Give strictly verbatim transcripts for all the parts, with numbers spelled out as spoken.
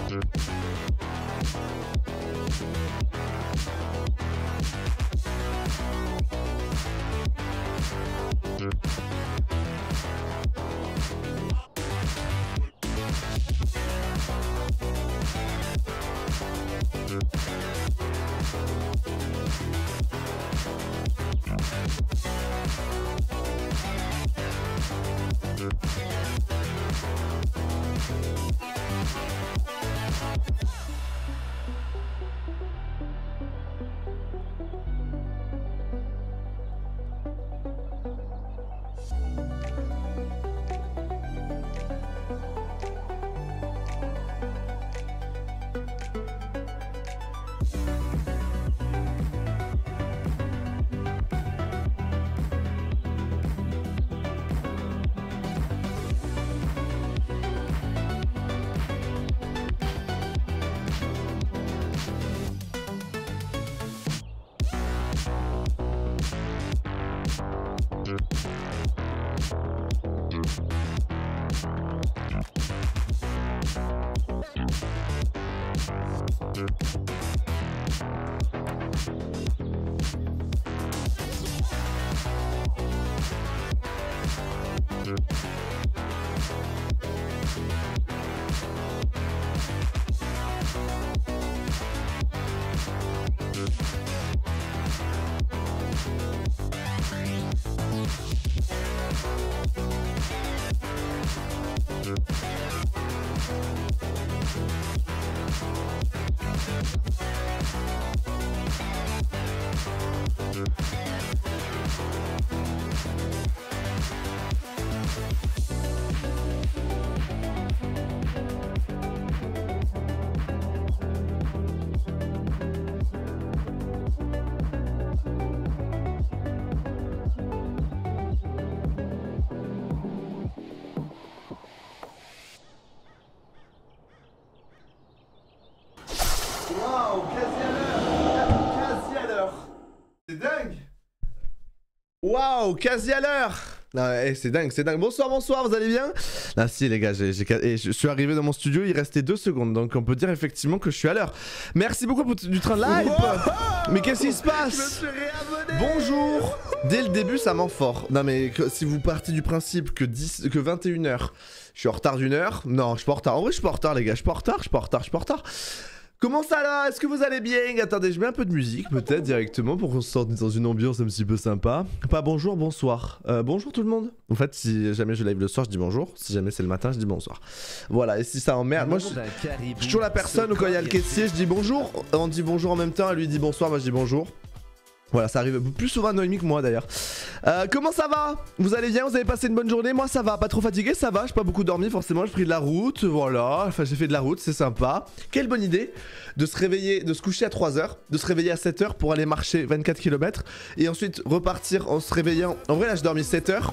Waouh, quasi à l'heure. Quasi à l'heure. C'est dingue. Waouh, quasi à l'heure. Non, hey, c'est dingue, c'est dingue. Bonsoir, bonsoir, vous allez bien? Ah si les gars, j'ai, j'ai, et je suis arrivé dans mon studio, il restait deux secondes, donc on peut dire effectivement que je suis à l'heure. Merci beaucoup pour du train de live. Wow. Mais qu'est-ce qui se passe? Je me suis réabonné. Bonjour. Dès le début, ça ment fort. Non mais que, si vous partez du principe que, dix, que vingt et une heures, je suis en retard d'une heure. Non, je suis pas en retard. En vrai, je suis pas en retard les gars, je suis pas en retard, je suis pas en retard, je suis pas en retard. Comment ça là? Est-ce que vous allez bien? Attendez, je mets un peu de musique peut-être directement pour qu'on se sorte dans une ambiance un petit peu sympa. Pas bonjour, bonsoir. Euh, bonjour tout le monde. En fait, si jamais je live le soir, je dis bonjour. Si jamais c'est le matin, je dis bonsoir. Voilà, et si ça emmerde, moi je, je suis toujours la personne où quand il y a le caissier, je dis bonjour. On dit bonjour en même temps, lui dit bonsoir, moi je dis bonjour. Voilà, ça arrive plus souvent à Noémie que moi d'ailleurs. Euh, comment ça va? Vous allez bien? Vous avez passé une bonne journée? Moi ça va, pas trop fatigué, ça va, j'ai pas beaucoup dormi forcément, j'ai pris de la route, voilà, enfin j'ai fait de la route, c'est sympa. Quelle bonne idée de se réveiller, de se coucher à trois heures, de se réveiller à sept heures pour aller marcher vingt-quatre kilomètres et ensuite repartir en se réveillant. En vrai là j'ai dormi sept heures.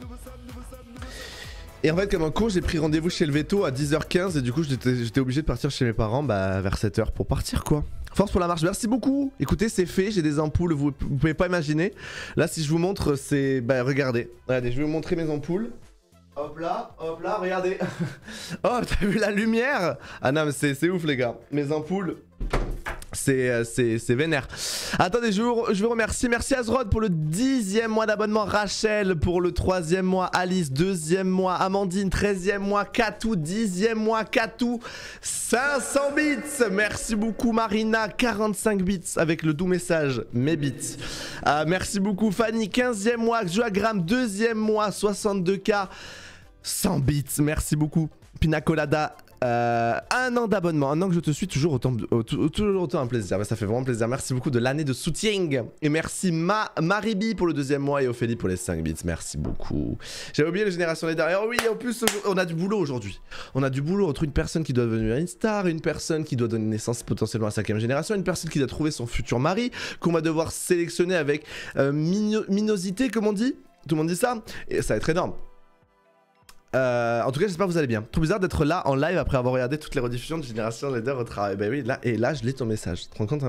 Et en fait comme un con j'ai pris rendez-vous chez le veto à dix heures quinze et du coup j'étais obligé de partir chez mes parents bah, vers sept heures pour partir quoi. Force pour la marche, merci beaucoup. Écoutez, c'est fait, j'ai des ampoules, vous, vous pouvez pas imaginer. Là, si je vous montre, c'est... Bah, regardez. Regardez, je vais vous montrer mes ampoules. Hop là, hop là, regardez. Oh, t'as vu la lumière? Ah non, mais c'est ouf, les gars. Mes ampoules... C'est vénère. Attendez, je, vous, je veux remercier. Merci Azrod pour le dixième mois d'abonnement. Rachel pour le troisième mois. Alice, deuxième mois. Amandine, treizième mois. Katou, dixième mois. Katou, cinq cents bits. Merci beaucoup Marina, quarante-cinq bits avec le doux message, mes bits. Euh, merci beaucoup Fanny, quinzième mois. Joagram, deuxième mois, soixante-deux K, cent bits. Merci beaucoup. Pina Colada. Euh, un an d'abonnement, un an que je te suis, toujours autant, toujours autant un plaisir, mais ça fait vraiment plaisir. Merci beaucoup de l'année de soutien. Et merci Ma Maribi pour le deuxième mois et Ophélie pour les cinq bits, merci beaucoup. J'avais oublié les générations les dernières. Oh oui, en plus on a du boulot aujourd'hui. On a du boulot entre une personne qui doit devenir une star, une personne qui doit donner naissance potentiellement à la cinquième génération, une personne qui doit trouver son futur mari, qu'on va devoir sélectionner avec euh, mino minosité, comme on dit. Tout le monde dit ça. Et ça va être énorme. Euh, en tout cas j'espère que vous allez bien. Trop bizarre d'être là en live après avoir regardé toutes les rediffusions de Génération Leader au travail. Bah oui là, et là je lis ton message. Tu te rends compte un peu?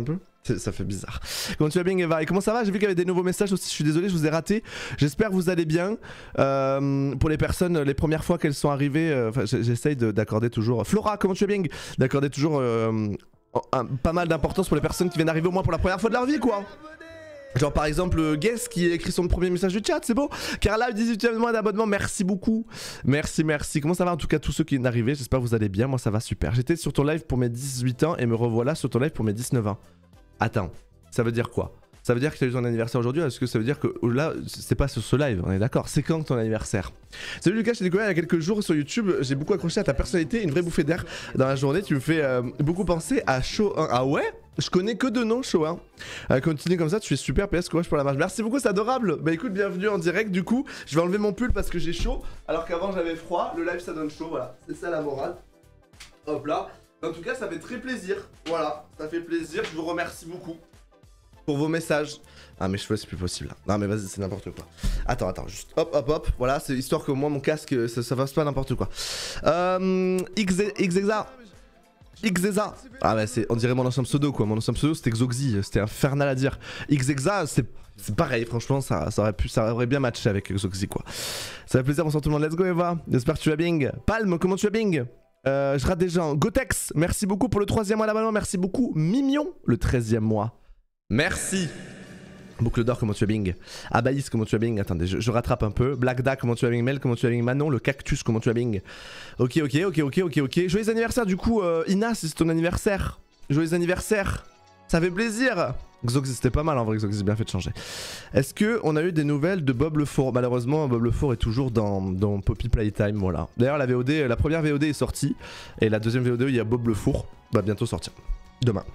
Ça fait bizarre. Comment tu vas bien Eva? Et comment ça va? J'ai vu qu'il y avait des nouveaux messages aussi, je suis désolé, je vous ai raté. J'espère que vous allez bien. Euh, pour les personnes, les premières fois qu'elles sont arrivées, euh, j'essaye d'accorder toujours... Flora, comment tu vas bien? D'accorder toujours euh, un, pas mal d'importance pour les personnes qui viennent d'arriver au moins pour la première fois de leur vie quoi. Genre par exemple Guess qui a écrit son premier message du chat, c'est beau. Carla, dix-huitième mois d'abonnement, merci beaucoup. Merci, merci. Comment ça va en tout cas tous ceux qui viennent d'arriver? J'espère que vous allez bien, moi ça va super. J'étais sur ton live pour mes dix-huit ans et me revoilà sur ton live pour mes dix-neuf ans. Attends, ça veut dire quoi? Ça veut dire que tu as eu ton anniversaire aujourd'hui? Est-ce que ça veut dire que là, c'est pas sur ce live, on est d'accord? C'est quand ton anniversaire? Salut Lucas, je t'ai découvert il y a quelques jours sur YouTube. J'ai beaucoup accroché à ta personnalité, une vraie bouffée d'air dans la journée. Tu me fais euh, beaucoup penser à Show un. Ah ouais? Je connais que deux noms, Show un. Euh, continue comme ça, tu fais super. P S, courage pour la marche. Merci beaucoup, c'est adorable. Bah écoute, bienvenue en direct. Du coup, je vais enlever mon pull parce que j'ai chaud. Alors qu'avant j'avais froid. Le live ça donne chaud, voilà. C'est ça la morale. Hop là. En tout cas, ça fait très plaisir. Voilà, ça fait plaisir. Je vous remercie beaucoup pour vos messages. Ah mes cheveux c'est plus possible là. Non mais vas-y c'est n'importe quoi. Attends attends juste hop hop hop. Voilà c'est histoire que moi mon casque ça, ça fasse pas n'importe quoi. Euh, Xexa Xexa. Ah bah c'est on dirait mon ancien pseudo quoi. Mon ancien pseudo c'était Xoxy. C'était infernal à dire. Xexa c'est c'est pareil franchement ça, ça aurait pu ça aurait bien matché avec Xoxy quoi. Ça fait plaisir bonsoir tout le monde. Let's go Eva. J'espère que tu vas bien. Palme comment tu vas bien? Euh, je rate des gens. Gotex merci beaucoup pour le troisième mois d'abonnement. Merci beaucoup. Mimion le treizième mois. Merci. Boucle d'or, comment tu vas Bing? Abaïs, comment tu vas Bing? Attendez, je, je rattrape un peu. Blackda, comment tu vas Bing? Mel, comment tu vas Bing? Manon, le cactus, comment tu vas Bing? Ok, ok, ok, ok, ok, ok. Joyeux anniversaire du coup, euh, Ina, c'est ton anniversaire. Joyeux anniversaire. Ça fait plaisir. Xoxy, c'était pas mal en vrai, Xoxy, bien fait de changer. Est-ce que on a eu des nouvelles de Bob le Four? Malheureusement, Bob le Four est toujours dans, dans Poppy Playtime, voilà. D'ailleurs, la V O D, la première V O D est sortie. Et la deuxième V O D, il y a Bob le Four, va bientôt sortir. Demain.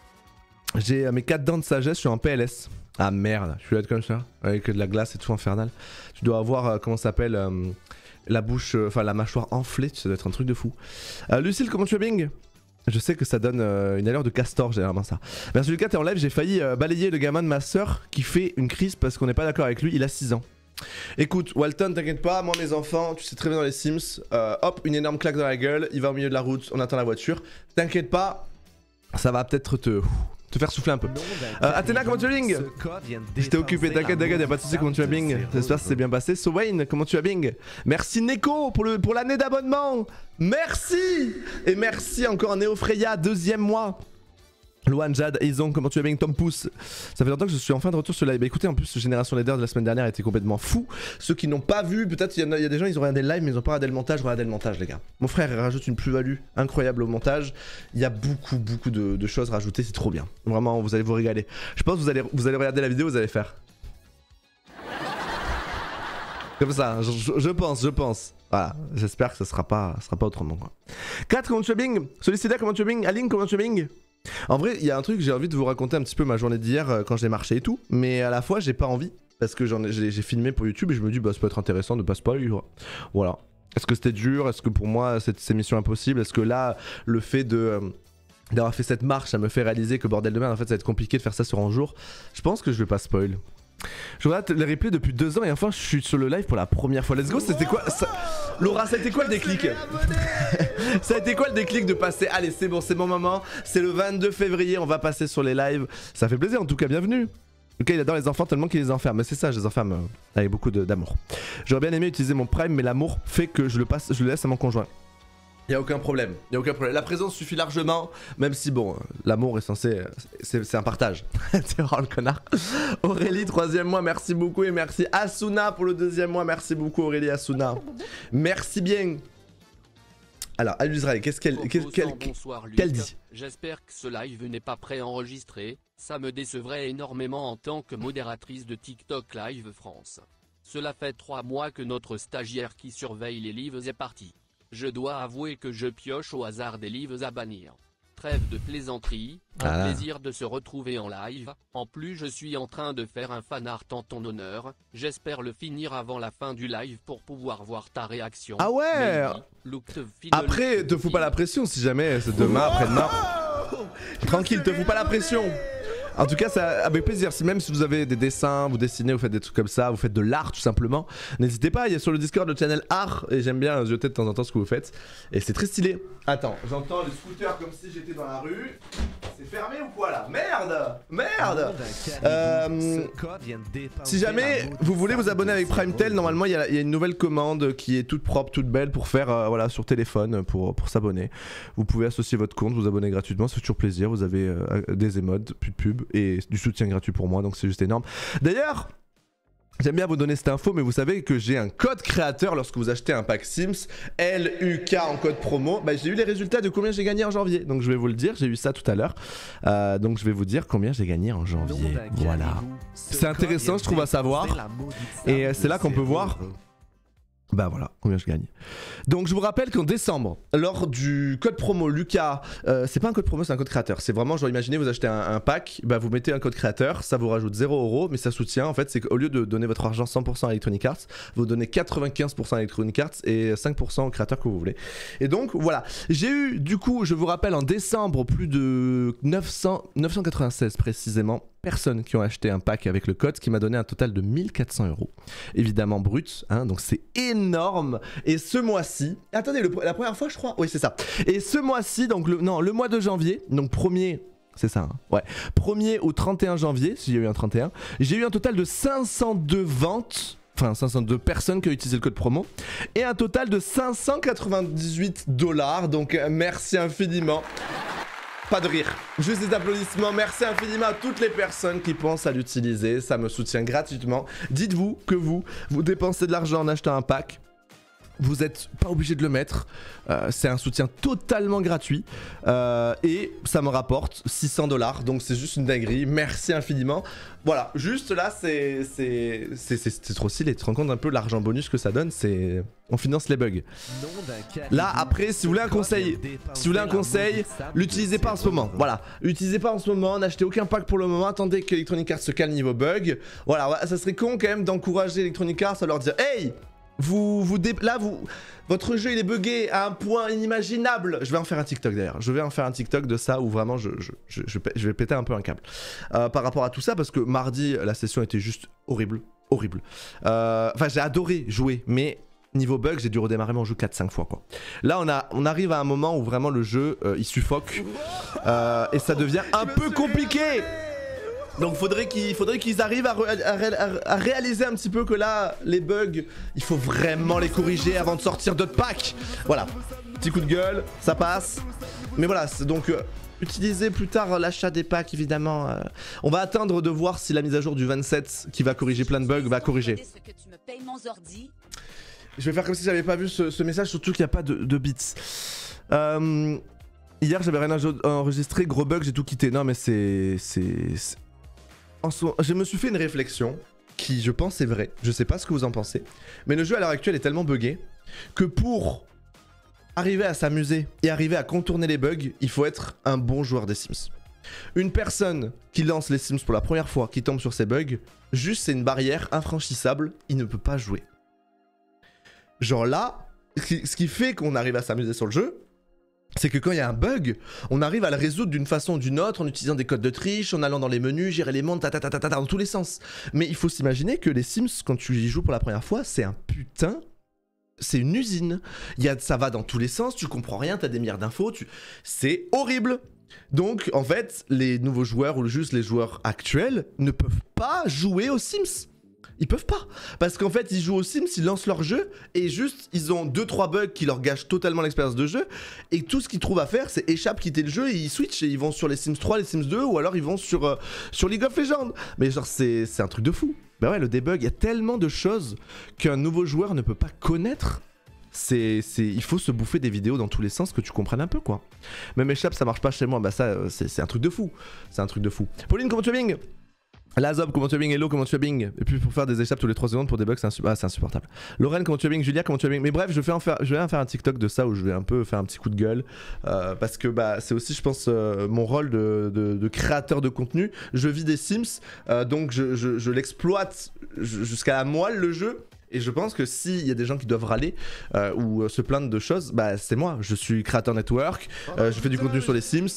J'ai mes quatre dents de sagesse, je suis en P L S. Ah merde, je suis là comme ça, avec de la glace et tout infernal. Tu dois avoir, euh, comment ça s'appelle, euh, la bouche, enfin euh, la mâchoire enflée, ça doit être un truc de fou. Euh, Lucille, comment tu vas Bing? Je sais que ça donne euh, une allure de castor, généralement ça. Merci Lucas, t'es en live, j'ai failli euh, balayer le gamin de ma soeur qui fait une crise parce qu'on n'est pas d'accord avec lui, il a six ans. Écoute, Walton, t'inquiète pas, moi mes enfants, tu sais très bien dans les Sims, euh, hop, une énorme claque dans la gueule, il va au milieu de la route, on attend la voiture. T'inquiète pas, ça va peut-être te... te faire souffler un peu. Euh, Athéna, comment tu vas Bing? J'étais occupé, t'inquiète, t'inquiète, y'a pas de soucis, comment tu vas Bing? J'espère que c'est bien passé. So Wayne, comment tu vas Bing? Merci Neko pour le pour l'année d'abonnement. Merci. Et merci encore à Neofreya, deuxième mois. Luan, Jade, Aizon, comment tu vas bien? Tom Pouce. Ça fait longtemps que je suis enfin de retour sur live. Bah écoutez, en plus, Génération Leader de la semaine dernière était complètement fou. Ceux qui n'ont pas vu, peut-être il y, y a des gens, ils ont regardé le live, mais ils ont pas regardé le montage. Regardez le montage, les gars. Mon frère il rajoute une plus-value incroyable au montage. Il y a beaucoup, beaucoup de, de choses rajoutées. C'est trop bien. Vraiment, vous allez vous régaler. Je pense que vous allez, vous allez regarder la vidéo, vous allez faire. Comme ça, je, je, je pense, je pense. Voilà, j'espère que ce sera pas, ce sera pas autrement, quoi. quatre, comment tu vas Bing? Solicida, comment tu vas Bing? Aline, comment tu vas Bing? En vrai, il y a un truc, j'ai envie de vous raconter un petit peu ma journée d'hier euh, quand j'ai marché et tout, mais à la fois j'ai pas envie parce que j'en ai, j'ai filmé pour YouTube et je me dis bah ça peut être intéressant de pas spoiler. Voilà. Est-ce que c'était dur? Est-ce que pour moi c'est mission impossible? Est-ce que là le fait de euh, d'avoir fait cette marche, ça me fait réaliser que bordel de merde en fait ça va être compliqué de faire ça sur un jour? Je pense que je vais pas spoil. Je regarde les replays depuis deux ans et enfin je suis sur le live pour la première fois. Let's go, c'était quoi ça... Laura, ça a été quoi le déclic? Ça a été quoi le déclic de passer? Allez, c'est bon, c'est mon moment. C'est le vingt-deux février, on va passer sur les lives. Ça fait plaisir en tout cas, bienvenue. Ok, il adore les enfants tellement qu'il les enferme. Mais c'est ça, je les enferme euh, avec beaucoup d'amour. J'aurais bien aimé utiliser mon prime, mais l'amour fait que je le passe, je le laisse à mon conjoint. Y'a aucun problème, y'a aucun problème. La présence suffit largement, même si bon, l'amour est censé, c'est un partage. C'est vraiment le connard. Aurélie, troisième mois, merci beaucoup et merci Asuna pour le deuxième mois, merci beaucoup Aurélie Asuna. Merci bien. Alors, Al-Israël, qu'est-ce qu'elle qu'elle qu'elle qu'elle dit? J'espère que ce live n'est pas préenregistré, ça me décevrait énormément en tant que modératrice de TikTok Live France. Cela fait trois mois que notre stagiaire qui surveille les lives est parti. Je dois avouer que je pioche au hasard des lives à bannir. Trêve de plaisanterie, un ah. plaisir de se retrouver en live. En plus je suis en train de faire un fanart en ton honneur. J'espère le finir avant la fin du live pour pouvoir voir ta réaction. Ah ouais. Après, te fous pas la pression si jamais c'est demain, après-demain. Tranquille, te fous pas la pression. En tout cas, ça avec plaisir. Si même si vous avez des dessins, vous dessinez, vous faites des trucs comme ça, vous faites de l'art tout simplement, n'hésitez pas. Il y a sur le Discord le channel art et j'aime bien jeter de temps en temps ce que vous faites. Et c'est très stylé. Attends, j'entends le scooter comme si j'étais dans la rue. C'est fermé ou quoi là? Merde! Merde! Euh, si jamais vous voulez vous abonner avec PrimeTel, normalement il y, y a une nouvelle commande qui est toute propre, toute belle pour faire euh, voilà, sur téléphone pour, pour s'abonner. Vous pouvez associer votre compte, vous abonner gratuitement, ça fait toujours plaisir. Vous avez euh, des émotes, plus de pub et du soutien gratuit pour moi, donc c'est juste énorme. D'ailleurs, j'aime bien vous donner cette info, mais vous savez que j'ai un code créateur lorsque vous achetez un pack Sims, L U K en code promo. Bah, j'ai eu les résultats de combien j'ai gagné en janvier, donc je vais vous le dire, j'ai eu ça tout à l'heure. Euh, donc je vais vous dire combien j'ai gagné en janvier. Voilà. C'est intéressant, je trouve, à savoir. Et c'est là qu'on peut voir. Bah voilà, combien je gagne. Donc je vous rappelle qu'en décembre, lors du code promo Lucas, euh, c'est pas un code promo, c'est un code créateur. C'est vraiment, genre imaginez vous achetez un, un pack, bah vous mettez un code créateur, ça vous rajoute zéro euro, mais ça soutient en fait, c'est qu'au lieu de donner votre argent cent pour cent à Electronic Arts, vous donnez quatre-vingt-quinze pour cent à Electronic Arts et cinq pour cent au créateur que vous voulez. Et donc voilà, j'ai eu du coup, je vous rappelle en décembre, plus de neuf cents, neuf cent quatre-vingt-seize précisément, personnes qui ont acheté un pack avec le code, ce qui m'a donné un total de mille quatre cents euros. Évidemment brut, hein, donc c'est énorme. Et ce mois-ci, attendez, le, la première fois je crois, oui c'est ça. Et ce mois-ci, donc le, non, le mois de janvier, donc premier, c'est ça, hein, ouais, premier au trente et un janvier, s'il y a eu un trente et un, j'ai eu un total de cinq cent deux ventes. Enfin, cinq cent deux personnes qui ont utilisé le code promo et un total de cinq cent quatre-vingt-dix-huit dollars. Donc merci infiniment. Pas de rire, juste des applaudissements. Merci infiniment à toutes les personnes qui pensent à l'utiliser, ça me soutient gratuitement. Dites-vous que vous, vous dépensez de l'argent en achetant un pack. Vous n'êtes pas obligé de le mettre, euh, c'est un soutien totalement gratuit euh, et ça me rapporte six cents dollars, donc c'est juste une dinguerie, merci infiniment. Voilà, juste là c'est trop stylé, tu te rends compte un peu l'argent bonus que ça donne, c'est on finance les bugs. Là après si vous voulez un conseil, si vous voulez un conseil, l'utilisez pas en ce moment, voilà, l'utilisez pas en ce moment, n'achetez aucun pack pour le moment, attendez que Electronic Arts se calme niveau bug. Voilà, ça serait con quand même d'encourager Electronic Arts à leur dire hey, Vous, vous dé... là, vous, votre jeu il est bugué à un point inimaginable. Je vais en faire un TikTok d'ailleurs. Je vais en faire un TikTok de ça où vraiment je, je, je, je, je vais péter un peu un câble euh, par rapport à tout ça parce que mardi la session était juste horrible, horrible. Euh, enfin, j'ai adoré jouer, mais niveau bug, j'ai dû redémarrer mon jeu quatre cinq fois quoi. Là, on a, on arrive à un moment où vraiment le jeu euh, il suffoque euh, et ça devient un peu compliqué. Donc faudrait qu'ils faudrait qu'ils arrivent à, re, à, à, à réaliser un petit peu que là, les bugs, il faut vraiment les corriger avant de sortir d'autres packs. Voilà, petit coup de gueule, ça passe. Mais voilà, donc euh, utilisez plus tard l'achat des packs évidemment. Euh, on va attendre de voir si la mise à jour du vingt-sept qui va corriger plein de bugs va corriger. Je vais faire comme si j'avais pas vu ce, ce message, surtout qu'il n'y a pas de, de bits. Euh, hier j'avais rien enregistré, gros bug, j'ai tout quitté. Non mais c'est... c'est je me suis fait une réflexion qui, je pense, est vraie. Je sais pas ce que vous en pensez. Mais le jeu à l'heure actuelle est tellement buggé que pour arriver à s'amuser et arriver à contourner les bugs, il faut être un bon joueur des Sims. Une personne qui lance les Sims pour la première fois, qui tombe sur ces bugs, juste c'est une barrière infranchissable, il ne peut pas jouer. Genre là, ce qui fait qu'on arrive à s'amuser sur le jeu, c'est que quand il y a un bug, on arrive à le résoudre d'une façon ou d'une autre en utilisant des codes de triche, en allant dans les menus, gérer les mondes, tatatatata, dans tous les sens. Mais il faut s'imaginer que les Sims, quand tu y joues pour la première fois, c'est un putain... C'est une usine. Il y a, ça va dans tous les sens, tu comprends rien, t'as des milliards d'infos, tu... c'est horrible. Donc, en fait, les nouveaux joueurs ou juste les joueurs actuels ne peuvent pas jouer aux Sims. Ils peuvent pas, parce qu'en fait ils jouent aux Sims, ils lancent leur jeu et juste ils ont deux trois bugs qui leur gâchent totalement l'expérience de jeu et tout ce qu'ils trouvent à faire c'est échappe, quitter le jeu et ils switchent et ils vont sur les Sims trois, les Sims deux ou alors ils vont sur, euh, sur League of Legends. Mais genre c'est un truc de fou. Bah ouais, le debug, il y a tellement de choses qu'un nouveau joueur ne peut pas connaître. C'est, c'est, il faut se bouffer des vidéos dans tous les sens que tu comprennes un peu quoi. Même échappe ça marche pas chez moi, bah ça c'est un truc de fou. C'est un truc de fou. Pauline, comment tu vas Bing? Lazob, comment tu vas Bing? Hello, comment tu vas Bing? Et puis pour faire des échappes tous les trois secondes pour des bugs, c'est insu ah, insupportable. Lorraine, comment tu vas Bing? Julia, comment tu vas Bing? Mais bref, je vais, en faire, je vais en faire un TikTok de ça où je vais un peu faire un petit coup de gueule. Euh, parce que bah, c'est aussi, je pense, euh, mon rôle de, de, de créateur de contenu. Je vis des Sims, euh, donc je, je, je l'exploite jusqu'à la moelle le jeu. Et je pense que s'il y a des gens qui doivent râler euh, ou se plaindre de choses, bah c'est moi. Je suis créateur network, euh, je fais du contenu sur les Sims.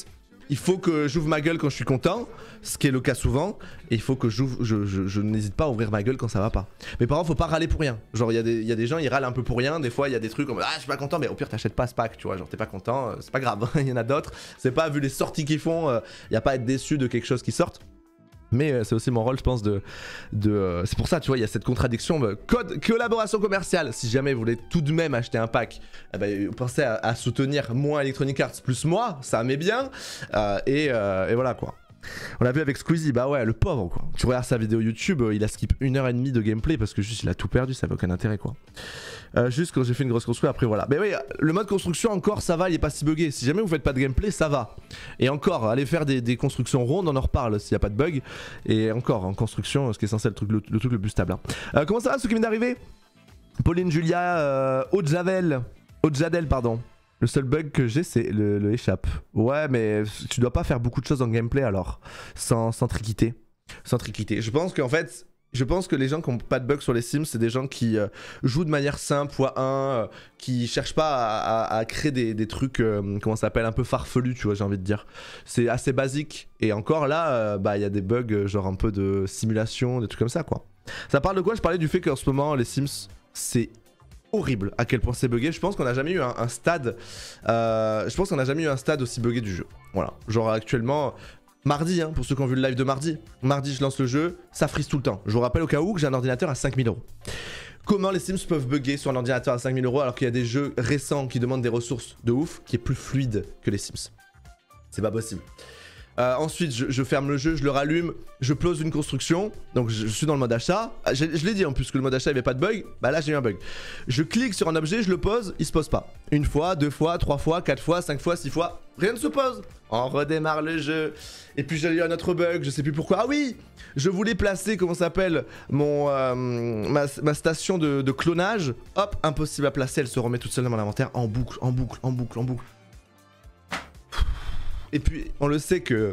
il faut que j'ouvre ma gueule quand je suis content, ce qui est le cas souvent, et il faut que j'ouvre, je, je, je n'hésite pas à ouvrir ma gueule quand ça va pas. Mais par contre, faut pas râler pour rien. Genre, il y, y a des gens, ils râlent un peu pour rien. Des fois, il y a des trucs comme ah, je suis pas content, mais au pire, t'achètes pas ce pack, tu vois. Genre, t'es pas content, c'est pas grave. Il y en a d'autres. C'est pas vu les sorties qu'ils font, il euh, y a pas à être déçu de quelque chose qui sorte. Mais euh, c'est aussi mon rôle, je pense, de. de euh, c'est pour ça, tu vois, il y a cette contradiction. Euh, code collaboration commerciale. Si jamais vous voulez tout de même acheter un pack, eh ben, pensez à, à soutenir moi Electronic Arts plus moi, ça m'est bien. Euh, et, euh, et voilà quoi. On l'a vu avec Squeezie, bah ouais, le pauvre quoi. Tu regardes sa vidéo YouTube, il a skip une heure et demie de gameplay parce que juste il a tout perdu, ça avait aucun intérêt quoi. Euh, juste quand j'ai fait une grosse construction, après voilà. Mais oui, le mode construction encore ça va, il est pas si bugué. Si jamais vous faites pas de gameplay, ça va. Et encore, allez faire des, des constructions rondes, on en reparle s'il y a pas de bug. Et encore, en construction, ce qui est censé être le truc le, le, truc le plus stable. Hein. Euh, comment ça va ceux qui viennent d'arriver? Pauline, Julia, euh, Aude-Javel, Aude-Jadel, pardon. Le seul bug que j'ai c'est le, le échappe. Ouais mais tu dois pas faire beaucoup de choses en gameplay alors. Sans, sans triquiter. Sans triquiter. Je pense qu'en fait, je pense que les gens qui ont pas de bug sur les Sims, c'est des gens qui euh, jouent de manière simple, fois un, euh, qui cherchent pas à, à, à créer des, des trucs, euh, comment ça s'appelle, un peu farfelus, tu vois, j'ai envie de dire. C'est assez basique. Et encore là, euh, bah il y a des bugs, genre un peu de simulation, des trucs comme ça quoi. Ça parle de quoi? Je parlais du fait qu'en ce moment, les Sims, c'est horrible à quel point c'est bugué. Je pense qu'on n'a jamais eu un, un stade euh, je pense qu'on n'a jamais eu un stade aussi bugué du jeu. Voilà, genre actuellement mardi hein, pour ceux qui ont vu le live de mardi mardi je lance le jeu, ça frise tout le temps. Je vous rappelle au cas où que j'ai un ordinateur à cinq mille euros. Comment les Sims peuvent bugger sur un ordinateur à cinq mille euros alors qu'il y a des jeux récents qui demandent des ressources de ouf qui est plus fluide que les Sims? C'est pas possible. Euh, ensuite, je, je ferme le jeu, je le rallume, je pose une construction. Donc, je, je suis dans le mode achat. Je, je l'ai dit en plus que le mode achat il n'y avait pas de bug. Bah là, j'ai eu un bug. Je clique sur un objet, je le pose, il se pose pas. Une fois, deux fois, trois fois, quatre fois, cinq fois, six fois, rien ne se pose. On redémarre le jeu. Et puis, j'ai eu un autre bug, je sais plus pourquoi. Ah oui, je voulais placer, comment ça s'appelle, mon euh, ma, ma station de, de clonage. Hop, impossible à placer, elle se remet toute seule dans mon inventaire en boucle, en boucle, en boucle, en boucle. Et puis, on le sait que...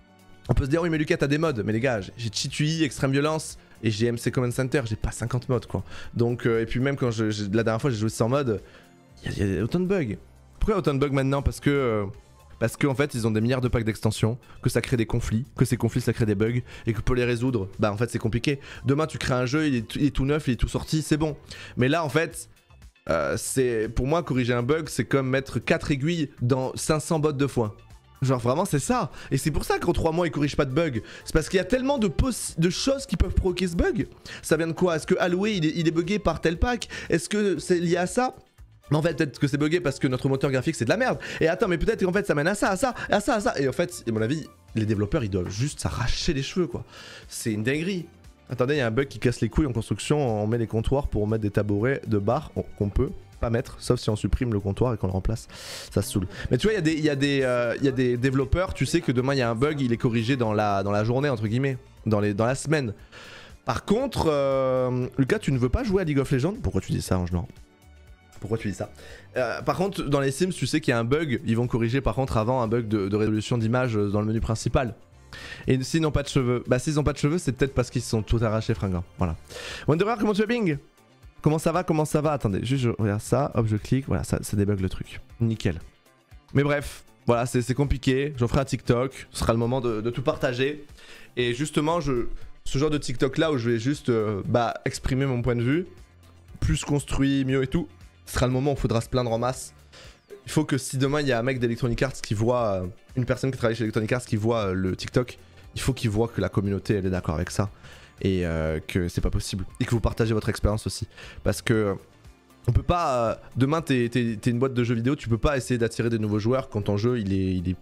On peut se dire, oui, mais Lucas, t'as des modes. Mais les gars, j'ai Cheat U I, Extreme Violence et j'ai M C Command Center. J'ai pas cinquante modes, quoi. Donc, euh, et puis même quand je, je, la dernière fois, j'ai joué sans mode, il y, y a autant de bugs. Pourquoi autant de bugs maintenant? Parce que... Euh, parce qu'en fait, ils ont des milliards de packs d'extensions, que ça crée des conflits, que ces conflits, ça crée des bugs, et que pour les résoudre, bah en fait, c'est compliqué. Demain, tu crées un jeu, il est, il est tout neuf, il est tout sorti, c'est bon. Mais là, en fait... Euh, c'est pour moi, corriger un bug, c'est comme mettre quatre aiguilles dans cinq cents bottes de foin. Genre vraiment c'est ça. Et c'est pour ça qu'en trois mois ils corrigent pas de bugs. C'est parce qu'il y a tellement de, de choses qui peuvent provoquer ce bug. Ça vient de quoi? Est-ce que Halloween il est, il est bugué par tel pack? Est-ce que c'est lié à ça? Mais en fait peut-être que c'est bugué parce que notre moteur graphique c'est de la merde. Et attends mais peut-être qu'en fait ça mène à ça, à ça, à ça, à ça. Et en fait à mon avis les développeurs ils doivent juste s'arracher les cheveux quoi. C'est une dinguerie. Attendez, il y a un bug qui casse les couilles en construction, on met les comptoirs pour mettre des tabourets de bar qu'on peut pas mettre, sauf si on supprime le comptoir et qu'on le remplace, ça se saoule. Mais tu vois, il y, y, euh, y a des développeurs, tu sais que demain il y a un bug, il est corrigé dans la, dans la journée, entre guillemets, dans, les, dans la semaine. Par contre, euh, Lucas, tu ne veux pas jouer à League of Legends? Pourquoi tu dis ça, Angelin? Pourquoi tu dis ça? euh, Par contre, dans les Sims, tu sais qu'il y a un bug, ils vont corriger par contre avant un bug de, de résolution d'image dans le menu principal. Et s'ils n'ont pas de cheveux, bah s'ils n'ont pas de cheveux, c'est peut-être parce qu'ils se sont tout arrachés fringants. Voilà. Wanderer, comment tu vas, Bing? Comment ça va? Comment ça va? Attendez, juste je regarde ça, hop, je clique, voilà, ça, ça débug le truc. Nickel. Mais bref, voilà, c'est compliqué. J'en ferai un TikTok, ce sera le moment de, de tout partager. Et justement, je, ce genre de TikTok là où je vais juste euh, bah, exprimer mon point de vue, plus construit, mieux et tout, ce sera le moment où il faudra se plaindre en masse. Il faut que si demain il y a un mec d'Electronic Arts qui voit, euh, une personne qui travaille chez Electronic Arts qui voit euh, le TikTok, il faut qu'il voit que la communauté elle est d'accord avec ça et euh, que c'est pas possible et que vous partagez votre expérience aussi. Parce que on peut pas, euh, demain t'es une boîte de jeux vidéo, tu peux pas essayer d'attirer des nouveaux joueurs quand ton jeu il est, il est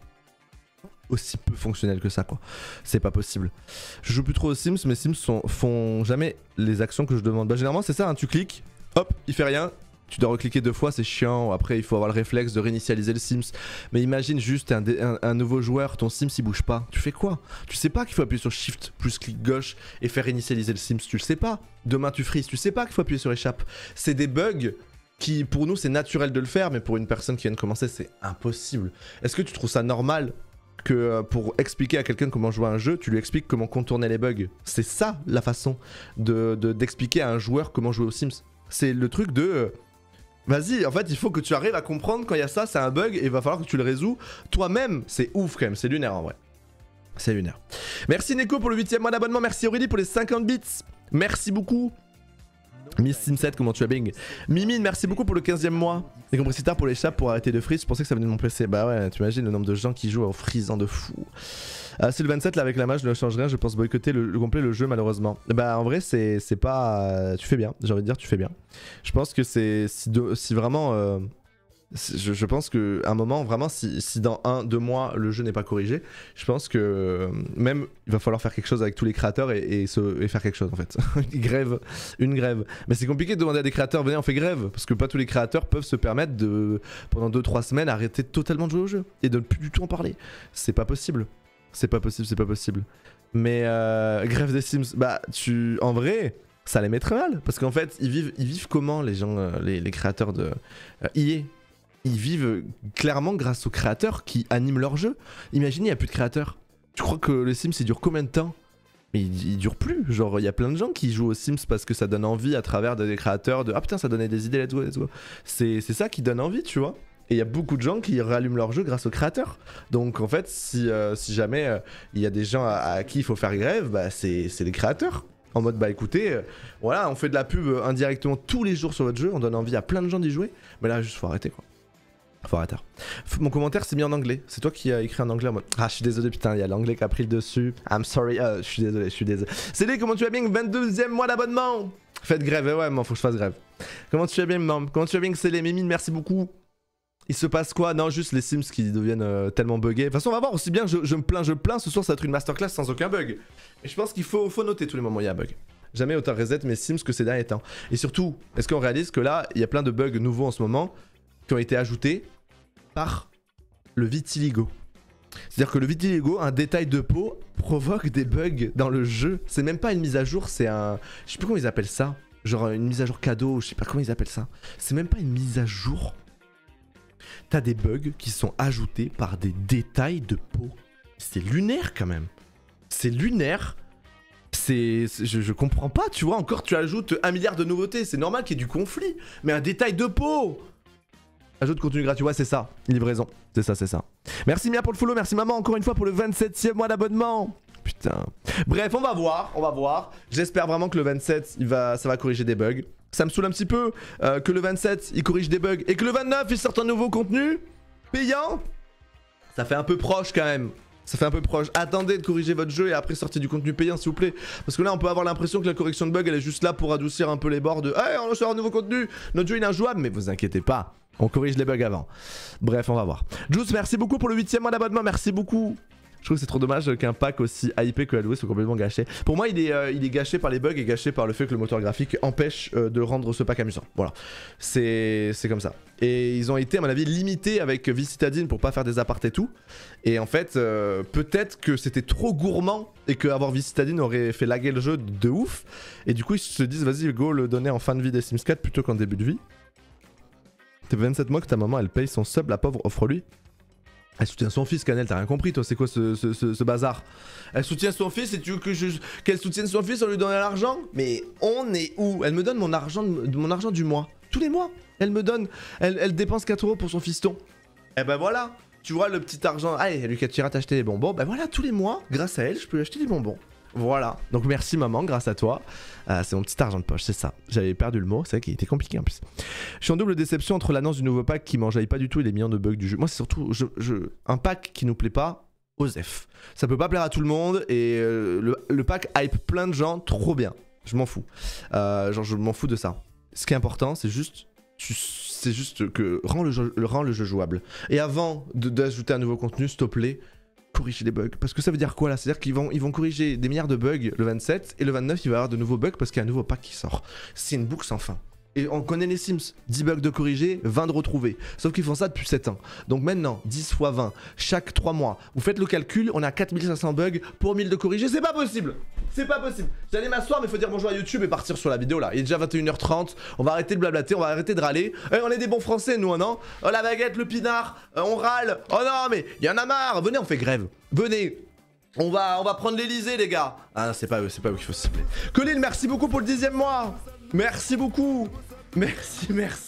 aussi peu fonctionnel que ça quoi. C'est pas possible. Je joue plus trop aux Sims, mes Sims sont, font jamais les actions que je demande. Bah généralement c'est ça, hein, tu cliques, hop, il fait rien. Tu dois recliquer deux fois, c'est chiant. Après, il faut avoir le réflexe de réinitialiser le Sims. Mais imagine juste un, un, un nouveau joueur, ton Sims il bouge pas. Tu fais quoi? Tu sais pas qu'il faut appuyer sur Shift plus clic gauche et faire réinitialiser le Sims. Tu le sais pas. Demain tu frises, tu sais pas qu'il faut appuyer sur échappe. C'est des bugs qui, pour nous, c'est naturel de le faire, mais pour une personne qui vient de commencer, c'est impossible. Est-ce que tu trouves ça normal que pour expliquer à quelqu'un comment jouer à un jeu, tu lui expliques comment contourner les bugs? C'est ça la façon de, de, d'expliquer à un joueur comment jouer aux Sims. C'est le truc de... Vas-y, en fait, il faut que tu arrives à comprendre quand il y a ça, c'est un bug et il va falloir que tu le résous toi-même. C'est ouf quand même, c'est lunaire en vrai. C'est lunaire. Merci Neko pour le huitième mois d'abonnement, merci Aurélie pour les cinquante bits. Merci beaucoup. Miss Simset, comment tu vas Bing? Mimine, merci beaucoup pour le quinzième mois. Les compressiteurs pour les chats pour arrêter de freeze, je pensais que ça venait de mon P C. Bah ouais, tu imagines le nombre de gens qui jouent au freezant de fou. Euh, c'est le vingt-sept là avec la mage, je ne change rien, je pense boycotter le, le complet le jeu malheureusement. Bah en vrai c'est pas... Euh, tu fais bien, j'ai envie de dire tu fais bien. Je pense que c'est... Si, si vraiment... Euh, je, je pense qu'à un moment vraiment si, si dans un, deux mois le jeu n'est pas corrigé, je pense que euh, même il va falloir faire quelque chose avec tous les créateurs et, et, se, et faire quelque chose en fait. Une grève, une grève. Mais c'est compliqué de demander à des créateurs venez on fait grève parce que pas tous les créateurs peuvent se permettre de pendant deux trois semaines arrêter totalement de jouer au jeu et de ne plus du tout en parler. C'est pas possible. C'est pas possible, c'est pas possible. Mais euh, grève des Sims, bah tu, en vrai, ça les mettrait mal, parce qu'en fait, ils vivent, ils vivent comment les gens, euh, les, les créateurs de euh, I A? Ils vivent clairement grâce aux créateurs qui animent leur jeu. Imaginez, il n'y a plus de créateurs. Tu crois que les Sims, il dure combien de temps? Mais il, il dure plus. Genre, il y a plein de gens qui jouent aux Sims parce que ça donne envie à travers des créateurs de ah putain, ça donnait des idées, let's go, let's go. C'est ça qui donne envie, tu vois. Et il y a beaucoup de gens qui rallument leur jeu grâce aux créateurs. Donc en fait, si, euh, si jamais euh, il y a des gens à, à qui il faut faire grève, bah, c'est les créateurs. En mode bah écoutez, euh, voilà, on fait de la pub euh, indirectement tous les jours sur votre jeu, on donne envie à plein de gens d'y jouer. Mais là, juste faut arrêter quoi. Faut arrêter. Mon commentaire s'est mis en anglais. C'est toi qui as écrit en anglais en mode ah je suis désolé putain, il y a l'anglais qui a pris le dessus. I'm sorry, euh, je suis désolé, je suis désolé. C'est lui, comment tu vas bien? vingt-deuxième mois d'abonnement. Faites grève, ouais, mais faut que je fasse grève. Comment tu vas bien, maman? Comment tu vas bien, c'est les Mimines, merci beaucoup. Il se passe quoi? Non, juste les Sims qui deviennent euh, tellement buggés. De toute façon, on va voir aussi bien. Je, je me plains, je plains. Ce soir, ça va être une masterclass sans aucun bug. Et je pense qu'il faut, faut noter tous les moments où il y a un bug. Jamais autant reset mes Sims que ces derniers temps. Et surtout, est-ce qu'on réalise que là, il y a plein de bugs nouveaux en ce moment qui ont été ajoutés par le vitiligo. C'est-à-dire que le vitiligo, un détail de peau, provoque des bugs dans le jeu. C'est même pas une mise à jour, c'est un... Je sais plus comment ils appellent ça. Genre une mise à jour cadeau, je sais pas comment ils appellent ça. C'est même pas une mise à jour. T'as des bugs qui sont ajoutés par des détails de peau. C'est lunaire quand même. C'est lunaire. C'est... Je, je comprends pas, tu vois. Encore, tu ajoutes un milliard de nouveautés. C'est normal qu'il y ait du conflit. Mais un détail de peau. Ajoute contenu gratuit, ouais c'est ça, livraison, c'est ça, c'est ça. Merci Mia pour le follow, merci maman encore une fois pour le vingt-septième mois d'abonnement. Putain. Bref, on va voir, on va voir. J'espère vraiment que le vingt-sept, il va, ça va corriger des bugs. Ça me saoule un petit peu euh, que le vingt-sept, il corrige des bugs et que le vingt-neuf, il sorte un nouveau contenu payant. Ça fait un peu proche quand même. Ça fait un peu proche. Attendez de corriger votre jeu et après sortir du contenu payant s'il vous plaît. Parce que là on peut avoir l'impression que la correction de bug elle est juste là pour adoucir un peu les bords de hey, on sort un nouveau contenu, notre jeu il est injouable. Mais vous inquiétez pas, on corrige les bugs avant. Bref, on va voir. Juice, merci beaucoup pour le huitième mois d'abonnement, merci beaucoup. Je trouve que c'est trop dommage qu'un pack aussi hypé que la louer soit complètement gâché. Pour moi, il est, euh, il est gâché par les bugs et gâché par le fait que le moteur graphique empêche euh, de rendre ce pack amusant. Voilà, c'est comme ça. Et ils ont été, à mon avis, limités avec V-Citadine pour pas faire des apartés et tout. Et en fait, euh, peut-être que c'était trop gourmand et qu'avoir V-Citadine aurait fait laguer le jeu de ouf. Et du coup, ils se disent, vas-y, go le donner en fin de vie des Sims quatre plutôt qu'en début de vie. T'es vingt-sept mois que ta maman, elle paye son sub, la pauvre, offre-lui. Elle soutient son fils, Canel, t'as rien compris toi, c'est quoi ce, ce, ce, ce bazar? Elle soutient son fils et tu veux que je qu'elle soutienne son fils en lui donnant l'argent? Mais on est où? Elle me donne mon argent, mon argent du mois. Tous les mois. Elle me donne, elle, elle dépense quatre euros pour son fiston. Et ben voilà, tu vois le petit argent. Allez, Lucas, tu iras t'acheter des bonbons. Ben voilà, tous les mois, grâce à elle, je peux lui acheter des bonbons. Voilà, donc merci maman, grâce à toi. Euh, c'est mon petit argent de poche, c'est ça. J'avais perdu le mot, c'est vrai qu'il était compliqué en plus. Je suis en double déception entre l'annonce du nouveau pack qui m'enjaille pas du tout et les millions de bugs du jeu. Moi c'est surtout je, je, un pack qui nous plaît pas, Osef. Ça peut pas plaire à tout le monde et euh, le, le pack hype plein de gens, trop bien. Je m'en fous. Euh, genre je m'en fous de ça. Ce qui est important c'est juste... C'est juste que rend le, jeu, rend le jeu jouable. Et avant d'ajouter un nouveau contenu, s'il te plaît, corriger les bugs. Parce que ça veut dire quoi là? C'est-à-dire qu'ils vont, ils vont corriger des milliards de bugs le vingt-sept et le vingt-neuf il va y avoir de nouveaux bugs parce qu'il y a un nouveau pack qui sort. C'est une boucle sans fin. Et on connaît les Sims, dix bugs de corriger, vingt de retrouvés. Sauf qu'ils font ça depuis sept ans. Donc maintenant, dix fois vingt, chaque trois mois. Vous faites le calcul, on a quatre mille cinq cents bugs pour mille de corriger, c'est pas possible. C'est pas possible. J'allais m'asseoir mais faut dire bonjour à YouTube et partir sur la vidéo là. Il est déjà vingt et une heures trente, on va arrêter de blablater, on va arrêter de râler. Eh, on est des bons français nous, non? Oh la baguette, le pinard, euh, on râle. Oh non mais il y en a marre, venez on fait grève. Venez. On va, on va prendre l'Elysée les gars. Ah c'est pas eux, c'est pas eux qu'il faut cibler. Colin, merci beaucoup pour le dixième mois. Merci beaucoup. Merci, merci.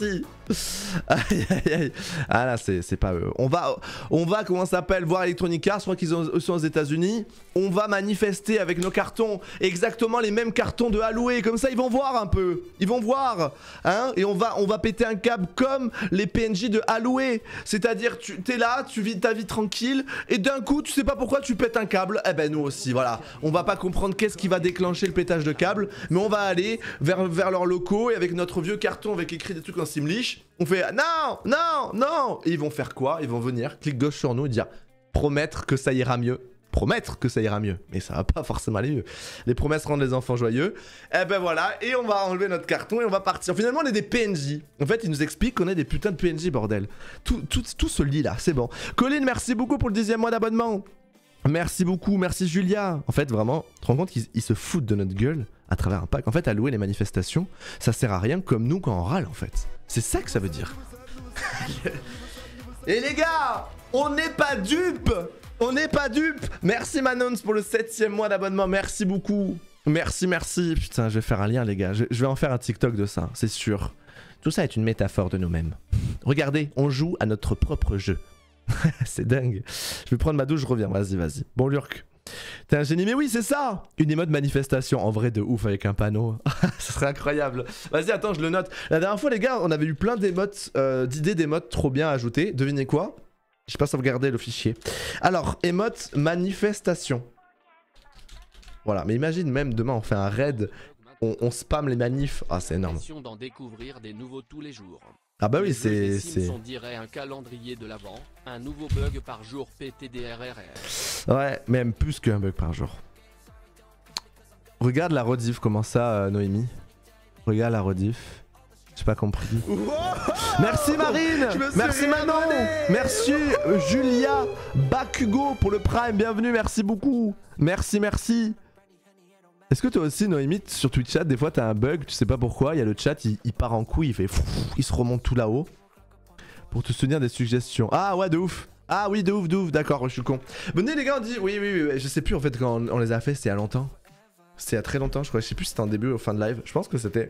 Aïe aïe aïe. Ah là c'est pas eux. On va, on va comment ça s'appelle, voir Electronic Arts, je crois qu'ils sont aux États-Unis. On va manifester avec nos cartons, exactement les mêmes cartons de Alloué, comme ça ils vont voir un peu. Ils vont voir, hein. Et on va, on va péter un câble comme les P N J de Alloué. C'est-à-dire tu t'es là, tu vis ta vie tranquille, et d'un coup tu sais pas pourquoi tu pètes un câble. Eh ben nous aussi, voilà. On va pas comprendre qu'est-ce qui va déclencher le pétage de câble, mais on va aller vers, vers leurs locaux et avec notre vieux carton avec écrit des trucs en simlish. On fait non, non, non. Et ils vont faire quoi? Ils vont venir, clic gauche sur nous et dire promettre que ça ira mieux. Promettre que ça ira mieux. Mais ça va pas forcément aller mieux. Les promesses rendent les enfants joyeux. Et ben voilà. Et on va enlever notre carton et on va partir. Finalement, on est des P N J. En fait, ils nous expliquent qu'on est des putains de P N J, bordel. Tout, tout, tout se lit là, c'est bon. Colin, merci beaucoup pour le dixième mois d'abonnement. Merci beaucoup, merci Julia. En fait, vraiment, tu te rends compte qu'ils se foutent de notre gueule à travers un pack. En fait, à louer les manifestations, ça sert à rien comme nous quand on râle, en fait. C'est ça que ça veut dire. Et les gars, on n'est pas dupes. On n'est pas dupes. Merci Manons pour le septième mois d'abonnement. Merci beaucoup. Merci, merci. Putain, je vais faire un lien, les gars. Je, je vais en faire un TikTok de ça, c'est sûr. Tout ça est une métaphore de nous-mêmes. Regardez, on joue à notre propre jeu. C'est dingue. Je vais prendre ma douche, je reviens. Vas-y, vas-y. Bon, Lurk. T'es un génie, mais oui, c'est ça. Une émote manifestation, en vrai de ouf avec un panneau. Ce serait incroyable. Vas-y, attends, je le note. La dernière fois, les gars, on avait eu plein d'émotes, euh, d'idées d'émotes trop bien ajoutées. Devinez quoi? J'ai pas sauvegardé le fichier. Alors, émote manifestation. Voilà, mais imagine même demain, on fait un raid, on, on spam les manifs. Ah, c'est énorme. D'en découvrir des nouveaux tous les jours. Ah bah oui, les c'est... c'est... On dirait un calendrier de l'avant, un nouveau bug par jour P T D R R R. Ouais, même plus qu'un bug par jour. Regarde la rediff, comment ça, euh, Noémie? Regarde la rediff. J'ai pas compris. Wow, merci Marine. Merci Manon. Merci euh, Julia Bakugo pour le Prime, bienvenue, merci beaucoup. Merci, merci. Est-ce que toi aussi, Noémie, sur Twitch chat, des fois t'as un bug, tu sais pas pourquoi, il y a le chat, il, il part en couille, il fait fou, il se remonte tout là-haut. Pour te souvenir des suggestions. Ah ouais, de ouf. Ah oui, de ouf, de ouf, d'accord, je suis con. Venez les gars, on dit, oui, oui, oui, je sais plus en fait quand on, on les a fait, c'était il y a longtemps. C'était il y a très longtemps, je crois, je sais plus si c'était en début ou fin de live. Je pense que c'était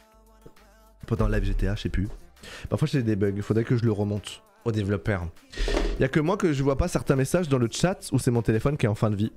pendant le live G T A, je sais plus. Parfois j'ai des bugs, il faudrait que je le remonte aux développeurs. Il y a que moi que je vois pas certains messages dans le chat où c'est mon téléphone qui est en fin de vie.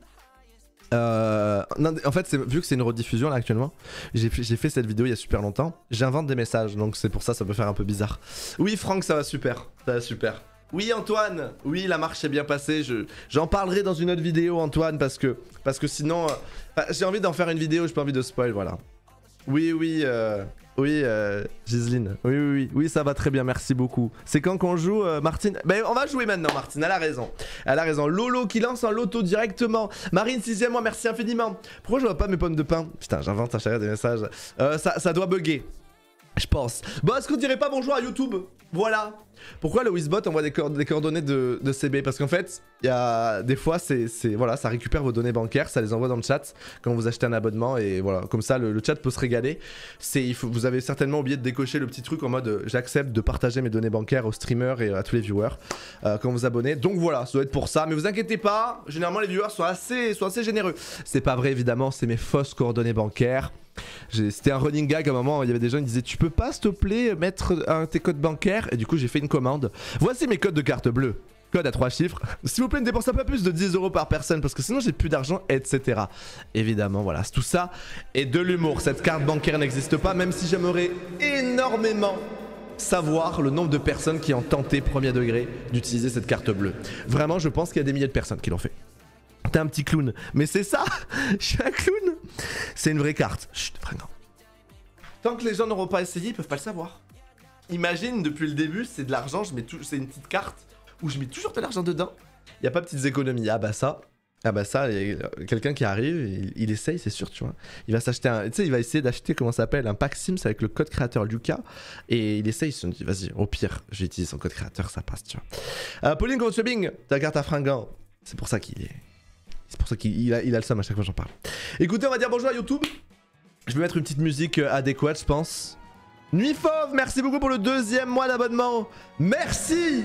Euh, non, en fait, vu que c'est une rediffusion là actuellement, j'ai fait cette vidéo il y a super longtemps. J'invente des messages, donc c'est pour ça ça peut faire un peu bizarre. Oui, Franck, ça va super, ça va super. Oui, Antoine, oui, la marche s'est bien passée. Je, j'en parlerai dans une autre vidéo, Antoine, parce que, parce que sinon, euh, j'ai envie d'en faire une vidéo, j'ai pas envie de spoil, voilà. Oui, oui, euh, oui, euh, Giseline. Oui, oui, oui, oui, ça va très bien, merci beaucoup. C'est quand qu'on joue, euh, Martine? Ben, on va jouer maintenant, Martine, elle a raison. Elle a raison. Lolo qui lance un loto directement. Marine, sixième mois, merci infiniment. Pourquoi je vois pas mes pommes de pain? Putain, j'invente à chaque fois des messages. Euh, ça, ça doit bugger. Je pense. Bon, est-ce qu'on dirait pas bonjour à YouTube? Voilà. Pourquoi le Wizbot envoie des, co des coordonnées de, de C B? Parce qu'en fait, il y a des fois, c'est voilà, ça récupère vos données bancaires, ça les envoie dans le chat quand vous achetez un abonnement et voilà, comme ça le, le chat peut se régaler. C'est, il faut, vous avez certainement oublié de décocher le petit truc en mode euh, j'accepte de partager mes données bancaires aux streamers et à tous les viewers euh, quand vous abonnez. Donc voilà, ça doit être pour ça. Mais vous inquiétez pas, généralement les viewers sont assez, sont assez généreux. C'est pas vrai évidemment, c'est mes fausses coordonnées bancaires. C'était un running gag à un moment, il y avait des gens qui disaient tu peux pas s'il te plaît mettre un, tes codes bancaires, et du coup j'ai fait une commande. Voici mes codes de carte bleue, code à trois chiffres. S'il vous plaît ne dépensez pas plus de dix euros par personne parce que sinon j'ai plus d'argent, etc. Évidemment voilà, tout ça est de l'humour. Cette carte bancaire n'existe pas, même si j'aimerais énormément savoir le nombre de personnes qui ont tenté premier degré d'utiliser cette carte bleue. Vraiment je pense qu'il y a des milliers de personnes qui l'ont fait. T'es un petit clown. Mais c'est ça. Je suis un clown. C'est une vraie carte. Chut, fringant. Tant que les gens n'auront pas essayé, ils peuvent pas le savoir. Imagine, depuis le début, c'est de l'argent, je mets tout, c'est une petite carte où je mets toujours de l'argent dedans. Il n'y a pas de petites économies. Ah bah ça. Ah bah ça, il y a quelqu'un qui arrive, il, il essaye, c'est sûr, tu vois. Il va s'acheter un... Tu sais, il va essayer d'acheter, comment ça s'appelle, un pack Sims avec le code créateur Lucas. Et il essaye, il se dit, vas-y, au pire, j'utilise son code créateur, ça passe, tu vois. Euh, Pauline Gros-Chubbing, ta carte à fringant. C'est pour ça qu'il est... C'est pour ça qu'il a, il a le seum à chaque fois que j'en parle. Écoutez, on va dire bonjour à YouTube. Je vais mettre une petite musique adéquate, je pense. Nuit Fauve, merci beaucoup pour le deuxième mois d'abonnement. Merci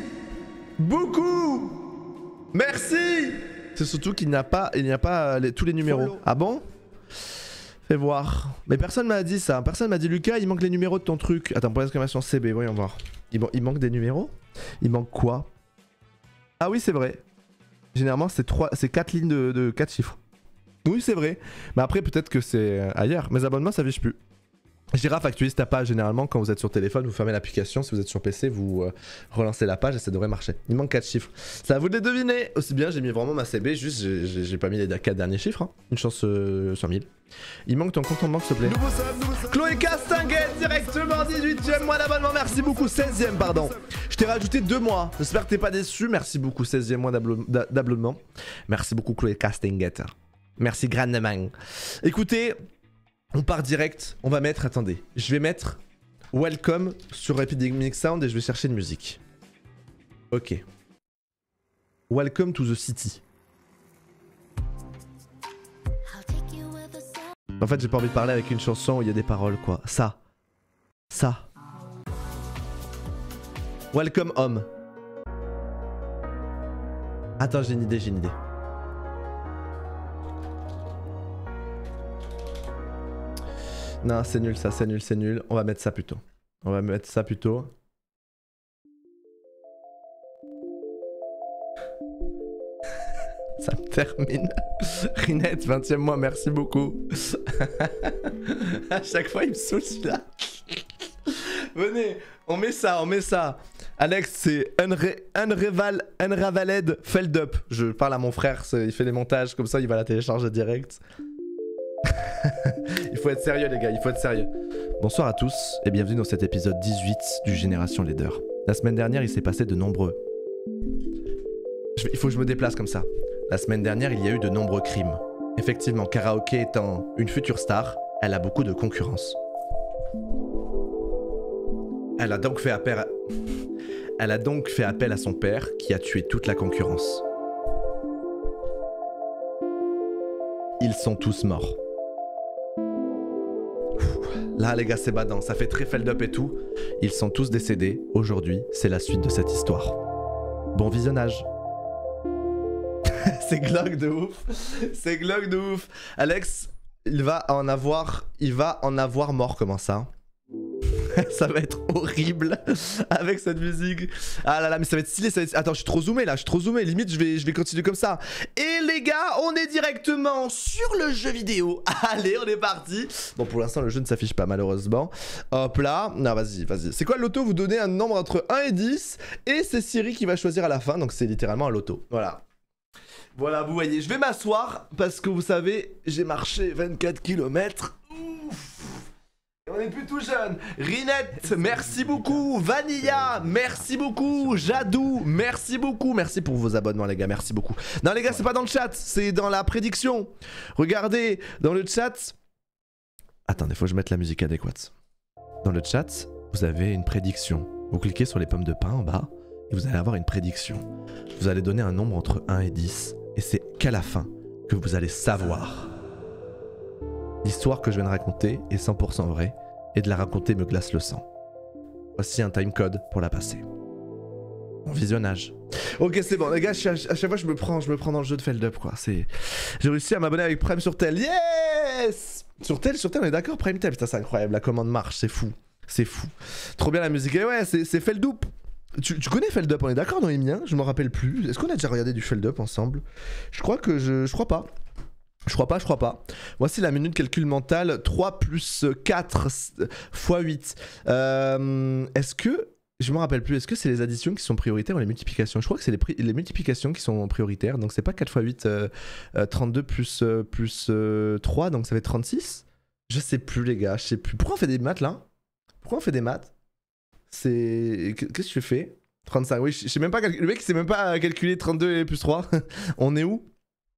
beaucoup. Merci. C'est surtout qu'il n'y a pas, il n'y a pas les, tous les numéros. Follow. Ah bon? Fais voir. Mais personne m'a dit ça. Personne m'a dit Lucas, il manque les numéros de ton truc. Attends, pour l'exclamation C B, voyons voir. Il, man il manque des numéros? Il manque quoi? Ah oui, c'est vrai. Généralement, c'est quatre lignes de, de quatre chiffres. Oui, c'est vrai. Mais après, peut-être que c'est ailleurs. Mes abonnements, ça fiche plus. Girafe actualise ta page généralement quand vous êtes sur téléphone, vous fermez l'application, si vous êtes sur P C, vous euh, relancez la page et ça devrait marcher. Il manque quatre chiffres. C'est à vous de les deviner. Aussi bien, j'ai mis vraiment ma C B, juste j'ai pas mis les quatre derniers chiffres. Hein. Une chance euh, cent mille. Il manque ton compte en banque, s'il te plaît. Nouveau sub, nouveau sub. Chloé Castinguet, directement dix-huitième mois d'abonnement, merci beaucoup. seizième, pardon. Je t'ai rajouté deux mois. J'espère que t'es pas déçu. Merci beaucoup, seizième mois d'abonnement. Merci beaucoup, Chloé Castinguet. Merci grandement. Écoutez. On part direct, on va mettre, attendez, je vais mettre Welcome sur Epidemic Sound et je vais chercher une musique. Ok. Welcome to the city. En fait, j'ai pas envie de parler avec une chanson où il y a des paroles, quoi. Ça. Ça. Welcome home. Attends, j'ai une idée, j'ai une idée. Non, c'est nul ça, c'est nul, c'est nul. On va mettre ça plutôt. On va mettre ça plutôt. Ça me termine. Rinette, vingtième mois, merci beaucoup. À chaque fois, il me saoule celui-là. Venez, on met ça, on met ça. Alex, c'est Unreval, Unraveled Feldup. Je parle à mon frère, il fait les montages, comme ça il va la télécharger direct. Il faut être sérieux les gars, il faut être sérieux. Bonsoir à tous et bienvenue dans cet épisode dix-huit du Génération Leader. La semaine dernière il s'est passé de nombreux... Je... Il faut que je me déplace comme ça. La semaine dernière il y a eu de nombreux crimes. Effectivement, Karaoké étant une future star, elle a beaucoup de concurrence. Elle a donc fait appel à... Elle a donc fait appel à son père qui a tué toute la concurrence. Ils sont tous morts. Là les gars c'est badant, ça fait très feld up et tout. Ils sont tous décédés, aujourd'hui c'est la suite de cette histoire. Bon visionnage. C'est glauque de ouf. C'est glauque de ouf. Alex, il va en avoir, il va en avoir mort comment ça? Ça va être horrible avec cette musique. Ah là là, mais ça va être stylé, ça va être... Attends, je suis trop zoomé là, je suis trop zoomé. Limite, je vais, je vais continuer comme ça. Et les gars, on est directement sur le jeu vidéo. Allez, on est parti. Bon, pour l'instant, le jeu ne s'affiche pas malheureusement. Hop là. Non, vas-y, vas-y. C'est quoi le loto? Vous donnez un nombre entre un et dix. Et c'est Siri qui va choisir à la fin. Donc, c'est littéralement un loto. Voilà. Voilà, vous voyez. Je vais m'asseoir parce que vous savez, j'ai marché vingt-quatre kilomètres. Ouf. On est plus tout jeune. Rinette, merci beaucoup. Vanilla, merci beaucoup. Jadou, merci beaucoup. Merci pour vos abonnements les gars, merci beaucoup. Non les gars, c'est pas dans le chat, c'est dans la prédiction. Regardez, dans le chat. Attendez, faut que je mette la musique adéquate. Dans le chat, vous avez une prédiction. Vous cliquez sur les pommes de pain en bas et vous allez avoir une prédiction. Vous allez donner un nombre entre un et dix et c'est qu'à la fin que vous allez savoir. L'histoire que je viens de raconter est cent pour cent vraie, et de la raconter me glace le sang. Voici un timecode pour la passer. Mon visionnage. Ok, c'est bon, les gars, à chaque fois je me prends, je me prends dans le jeu de Feldup, quoi. C'est... J'ai réussi à m'abonner avec Prime sur tel. Yes! Sur tel, sur tel, on est d'accord, Prime tel. Putain, c'est incroyable, la commande marche, c'est fou. C'est fou. Trop bien la musique. Et ouais, c'est Feldup. Tu, tu connais Feldup, on est d'accord, Noémie, hein? Je me rappelle plus. Est-ce qu'on a déjà regardé du Feldup ensemble? Je crois que je... Je crois pas. Je crois pas, je crois pas. Voici la minute calcul mental. trois plus quatre fois huit. Euh, est-ce que... Je me rappelle plus. Est-ce que c'est les additions qui sont prioritaires ou les multiplications? Je crois que c'est les, les multiplications qui sont prioritaires. Donc c'est pas quatre fois huit, euh, euh, trente-deux plus, euh, plus euh, trois. Donc ça fait trente-six. Je sais plus les gars, je sais plus. Pourquoi on fait des maths là? Pourquoi on fait des maths? C'est... Qu'est-ce que je fais? trente-cinq. Oui, je sais même pas calculer. Le mec il sait même pas calculer trente-deux et plus trois. On est où?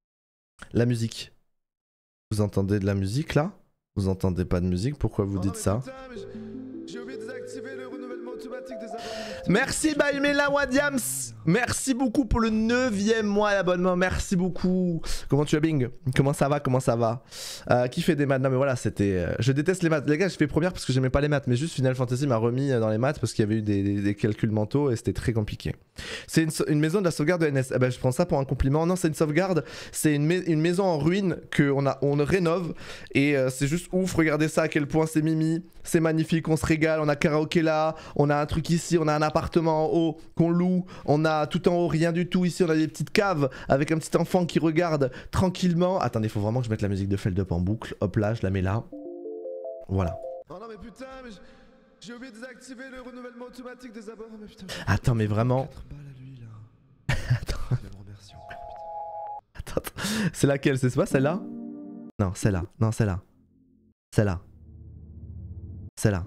La musique. Vous entendez de la musique là? Vous entendez pas de musique? Pourquoi vous dites ça? Merci Baimela Wadiams. Merci beaucoup pour le neuvième mois d'abonnement. Merci beaucoup. Comment tu vas, Bing? Comment ça va? Comment ça va? euh, Qui fait des maths? Non mais voilà, c'était... Euh, je déteste les maths. Les gars, je fais première parce que j'aimais pas les maths. Mais juste Final Fantasy m'a remis dans les maths parce qu'il y avait eu des, des, des calculs mentaux et c'était très compliqué. C'est une, une maison de la sauvegarde de N S. Eh ben, je prends ça pour un compliment. Non, c'est une sauvegarde. C'est une, une maison en ruine qu'on a, on rénove. Et euh, c'est juste ouf. Regardez ça, à quel point c'est mimi. C'est magnifique, on se régale. On a karaoké là. On a un truc ici. On a un appartement en haut qu'on loue. On a tout en haut rien du tout. Ici, on a des petites caves avec un petit enfant qui regarde tranquillement. Attendez, faut vraiment que je mette la musique de Feld Up en boucle. Hop là, je la mets là. Voilà. Oh non, mais putain, mais j'ai oublié de désactiver le renouvellement automatique des abords. Mais putain, attends, mais vraiment. Attends. Attends, c'est laquelle? C'est pas celle-là? Non, celle-là. Non, celle-là. Celle-là. Celle-là.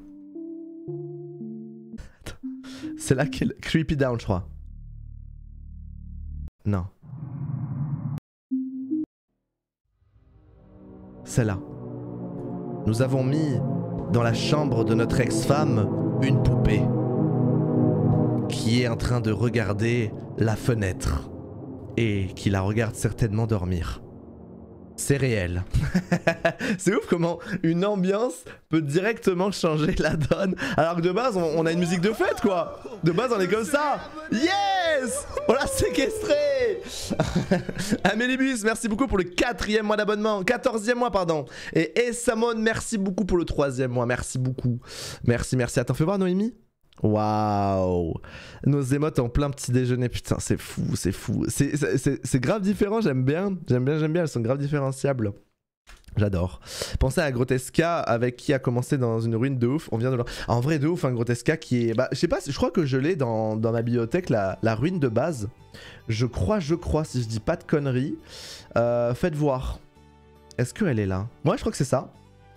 C'est laquelle? Creepy Down, je crois. Non. Celle-là. Nous avons mis dans la chambre de notre ex-femme une poupée qui est en train de regarder la fenêtre et qui la regarde certainement dormir. C'est réel. C'est ouf comment une ambiance peut directement changer la donne. Alors que de base, on, on a une musique de fête, quoi. De base, on est comme ça. Yes! On l'a séquestré. Amélibus, merci beaucoup pour le quatrième mois d'abonnement. quatorzième mois, pardon. Et Essamon, merci beaucoup pour le troisième mois. Merci beaucoup. Merci, merci. Attends, fais voir Noémie. Waouh! Nos émotes en plein petit déjeuner, putain, c'est fou, c'est fou. C'est grave différent, j'aime bien. J'aime bien, j'aime bien, elles sont grave différenciables. J'adore. Pensez à Grotesca avec qui a commencé dans une ruine de ouf. On vient de le... En vrai, de ouf, un Grotesca qui est. Bah, je sais pas, je crois que je l'ai dans, dans ma bibliothèque, la, la ruine de base. Je crois, je crois, si je dis pas de conneries. Euh, faites voir. Est-ce qu'elle est là? Ouais, je crois que c'est ça.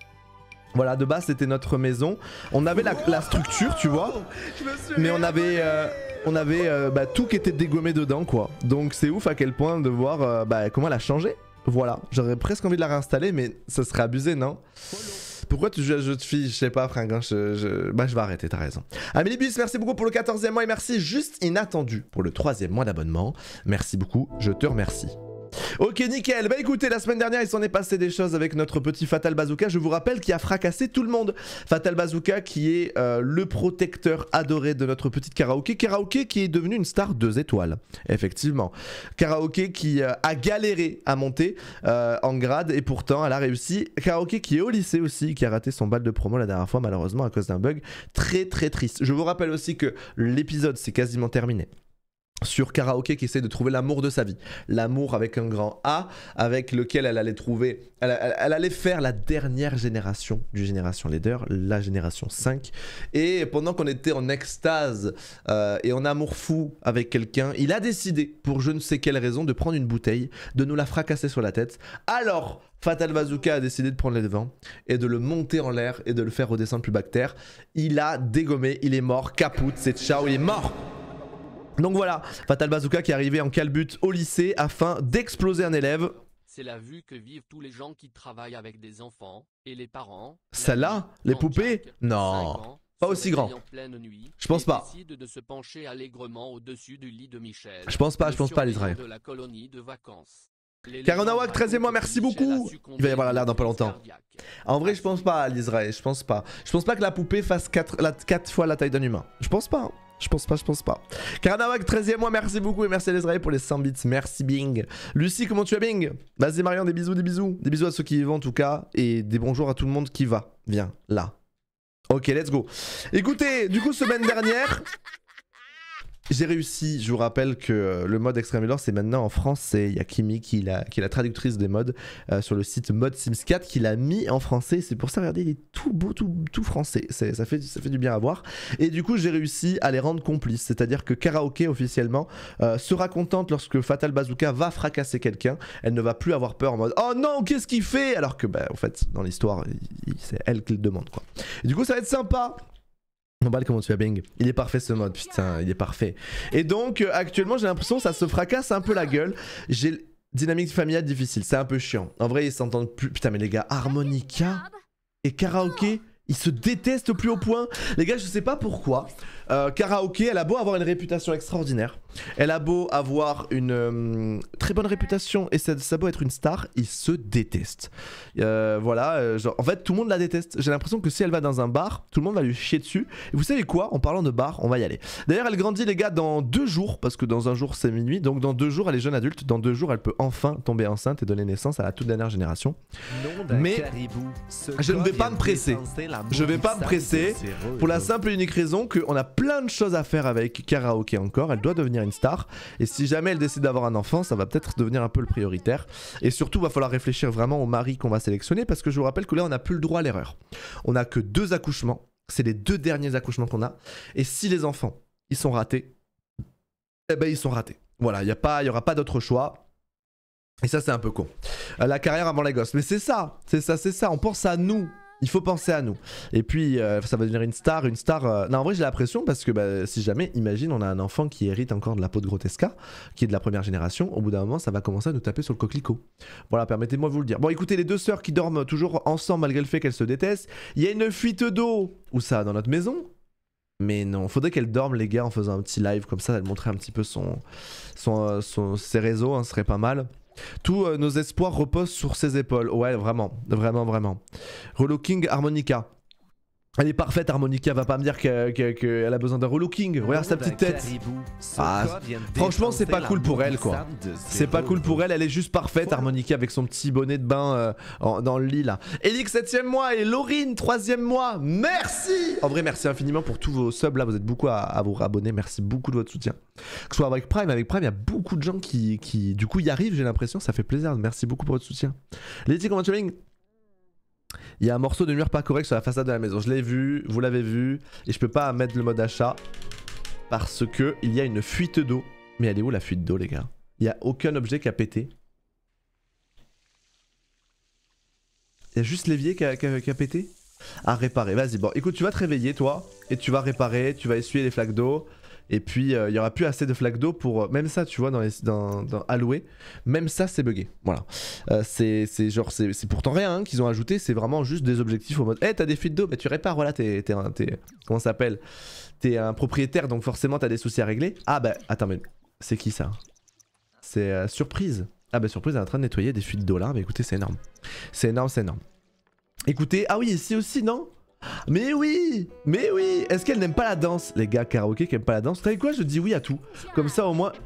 Voilà, de base c'était notre maison. On avait la, la structure, tu vois, mais on avait, euh, on avait euh, bah, tout qui était dégommé dedans, quoi. Donc c'est ouf à quel point de voir euh, bah, comment elle a changé. Voilà, j'aurais presque envie de la réinstaller, mais ça serait abusé, non? Pourquoi tu joues à ce jeu de filles? Je sais pas, fringuin, je, je... Bah je vais arrêter, t'as raison. Amélibus, merci beaucoup pour le quatorzième mois et merci juste inattendu pour le troisième mois d'abonnement. Merci beaucoup, je te remercie. Ok, nickel. Bah écoutez, la semaine dernière il s'en est passé des choses avec notre petit Fatal Bazooka. Je vous rappelle qu'il a fracassé tout le monde. Fatal Bazooka qui est euh, le protecteur adoré de notre petite karaoké. Karaoké qui est devenu une star deux étoiles. Effectivement. Karaoké qui euh, a galéré à monter euh, en grade et pourtant elle a réussi. Karaoké qui est au lycée aussi, qui a raté son bal de promo la dernière fois malheureusement à cause d'un bug. Très très triste. Je vous rappelle aussi que l'épisode c'est quasiment terminé. Sur Karaoké qui essaie de trouver l'amour de sa vie. L'amour avec un grand A, avec lequel elle allait trouver... Elle, elle, elle allait faire la dernière génération du Génération Leader, la génération cinq. Et pendant qu'on était en extase euh, et en amour fou avec quelqu'un, il a décidé, pour je ne sais quelle raison, de prendre une bouteille, de nous la fracasser sur la tête. Alors, Fatal Bazooka a décidé de prendre les devants et de le monter en l'air et de le faire redescendre plus bas que terre. Il a dégommé, il est mort, caput, c'est ciao, il est mort. Donc voilà, Fatal Bazooka qui est arrivé en calbut au lycée afin d'exploser un élève. C'est la vue que vivent tous les gens qui travaillent avec des enfants et les parents. Celle-là, les poupées? Non, pas aussi grand. Je pense pas. De se pencher allègrement au-dessus du lit de Michel. Je pense pas, je pense pas, l'Israël. De la colonie de vacances. Karonawak, treizième mois, merci beaucoup. Il va y avoir la l'air dans pas longtemps. En vrai, je pense pas, l'Israël, je pense pas. Je pense pas que la poupée fasse quatre fois la taille d'un humain. Je pense pas. Hein. Je pense pas, je pense pas. Karanawak, treizième mois, merci beaucoup et merci à l'Israël pour les cent bits. Merci Bing. Lucie, comment tu vas Bing? Vas-y Marion, des bisous, des bisous. Des bisous à ceux qui y vont en tout cas. Et des bonjours à tout le monde qui va. Viens, là. Ok, let's go. Écoutez, du coup, semaine dernière... J'ai réussi, je vous rappelle que le mode Extreme Lore c'est maintenant en français. Il y a Kimi qui, la, qui est la traductrice des modes euh, sur le site Mode Sims quatre qui l'a mis en français. C'est pour ça, regardez, il est tout beau, tout, tout français. Ça fait, ça fait du bien à voir. Et du coup, j'ai réussi à les rendre complices. C'est-à-dire que Karaoké officiellement euh, sera contente lorsque Fatal Bazooka va fracasser quelqu'un. Elle ne va plus avoir peur en mode oh non, qu'est-ce qu'il fait? Alors que, bah, en fait, dans l'histoire, c'est elle qui le demande, quoi. Et du coup, ça va être sympa. Nobal, comment tu vas Bing? Il est parfait ce mode, putain, il est parfait. Et donc, euh, actuellement, j'ai l'impression que ça se fracasse un peu la gueule. J'ai dynamique familiale difficile, c'est un peu chiant. En vrai, ils s'entendent plus. Putain, mais les gars, harmonica et karaoké, Ils se détestent au plus haut point. Les gars, je sais pas pourquoi. Euh, Karaoké, elle a beau avoir une réputation extraordinaire. Elle a beau avoir une euh, très bonne réputation et ça, ça a beau être une star, ils se détestent. Euh, voilà, euh, genre, en fait, tout le monde la déteste. J'ai l'impression que si elle va dans un bar, tout le monde va lui chier dessus. Et vous savez quoi? En parlant de bar, on va y aller. D'ailleurs, elle grandit, les gars, dans deux jours, parce que dans un jour, c'est minuit. Donc, dans deux jours, elle est jeune adulte. Dans deux jours, elle peut enfin tomber enceinte et donner naissance à la toute dernière génération. Mais caribou, je ne vais pas me presser. Je vais pas me presser pour la simple et unique raison qu'on a plein de choses à faire avec Karaoké encore. Elle doit devenir une star. Et si jamais elle décide d'avoir un enfant, ça va peut-être devenir un peu le prioritaire. Et surtout, il va falloir réfléchir vraiment au mari qu'on va sélectionner. Parce que je vous rappelle que là, on n'a plus le droit à l'erreur. On n'a que deux accouchements. C'est les deux derniers accouchements qu'on a. Et si les enfants, ils sont ratés, eh ben ils sont ratés. Voilà, il n'y aura pas d'autre choix. Et ça, c'est un peu con. Euh, la carrière avant les gosses. Mais c'est ça, c'est ça, c'est ça. On pense à nous. Il faut penser à nous. Et puis, euh, ça va devenir une star. Une star. Euh... Non, en vrai, j'ai l'impression parce que bah, si jamais, imagine, on a un enfant qui hérite encore de la peau de Grotesca, qui est de la première génération. Au bout d'un moment, ça va commencer à nous taper sur le coquelicot. Voilà, permettez-moi de vous le dire. Bon, écoutez, les deux sœurs qui dorment toujours ensemble malgré le fait qu'elles se détestent. Il y a une fuite d'eau. Où ça? Dans notre maison? Mais non, faudrait qu'elle dorme, les gars, en faisant un petit live comme ça. Elle montrait un petit peu son, son, euh, son, ses réseaux, hein, ce serait pas mal. Tous euh, nos espoirs reposent sur ses épaules. Ouais, vraiment, vraiment, vraiment. Relooking Harmonica. Elle est parfaite, Harmonica. Va pas me dire qu'elle que, que a besoin d'un relooking. Regarde sa petite tête. Ah, franchement, c'est pas cool pour elle, quoi. C'est pas cool pour elle. Elle est juste parfaite, Harmonica, avec son petit bonnet de bain euh, en, dans le lit, là. Elix, septième mois. Et Laurine, troisième mois. Merci. En vrai, merci infiniment pour tous vos subs, là. Vous êtes beaucoup à, à vous abonner. Merci beaucoup de votre soutien. Que ce soit avec Prime. Avec Prime, il y a beaucoup de gens qui, qui du coup, y arrivent, j'ai l'impression. Ça fait plaisir. Merci beaucoup pour votre soutien. Letty, comment tu vas? Il y a un morceau de mur pas correct sur la façade de la maison. Je l'ai vu, vous l'avez vu. Et je peux pas mettre le mode achat. Parce que il y a une fuite d'eau. Mais elle est où la fuite d'eau, les gars? Il n'y a aucun objet qui a pété. Il y a juste l'évier qui a, qui, a, qui a pété. À réparer. Vas-y, bon, écoute, tu vas te réveiller, toi. Et tu vas réparer, tu vas essuyer les flaques d'eau. Et puis, euh, il n'y aura plus assez de flaques d'eau pour... Même ça, tu vois, dans, les, dans, dans Alloué, même ça, c'est bugué. Voilà. Euh, c'est genre... C'est pourtant rien hein, qu'ils ont ajouté. C'est vraiment juste des objectifs au mode... Eh, hey, t'as des fuites d'eau, bah tu répares, voilà, t'es... Comment ça s'appelle? T'es un propriétaire, donc forcément, t'as des soucis à régler. Ah bah, attends, mais... C'est qui, ça? C'est euh, Surprise. Ah bah, Surprise est en train de nettoyer des fuites d'eau, là. Bah écoutez, c'est énorme. C'est énorme, c'est énorme. Écoutez... Ah oui, ici aussi, non? Mais oui, mais oui. Est-ce qu'elle n'aime pas la danse? Les gars, Karaoké qui aiment pas la danse. Vous savez quoi? Je dis oui à tout. Comme ça au moins...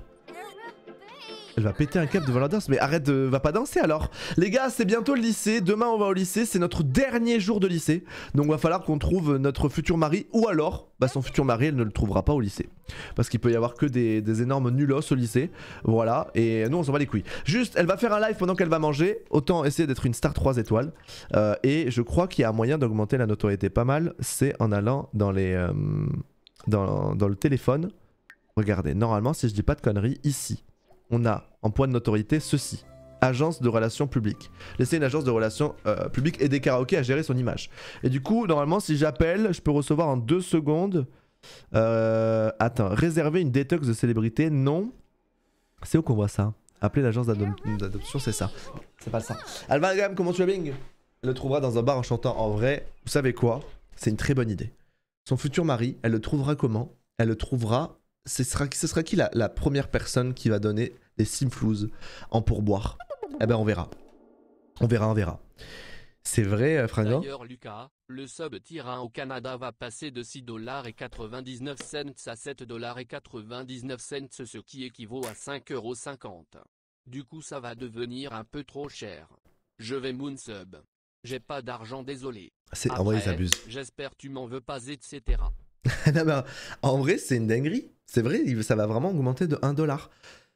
Elle va péter un câble devant la danse. Mais arrête de... Va pas danser alors. Les gars, c'est bientôt le lycée. Demain on va au lycée. C'est notre dernier jour de lycée. Donc va falloir qu'on trouve notre futur mari. Ou alors, bah son futur mari, elle ne le trouvera pas au lycée. Parce qu'il peut y avoir que des, des énormes nulos au lycée. Voilà. Et nous on s'en bat les couilles. Juste, elle va faire un live pendant qu'elle va manger. Autant essayer d'être une star trois étoiles. Euh, et je crois qu'il y a un moyen d'augmenter la notoriété pas mal. C'est en allant dans les... Euh, dans, dans le téléphone. Regardez, normalement si je dis pas de conneries, ici. On a en point de notoriété ceci. Agence de relations publiques. Laissez une agence de relations euh, publiques aider Karaoké à gérer son image. Et du coup, normalement, si j'appelle, je peux recevoir en deux secondes. Euh, attends, réserver une détox de célébrité. Non. C'est où qu'on voit ça? Appeler l'agence d'adoption, c'est ça. C'est pas ça. Alvagam, comment tu vas, Bing? Elle le trouvera dans un bar en chantant. En vrai, vous savez quoi? C'est une très bonne idée. Son futur mari, elle le trouvera comment? Elle le trouvera... Ce sera, ce sera qui la, la première personne qui va donner des simflouz en pourboire? Eh ben on verra. On verra, on verra. C'est vrai, euh, Fringant? D'ailleurs, Lucas, le sub tyran au Canada va passer de six dollars et quatre-vingt-dix-neuf cents à sept dollars et quatre-vingt-dix-neuf cents, ce qui équivaut à cinq euros cinquante. Du coup, ça va devenir un peu trop cher. Je vais moon sub. J'ai pas d'argent, désolé. En vrai, ils abusent. J'espère tu m'en veux pas, et cetera. Non, mais en vrai, c'est une dinguerie. C'est vrai, ça va vraiment augmenter de un dollar.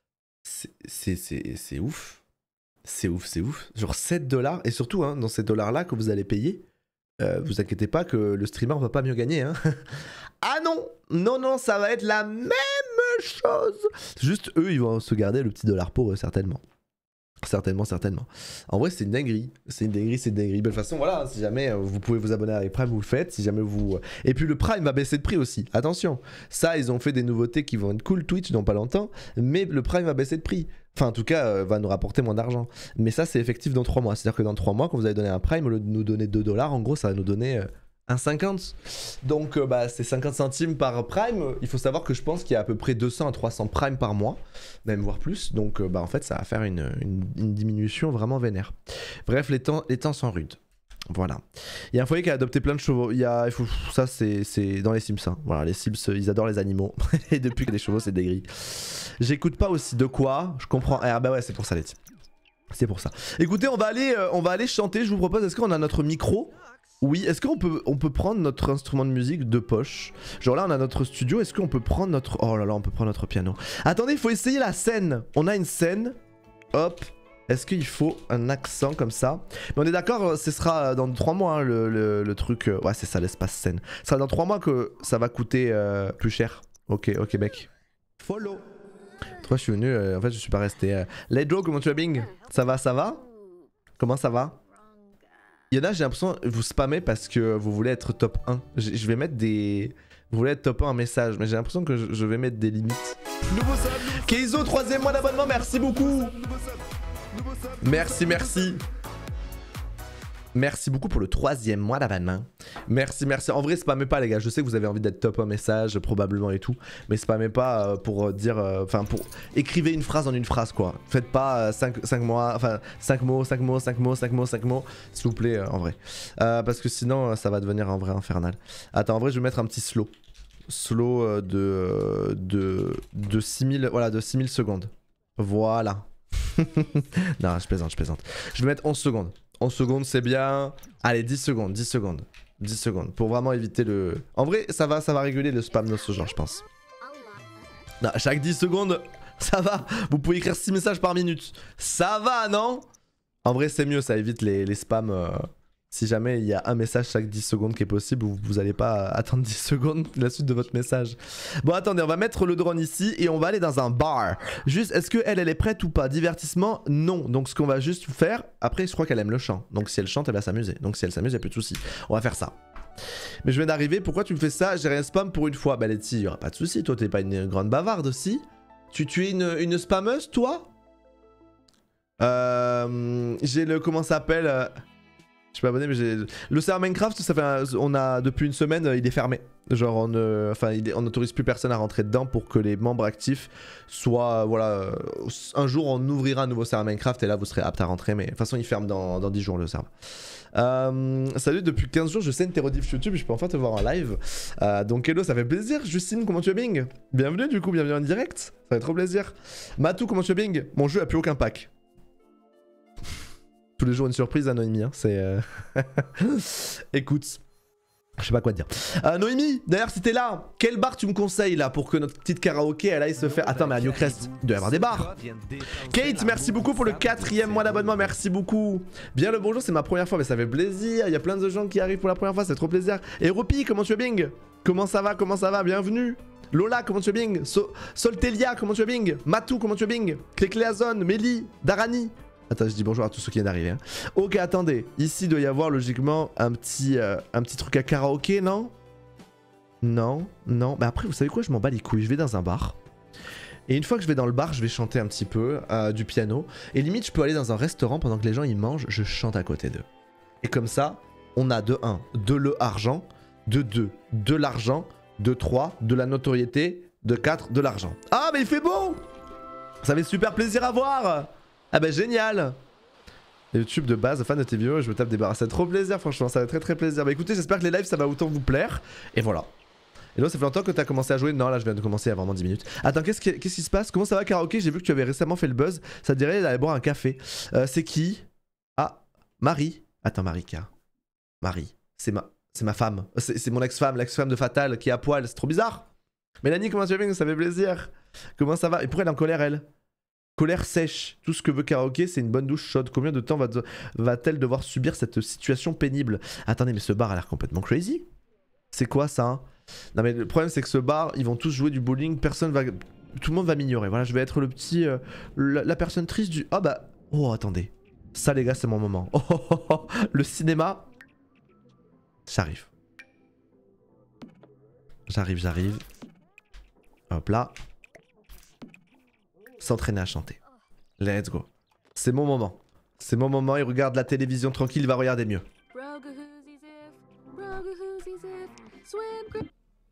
C'est ouf. C'est ouf, c'est ouf. Genre sept dollars. Et surtout, hein, dans ces dollars-là que vous allez payer, euh, vous inquiétez pas que le streamer va pas mieux gagner. Hein. Ah non! Non, non, ça va être la même chose. Juste eux, ils vont se garder le petit dollar pour eux, certainement. Certainement, certainement. En vrai, c'est une dinguerie. C'est une dinguerie, c'est une dinguerie. De toute façon, voilà, si jamais vous pouvez vous abonner avec Prime, vous le faites. Si jamais vous... Et puis le Prime va baisser de prix aussi. Attention. Ça, ils ont fait des nouveautés qui vont être cool Twitch dans pas longtemps. Mais le Prime va baisser de prix. Enfin, en tout cas, euh, va nous rapporter moins d'argent. Mais ça, c'est effectif dans trois mois. C'est-à-dire que dans trois mois, quand vous allez donner un Prime, au lieu de nous donner deux dollars, en gros, ça va nous donner euh, Un cinquante. Donc euh, bah, c'est cinquante centimes par prime. Il faut savoir que je pense qu'il y a à peu près deux cents à trois cents primes par mois, même voire plus. Donc euh, bah, en fait ça va faire une, une, une diminution vraiment vénère. Bref, les temps, les temps sont rudes. Voilà. Il y a un foyer qui a adopté plein de chevaux. Il y a, il faut, ça c'est dans les Sims. Hein. Voilà, les Sims ils adorent les animaux. Et depuis que les chevaux c'est des grilles. J'écoute pas aussi de quoi. Je comprends. Ah bah ouais c'est pour ça les types. C'est pour ça. Écoutez, on va aller, euh, on va aller chanter. Je vous propose. Est-ce qu'on a notre micro? Oui, est-ce qu'on peut, on peut prendre notre instrument de musique de poche? Genre là on a notre studio, est-ce qu'on peut prendre notre... Oh là là, on peut prendre notre piano. Attendez, il faut essayer la scène. On a une scène. Hop. Est-ce qu'il faut un accent comme ça? Mais on est d'accord, ce sera dans trois mois hein, le, le, le truc... Ouais c'est ça, l'espace scène. Ce sera dans trois mois que ça va coûter euh, plus cher. Ok, ok mec. Follow. Toi je suis venu, euh, en fait je suis pas resté. Euh... Ledro, comment tu vas Bing? Ça va, ça va? Comment ça va? Il y en a, j'ai l'impression, vous spammez parce que vous voulez être top un. Je, je vais mettre des... Vous voulez être top un en message, mais j'ai l'impression que je, je vais mettre des limites. Keizo, troisième mois d'abonnement, merci beaucoup. Merci, merci. Merci beaucoup pour le troisième mois d'abonnement. Merci, merci. En vrai, spammez pas les gars. Je sais que vous avez envie d'être top un message, probablement et tout. Mais spammez pas euh, pour dire... Enfin, euh, pour... Écrivez une phrase en une phrase, quoi. Faites pas euh, cinq mois... Enfin, cinq mots, cinq mots, cinq mots, cinq mots, cinq mots. S'il vous plaît, euh, en vrai. Euh, parce que sinon, euh, ça va devenir en vrai infernal. Attends, en vrai, je vais mettre un petit slow. Slow euh, de, euh, de... De six mille... Voilà, de six mille secondes. Voilà. Non, je plaisante, je plaisante. Je vais mettre onze secondes. onze secondes c'est bien. Allez dix secondes, dix secondes. dix secondes pour vraiment éviter le... En vrai ça va, ça va réguler le spam de ce genre je pense. Non, chaque dix secondes ça va. Vous pouvez écrire six messages par minute. Ça va non? En vrai c'est mieux, ça évite les, les spams. Euh... Si jamais il y a un message chaque dix secondes qui est possible, vous, vous allez pas attendre dix secondes la suite de votre message. Bon attendez, on va mettre le drone ici et on va aller dans un bar. Juste, est-ce que elle, elle est prête ou pas? Divertissement? Non. Donc ce qu'on va juste faire, après je crois qu'elle aime le chant. Donc si elle chante, elle va s'amuser. Donc si elle s'amuse, il n'y a plus de soucis. On va faire ça. Mais je viens d'arriver, pourquoi tu me fais ça? J'ai rien spam pour une fois. Bah Letty, il n'y aura pas de soucis. Toi t'es pas une grande bavarde aussi. Tu, tu es une, une spammeuse toi? Euh, J'ai le... Comment ça s'appelle euh... Je suis pas abonné mais j'ai... Le serveur Minecraft, ça fait un... on a depuis une semaine, il est fermé. Genre on euh... enfin, il est... on n'autorise plus personne à rentrer dedans pour que les membres actifs soient... Voilà, un jour on ouvrira un nouveau serveur Minecraft et là vous serez apte à rentrer. Mais de toute façon il ferme dans, dans dix jours le serveur. Euh... Salut, depuis quinze jours je sais tes rediff YouTube, je peux enfin te voir en live. Euh... Donc hello, ça fait plaisir. Justine, comment tu vas Bing? Bienvenue du coup, bienvenue en direct. Ça fait trop plaisir. Matou, comment tu vas Bing? Mon jeu a plus aucun pack. Tous les jours une surprise à Noémie, hein. C'est... Euh... Écoute, je sais pas quoi te dire. Euh, Noémie, d'ailleurs si t'es là, quel bar tu me conseilles là pour que notre petite karaoké elle aille se faire... Attends mais à Newcrest, il doit y avoir des bars. Kate, merci beaucoup pour le quatrième mois d'abonnement, merci beaucoup. Bien le bonjour, c'est ma première fois, mais ça fait plaisir. Il y a plein de gens qui arrivent pour la première fois, c'est trop plaisir. Et Ropi, comment tu vas Bing? Comment ça va, comment ça va, bienvenue. Lola, comment tu vas Bing? so Soltelia, comment tu vas Bing? Matou, comment tu vas Bing? Clécléazon, Mélie, Darani. Attends, je dis bonjour à tous ceux qui viennent d'arriver. Hein. Ok, attendez. Ici, il doit y avoir logiquement un petit, euh, un petit truc à karaoké, non? Non, non. Mais après, vous savez quoi? Je m'en bats les couilles. Je vais dans un bar. Et une fois que je vais dans le bar, je vais chanter un petit peu euh, du piano. Et limite, je peux aller dans un restaurant pendant que les gens ils mangent. Je chante à côté d'eux. Et comme ça, on a de un, de le argent. De deux, de l'argent. De trois, de la notoriété. De quatre, de l'argent. Ah, mais il fait beau! Ça fait super plaisir à voir! Ah bah génial! YouTube de base, fan de tes vidéos, je me tape des barres. Ça fait trop plaisir, franchement, ça fait très très plaisir. Bah écoutez, j'espère que les lives ça va autant vous plaire. Et voilà. Et là, ça fait longtemps que t'as commencé à jouer. Non, là, je viens de commencer il y a vraiment dix minutes. Attends, qu'est-ce qui, qu'est-ce qui se passe? Comment ça va, karaoké? J'ai vu que tu avais récemment fait le buzz. Ça te dirait d'aller boire un café. Euh, c'est qui? Ah, Marie. Attends, Marika. Marie. C'est ma, c'est ma femme. C'est mon ex-femme, l'ex-femme de Fatal qui est à poil. C'est trop bizarre. Mélanie, comment tu vas bien? Ça fait plaisir. Comment ça va? Et pourquoi elle est en colère, elle? Colère sèche, tout ce que veut karaoké, c'est une bonne douche chaude. Combien de temps va-t-elle va devoir subir cette situation pénible? Attendez, mais ce bar a l'air complètement crazy. C'est quoi ça hein? Non mais le problème c'est que ce bar, ils vont tous jouer du bowling, personne va... Tout le monde va m'ignorer, voilà, je vais être le petit... Euh, la, la personne triste du... Ah bah... Oh, attendez. Ça les gars, c'est mon moment. Oh, oh, oh, oh. Le cinéma... J'arrive. J'arrive, j'arrive. Hop là. S'entraîner à chanter. Let's go. C'est mon moment. C'est mon moment, il regarde la télévision tranquille, il va regarder mieux.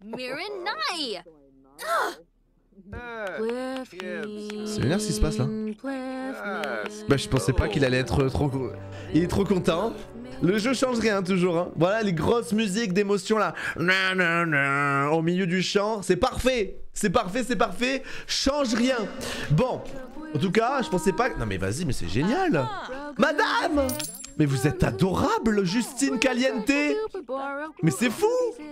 C'est vénère ce qui se passe là. Bah je pensais pas qu'il allait être trop... Il est trop content. Le jeu change rien toujours hein. Voilà les grosses musiques d'émotion là. Au milieu du chant. C'est parfait. C'est parfait, c'est parfait. Change rien. Bon. En tout cas, je pensais pas... Non mais vas-y, mais c'est génial. Madame! Mais vous êtes adorable, Justine Caliente. Mais c'est fou.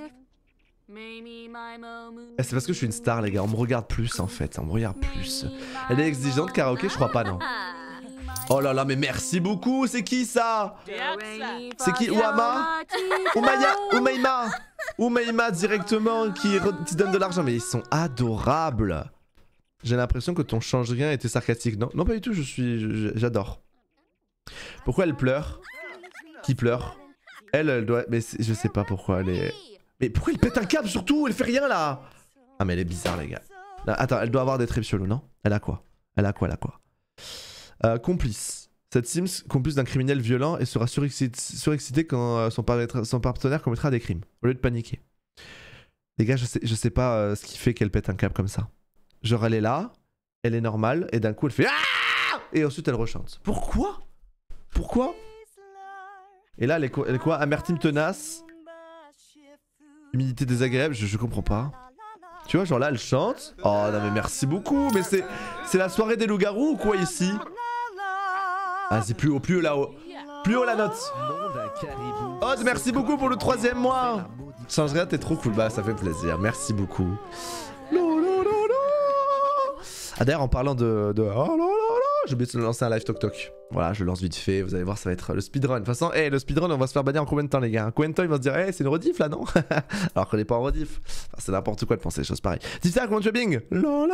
Eh, c'est parce que je suis une star les gars, on me regarde plus en fait, on me regarde plus. Elle est exigeante karaoké, je crois pas non. Oh là là mais merci beaucoup, c'est qui ça? C'est qui? Ouama? Oumaya? Oumaima? Oumaima directement qui, qui donne de l'argent, mais ils sont adorables. J'ai l'impression que ton change rien était sarcastique, non? Non pas du tout, je suis... j'adore. Pourquoi elle pleure? Qui pleure? Elle, elle doit... Mais je sais pas pourquoi elle est... Mais pourquoi elle pète un câble surtout? Elle fait rien là. Ah mais elle est bizarre les gars. Là, attends, elle doit avoir des tripes chelous, non? Elle a quoi? Elle a quoi? Elle a quoi? euh, Complice. Cette Sims, complice d'un criminel violent et sera surexcité, surexcité quand euh, son, son partenaire commettra des crimes. Au lieu de paniquer. Les gars, je sais, je sais pas euh, ce qui fait qu'elle pète un câble comme ça. Genre elle est là, elle est normale, et d'un coup elle fait ah! Et ensuite elle rechante. Pourquoi? Pourquoi? Et là elle est quoi, elle est quoi? Amertume tenace. Humilité désagréable, je, je comprends pas. Tu vois, genre là, elle chante. Oh non, mais merci beaucoup. Mais c'est c'est la soirée des loups-garous ou quoi ici? Ah, c'est plus haut, plus haut là-haut. Plus haut la note. Oh, merci beaucoup pour le troisième mois. Change rien, t'es trop cool. Bah, ça fait plaisir. Merci beaucoup. Ah, d'ailleurs, en parlant de. de... Oh là là là, j'ai oublié de lancer un live Toc Toc. Voilà, je le lance vite fait. Vous allez voir, ça va être le speedrun. De toute façon, hey, le speedrun, on va se faire bannir en combien de temps, les gars? Combien de temps ils vont se dire, hey, c'est une rediff là, non? Alors qu'on n'est pas en rediff. Enfin, c'est n'importe quoi de penser des choses pareilles. Tifta, comment tu vas, Bing? La la la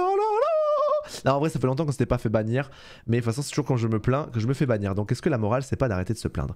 la. Non, en vrai, ça fait longtemps qu'on s'était pas fait bannir. Mais de toute façon, c'est toujours quand je me plains que je me fais bannir. Donc, est-ce que la morale, c'est pas d'arrêter de se plaindre?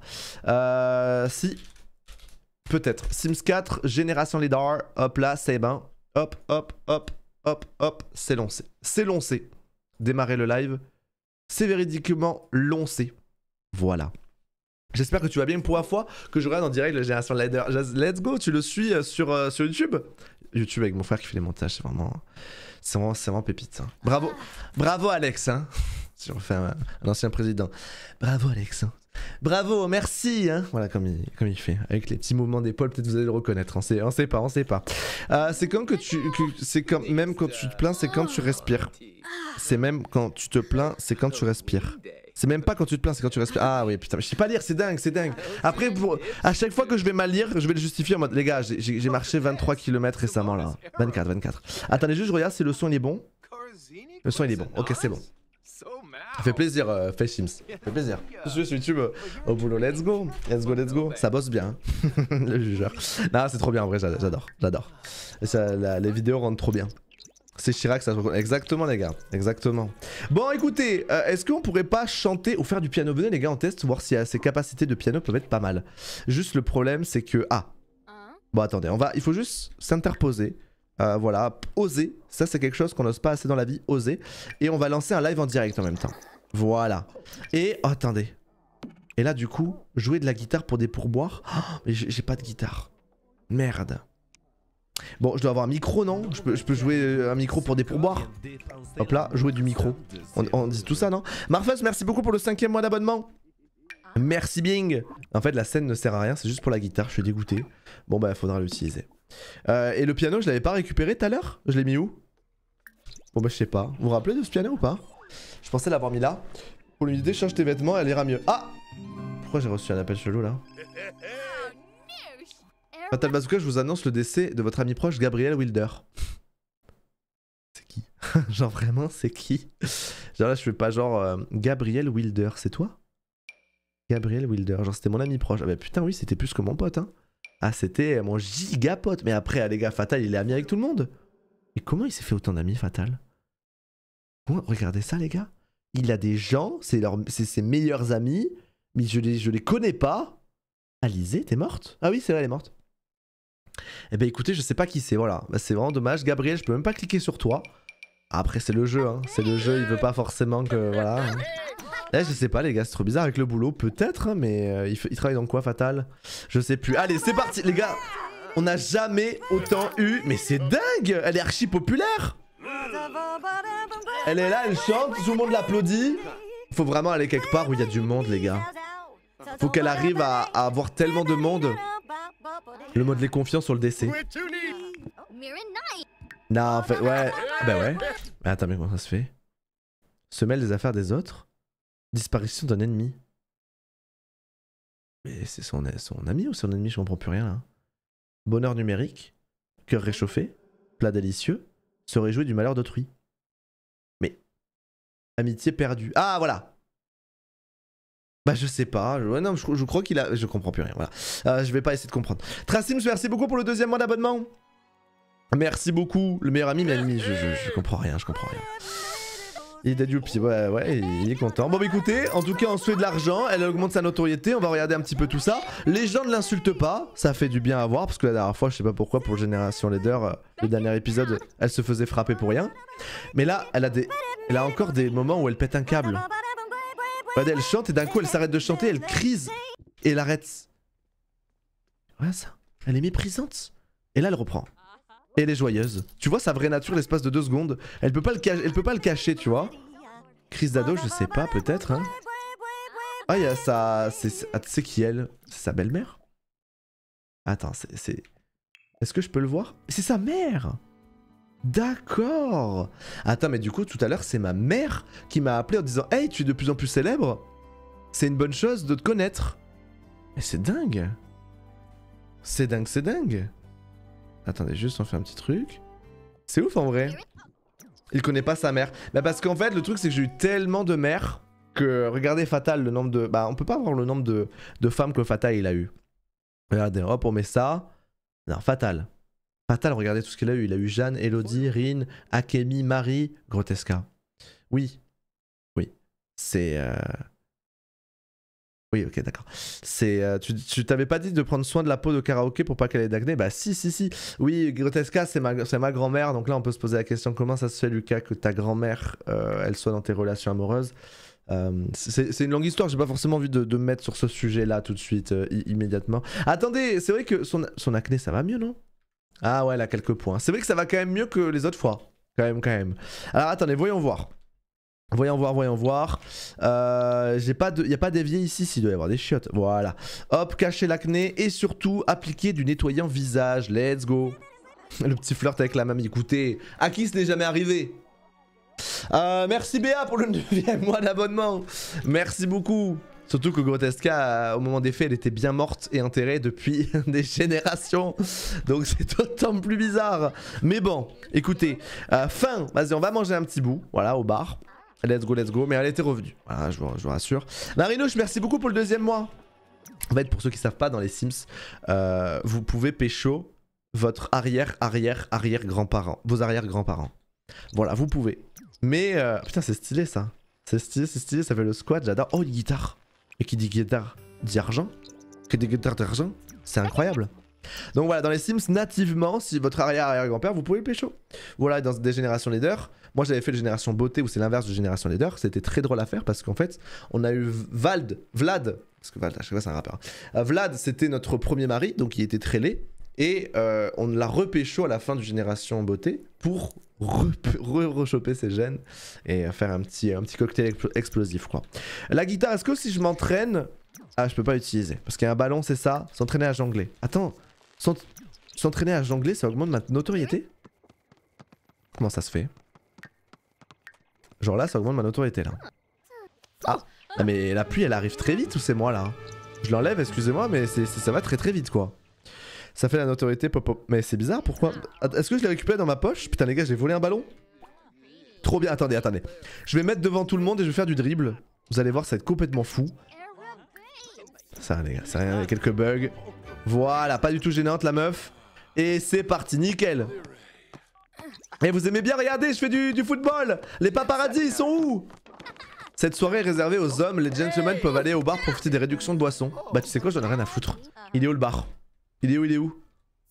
Euh. Si. Peut-être. Sims quatre, Génération Leader. Hop là, c'est ben. Hop, hop, hop. Hop, hop, c'est lancé. C'est lancé. Démarrer le live. C'est véridiquement lancé. Voilà. J'espère que tu vas bien pour la fois que je regarde en direct la Génération Leader. Let's go, tu le suis sur, euh, sur YouTube. YouTube avec mon frère qui fait les montages, c'est vraiment... C'est vraiment, vraiment pépite. Hein. Bravo. Bravo Alex. Hein. Si on fait un, un ancien président. Bravo Alex. Hein. Bravo, merci hein. Voilà comme il, comme il fait. Avec les petits mouvements d'épaule, peut-être vous allez le reconnaître. On sait, on sait pas, on sait pas. Euh, c'est quand que tu... Que, c'est quand, même quand tu te plains, c'est quand tu respires. C'est même quand tu te plains, c'est quand tu respires. C'est même pas quand tu te plains, c'est quand tu respires. Ah oui, putain, je sais pas lire, c'est dingue, c'est dingue. Après, pour, à chaque fois que je vais mal lire, je vais le justifier en mode, les gars, j'ai marché vingt-trois kilomètres récemment là. vingt-quatre, vingt-quatre. Attendez juste, je regarde si le son il est bon. Le son il est bon, ok, c'est bon. Ça fait plaisir, euh, Face Sims. Ça fait plaisir. Je suis sur YouTube euh, au boulot. Let's go. Let's go, let's go. Ça bosse bien. Le jugeur. Non, c'est trop bien en vrai, j'adore. J'adore. Les vidéos rendent trop bien. C'est Chirac, ça se reconnaît. Exactement, les gars. Exactement. Bon, écoutez, euh, est-ce qu'on pourrait pas chanter ou faire du piano? Venez, les gars, on teste, voir si euh, ces capacités de piano peuvent être pas mal. Juste le problème, c'est que. Ah. Bon, attendez, on va. Il faut juste s'interposer. Euh, voilà, oser, ça c'est quelque chose qu'on n'ose pas assez dans la vie, oser. Et on va lancer un live en direct en même temps. Voilà. Et oh, attendez. Et là du coup, jouer de la guitare pour des pourboires. Oh, mais j'ai pas de guitare. Merde. Bon, je dois avoir un micro, non? je peux, je peux jouer un micro pour des pourboires. Hop là, jouer du micro. On, on dit tout ça, non? Marfus, merci beaucoup pour le cinquième mois d'abonnement. Merci Bing. En fait, la scène ne sert à rien, c'est juste pour la guitare, je suis dégoûté. Bon bah, faudra l'utiliser. Euh, et le piano, je l'avais pas récupéré tout à l'heure? Je l'ai mis où? Bon bah je sais pas. Vous vous rappelez de ce piano ou pas? Je pensais l'avoir mis là. Pour lui dire change tes vêtements, elle ira mieux. Ah! Pourquoi j'ai reçu un appel chelou là? Fatal Bazooka, je vous annonce le décès de votre ami proche Gabriel Wilder. C'est qui? Genre vraiment, c'est qui? Genre là, je fais pas genre euh, Gabriel Wilder, c'est toi? Gabriel Wilder, genre c'était mon ami proche. Ah bah putain, oui, c'était plus que mon pote, hein. Ah, c'était mon giga pote. Mais après, les gars, Fatal, il est ami avec tout le monde. Mais comment il s'est fait autant d'amis, Fatal? Oh, regardez ça, les gars. Il a des gens, c'est ses meilleurs amis, mais je les, je les connais pas. Alizé, t'es morte? Ah oui, c'est vrai, elle est morte. Eh ben écoutez, je sais pas qui c'est, voilà. Bah, c'est vraiment dommage. Gabriel, je peux même pas cliquer sur toi. Après, c'est le jeu, hein. C'est le jeu, il veut pas forcément que... Voilà. Là, je sais pas, les gars, c'est trop bizarre avec le boulot. Peut-être, hein, mais euh, il, il travaille dans quoi, Fatal? Je sais plus. Allez, c'est parti, les gars. On n'a jamais autant eu... Mais c'est dingue. Elle est archi populaire. Elle est là, elle chante, tout le monde l'applaudit. Faut vraiment aller quelque part où il y a du monde, les gars. Faut qu'elle arrive à, à avoir tellement de monde. Le mode les confiants sur le D C. Non, en fait, ouais. Bah ouais. Mais attends, mais comment ça se fait? Se mêle des affaires des autres. Disparition d'un ennemi. Mais c'est son, son ami ou son ennemi? Je comprends plus rien là. Bonheur numérique. Cœur réchauffé. Plat délicieux. Se réjouit du malheur d'autrui. Mais. Amitié perdue. Ah, voilà. Bah je sais pas, je, ouais, non, je, je crois qu'il a... Je comprends plus rien, voilà. Euh, je vais pas essayer de comprendre. Tracims, merci beaucoup pour le deuxième mois d'abonnement. Merci beaucoup, le meilleur ami, mais ami, je, je, je comprends rien, je comprends rien. Il est youpi, ouais, ouais, il est content. Bon bah écoutez, en tout cas on se fait de l'argent, elle augmente sa notoriété, on va regarder un petit peu tout ça. Les gens ne l'insultent pas, ça fait du bien à voir, parce que la dernière fois, je sais pas pourquoi, pour Génération Leader, euh, le dernier épisode, elle se faisait frapper pour rien. Mais là, elle a, des... elle a encore des moments où elle pète un câble. Regardez, elle chante et d'un coup elle s'arrête de chanter, elle crise et elle arrête. Voilà ça, elle est méprisante. Et là elle reprend. Et elle est joyeuse. Tu vois sa vraie nature l'espace de deux secondes. Elle peut pas le, elle peut pas le cacher, tu vois. Crise d'ado, je sais pas, peut-être. Hein. Ah, il y a sa... C'est qui elle? C'est sa belle-mère? Attends, c'est... Est-ce que je peux le voir? C'est sa mère. D'accord. Attends, mais du coup, tout à l'heure, c'est ma mère qui m'a appelé en disant « Hey, tu es de plus en plus célèbre. C'est une bonne chose de te connaître. » Mais c'est dingue. C'est dingue, c'est dingue. Attendez, juste, on fait un petit truc. C'est ouf, en vrai. Il connaît pas sa mère. Bah parce qu'en fait, le truc, c'est que j'ai eu tellement de mères que... Regardez Fatal, le nombre de... Bah, on peut pas avoir le nombre de, de femmes que Fatal, il a eu. Regardez, hop, on met ça. Non, Fatal. Fatal, regardez tout ce qu'il a eu. Il a eu Jeanne, Elodie, Rin, Akemi, Marie, Grotesca. Oui. Oui. C'est... Euh... Oui, ok, d'accord. C'est... Euh, tu tu t'avais pas dit de prendre soin de la peau de karaoké pour pas qu'elle ait d'acné? Bah si, si, si. Oui, Grotesca, c'est ma, c'est ma grand-mère. Donc là, on peut se poser la question, comment ça se fait, Lucas, que ta grand-mère, euh, elle soit dans tes relations amoureuses? Euh, c'est une longue histoire, j'ai pas forcément envie de, de me mettre sur ce sujet-là tout de suite, euh, immédiatement. Attendez, c'est vrai que son, son acné, ça va mieux, non? Ah ouais, elle a quelques points. C'est vrai que ça va quand même mieux que les autres fois. Quand même, quand même. Alors attendez, voyons voir. Voyons voir, voyons voir. Euh, j'ai pas de... Il n'y a pas d'évier ici, s'il doit y avoir des chiottes. Voilà. Hop, cacher l'acné et surtout appliquer du nettoyant visage. Let's go. Le petit flirt avec la mamie. Écoutez, à qui ce n'est jamais arrivé? euh, Merci Béa pour le neuvième mois d'abonnement. Merci beaucoup. Surtout que Grotesca, au moment des faits, elle était bien morte et enterrée depuis des générations. Donc c'est d'autant plus bizarre. Mais bon, écoutez, euh, fin, vas-y, on va manger un petit bout, voilà, au bar. Let's go, let's go. Mais elle était revenue, voilà, je vous, je vous rassure. Marinouche, merci beaucoup pour le deuxième mois. En fait, pour ceux qui savent pas, dans les Sims, euh, vous pouvez pécho votre arrière, arrière, arrière grand-parent. Vos arrière-grands-parents. Voilà, vous pouvez. Mais, euh, putain, c'est stylé ça. C'est stylé, c'est stylé, ça fait le squat, j'adore. Oh, une guitare. Et qui dit guitare dit argent. Qui dit guitare d'argent, c'est incroyable. Donc voilà, dans les Sims, nativement, si votre arrière-arrière-grand-père, vous pouvez le pécho. Voilà, dans des générations leader. Moi, j'avais fait le génération beauté où c'est l'inverse de génération leader. C'était très drôle à faire parce qu'en fait, on a eu Vald, Vlad. Parce que Vald, à chaque fois, c'est un rappeur. Euh, Vlad, c'était notre premier mari, donc il était très laid. Et euh, on l'a repécho à la fin du génération beauté pour re-rechoper re ses gènes et faire un petit, un petit cocktail expl explosif quoi. La guitare, est-ce que si je m'entraîne... Ah, je peux pas l'utiliser parce qu'il y a un ballon, c'est ça. S'entraîner à jongler. Attends, s'entraîner à jongler, ça augmente ma notoriété? Comment ça se fait? Genre là, ça augmente ma notoriété là. Ah, ah mais la pluie, elle arrive très vite ou c'est moi là? Je l'enlève, excusez-moi, mais c'est ça va très très vite quoi. Ça fait la notoriété pop-up. Mais c'est bizarre, pourquoi? Est-ce que je l'ai récupéré dans ma poche? Putain les gars, j'ai volé un ballon. Trop bien, attendez, attendez. Je vais mettre devant tout le monde et je vais faire du dribble. Vous allez voir, ça va être complètement fou. Ça les gars, c'est rien, il y a quelques bugs. Voilà, pas du tout gênante la meuf. Et c'est parti, nickel. Et vous aimez bien, regardez, je fais du, du football. Les paparazzis, ils sont où? Cette soirée est réservée aux hommes, les gentlemen peuvent aller au bar profiter des réductions de boissons. Bah tu sais quoi, j'en ai rien à foutre. Il est où le bar? Il est où, il est où?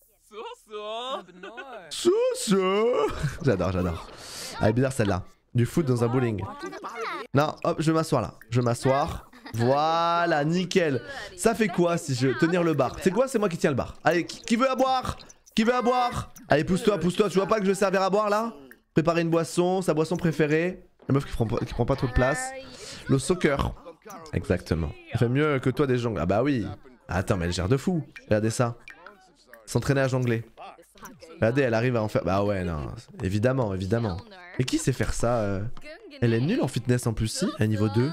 Soso. J'adore, j'adore. Elle est bizarre celle-là. Du foot dans un bowling. Non, hop, je vais m'asseoir là. Je vais m'asseoir. Voilà, nickel. Ça fait quoi si je tenir le bar? C'est quoi? C'est moi qui tiens le bar. Allez, qui, qui veut à boire? Qui veut à boire? Allez, pousse-toi, pousse-toi. Tu vois pas que je vais servir à boire là? Préparer une boisson, sa boisson préférée. La meuf qui prend, qui prend pas trop de place. Le soccer. Exactement. Elle fait mieux que toi des jongles. Ah bah oui. Attends, mais elle gère de fou. Regardez ça. S'entraîner à jongler. Regardez, elle arrive à en faire. Bah ouais, non. Évidemment, évidemment. Et qui sait faire ça euh... Elle est nulle en fitness en plus, si, à niveau deux.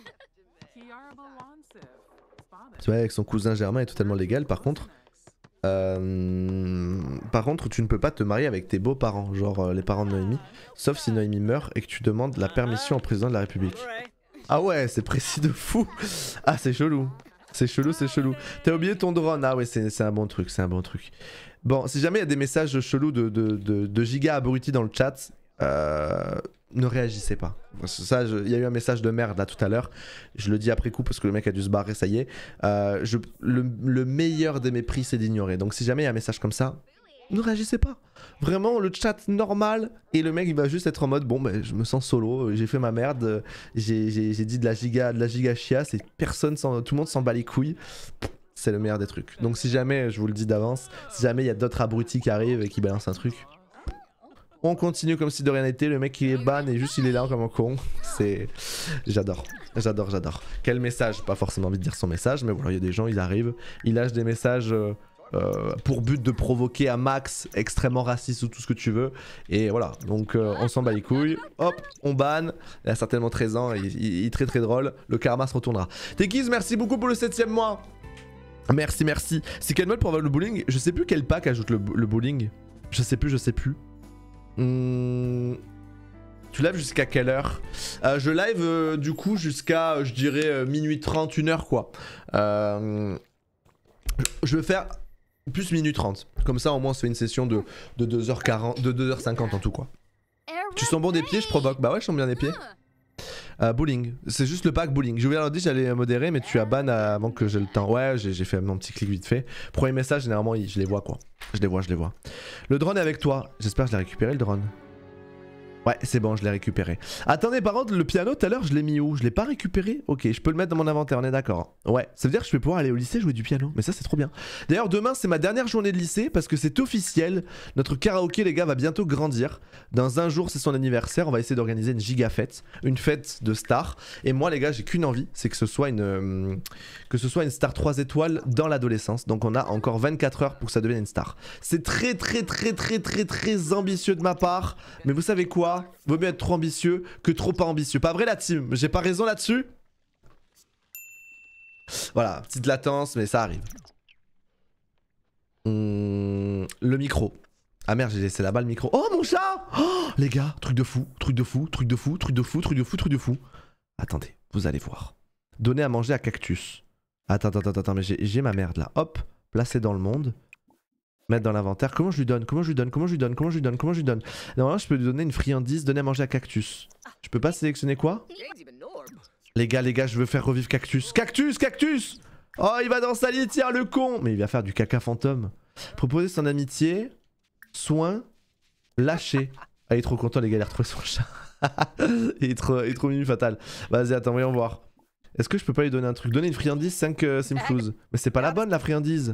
Tu vois, avec son cousin Germain est totalement légal. Par contre, euh... par contre, tu ne peux pas te marier avec tes beaux-parents, genre euh, les parents de Noémie, sauf si Noémie meurt et que tu demandes la permission au président de la République. Ah ouais, c'est précis de fou. Ah, c'est chelou. C'est chelou, c'est chelou. T'as oublié ton drone. Ah ouais, c'est un bon truc, c'est un bon truc. Bon, si jamais il y a des messages chelous de, de, de, de giga abrutis dans le chat, euh, ne réagissez pas. Ça, il y a eu un message de merde là tout à l'heure. Je le dis après coup parce que le mec a dû se barrer, ça y est. Euh, je, le, le meilleur des mépris, c'est d'ignorer. Donc si jamais il y a un message comme ça, ne réagissez pas. Vraiment, le chat normal. Et le mec, il va juste être en mode, bon, ben, je me sens solo, j'ai fait ma merde, j'ai dit de la giga, de la giga chiasse et personne, tout le monde s'en bat les couilles. C'est le meilleur des trucs. Donc si jamais, je vous le dis d'avance, si jamais il y a d'autres abrutis qui arrivent et qui balancent un truc, on continue comme si de rien n'était. Le mec qui est ban et juste il est là comme un con. C'est... J'adore, j'adore, j'adore. Quel message? Pas forcément envie de dire son message, mais voilà, il y a des gens, ils arrivent, ils lâchent des messages euh, euh, pour but de provoquer un max extrêmement raciste ou tout ce que tu veux. Et voilà, donc euh, on s'en bat les couilles. Hop, on ban. Il a certainement treize ans, il, il, il est très très drôle. Le karma se retournera. Tekiz, merci beaucoup pour le septième mois. Merci, merci. C'est quel mode pour avoir le bowling? Je sais plus quel pack ajoute le, le bowling. Je sais plus, je sais plus. Hum... Tu live jusqu'à quelle heure? euh, Je live euh, du coup jusqu'à, je dirais, euh, minuit trente, une heure quoi. Euh... Je vais faire plus minuit trente. Comme ça au moins on se fait une session de, de deux heures quarante, de deux heures cinquante en tout quoi. Tu sens bon des pieds, je provoque. Bah ouais, je sens bien des pieds. Euh, bowling, c'est juste le pack bowling. Je voulais leur dire j'allais modérer mais tu as ban avant que j'ai le temps. Ouais, j'ai fait mon petit clic vite fait. Premier message, généralement je les vois quoi. Je les vois, je les vois. Le drone est avec toi. J'espère que je l'ai récupéré le drone. Ouais, c'est bon, je l'ai récupéré. Attendez, par contre, le piano tout à l'heure, je l'ai mis où? Je l'ai pas récupéré? Ok, je peux le mettre dans mon inventaire, on est d'accord. Ouais, ça veut dire que je vais pouvoir aller au lycée jouer du piano. Mais ça, c'est trop bien. D'ailleurs, demain, c'est ma dernière journée de lycée parce que c'est officiel. Notre karaoké, les gars, va bientôt grandir. Dans un jour, c'est son anniversaire. On va essayer d'organiser une giga fête. Une fête de stars. Et moi, les gars, j'ai qu'une envie, c'est que ce soit une euh, que ce soit une star trois étoiles dans l'adolescence. Donc, on a encore vingt-quatre heures pour que ça devienne une star. C'est très, très, très, très, très, très ambitieux de ma part. Mais vous savez quoi? Vaut mieux être trop ambitieux que trop pas ambitieux. Pas vrai la team? J'ai pas raison là-dessus? Voilà, petite latence, mais ça arrive. Hum, le micro. Ah merde, j'ai laissé là-bas le micro. Oh mon chat! Oh, les gars, truc de fou, truc de fou, truc de fou, truc de fou, truc de fou, truc de fou. Attendez, vous allez voir. Donner à manger à Cactus. Attends, attends, attends, attends, mais j'ai ma merde là. Hop, placer dans le monde. Mettre dans l'inventaire. Comment je lui donne? Comment je lui donne? Comment je lui donne? Comment je lui donne? Comment je lui donne? Normalement, je peux lui donner une friandise, donner à manger à Cactus. Je peux pas sélectionner quoi? Les gars, les gars, je veux faire revivre Cactus. Cactus, Cactus! Oh, il va dans sa litière, le con! Mais il va faire du caca fantôme. Proposer son amitié, soin, lâcher. Ah, il est trop content, les gars, il a retrouvé son chat. il, est trop, il est trop mimi fatal. Vas-y, attends, voyons voir. Est-ce que je peux pas lui donner un truc? Donner une friandise, cinq euh, simflouz. Mais c'est pas la bonne, la friandise.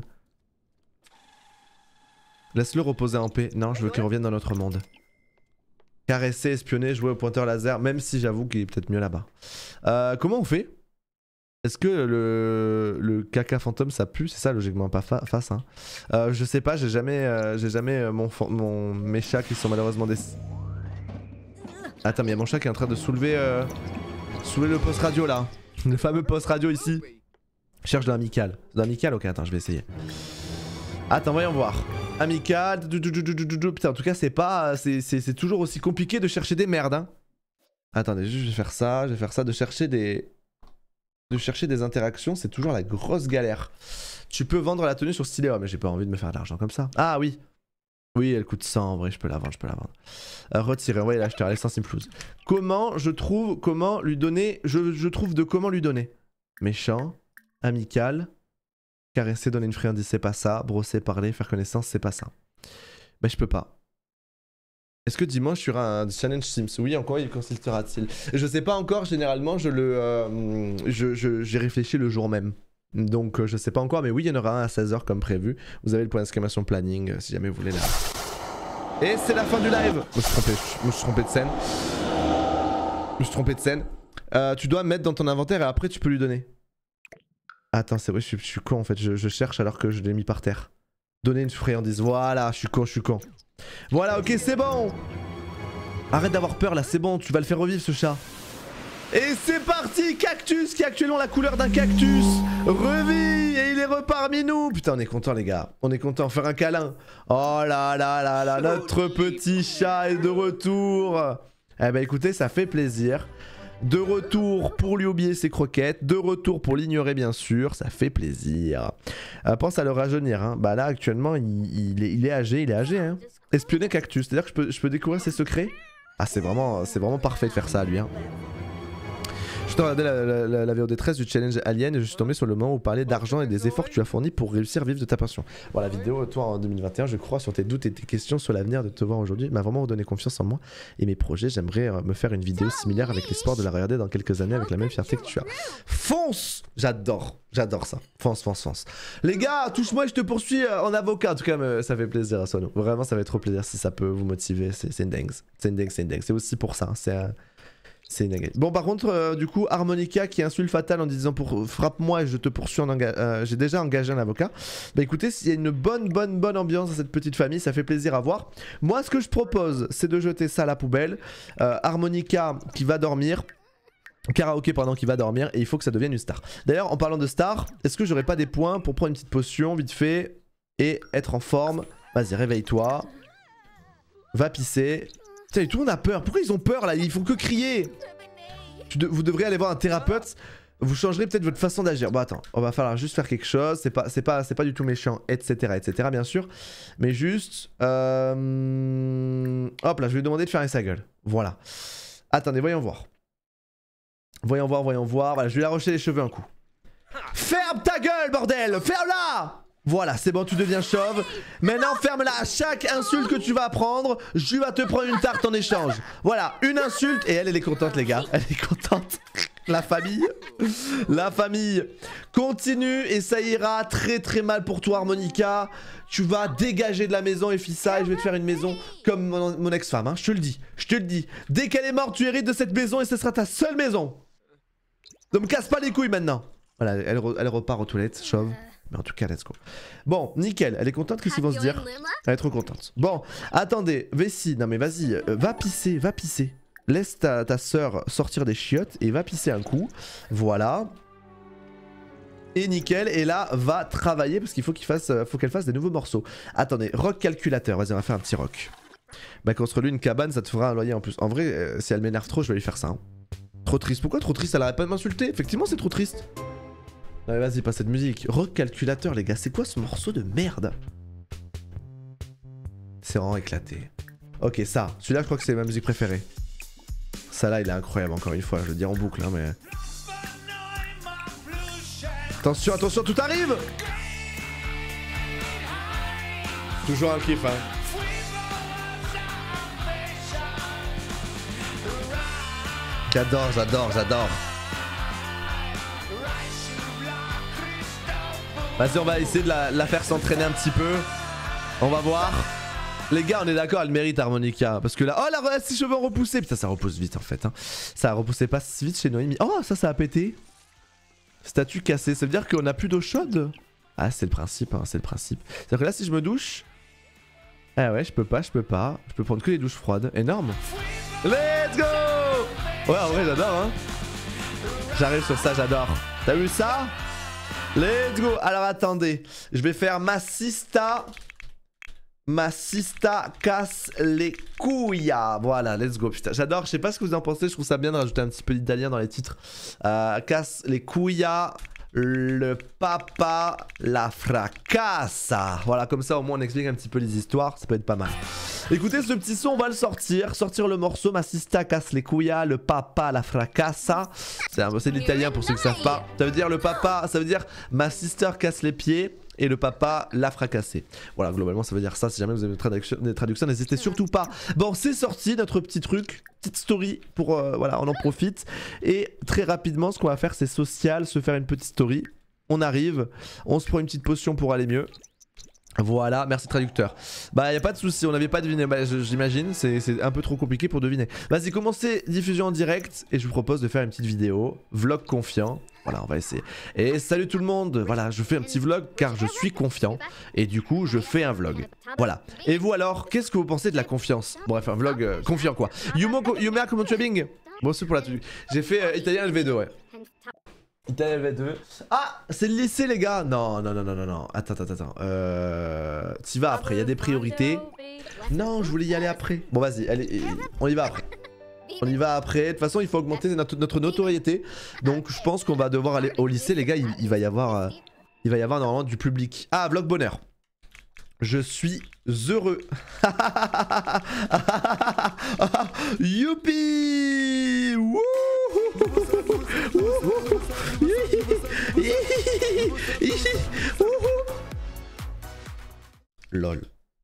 Laisse-le reposer en paix. Non, je veux qu'il revienne dans notre monde. Caresser, espionner, jouer au pointeur laser, même si j'avoue qu'il est peut-être mieux là-bas. Euh, comment on fait? Est-ce que le, le caca fantôme ça pue? C'est ça logiquement, pas fa face. Hein. Euh, je sais pas, j'ai jamais, euh, j'ai jamais euh, mon, mon, mes chats qui sont malheureusement des... Attends, mais il y a mon chat qui est en train de soulever, euh, soulever le poste radio là. Le fameux poste radio ici. Cherche de l'amical. De l'amical? Ok, attends, je vais essayer. Attends, voyons voir. Amical, putain, en tout cas c'est pas, c'est toujours aussi compliqué de chercher des merdes hein. Attendez, je vais faire ça, je vais faire ça, de chercher des, de chercher des interactions, c'est toujours la grosse galère. Tu peux vendre la tenue sur Stylet, oh, mais j'ai pas envie de me faire de l'argent comme ça. Ah oui, oui elle coûte cent en vrai, je peux la vendre, je peux la vendre. Euh, retirer, envoyer l'acheteur, elle est sans simflouz. Comment je trouve, comment lui donner, je, je trouve de comment lui donner. Méchant, amical. Caresser, donner une friandise, c'est pas ça. Brosser, parler, faire connaissance, c'est pas ça. Bah je peux pas. Est-ce que dimanche il y aura un challenge Sims? Oui, encore il consultera-t-il? Je sais pas encore, généralement je le, euh, je, je, j'ai réfléchi le jour même. Donc euh, je sais pas encore, mais oui il y en aura un à seize heures comme prévu. Vous avez le point d'exclamation planning euh, si jamais vous voulez là. Et c'est la fin du live. Je me suis trompé, je me suis trompé de scène. Je me suis trompé de scène. Euh, tu dois mettre dans ton inventaire et après tu peux lui donner. Attends, c'est vrai, je suis, je suis con en fait, je, je cherche alors que je l'ai mis par terre. Donner une friandise, voilà, je suis con, je suis con. Voilà, ok, c'est bon. Arrête d'avoir peur là, c'est bon, tu vas le faire revivre ce chat. Et c'est parti, cactus qui a actuellement la couleur d'un cactus revit et il est re parmi nous. Putain, on est content les gars, on est content, faire un câlin. Oh là là là là, notre petit chat est de retour. Eh ben écoutez, ça fait plaisir. De retour pour lui oublier ses croquettes, de retour pour l'ignorer bien sûr, ça fait plaisir. Euh, pense à le rajeunir, hein. Bah là actuellement il, il, est, il est âgé, il est âgé hein. Espionner cactus, c'est-à-dire que je peux, je peux découvrir ses secrets. Ah c'est vraiment, c'est vraiment parfait de faire ça à lui hein. Je regardais la, la, la, la V O D treize du challenge Alien et je suis tombé sur le moment où parlait d'argent et des efforts que tu as fournis pour réussir à vivre de ta passion. Voilà, la vidéo, toi en deux mille vingt et un, je crois sur tes doutes et tes questions sur l'avenir de te voir aujourd'hui, m'a vraiment redonné confiance en moi et mes projets. J'aimerais euh, me faire une vidéo similaire avec l'espoir de la regarder dans quelques années avec la même fierté que tu as. Fonce! J'adore, j'adore ça. Fonce, fonce, fonce. Les gars, touche-moi et je te poursuis euh, en avocat. En tout cas, me, ça fait plaisir à Sono. Vraiment, ça fait trop plaisir si ça peut vous motiver. C'est une dingue. C'est une dingue, c'est une dingue. C'est aussi pour ça. C'est euh, C'est une... Bon par contre euh, du coup Harmonica qui insulte Fatal en disant pour frappe-moi et je te poursuis en engagement. Euh, j'ai déjà engagé un avocat. Bah écoutez, s'il y a une bonne bonne bonne ambiance dans cette petite famille, ça fait plaisir à voir. Moi ce que je propose c'est de jeter ça à la poubelle. euh, Harmonica qui va dormir. Karaoké pardon qui va dormir et il faut que ça devienne une star. D'ailleurs en parlant de star, est-ce que j'aurais pas des points pour prendre une petite potion vite fait et être en forme? Vas-y réveille-toi. Va pisser. Putain, tout le monde a peur. Pourquoi ils ont peur là? Ils font que crier. De vous devriez aller voir un thérapeute. Vous changerez peut-être votre façon d'agir. Bon attends, on va falloir juste faire quelque chose. C'est pas, c'est pas, c'est pas du tout méchant, etc, etc bien sûr. Mais juste, euh... hop là, je vais lui demander de fermer sa gueule. Voilà. Attendez, voyons voir. Voyons voir, voyons voir. Voilà, je vais lui arracher les cheveux un coup. Ferme ta gueule, bordel! Ferme-la! Voilà, c'est bon, tu deviens chauve. Maintenant, ferme-la. À chaque insulte que tu vas apprendre, je vais te prendre une tarte en échange. Voilà, une insulte. Et elle, elle est contente, les gars. Elle est contente. La famille. La famille. Continue et ça ira très très mal pour toi, Harmonica. Tu vas dégager de la maison, Efissa, et je vais te faire une maison comme mon, mon ex-femme. Hein. Je te le dis. Je te le dis. Dès qu'elle est morte, tu hérites de cette maison et ce sera ta seule maison. Ne me casse pas les couilles maintenant. Voilà, elle, re elle repart aux toilettes, chauve. Mais en tout cas, let's go. Bon, nickel. Elle est contente, qu'est-ce qu'ils vont se dire? Elle est trop contente. Bon, attendez. Vessie, non mais vas-y. Euh, va pisser, va pisser. Laisse ta, ta soeur sortir des chiottes et va pisser un coup. Voilà. Et nickel. Et là, va travailler parce qu'il faut qu'il fasse, faut qu'elle fasse des nouveaux morceaux. Attendez, rock calculateur. Vas-y, on va faire un petit rock. Bah, construis une cabane, ça te fera un loyer en plus. En vrai, euh, si elle m'énerve trop, je vais lui faire ça. Hein. Trop triste. Pourquoi trop triste? Elle arrête pas de m'insulter. Effectivement, c'est trop triste. Allez, vas-y, pas cette musique. Rock calculateur, les gars. C'est quoi ce morceau de merde? C'est vraiment éclaté. Ok, ça. Celui-là, je crois que c'est ma musique préférée. Ça là, il est incroyable, encore une fois. Je le dis en boucle, hein, mais... Attention, attention, tout arrive. Toujours un kiff, hein. J'adore, j'adore, j'adore. Vas-y, on va essayer de la, la faire s'entraîner un petit peu. On va voir. Les gars, on est d'accord, elle mérite Harmonica. Parce que là, oh, là, ses cheveux ont repoussé. Putain, ça repousse vite en fait. Hein. Ça a repoussé pas si vite chez Noémie. Oh, ça, ça a pété. Statue cassée. Ça veut dire qu'on a plus d'eau chaude? Ah, c'est le principe, hein, c'est le principe. C'est-à-dire que là, si je me douche. Ah ouais, je peux pas, je peux pas. Je peux prendre que les douches froides. Énorme. Let's go! Ouais, en vrai, j'adore, hein. J'arrive sur ça, j'adore. T'as vu ça? Let's go. Alors attendez, je vais faire ma sista. Ma sista casse les couilles. Voilà, let's go. Putain, j'adore, je sais pas ce que vous en pensez. Je trouve ça bien de rajouter un petit peu d'italien dans les titres. euh, Casse les couilles. Le papa la fracassa. Voilà, comme ça au moins on explique un petit peu les histoires. Ça peut être pas mal. Écoutez ce petit son, on va le sortir. Sortir le morceau. Ma sista casse les couilles. Le papa la fracassa. C'est de l'italien pour ceux qui savent pas. Ça veut dire le papa, ça veut dire ma sister casse les pieds. et le papa l'a fracassé. Voilà, globalement ça veut dire ça. Si jamais vous avez des traductions, des traductions n'hésitez surtout pas. Bon, c'est sorti notre petit truc, petite story pour euh, voilà, on en profite. Et très rapidement, ce qu'on va faire, c'est social, se faire une petite story. On arrive, on se prend une petite potion pour aller mieux. Voilà, merci traducteur. Bah y a pas de souci, on n'avait pas deviné, bah, j'imagine, c'est un peu trop compliqué pour deviner. Vas-y, commencez diffusion en direct et je vous propose de faire une petite vidéo, vlog confiant. Voilà, on va essayer. Et salut tout le monde, voilà, je fais un petit vlog car je suis confiant et du coup je fais un vlog. Voilà. Et vous alors, qu'est-ce que vous pensez de la confiance? Bref, un vlog euh, confiant quoi. Yumo, Yumer, comment tu vas Bing? Bon, c'est pour la tenue. J'ai fait euh, italien L V deux, ouais. Italien L V deux. Ah, c'est le lycée les gars. Non, non, non, non, non, non. Attends, attends, attends. Euh... T'y vas après, il y a des priorités. Non, je voulais y aller après. Bon, vas-y, allez, on y va après. On y va après. De toute façon, il faut augmenter notre, notre notoriété. Donc, je pense qu'on va devoir aller au lycée, les gars. Il, il va y avoir, euh, il va y avoir normalement du public. Ah, vlog bonheur. Je suis heureux. Youpi! Wouhou! Lol.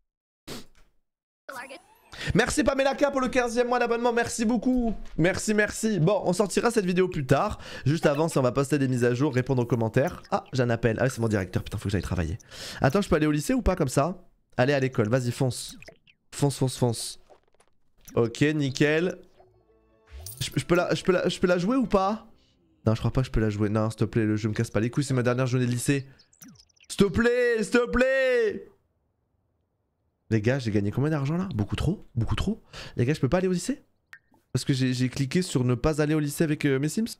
Merci Pamelaka pour le quinzième mois d'abonnement, merci beaucoup. Merci, merci. Bon, on sortira cette vidéo plus tard. Juste avant, si on va poster des mises à jour, répondre aux commentaires. Ah, j'ai un appel. Ah, c'est mon directeur, putain, faut que j'aille travailler. Attends, je peux aller au lycée ou pas comme ça? Allez à l'école, vas-y, fonce. Fonce, fonce, fonce. Ok, nickel. Je, je, peux la, je, peux la, je peux la jouer ou pas? Non, je crois pas que je peux la jouer. Non, s'il te plaît, le jeu me casse pas les couilles, c'est ma dernière journée de lycée. S'il te plaît, s'il te plaît. Les gars, j'ai gagné combien d'argent là? Beaucoup trop? Beaucoup trop? Les gars, je peux pas aller au lycée? Parce que j'ai cliqué sur ne pas aller au lycée avec euh, mes Sims.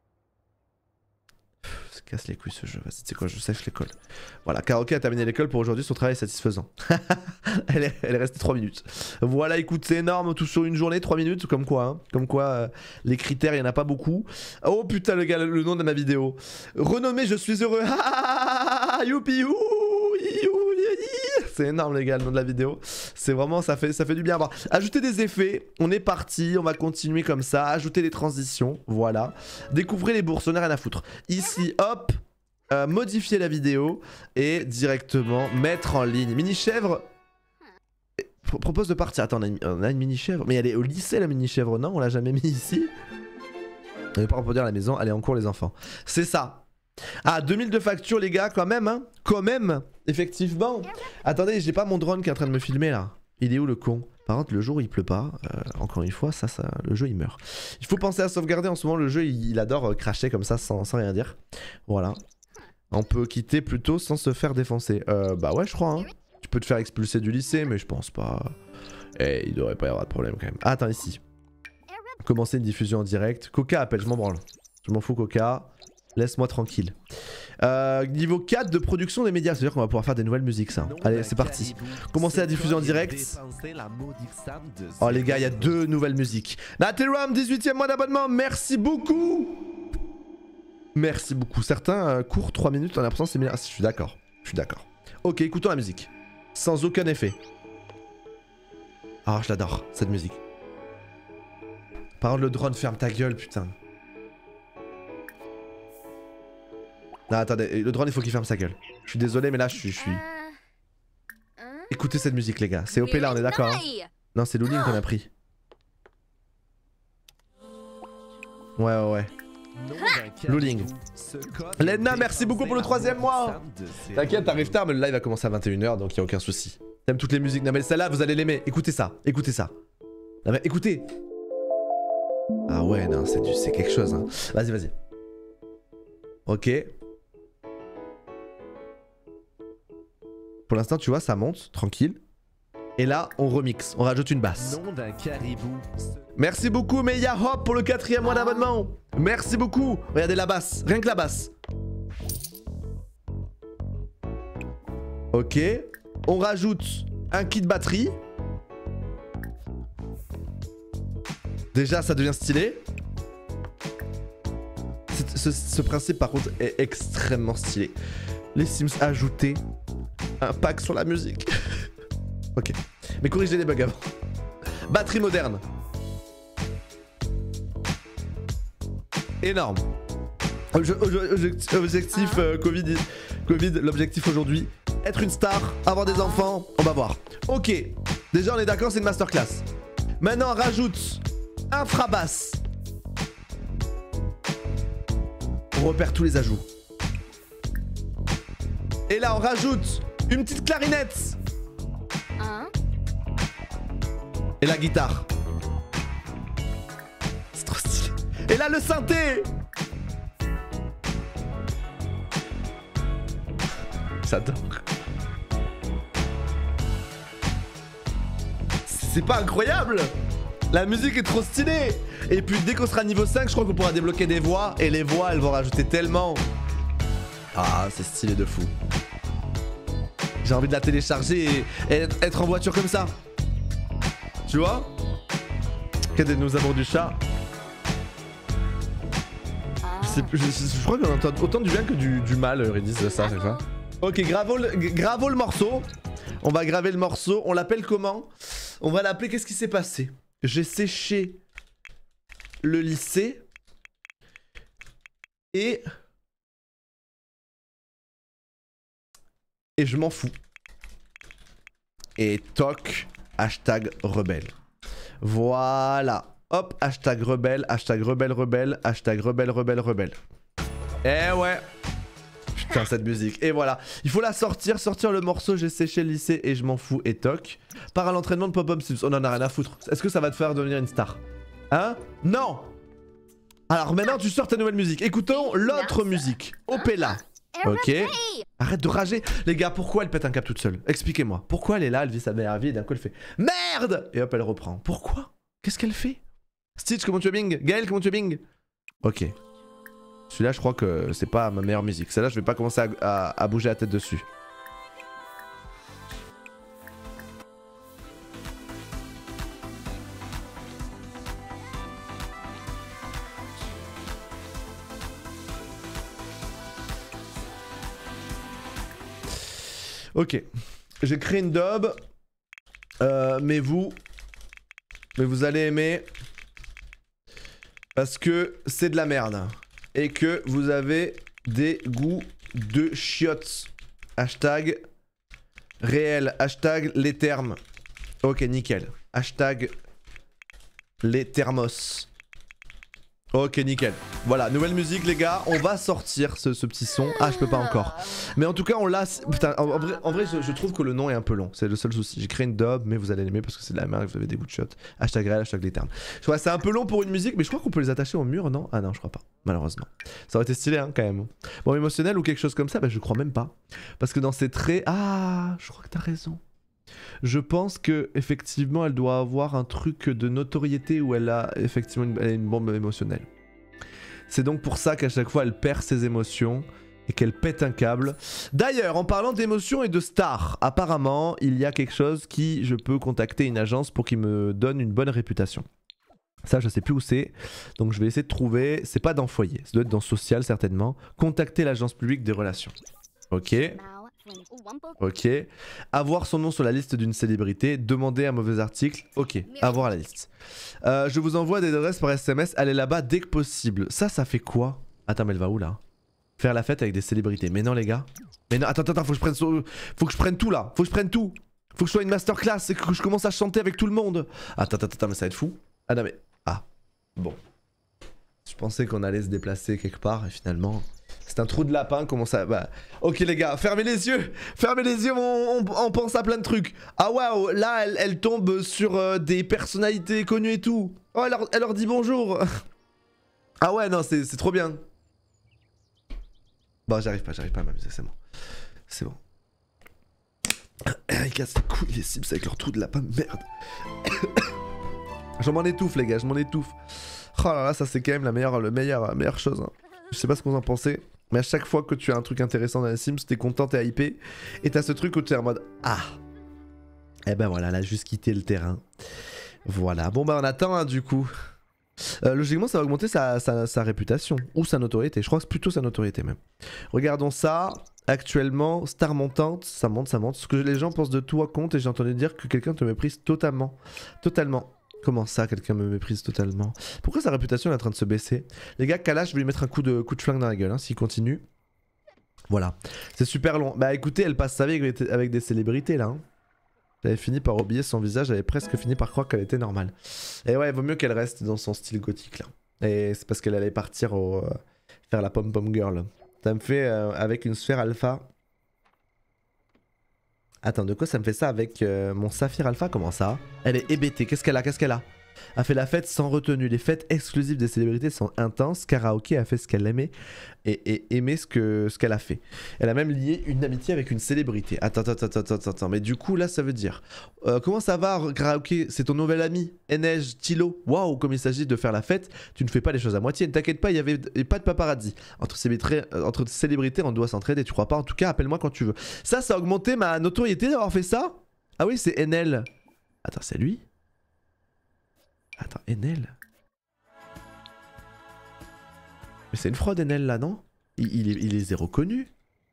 Ça casse les couilles ce jeu, vas-y, tu sais quoi, je sèche l'école. Voilà, Karaoke a terminé l'école pour aujourd'hui, son travail est satisfaisant. elle, est, elle est restée trois minutes. Voilà, écoute, c'est énorme, tout sur une journée, trois minutes, comme quoi, hein. Comme quoi, euh, les critères, il y en a pas beaucoup. Oh putain, le gars, le, le nom de ma vidéo. Renommé, je suis heureux. Youpi, ouh. C'est énorme les gars le nom de la vidéo. C'est vraiment, ça fait, ça fait du bien. Bon, ajouter des effets, on est parti, on va continuer comme ça. Ajouter des transitions, voilà. Découvrez les bourses, on n'a rien à foutre. Ici, hop, euh, modifier la vidéo et directement mettre en ligne. Mini chèvre propose de partir. Attends, on a une, on a une mini chèvre. Mais elle est au lycée la mini chèvre, non? On l'a jamais mis ici. On n'est pas reproduire à la maison, allez en cours les enfants. C'est ça. Ah, deux mille de facture les gars, quand même, hein. Quand même, effectivement. Attendez, j'ai pas mon drone qui est en train de me filmer là. Il est où le con? Par contre, le jour où il pleut pas, euh, encore une fois, ça, ça, le jeu il meurt. Il faut penser à sauvegarder, en ce moment le jeu il, il adore euh, cracher comme ça sans, sans rien dire. Voilà. On peut quitter plutôt sans se faire défoncer. Euh, bah ouais, je crois, hein. Tu peux te faire expulser du lycée, mais je pense pas. Eh, il devrait pas y avoir de problème quand même. Ah, attends, ici. Commencer une diffusion en direct. Coca appelle, je m'en branle. Je m'en fous, Coca. Laisse-moi tranquille. Euh, niveau quatre de production des médias, c'est-à-dire qu'on va pouvoir faire des nouvelles musiques ça. Allez, c'est parti. Commencer la diffusion en direct. Oh les gars, il y a deux nouvelles musiques. Nateram, dix-huitième mois d'abonnement, merci beaucoup. Merci beaucoup. Certains euh, courent trois minutes en absence, c'est bien. Ah, je suis d'accord. Je suis d'accord. Ok, écoutons la musique. Sans aucun effet. Ah, je l'adore, cette musique. Par contre, le drone, ferme ta gueule, putain. Non, attendez, le drone il faut qu'il ferme sa gueule. Je suis désolé, mais là je suis. Je suis... Écoutez cette musique, les gars. C'est O P là, on est d'accord, hein? Non, c'est Luling qu'on a pris. Ouais, ouais, ouais. Luling. Lena, merci beaucoup pour le troisième mois. T'inquiète, t'arrives tard, mais le live va commencer à vingt et une heures, donc il n'y a aucun souci. T'aimes toutes les musiques. Non, mais celle-là, vous allez l'aimer. Écoutez ça, écoutez ça. Non, mais écoutez. Ah ouais, non, c'est quelque chose, hein. Vas-y, vas-y. Ok. Pour l'instant, tu vois, ça monte, tranquille. Et là, on remixe, on rajoute une basse. Merci beaucoup, Meya Hop, pour le quatrième mois d'abonnement. Merci beaucoup. Regardez la basse, rien que la basse. Ok. On rajoute un kit batterie. Déjà, ça devient stylé. Ce, ce principe, par contre, est extrêmement stylé. Les Sims ajouter un pack sur la musique. Ok. Mais corrigez les bugs avant. Batterie moderne. Énorme. Obje- obje- Objectif euh, Covid, Covid l'objectif aujourd'hui, être une star, avoir des enfants, on va voir. Ok, déjà on est d'accord, c'est une masterclass. Maintenant on rajoute infrabasse. On repère tous les ajouts. Et là on rajoute une petite clarinette. Et la guitare. C'est trop stylé. Et là le synthé. J'adore. C'est pas incroyable? La musique est trop stylée. Et puis dès qu'on sera niveau cinq, je crois qu'on pourra débloquer des voix. Et les voix, elles vont rajouter tellement. Ah, c'est stylé de fou. J'ai envie de la télécharger et, et être en voiture comme ça. Tu vois? Qu'est-ce que nous avons du chat? Je, sais, je, je, je crois qu'on entend autant du bien que du, du mal, Redis, de ça, c'est ça. Ok, gravons le, gravons le morceau. On va graver le morceau. On l'appelle comment? On va l'appeler qu'est-ce qui s'est passé? J'ai séché le lycée. Et... Et je m'en fous. Et toc, hashtag rebelle. Voilà. Hop, hashtag rebelle, hashtag rebelle, rebelle, hashtag rebelle, rebelle, rebelle. Eh ouais. Putain, cette musique. Et voilà. Il faut la sortir, sortir le morceau, j'ai séché le lycée et je m'en fous et toc. Par à l'entraînement de Pop-Up Sims. On en a rien à foutre. Est-ce que ça va te faire devenir une star? Hein? Non. Alors maintenant, tu sors ta nouvelle musique. Écoutons l'autre musique. Opella. Ok. Arrête de rager. Les gars, pourquoi elle pète un câble toute seule? Expliquez-moi. Pourquoi elle est là, elle vit sa meilleure vie et d'un coup elle fait merde. Et hop, elle reprend. Pourquoi? Qu'est-ce qu'elle fait? Stitch, comment tu es Bing? Gaël, comment tu es Bing? Ok. Celui-là, je crois que c'est pas ma meilleure musique. Celle-là, je vais pas commencer à, à, à bouger la tête dessus. Ok. J'ai créé une dub. Euh, mais vous... Mais vous allez aimer. Parce que c'est de la merde. Et que vous avez des goûts de chiottes. Hashtag réel. Hashtag les termes. Ok, nickel. Hashtag les thermos. Ok, nickel. Voilà, nouvelle musique les gars. On va sortir ce, ce petit son. Ah, je peux pas encore. Mais en tout cas, on l'a... Putain, en, en vrai, en vrai je, je trouve que le nom est un peu long. C'est le seul souci. J'ai créé une dub, mais vous allez l'aimer parce que c'est de la merde. Vous avez des goûts de shot. Hashtag réel, hashtag les termes. Je vois, c'est un peu long pour une musique, mais je crois qu'on peut les attacher au mur, non? Ah non, je crois pas. Malheureusement. Ça aurait été stylé, hein, quand même. Bon, émotionnel ou quelque chose comme ça, bah je crois même pas. Parce que dans ses traits... Ah, je crois que t'as raison. Je pense que effectivement elle doit avoir un truc de notoriété où elle a effectivement une, elle a une bombe émotionnelle. C'est donc pour ça qu'à chaque fois elle perd ses émotions et qu'elle pète un câble. D'ailleurs, en parlant d'émotions et de stars, apparemment il y a quelque chose qui je peux contacter une agence pour qu'il me donne une bonne réputation. Ça je sais plus où c'est, donc je vais essayer de trouver. C'est pas dans foyer, ça doit être dans social certainement. Contacter l'agence publique des relations. Ok. Ok. Avoir son nom sur la liste d'une célébrité. Demander un mauvais article. Ok. Avoir la liste. Euh, je vous envoie des adresses par S M S. Allez là-bas dès que possible. Ça, ça fait quoi? Attends, mais elle va où là? Faire la fête avec des célébrités. Mais non, les gars. Mais non, attends, attends, faut que je prenne, so... faut que je prenne tout là. Faut que je prenne tout. Faut que je sois une masterclass et que je commence à chanter avec tout le monde. Attends, attends, attends, mais ça va être fou. Ah non, mais. Ah. Bon. Je pensais qu'on allait se déplacer quelque part et finalement. C'est un trou de lapin, comment ça... Bah... Ok les gars, fermez les yeux. Fermez les yeux, on, on, on pense à plein de trucs. Ah waouh, là elle, elle tombe sur euh, des personnalités connues et tout. Oh, elle leur, elle leur dit bonjour. Ah ouais, non, c'est trop bien. Bon, j'arrive pas, j'arrive pas à m'amuser, c'est bon. C'est bon. Ils cassent les couilles les Sims avec leur trou de lapin, merde. Je m'en étouffe les gars, je m'en étouffe. Oh là là, ça c'est quand même la meilleure, la meilleure, la meilleure chose. Hein. Je sais pas ce que vous en pensez, mais à chaque fois que tu as un truc intéressant dans les Sims, t'es content, t'es hypé, et t'as ce truc où t'es en mode ah. Et ben voilà, elle a juste quitté le terrain. Voilà, bon bah on attend hein, du coup. Euh, logiquement ça va augmenter sa, sa, sa réputation, ou sa notoriété, je crois que c'est plutôt sa notoriété même. Regardons ça, actuellement, star montante, ça monte, ça monte. Ce que les gens pensent de toi compte, et j'ai entendu dire que quelqu'un te méprise totalement. Totalement. Comment ça, quelqu'un me méprise totalement? Pourquoi sa réputation est en train de se baisser? Les gars, Kalash, je vais lui mettre un coup de, coup de flingue dans la gueule, hein, s'il continue. Voilà. C'est super long. Bah écoutez, elle passe sa vie avec, avec des célébrités là. Hein. J'avais fini par oublier son visage, j'avais presque fini par croire qu'elle était normale. Et ouais, il vaut mieux qu'elle reste dans son style gothique là. Et c'est parce qu'elle allait partir au, euh, faire la pom-pom girl. Ça me fait euh, avec une sphère alpha. Attends, de quoi ça me fait ça avec euh, mon saphir alpha? Comment ça? Elle est hébétée. Qu'est-ce qu'elle a? Qu'est-ce qu'elle a? A fait la fête sans retenue. Les fêtes exclusives des célébrités sont intenses. Karaoké a fait ce qu'elle aimait et, et aimait ce que ce qu'elle a fait. Elle a même lié une amitié avec une célébrité. Attends, attends, attends, attends, attends. Mais du coup, là, ça veut dire... Euh, comment ça va, Karaoké? C'est ton nouvel ami, Enej, Tilo. Waouh, comme il s'agit de faire la fête, tu ne fais pas les choses à moitié. Ne t'inquiète pas, il n'y avait pas de paparazzi. Entre célébrités, entre célébrités, on doit s'entraider, tu crois pas? En tout cas, appelle-moi quand tu veux. Ça, ça a augmenté ma notoriété d'avoir fait ça? Ah oui, c'est Enel. Attends, c'est lui? Attends, Enel. Mais c'est une fraude, Enel, là, non? il, il, est, il est zéro connu.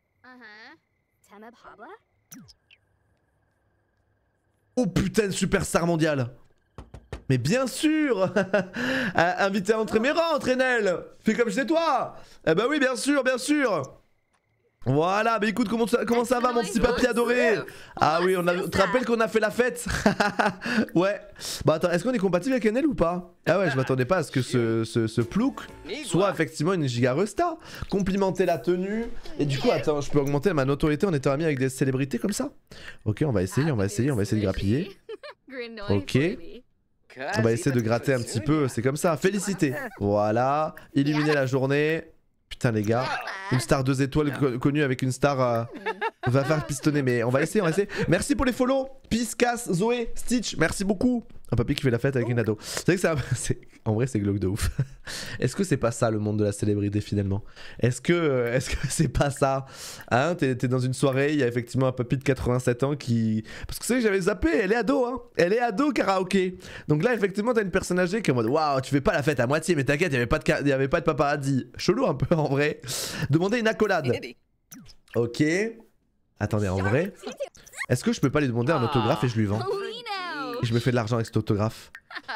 Oh putain, de superstar mondiale. Mais bien sûr. Invité à entrer mes rangs, Enel. Fais comme chez toi. Eh bah oui, bien sûr, bien sûr. Voilà, mais écoute, comment ça, comment ça va mon petit papy adoré? Ah oui, on a, tu te rappelles qu'on a fait la fête? Ouais. Bah attends, est-ce qu'on est compatible avec Enel ou pas? Ah ouais, je m'attendais pas à ce que ce, ce, ce plouc soit effectivement une giga resta. Complimenter la tenue. Et du coup, attends, je peux augmenter ma notoriété en étant ami avec des célébrités comme ça? Ok, on va essayer, on va essayer, on va essayer de grappiller. Ok. On va essayer de gratter un petit peu, c'est comme ça. Féliciter. Voilà. Illuminer la journée. Putain les gars, une star deux étoiles co connue avec une star euh, va faire pistonner, mais on va essayer, on va essayer. Merci pour les follow, Peace, Cass, Zoé, Stitch, merci beaucoup. Un papy qui fait la fête avec une ado. C'est vrai que ça, en vrai c'est glauque de ouf. Est-ce que c'est pas ça le monde de la célébrité finalement? Est-ce que euh, est-ce que c'est pas ça? Hein, t'es dans une soirée, il y a effectivement un papy de quatre-vingt-sept ans qui... Parce que c'est vrai que j'avais zappé, elle est ado hein. Elle est ado Karaoké. Donc là effectivement t'as une personne âgée qui est en mode waouh, tu fais pas la fête à moitié, mais t'inquiète, il y avait pas de, y avait pas de paparazzi. Chelou un peu en vrai. Demandez une accolade. Ok. Attendez, en vrai, est-ce que je peux pas lui demander un autographe et je lui vends? Et je me fais de l'argent avec cet autographe.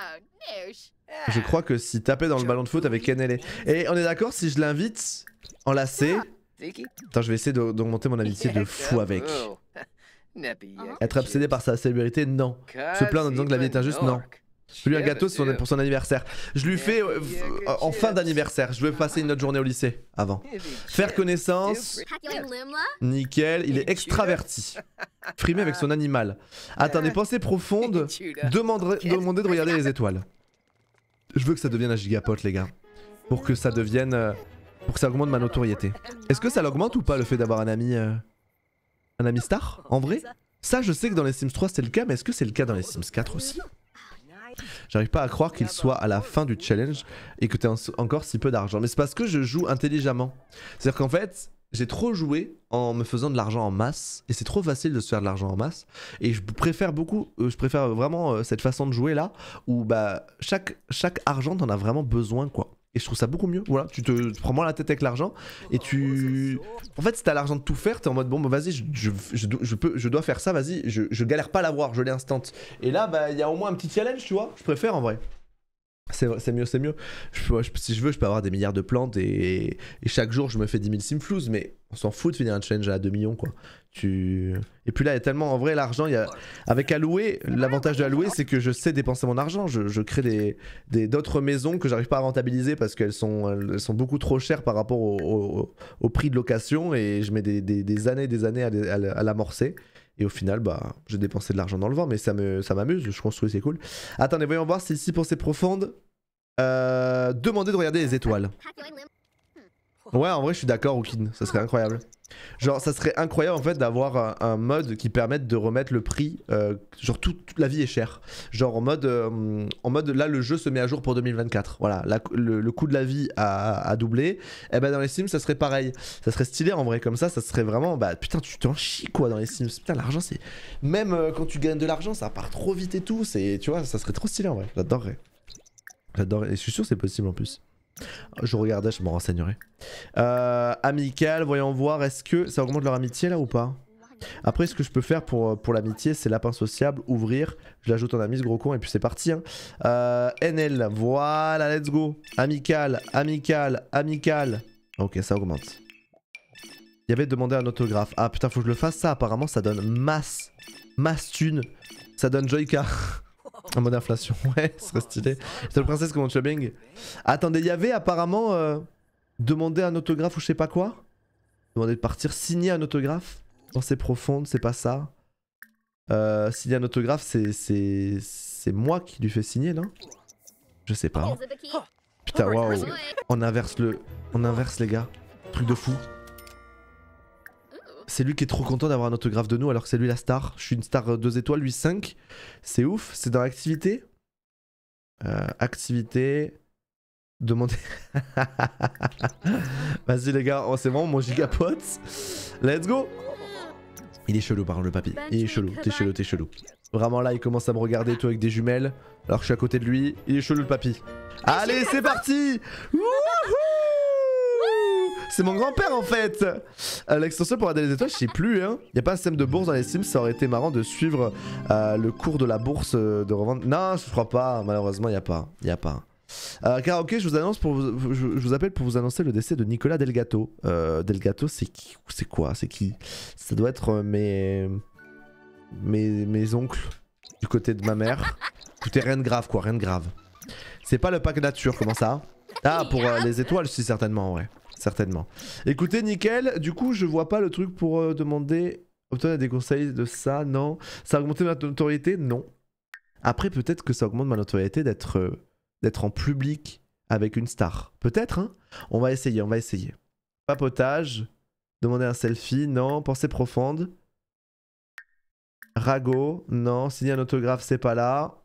Je crois que si taper dans le ballon de foot avec N L A. Et on est d'accord, si je l'invite en lacet. Attends, je vais essayer d'augmenter mon amitié de fou avec. Être obsédé par sa célébrité, non. Se plaindre en disant que la vie est injuste, non. Je lui ai un gâteau pour son anniversaire. Je lui fais euh, en fin d'anniversaire. Je vais passer une autre journée au lycée avant. Faire connaissance. Nickel. Il est extraverti. Frimé avec son animal. Attends, des pensées profondes. Demandez, demandez de regarder les étoiles. Je veux que ça devienne un gigapote, les gars. Pour que ça devienne. Euh, pour que ça augmente ma notoriété. Est-ce que ça l'augmente ou pas le fait d'avoir un ami. Euh, un ami star? En vrai? Ça, je sais que dans les Sims trois c'était le cas, mais est-ce que c'est le cas dans les Sims quatre aussi? J'arrive pas à croire qu'il soit à la fin du challenge et que tu as encore si peu d'argent. Mais c'est parce que je joue intelligemment. C'est-à-dire qu'en fait, j'ai trop joué en me faisant de l'argent en masse. Et c'est trop facile de se faire de l'argent en masse. Et je préfère beaucoup, euh, je préfère vraiment euh, cette façon de jouer là, où bah chaque, chaque argent t'en as vraiment besoin quoi. Et je trouve ça beaucoup mieux. Voilà, tu te, tu te prends moins la tête avec l'argent et tu... En fait, si t'as l'argent de tout faire, t'es en mode bon, bah vas-y, je, je, je, je, peux, je dois faire ça, vas-y, je, je galère pas à l'avoir, je l'ai instant. Et là, bah, il y a au moins un petit challenge, tu vois. Je préfère en vrai. C'est mieux, c'est mieux. Je, je, si je veux, je peux avoir des milliards de plantes et, et chaque jour, je me fais dix mille simflouz, mais on s'en fout de finir un challenge à deux millions, quoi. Tu... Et puis là, il y a tellement, en vrai, l'argent, il y a... avec Alloué, l'avantage de Alloué, c'est que je sais dépenser mon argent. Je, je crée des, des, d'autres maisons que j'arrive pas à rentabiliser parce qu'elles sont, elles sont beaucoup trop chères par rapport au, au, au prix de location et je mets des, des, des années et des années à, à, à l'amorcer. Et au final, bah, j'ai dépensé de l'argent dans le vent, mais ça me, ça m'amuse, je construis, c'est cool. Attendez, voyons voir si ici, pensée profonde. Euh, demandez de regarder les étoiles. Ouais, en vrai, je suis d'accord, Okin, ça serait incroyable. Genre, ça serait incroyable en fait d'avoir un, un mode qui permette de remettre le prix. Euh, genre, toute, toute la vie est chère. Genre, en mode, euh, en mode, là, le jeu se met à jour pour deux mille vingt-quatre. Voilà, la, le, le coût de la vie a, a doublé. Et ben, dans les Sims, ça serait pareil. Ça serait stylé en vrai, comme ça, ça serait vraiment. Bah, putain, tu t'en chies quoi dans les Sims. Putain, l'argent, c'est. Même euh, quand tu gagnes de l'argent, ça part trop vite et tout. C'est, tu vois, ça serait trop stylé en vrai. J'adorerais. J'adorerais. Et je suis sûr que c'est possible en plus. Je regardais, je m'en renseignerai. Euh, amical, voyons voir, est-ce que ça augmente leur amitié là ou pas? Après, ce que je peux faire pour, pour l'amitié, c'est lapin sociable, ouvrir, je l'ajoute en ami ce gros con et puis c'est parti. Hein. Euh, N L, voilà, let's go. Amical, amical, amical. Ok, ça augmente. Il y avait demandé un autographe. Ah putain, faut que je le fasse ça. Apparemment, ça donne masse, masse thune. Ça donne Joyka. En mode inflation, ouais, ce serait stylé. C'est le princesse, comment tu vas bing? Attendez, il y avait apparemment euh, demandé un autographe ou je sais pas quoi. Demander de partir, signer un autographe. Pensée profonde, c'est pas ça. Euh, signer un autographe, c'est c'est moi qui lui fais signer, non? Je sais pas. Putain, waouh. On inverse le, on inverse les gars. Truc de fou. C'est lui qui est trop content d'avoir un autographe de nous alors que c'est lui la star. Je suis une star deux étoiles, lui cinq. C'est ouf. C'est dans l'activité. Euh, activité. Demander. Vas-y les gars, oh, c'est vraiment mon gigapote. Let's go. Il est chelou par contre le papy. Il est chelou, t'es chelou, t'es chelou. Vraiment là il commence à me regarder tout avec des jumelles. Alors que je suis à côté de lui. Il est chelou le papy. Allez c'est parti. C'est mon grand-père en fait. euh, L'extension pour regarder les étoiles, je sais plus hein. Y a pas un système de bourse dans les Sims, ça aurait été marrant de suivre euh, le cours de la bourse euh, de revente. Non je crois pas, malheureusement y a pas. Y a pas. Euh, karaoké, je vous annonce pour vous, je, je vous appelle pour vous annoncer le décès de Nicolas Delgato. Euh, Delgato, c'est qui? C'est quoi? C'est qui? Ça doit être euh, mes... mes mes oncles du côté de ma mère. Écoutez, rien de grave quoi, rien de grave. C'est pas le pack nature, comment ça? Ah, pour euh, les étoiles, si certainement, ouais, certainement. Écoutez, nickel. Du coup, je vois pas le truc pour euh, demander obtenir des conseils de ça, non. Ça a augmenté ma notoriété, non. Après, peut-être que ça augmente ma notoriété d'être euh, d'être en public avec une star. Peut-être, hein. On va essayer, on va essayer. Papotage. Demander un selfie, non. Pensée profonde. Rago, non. Signer un autographe, c'est pas là.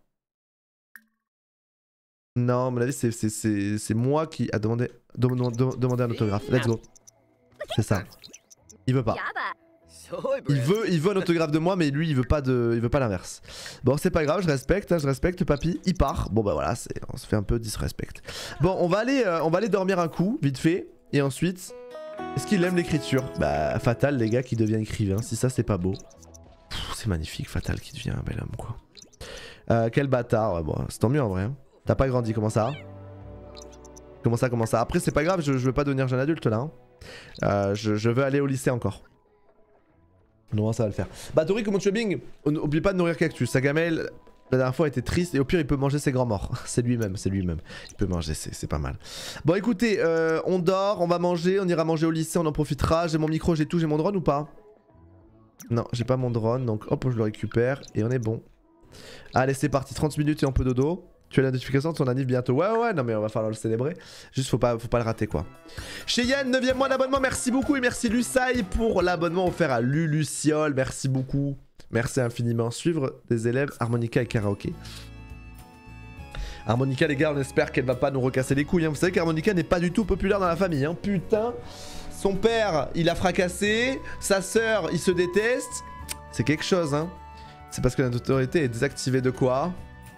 Non, à mon avis, c'est moi qui a demandé, dem, dem, demandé un autographe. Let's go. C'est ça. Il veut pas. Il veut, il veut un autographe de moi, mais lui, il veut pas de, il veut pas l'inverse. Bon, c'est pas grave, je respecte, hein, je respecte. Papy, il part. Bon bah voilà, on se fait un peu disrespect. Bon, on va aller, euh, on va aller dormir un coup, vite fait, et ensuite, est-ce qu'il aime l'écriture? Bah, Fatal, les gars, qui devient écrivain. Si ça, c'est pas beau. C'est magnifique, Fatal, qui devient un bel homme, quoi. Euh, quel bâtard. Ouais, bon, c'est tant mieux en vrai. Hein. T'as pas grandi, comment ça? Comment ça, comment ça? Après, c'est pas grave, je, je veux pas devenir jeune adulte là. Hein. Euh, je, je veux aller au lycée encore. Non, ça va le faire. Bah, Tori, comment tu vas, Bing? Oublie pas de nourrir Cactus. Sa gamelle, la dernière fois, était triste et au pire, il peut manger ses grands morts. C'est lui-même, c'est lui-même. Il peut manger, c'est pas mal. Bon, écoutez, euh, on dort, on va manger, on ira manger au lycée, on en profitera. J'ai mon micro, j'ai tout, j'ai mon drone ou pas? Non, j'ai pas mon drone, donc hop, je le récupère et on est bon. Allez, c'est parti, trente minutes et on peut dodo. Tu as la notification de ton anniv bientôt. Ouais, ouais, non mais on va falloir le célébrer. Juste faut pas, faut pas le rater quoi. Cheyenne, neuvième mois d'abonnement, merci beaucoup. Et merci Lusaï pour l'abonnement offert à Luluciole. Merci beaucoup. Merci infiniment. Suivre des élèves harmonica et karaoké. Harmonica les gars, on espère qu'elle va pas nous recasser les couilles. Hein. Vous savez qu'Harmonica n'est pas du tout populaire dans la famille. Hein. Putain, son père, il a fracassé. Sa sœur, il se déteste. C'est quelque chose. Hein. C'est parce que notre autorité est désactivée de quoi?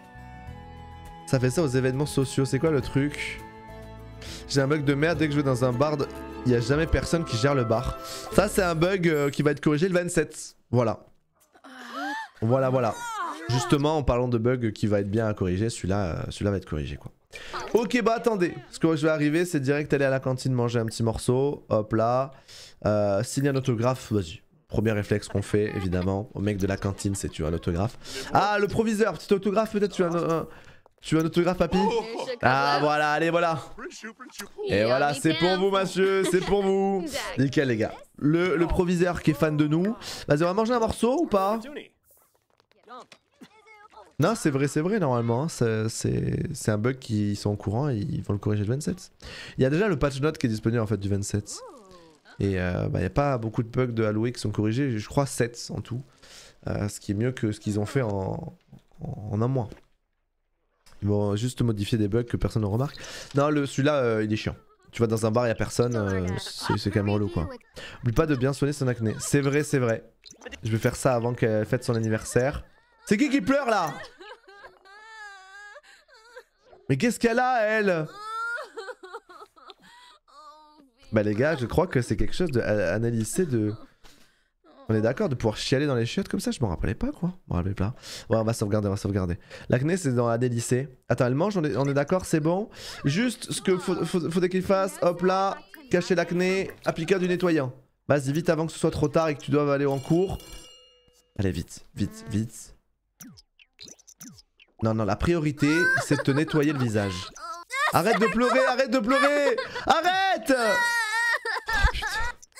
Ça fait ça aux événements sociaux, c'est quoi le truc? J'ai un bug de merde, dès que je vais dans un bar, il n'y a jamais personne qui gère le bar. Ça c'est un bug euh, qui va être corrigé le vingt-sept. Voilà. Voilà, voilà. Justement, en parlant de bug qui va être bien à corriger, celui-là euh, celui-là va être corrigé quoi. Ok, bah attendez. Ce que je vais arriver, c'est direct aller à la cantine manger un petit morceau. Hop là. Euh, signer un autographe, vas-y. Premier réflexe qu'on fait, évidemment. Au mec de la cantine, c'est tu as un autographe. Ah, le proviseur, petit autographe, peut-être tu as un... un... Tu veux un autographe, papy? Ah, voilà, allez, voilà. Et voilà, c'est pour vous, monsieur, c'est pour vous. Nickel, les gars. Le, le proviseur qui est fan de nous. Vas-y, on va manger un morceau ou pas? Non, c'est vrai, c'est vrai, normalement. C'est un bug qui sont au courant et ils vont le corriger le vingt-sept. Il y a déjà le patch note qui est disponible, en fait, du vingt-sept. Et il euh, bah, n'y a pas beaucoup de bugs de Halloween qui sont corrigés. Je crois sept en tout. Euh, ce qui est mieux que ce qu'ils ont fait en, en, en un mois. Ils vont juste modifier des bugs que personne ne remarque. Non, celui-là, euh, il est chiant. Tu vas dans un bar, il n'y a personne, euh, c'est quand même relou quoi. Oublie pas de bien soigner son acné. C'est vrai, c'est vrai. Je vais faire ça avant qu'elle fête son anniversaire. C'est qui qui pleure là? Mais qu'est-ce qu'elle a, elle? Bah les gars, je crois que c'est quelque chose de Annalysée de... On est d'accord de pouvoir chialer dans les chiottes comme ça? Je m'en rappelais pas quoi. Je m'en rappelais pas. Ouais, on va sauvegarder, on va sauvegarder. L'acné c'est dans la délicée. Attends, elle mange, on est, on est d'accord, c'est bon. Juste ce que faut, faut, faudrait qu'il fasse, hop là, cacher l'acné, appliquer du nettoyant. Vas-y, vite avant que ce soit trop tard et que tu doives aller en cours. Allez, vite, vite, vite. Non, non, la priorité c'est de te nettoyer le visage. Arrête de pleurer, arrête de pleurer! Arrête! Oh, putain.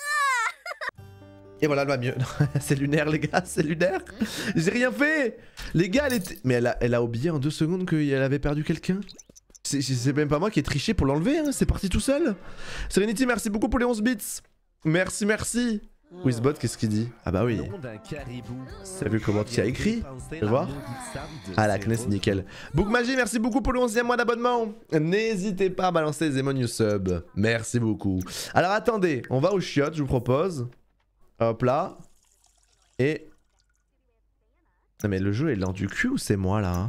Et voilà, elle va mieux. C'est lunaire, les gars, c'est lunaire. J'ai rien fait. Les gars, elle était... Mais elle a, elle a oublié en deux secondes qu'elle avait perdu quelqu'un. C'est même pas moi qui ai triché pour l'enlever, hein. C'est parti tout seul. Serenity, merci beaucoup pour les onze bits. Merci, merci. Wizbot, qu'est-ce qu'il dit? Ah bah oui. T'as vu comment tu as écrit? Tu vois? Ah, l'acné, c'est nickel. Bookmagie, merci beaucoup pour le onzième mois d'abonnement. N'hésitez pas à balancer les Emon Sub. Merci beaucoup. Alors attendez, on va aux chiottes, je vous propose. Hop là. Et... Non mais le jeu est lent du cul ou c'est moi là?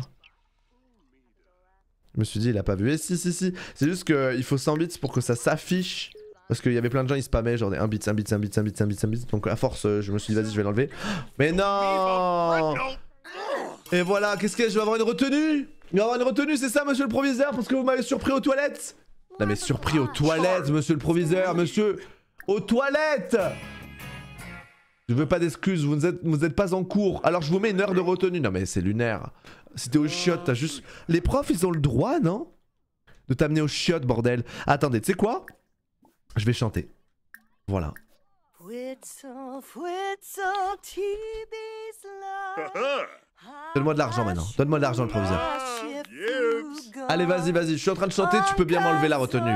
Je me suis dit il a pas vu. Et si si si. C'est juste qu'il faut cent bits pour que ça s'affiche. Parce qu'il y avait plein de gens ils spammaient genre des un bit, un bit, un bit, un bit, un bit, un bit. Donc à force je me suis dit vas-y je vais l'enlever. Mais non. Et voilà, qu'est-ce que je vais avoir une retenue? Il va avoir une retenue, c'est ça monsieur le proviseur? Parce que vous m'avez surpris aux toilettes. Non mais surpris aux toilettes monsieur le proviseur, monsieur. Aux toilettes. Je veux pas d'excuses, vous n'êtes vous êtes pas en cours. Alors je vous mets une heure de retenue. Non mais c'est lunaire. C'était aux chiottes, t'as juste... Les profs ils ont le droit, non? De t'amener aux chiottes, bordel. Attendez, tu sais quoi? Je vais chanter. Voilà. Donne-moi de l'argent maintenant. Donne-moi de l'argent le proviseur. Allez vas-y, vas-y, je suis en train de chanter, tu peux bien m'enlever la retenue.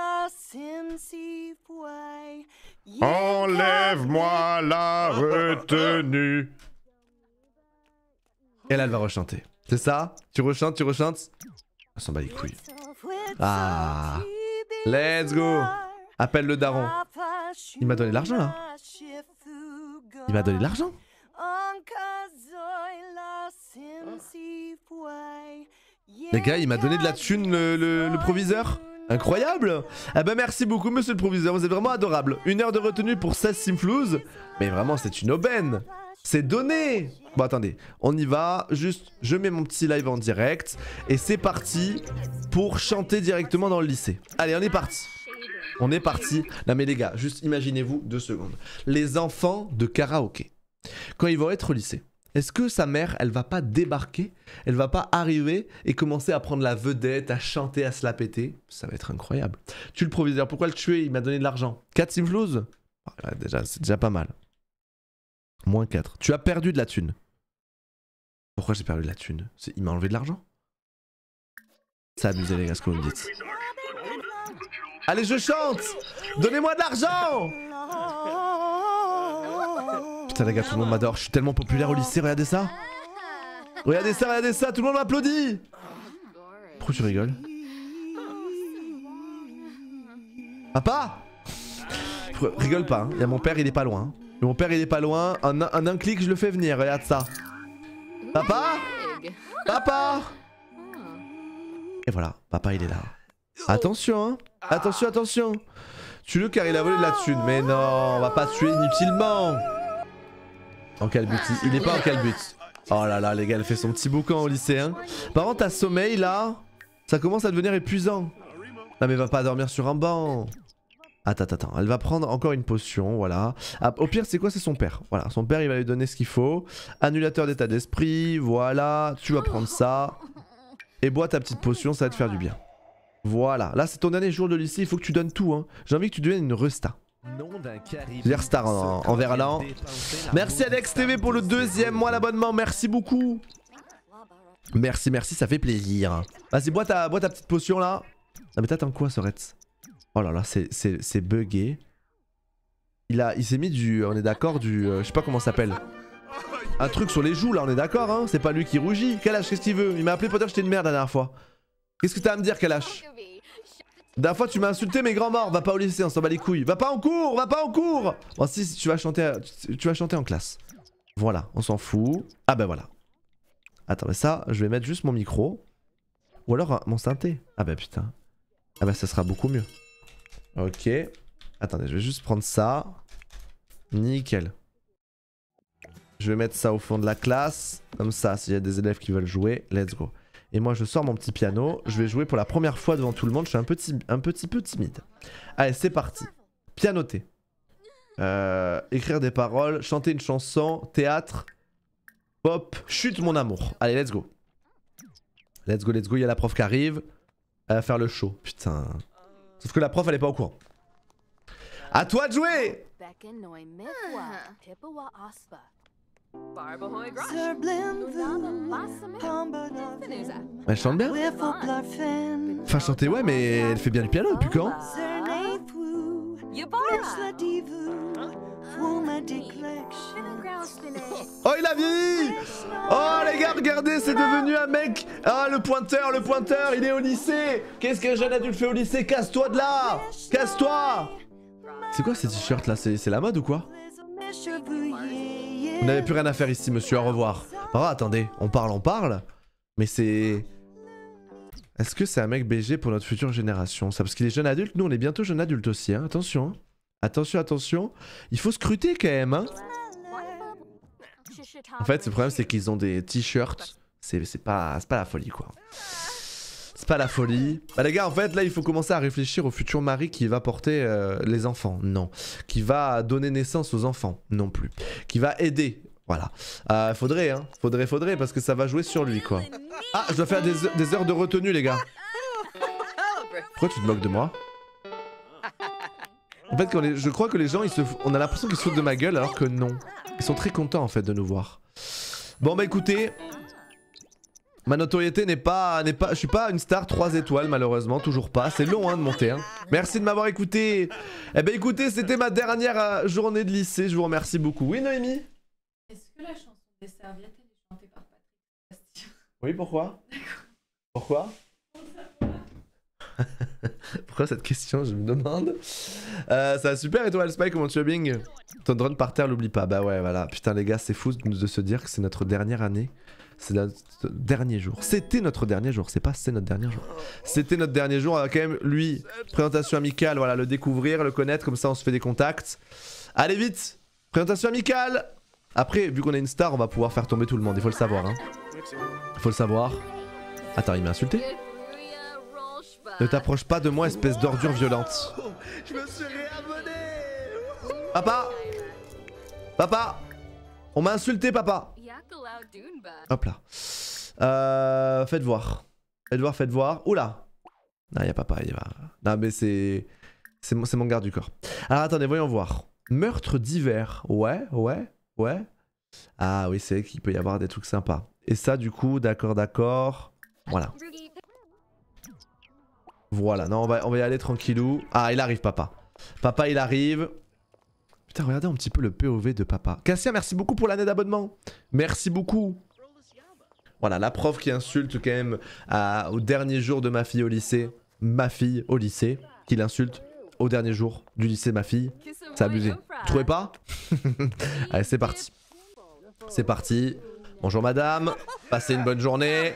Enlève-moi la retenue. Et là elle va rechanter. C'est ça? Tu rechantes, tu rechantes? On s'en bat les couilles. Ah. Let's go. Appelle le daron. Il m'a donné de l'argent là. Il m'a donné de l'argent. Les gars, il m'a donné de la thune le, le, le proviseur. Incroyable. Eh ben merci beaucoup monsieur le proviseur, vous êtes vraiment adorable. Une heure de retenue pour seize simflouz. Mais vraiment c'est une aubaine. C'est donné. Bon attendez, on y va. Juste, je mets mon petit live en direct. Et c'est parti pour chanter directement dans le lycée. Allez, on est parti. On est parti. Non mais les gars, juste imaginez-vous deux secondes. Les enfants de karaoké, quand ils vont être au lycée, est-ce que sa mère, elle va pas débarquer? Elle va pas arriver et commencer à prendre la vedette, à chanter, à se la péter? Ça va être incroyable. Tu le proviseur, pourquoi le tuer? Il m'a donné de l'argent. quatre simflouz? Ouais, déjà, c'est déjà pas mal. Moins quatre. Tu as perdu de la thune. Pourquoi j'ai perdu de la thune? Il m'a enlevé de l'argent? C'est abusé les gars ce que vous me dites. Allez je chante. Donnez-moi de l'argent. Putain les gars, tout le monde m'adore. Je suis tellement populaire au lycée, regardez ça. Regardez ça, regardez ça, tout le monde m'applaudit. Pourquoi tu rigoles? Papa? Rigole pas, hein. Il y a mon père, il est pas loin. Mon père il est pas loin, en un, en un clic je le fais venir, regarde ça. Papa? Papa? Et voilà, papa il est là. Attention hein, attention, attention. Tue-le car il a volé de la thune. Mais non, on va pas tuer inutilement. En calbut, il est pas en calbut. Oh là là les gars, elle fait son petit boucan au lycée hein. Par contre t'as sommeil là, ça commence à devenir épuisant. Non mais va pas dormir sur un banc. Attends, attends, attends, elle va prendre encore une potion, voilà. Ah, au pire, c'est quoi? C'est son père. Voilà, son père, il va lui donner ce qu'il faut. Annulateur d'état d'esprit, voilà. Tu vas prendre ça. Et bois ta petite potion, ça va te faire du bien. Voilà, là, c'est ton dernier jour de lycée, il faut que tu donnes tout, hein. J'ai envie que tu deviennes une resta. Dire star en, en verlan. Merci Alex T V pour le deuxième mois d'abonnement, merci beaucoup. Merci, merci, ça fait plaisir. Vas-y, bois ta, bois ta petite potion là. Non mais t'attends quoi, Sorette? Oh là là, c'est bugué. Il, a, il s'est mis du, on est d'accord, du, euh, je sais pas comment ça s'appelle. Un truc sur les joues là, on est d'accord hein. C'est pas lui qui rougit. Kalash, qu'est-ce qu'il veut? Il m'a appelé pour dire que j'étais une merde la dernière fois. Qu'est-ce que t'as à me dire Kalash? La dernière fois tu m'as insulté mes grands morts. Va pas au lycée, on s'en bat les couilles. Va pas en cours, va pas en cours. Bon si, si tu vas chanter, tu, tu vas chanter en classe. Voilà, on s'en fout. Ah bah voilà. Attends, mais ça, je vais mettre juste mon micro. Ou alors euh, mon synthé. Ah bah putain. Ah bah ça sera beaucoup mieux. Ok. Attendez, je vais juste prendre ça. Nickel. Je vais mettre ça au fond de la classe. Comme ça, s'il y a des élèves qui veulent jouer, let's go. Et moi, je sors mon petit piano. Je vais jouer pour la première fois devant tout le monde. Je suis un petit, un petit peu timide. Allez, c'est parti. Pianoter. Euh, écrire des paroles. Chanter une chanson. Théâtre. Pop. Chute mon amour. Allez, let's go. Let's go, let's go. Il y a la prof qui arrive. Elle va faire le show. Putain. Sauf que la prof, elle est pas au courant. À toi de jouer! Elle chante bien. Enfin chanter ouais mais elle fait bien du piano depuis quand? Oh il a vieilli. Oh les gars regardez c'est devenu un mec. Ah le pointeur le pointeur il est au lycée. Qu'est-ce qu'un jeune adulte fait au lycée? Casse-toi de là. Casse-toi. C'est quoi ces t-shirts là? C'est la mode ou quoi? Vous n'avez plus rien à faire ici monsieur, au revoir. Oh attendez, on parle, on parle. Mais c'est... Est-ce que c'est un mec B G pour notre future génération ça? Parce qu'il est jeune adulte, nous on est bientôt jeune adulte aussi hein. Attention hein. Attention, attention. Il faut scruter quand même hein. En fait le problème c'est qu'ils ont des t-shirts. C'est pas, pas la folie quoi. C'est pas la folie. Bah les gars en fait là il faut commencer à réfléchir au futur mari qui va porter euh, les enfants. Non. Qui va donner naissance aux enfants. Non plus. Qui va aider. Voilà. Euh, faudrait hein. Faudrait, faudrait parce que ça va jouer sur lui quoi. Ah je dois faire des, des heures de retenue les gars. Pourquoi tu te moques de moi? En fait quand les, je crois que les gens ils se, on a l'impression qu'ils se foutent de ma gueule alors que non. Ils sont très contents en fait de nous voir. Bon bah écoutez. Ma notoriété n'est pas, n'est pas... Je suis pas une star trois étoiles malheureusement, toujours pas. C'est long hein, de monter. Hein. Merci de m'avoir écouté. Eh ben écoutez, c'était ma dernière euh, journée de lycée. Je vous remercie beaucoup. Oui Noémie? Est-ce que la chanson des serviettes elle est chantée par Patrick Bastien? Oui, pourquoi? Pourquoi? Pourquoi cette question, je me demande. euh, Ça va super et toi Alspy, comment tu vas Bing? Ton drone par terre, l'oublie pas. Bah ouais, voilà. Putain les gars, c'est fou de, de se dire que c'est notre dernière année. C'est notre dernier jour. C'était notre dernier jour. C'est pas c'est notre dernier jour. C'était notre dernier jour. On va quand même, lui, présentation amicale. Voilà, le découvrir, le connaître. Comme ça, on se fait des contacts. Allez, vite. Présentation amicale. Après, vu qu'on est une star, on va pouvoir faire tomber tout le monde. Il faut le savoir. Hein. Il faut le savoir. Attends, il m'a insulté. Ne t'approche pas de moi, espèce d'ordure violente. Je me suis réabonné. Papa. Papa. On m'a insulté, papa. Hop là. Euh, faites voir. Faites voir, faites voir. Oula. Non, y'a papa, il va. Non, mais c'est. C'est mon, mon garde du corps. Alors attendez, voyons voir. Meurtre d'hiver. Ouais, ouais, ouais. Ah oui, c'est vrai qu'il peut y avoir des trucs sympas. Et ça, du coup, d'accord, d'accord. Voilà. Voilà, non, on va, on va y aller tranquillou. Ah, il arrive, papa. Papa, il arrive. Putain, regardez un petit peu le P O V de papa. Cassia, merci beaucoup pour l'année d'abonnement. Merci beaucoup. Voilà, la prof qui insulte quand même à, au dernier jour de ma fille au lycée. Ma fille au lycée. Qui l'insulte au dernier jour du lycée ma fille. C'est abusé. Vous trouvez pas? Allez, c'est parti. C'est parti. Bonjour madame. Passez une bonne journée.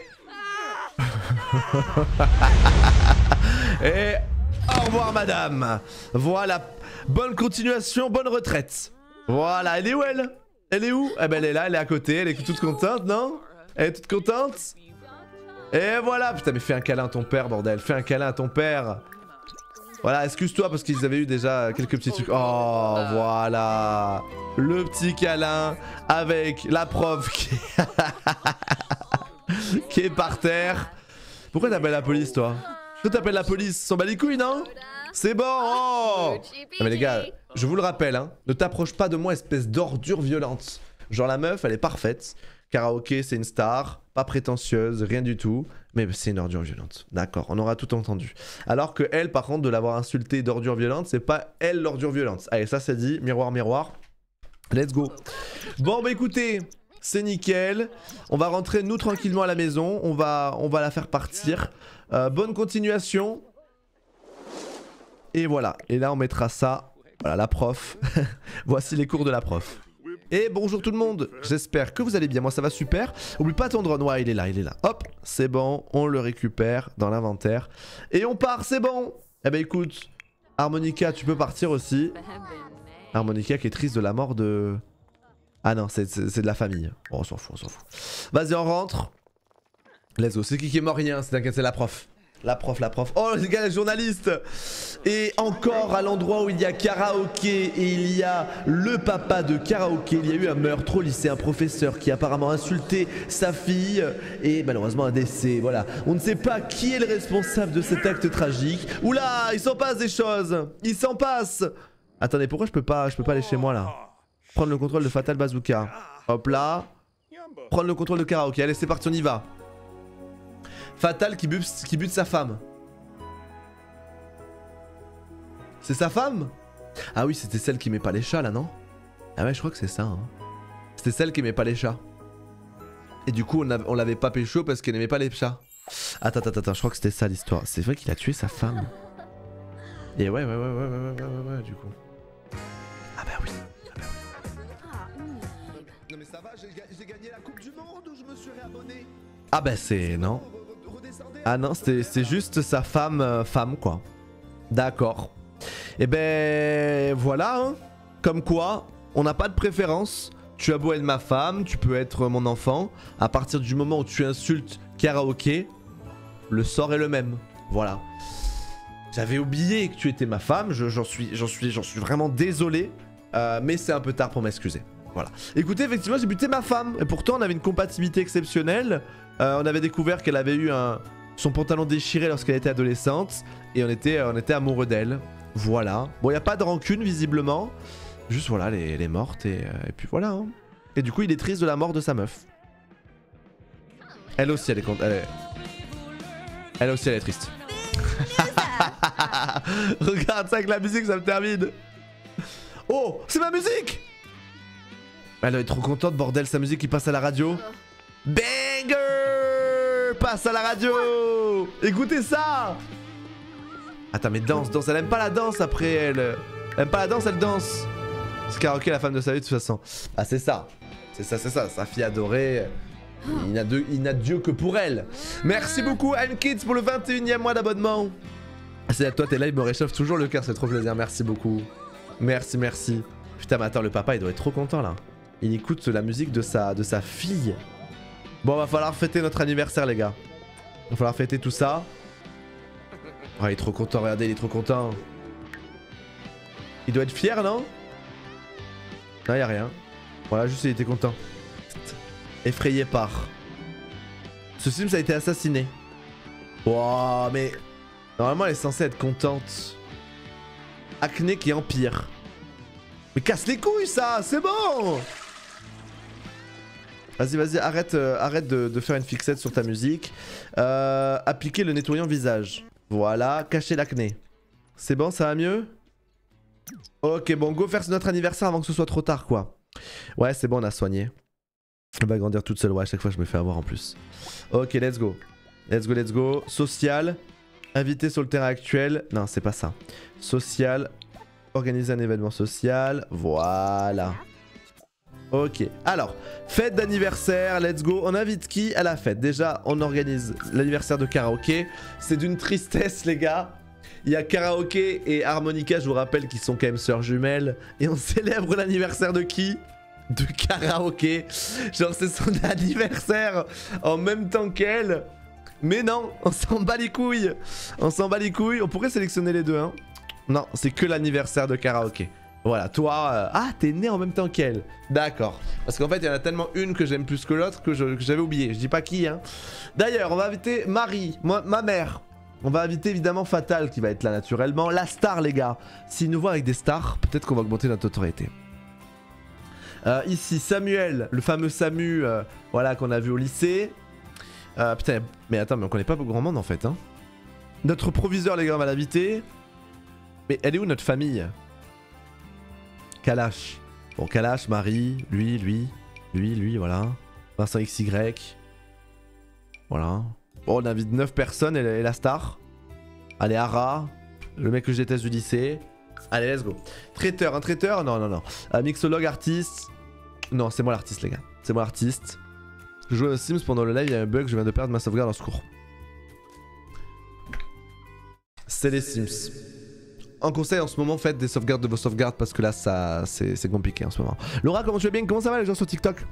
Et au revoir madame. Voilà. Bonne continuation, bonne retraite. Voilà, elle est où elle? Elle est où? Eh ben elle est là, elle est à côté, elle est toute contente, non? Elle est toute contente? Et voilà, putain mais fais un câlin à ton père bordel, fais un câlin à ton père. Voilà, excuse-toi parce qu'ils avaient eu déjà quelques petits trucs. Oh voilà. Le petit câlin avec la prof qui, qui est par terre. Pourquoi t'appelles la police toi? Pourquoi t'appelles la police? S'en bat les couilles non? C'est bon oh. Non mais les gars, je vous le rappelle hein, ne t'approche pas de moi espèce d'ordure violente. Genre la meuf elle est parfaite. Karaoké c'est une star, pas prétentieuse, rien du tout. Mais c'est une ordure violente. D'accord, on aura tout entendu. Alors que elle par contre de l'avoir insultée d'ordure violente, c'est pas elle l'ordure violente. Allez ça c'est dit, miroir miroir. Let's go. Bon bah écoutez, c'est nickel. On va rentrer nous tranquillement à la maison. On va, on va la faire partir. Euh, bonne continuation. Et voilà, et là on mettra ça, voilà la prof, voici les cours de la prof. Et bonjour tout le monde, j'espère que vous allez bien, moi ça va super. Oublie pas ton drone, ouais il est là, il est là, hop, c'est bon, on le récupère dans l'inventaire. Et on part, c'est bon. Eh ben écoute, Harmonica tu peux partir aussi. Harmonica qui est triste de la mort de... Ah non, c'est de la famille. Bon, on s'en fout, on s'en fout. Vas-y, on rentre. Let's go. C'est qui qui est mort? Rien, c'est t'inquiète, c'est la prof. La prof, la prof. Oh les gars, les journalistes. Et encore à l'endroit où il y a karaoké et il y a le papa de karaoké, il y a eu un meurtre au lycée, un professeur qui a apparemment insulté sa fille et malheureusement un décès. Voilà, on ne sait pas qui est le responsable de cet acte tragique. Oula, il s'en passe des choses. Il s'en passe. Attendez, pourquoi je peux pas, je peux pas aller chez moi là? Prendre le contrôle de Fatal Bazooka. Hop là. Prendre le contrôle de karaoké. Allez, c'est parti, on y va. Fatal qui bute, qui bute sa femme. C'est sa femme? Ah oui, c'était celle qui met pas les chats là, non? Ah ouais, je crois que c'est ça. Hein. C'était celle qui met pas les chats. Et du coup, on, on l'avait pas pécho parce qu'elle n'aimait pas les chats. Attends, attends, attends, je crois que c'était ça l'histoire. C'est vrai qu'il a tué sa femme. Et ouais, ouais, ouais, ouais, ouais, ouais, ouais, ouais, ouais, du coup. Ah bah oui. Ah bah oui. Non mais ça va, j'ai gagné la Coupe du Monde ou je me suis réabonné? Ah bah c'est... non. Ah non, c'était juste sa femme, euh, femme quoi. D'accord. Et ben voilà, hein. Comme quoi, on n'a pas de préférence. Tu as beau être ma femme, tu peux être mon enfant. À partir du moment où tu insultes karaoké, le sort est le même. Voilà. J'avais oublié que tu étais ma femme, j'en suis, j'en suis, j'en suis vraiment désolé. Euh, mais c'est un peu tard pour m'excuser. Voilà. Écoutez, effectivement, j'ai buté ma femme. Et pourtant, on avait une compatibilité exceptionnelle. Euh, on avait découvert qu'elle avait eu un... son pantalon déchiré lorsqu'elle était adolescente. Et on était, on était amoureux d'elle. Voilà. Bon, il n'y a pas de rancune, visiblement. Juste, voilà, elle est, elle est morte. Et, euh, et puis voilà. Hein. Et du coup, il est triste de la mort de sa meuf. Elle aussi, elle est contente. Elle, est... elle aussi, elle est triste. Regarde ça avec la musique, ça me termine. Oh, c'est ma musique! Elle doit être trop contente, bordel, sa musique qui passe à la radio. Banger! Passe à la radio! Écoutez ça! Attends, mais danse, danse. Elle aime pas la danse après, elle. Elle aime pas la danse, elle danse. C'est karaoké, la femme de sa vie, de toute façon. Ah, c'est ça. C'est ça, c'est ça. Sa fille adorée. Il n'a de, il n'a Dieu que pour elle. Merci beaucoup, Anne-Kids, pour le vingt et unième mois d'abonnement. C'est à toi, tes lives me réchauffent toujours le cœur, c'est trop plaisir. Merci beaucoup. Merci, merci. Putain, mais attends, le papa, il doit être trop content là. Il écoute la musique de sa, de sa fille. Bon, va falloir fêter notre anniversaire, les gars. Va falloir fêter tout ça. Oh, il est trop content, regardez, il est trop content. Il doit être fier, non? Non, y'a rien. Voilà, juste il était content. Effrayé par. Ce Sims a été assassiné. Wow, mais... normalement, elle est censée être contente. Acné qui empire. Mais casse les couilles, ça, c'est bon. Vas-y, vas-y, arrête, euh, arrête de, de faire une fixette sur ta musique. Euh, appliquer le nettoyant visage. Voilà, cacher l'acné. C'est bon, ça va mieux? Ok, bon, go faire notre anniversaire avant que ce soit trop tard, quoi. Ouais, c'est bon, on a soigné. Elle va grandir toute seule, ouais, à chaque fois je me fais avoir en plus. Ok, let's go. Let's go, let's go. Social. Invité sur le terrain actuel. Non, c'est pas ça. Social. Organiser un événement social. Voilà. Ok. Alors, fête d'anniversaire, let's go. On invite qui à la fête? Déjà, on organise l'anniversaire de karaoké. C'est d'une tristesse, les gars. Il y a karaoké et harmonica, je vous rappelle, qui sont quand même sœurs jumelles. Et on célèbre l'anniversaire de qui? De karaoké. Genre, c'est son anniversaire en même temps qu'elle. Mais non, on s'en bat les couilles. On s'en bat les couilles. On pourrait sélectionner les deux, hein. Non, c'est que l'anniversaire de karaoké. Voilà, toi... Euh... Ah, t'es né en même temps qu'elle. D'accord. Parce qu'en fait, il y en a tellement une que j'aime plus que l'autre que j'avais je, oublié. Je dis pas qui, hein. D'ailleurs, on va inviter Marie, moi, ma mère. On va inviter évidemment Fatal qui va être là naturellement. La star, les gars. S'ils nous voient avec des stars, peut-être qu'on va augmenter notre autorité. Euh, ici, Samuel, le fameux Samu, euh, voilà, qu'on a vu au lycée. Euh, putain, mais attends, mais on connaît pas beaucoup grand monde en fait, hein. Notre proviseur, les gars, on va l'inviter. Mais elle est où notre famille? Kalash. Bon, Kalash, Marie, lui, lui, lui, lui, voilà. Vincent X Y. Voilà. Bon, on invite neuf personnes et, et la star. Allez, Ara, le mec que je déteste du lycée. Allez, let's go. Traiteur, un traiteur? Non, non, non. Euh, mixologue, artiste. Non, c'est moi l'artiste, les gars. C'est moi l'artiste. Je jouais aux Sims pendant le live, il y a un bug, je viens de perdre ma sauvegarde en secours. C'est les Sims. un conseil en ce moment, faites des sauvegardes de vos sauvegardes parce que là ça c'est compliqué en ce moment. Laura, comment tu vas bien? Comment ça va les gens sur TikTok?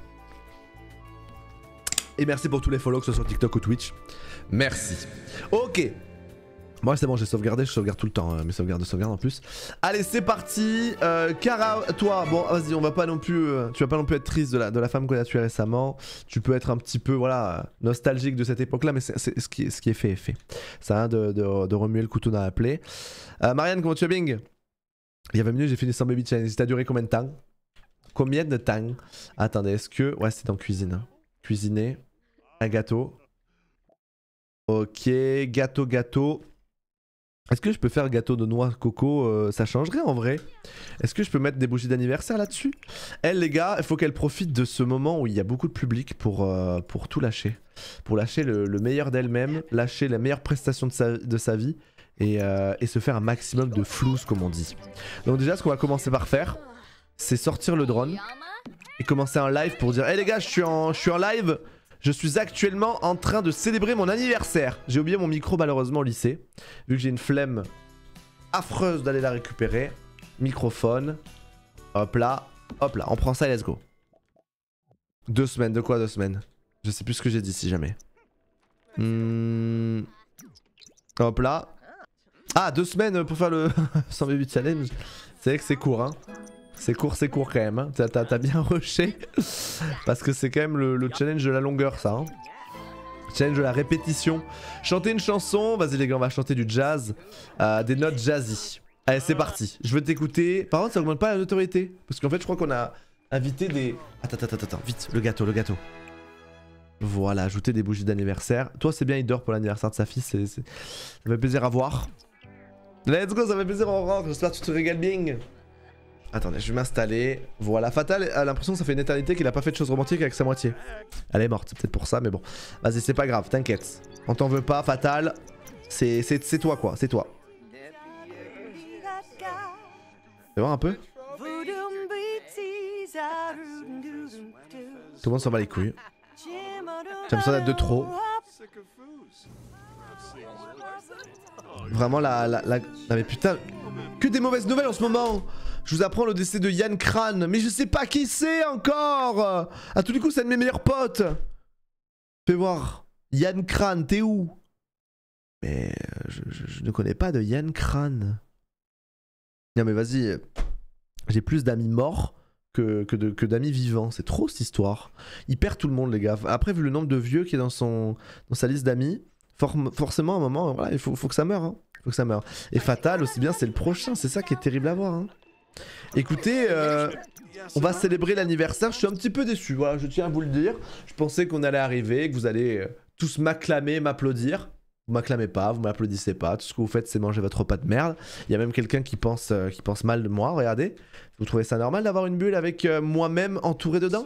Et merci pour tous les follow que ce soit sur TikTok ou Twitch. Merci. Ok. Moi c'est bon, j'ai sauvegardé, je sauvegarde tout le temps, euh, mes sauvegardes de sauvegarde en plus. Allez, c'est parti. Euh, Cara, toi, bon, vas-y, on va pas non plus, euh, tu vas pas non plus être triste de la, de la femme qu'on a tuée récemment. Tu peux être un petit peu, voilà, nostalgique de cette époque-là, mais c'est ce qui, ce qui est fait est fait. Ça a de, de, de remuer le couteau dans la plaie. Euh, Marianne, comment tu vas, Bing? Il y a vingt minutes, j'ai fini sans baby challenge. Ça a duré combien de temps? Combien de temps? Attendez, est-ce que, ouais, c'est en cuisine. Cuisiner, un gâteau. Ok, gâteau, gâteau. Est-ce que je peux faire gâteau de noix coco? euh, Ça changerait en vrai. Est-ce que je peux mettre des bougies d'anniversaire là-dessus? Elle, les gars, il faut qu'elle profite de ce moment où il y a beaucoup de public pour, euh, pour tout lâcher. Pour lâcher le, le meilleur d'elle-même, lâcher la meilleure prestation de sa, de sa vie et, euh, et se faire un maximum de flouze, comme on dit. Donc déjà, ce qu'on va commencer par faire, c'est sortir le drone et commencer un live pour dire « Hey les gars, je suis en, je suis en live !» Je suis actuellement en train de célébrer mon anniversaire. J'ai oublié mon micro malheureusement au lycée. Vu que j'ai une flemme affreuse d'aller la récupérer. Microphone. Hop là. Hop là. On prend ça et let's go. Deux semaines. De quoi deux semaines? Je sais plus ce que j'ai dit si jamais. Hmm. Hop là. Ah, deux semaines pour faire le cent V huit challenge. C'est vrai que c'est court hein. C'est court, c'est court quand même. Hein. T'as bien rushé. Parce que c'est quand même le, le challenge de la longueur, ça. Hein. Challenge de la répétition. Chanter une chanson. Vas-y, les gars, on va chanter du jazz. Euh, des notes jazzy. Allez, c'est parti. Je veux t'écouter. Par contre, ça augmente pas la notoriété. Parce qu'en fait, je crois qu'on a invité des. Attends, attends, attends, attends. Vite, le gâteau, le gâteau. Voilà, ajouter des bougies d'anniversaire. Toi, c'est bien, il dort pour l'anniversaire de sa fille. C'est, ça fait plaisir à voir. Let's go, ça fait plaisir, on rentre. J'espère que tu te régales bien. Attendez, je vais m'installer. Voilà, Fatal a l'impression que ça fait une éternité qu'il a pas fait de choses romantiques avec sa moitié. Elle est morte, c'est peut-être pour ça, mais bon. Vas-y, c'est pas grave, t'inquiète. On t'en veut pas, Fatal. C'est toi, quoi, c'est toi. Fais voir un peu. Tout le monde s'en bat les couilles. J'ai l'impression d'être de trop. Vraiment, la, la, la... Non mais putain, que des mauvaises nouvelles en ce moment. Je vous apprends le décès de Yann Crane, mais je sais pas qui c'est encore. À tous les coups, c'est un de mes meilleurs potes. Fais voir. Yann Crane, t'es où? Mais je, je, je ne connais pas de Yann Crane. Non mais vas-y. J'ai plus d'amis morts que, que, de, que d'amis vivants. C'est trop cette histoire. Il perd tout le monde, les gars. Après, vu le nombre de vieux qui est dans, son, dans sa liste d'amis, for, forcément, à un moment, voilà, il faut, faut que ça meure. Hein. Faut que ça meure. Et Fatal, aussi bien, c'est le prochain. C'est ça qui est terrible à voir. Hein. Écoutez, euh, on va célébrer l'anniversaire. Je suis un petit peu déçu, voilà, je tiens à vous le dire. Je pensais qu'on allait arriver, que vous allez euh, tous m'acclamer, m'applaudir. Vous m'acclamez pas, vous m'applaudissez pas. Tout ce que vous faites, c'est manger votre repas de merde. Il y a même quelqu'un qui pense, euh, qui pense mal de moi, regardez. Vous trouvez ça normal d'avoir une bulle avec euh, moi-même entouré dedans?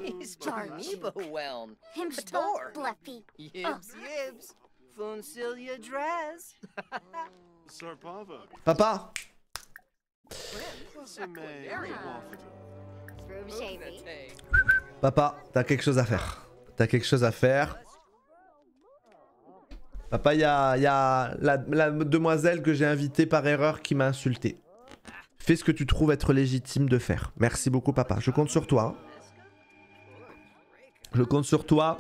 Papa! Papa, t'as quelque chose à faire. T'as quelque chose à faire. Papa, il y a, y a la, la demoiselle que j'ai invitée par erreur qui m'a insulté. Fais ce que tu trouves être légitime de faire. Merci beaucoup, papa. Je compte sur toi. Je compte sur toi.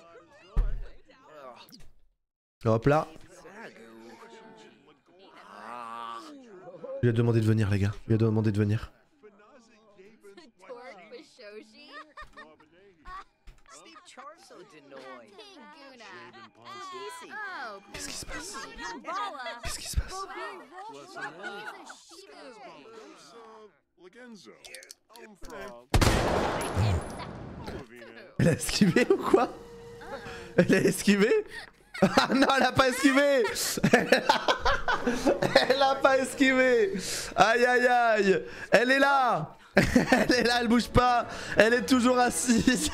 Hop là. Il lui a demandé de venir, les gars. Il lui a demandé de venir. Qu'est-ce qui se passe? Qu'est-ce qui se passe? Elle a esquivé ou quoi? Elle a esquivé? Ah non, elle a pas esquivé. Elle a pas esquivé. Aïe aïe aïe. Elle est là. Elle est là, elle bouge pas. Elle est toujours assise.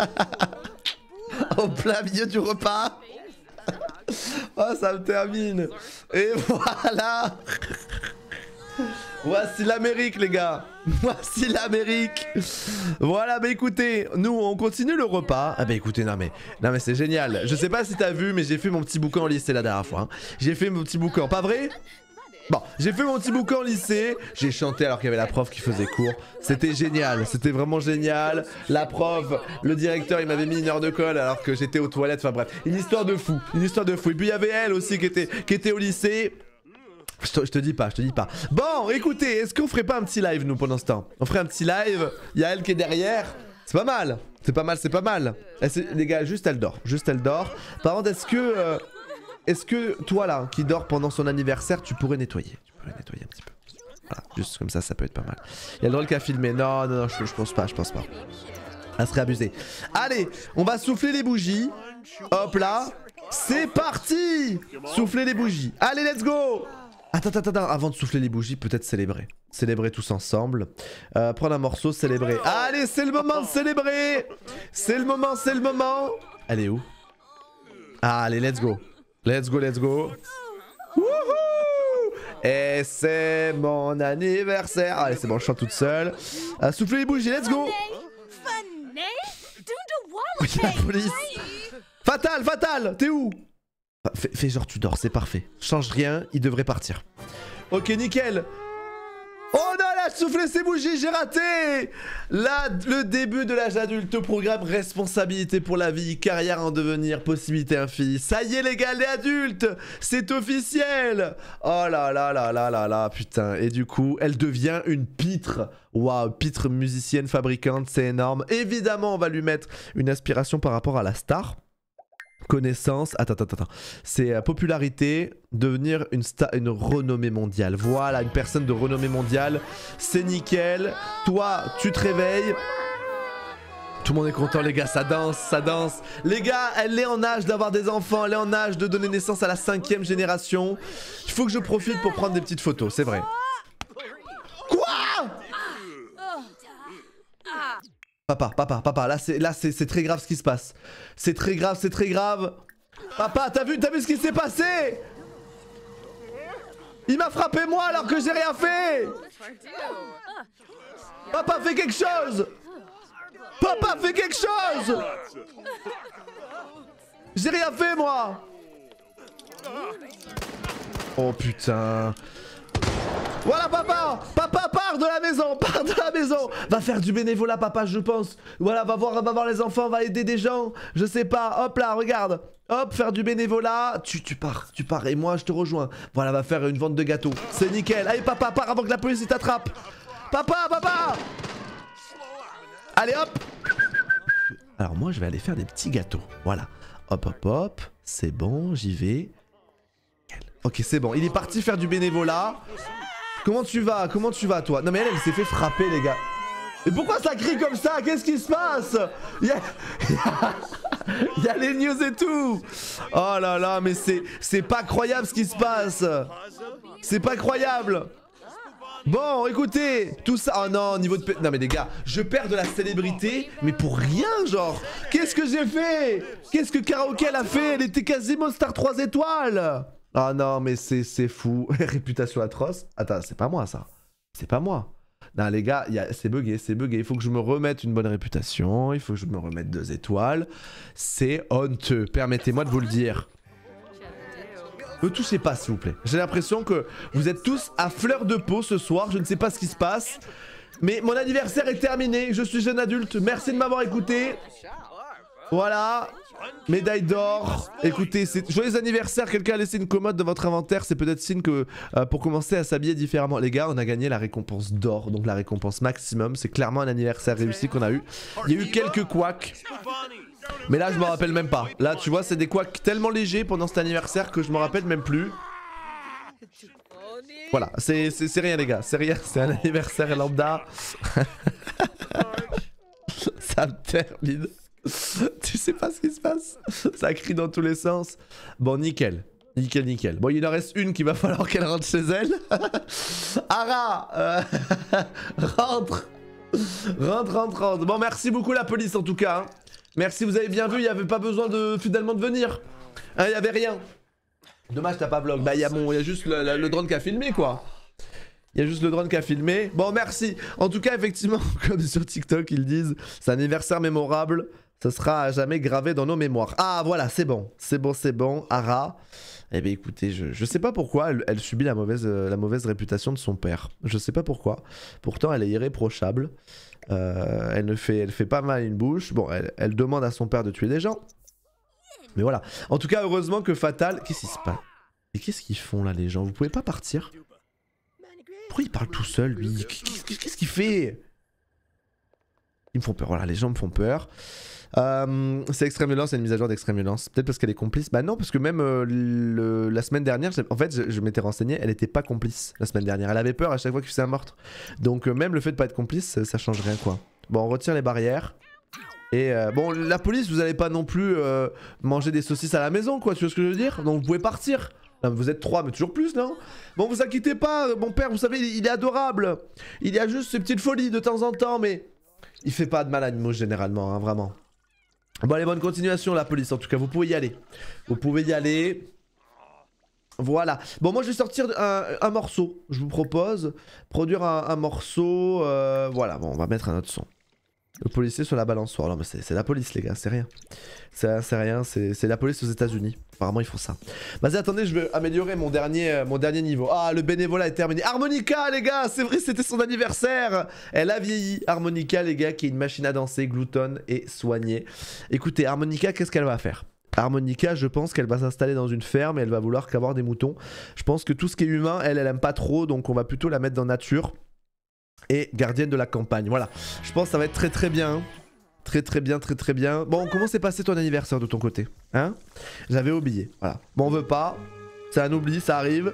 Au plein milieu du repas. Oh, ça me termine. Et voilà. Voici l'Amérique, les gars. Voici l'Amérique. Voilà, bah écoutez, nous on continue le repas. Ah bah écoutez, non mais, non mais c'est génial. Je sais pas si t'as vu, mais j'ai fait mon petit bouquin en lycée la dernière fois. Hein. J'ai fait mon petit bouquin, pas vrai? Bon, j'ai fait mon petit bouquin au lycée, j'ai chanté alors qu'il y avait la prof qui faisait cours. C'était génial, c'était vraiment génial. La prof, le directeur, il m'avait mis une heure de colle alors que j'étais aux toilettes. Enfin bref, une histoire de fou, une histoire de fou. Et puis il y avait elle aussi qui était, qui était au lycée. Je te, je te dis pas, je te dis pas. Bon, écoutez, est-ce qu'on ferait pas un petit live nous pendant ce temps? On ferait un petit live, il y a elle qui est derrière. C'est pas mal, c'est pas mal, c'est pas mal. Les gars, juste elle dort, juste elle dort. Par contre, est-ce que... Euh, Est-ce que toi là, qui dors pendant son anniversaire, tu pourrais nettoyer? Tu pourrais nettoyer un petit peu. Voilà, juste comme ça, ça peut être pas mal. Il y a le drôle qui a filmé. Non, non, non, je, je pense pas, je pense pas. Ça serait abusé. Allez, on va souffler les bougies. Hop là. C'est parti. Souffler les bougies. Allez, let's go. Attends, attends, attends. Avant de souffler les bougies, peut-être célébrer. Célébrer tous ensemble. Euh, prendre un morceau, célébrer. Allez, c'est le moment de célébrer. C'est le moment, c'est le moment. Elle est où? Ah, allez, let's go. Let's go, let's go. Wouhou! Et c'est mon anniversaire. Allez, c'est bon, je chante toute seule. Euh, soufflez les bougies, let's go. Oui, la police. Fatal, Fatal, t'es où? fais, fais genre tu dors, c'est parfait. Change rien, il devrait partir. Ok, nickel. Oh non, là, je soufflais ces bougies, j'ai raté. Là, le début de l'âge adulte, programme responsabilité pour la vie, carrière en devenir, possibilité infini. Ça y est les gars, les adultes, c'est officiel. Oh là là là là là là, putain. Et du coup, elle devient une pitre. Waouh, pitre musicienne, fabricante, c'est énorme. Évidemment, on va lui mettre une aspiration par rapport à la star. Connaissance, attends, attends, attends, c'est euh, popularité, devenir une star, une renommée mondiale. Voilà, une personne de renommée mondiale, c'est nickel. Toi, tu te réveilles. Tout le monde est content, les gars, ça danse, ça danse. Les gars, elle est en âge d'avoir des enfants, elle est en âge de donner naissance à la cinquième génération. Il faut que je profite pour prendre des petites photos, c'est vrai. Quoi? Papa, papa, papa, là c'est là c'est très grave ce qui se passe. C'est très grave, c'est très grave. Papa, t'as vu, t'as vu ce qui s'est passé? Il m'a frappé moi alors que j'ai rien fait. Papa, fais quelque chose. Papa, fais quelque chose. J'ai rien fait moi. Oh putain. Voilà papa. Papa, pars de la maison, pars de la maison. Va faire du bénévolat papa, je pense. Voilà, va voir, va voir les enfants, va aider des gens. Je sais pas, hop là, regarde. Hop, faire du bénévolat. Tu, tu pars, tu pars et moi je te rejoins. Voilà, va faire une vente de gâteaux. C'est nickel. Allez papa, pars avant que la police t'attrape. Papa, papa. Allez hop. Alors moi je vais aller faire des petits gâteaux. Voilà. Hop, hop, hop. C'est bon, j'y vais. Ok, c'est bon. Il est parti faire du bénévolat. Comment tu vas? Comment tu vas toi? Non mais elle, elle s'est fait frapper les gars. Et pourquoi ça crie comme ça? Qu'est-ce qui se passe? Il y a... Il y a les news et tout. Oh là là, mais c'est c'est pas croyable ce qui se passe. C'est pas croyable. Bon, écoutez, tout ça... Oh non, niveau de... Non mais les gars, je perds de la célébrité, mais pour rien, genre. Qu'est-ce que j'ai fait? Qu'est-ce que Karaoke elle a fait? Elle était quasiment star trois étoiles. Ah non, mais c'est fou. Réputation atroce. Attends, c'est pas moi ça. C'est pas moi. Non les gars, c'est bugué, c'est bugué. Il faut que je me remette une bonne réputation. Il faut que je me remette deux étoiles. C'est honteux. Permettez-moi de vous le dire. Ne touchez pas s'il vous plaît. J'ai l'impression que vous êtes tous à fleur de peau ce soir. Je ne sais pas ce qui se passe. Mais mon anniversaire est terminé. Je suis jeune adulte. Merci de m'avoir écouté. Voilà. Médaille d'or. Écoutez, c'est joyeux anniversaire. Quelqu'un a laissé une commode dans votre inventaire. C'est peut-être signe que euh, pour commencer à s'habiller différemment. Les gars, on a gagné la récompense d'or. Donc la récompense maximum. C'est clairement un anniversaire réussi qu'on a eu. Il y a eu quelques couacs. Mais là, je me rappelle même pas. Là, tu vois, c'est des couacs tellement légers pendant cet anniversaire que je me rappelle même plus. Voilà, c'est rien les gars. C'est rien. C'est un anniversaire lambda. Ça me termine. Tu sais pas ce qui se passe. Ça crie dans tous les sens. Bon, nickel. Nickel, nickel. Bon, il en reste une qu'il va falloir qu'elle rentre chez elle. Ara euh... Rentre. Rentre, rentre, rentre. Bon, merci beaucoup la police en tout cas. Hein. Merci, vous avez bien vu, il n'y avait pas besoin de finalement de venir. Il hein, n'y avait rien. Dommage, t'as pas vlog. Bah, il y, y a juste le, le, le drone qui a filmé, quoi. Il y a juste le drone qui a filmé. Bon, merci. En tout cas, effectivement, comme sur TikTok, ils disent, c'est un anniversaire mémorable. Ce sera à jamais gravé dans nos mémoires. Ah voilà, c'est bon, c'est bon, c'est bon. Ara. Eh bien écoutez, je, je sais pas pourquoi elle, elle subit la mauvaise, euh, la mauvaise réputation de son père. Je sais pas pourquoi. Pourtant elle est irréprochable. Euh, elle ne fait, elle fait pas mal une bouche. Bon, elle, elle demande à son père de tuer des gens. Mais voilà. En tout cas, heureusement que Fatal... Qu'est-ce qui se passe? Et qu'est-ce qu'ils font là les gens? Vous pouvez pas partir? Pourquoi il parle tout seul lui? Qu'est-ce qu'il fait? Ils me font peur, voilà, les gens me font peur. Euh, c'est extrême violence, c'est une mise à jour d'extrême violence. Peut-être parce qu'elle est complice. Bah non, parce que même euh, le, la semaine dernière, en fait, je, je m'étais renseigné, elle était pas complice la semaine dernière. Elle avait peur à chaque fois qu'il faisait un meurtre. Donc euh, même le fait de pas être complice, ça, ça change rien quoi. Bon, on retire les barrières. Et euh, bon, la police, vous allez pas non plus euh, manger des saucisses à la maison quoi, tu vois ce que je veux dire? Donc vous pouvez partir. Non, vous êtes trois, mais toujours plus, non? Bon, vous inquiétez pas, mon père, vous savez, il, il est adorable. Il y a juste ces petites folies de temps en temps, mais il fait pas de mal à animaux généralement, hein, vraiment. Bon, allez, bonne continuation, la police, en tout cas, vous pouvez y aller. Vous pouvez y aller. Voilà. Bon, moi, je vais sortir un, un morceau, je vous propose. Produire un, un morceau, euh, voilà, bon, on va mettre un autre son. Le policier sur la balançoire. Non mais c'est la police les gars, c'est rien. C'est rien, c'est la police aux États-Unis. Apparemment ils font ça. Vas-y attendez, je vais améliorer mon dernier, euh, mon dernier niveau. Ah le bénévolat est terminé. Harmonica les gars, c'est vrai c'était son anniversaire. Elle a vieilli. Harmonica les gars qui est une machine à danser, gloutonne et soignée. Écoutez Harmonica qu'est-ce qu'elle va faire? Harmonica je pense qu'elle va s'installer dans une ferme et elle va vouloir qu'avoir des moutons. Je pense que tout ce qui est humain elle elle aime pas trop donc on va plutôt la mettre dans nature. Et gardienne de la campagne, voilà. Je pense que ça va être très très bien. Très très bien, très très bien. Bon, comment s'est passé ton anniversaire de ton côté? Hein? J'avais oublié, voilà. Bon, on veut pas. C'est un oubli, ça arrive.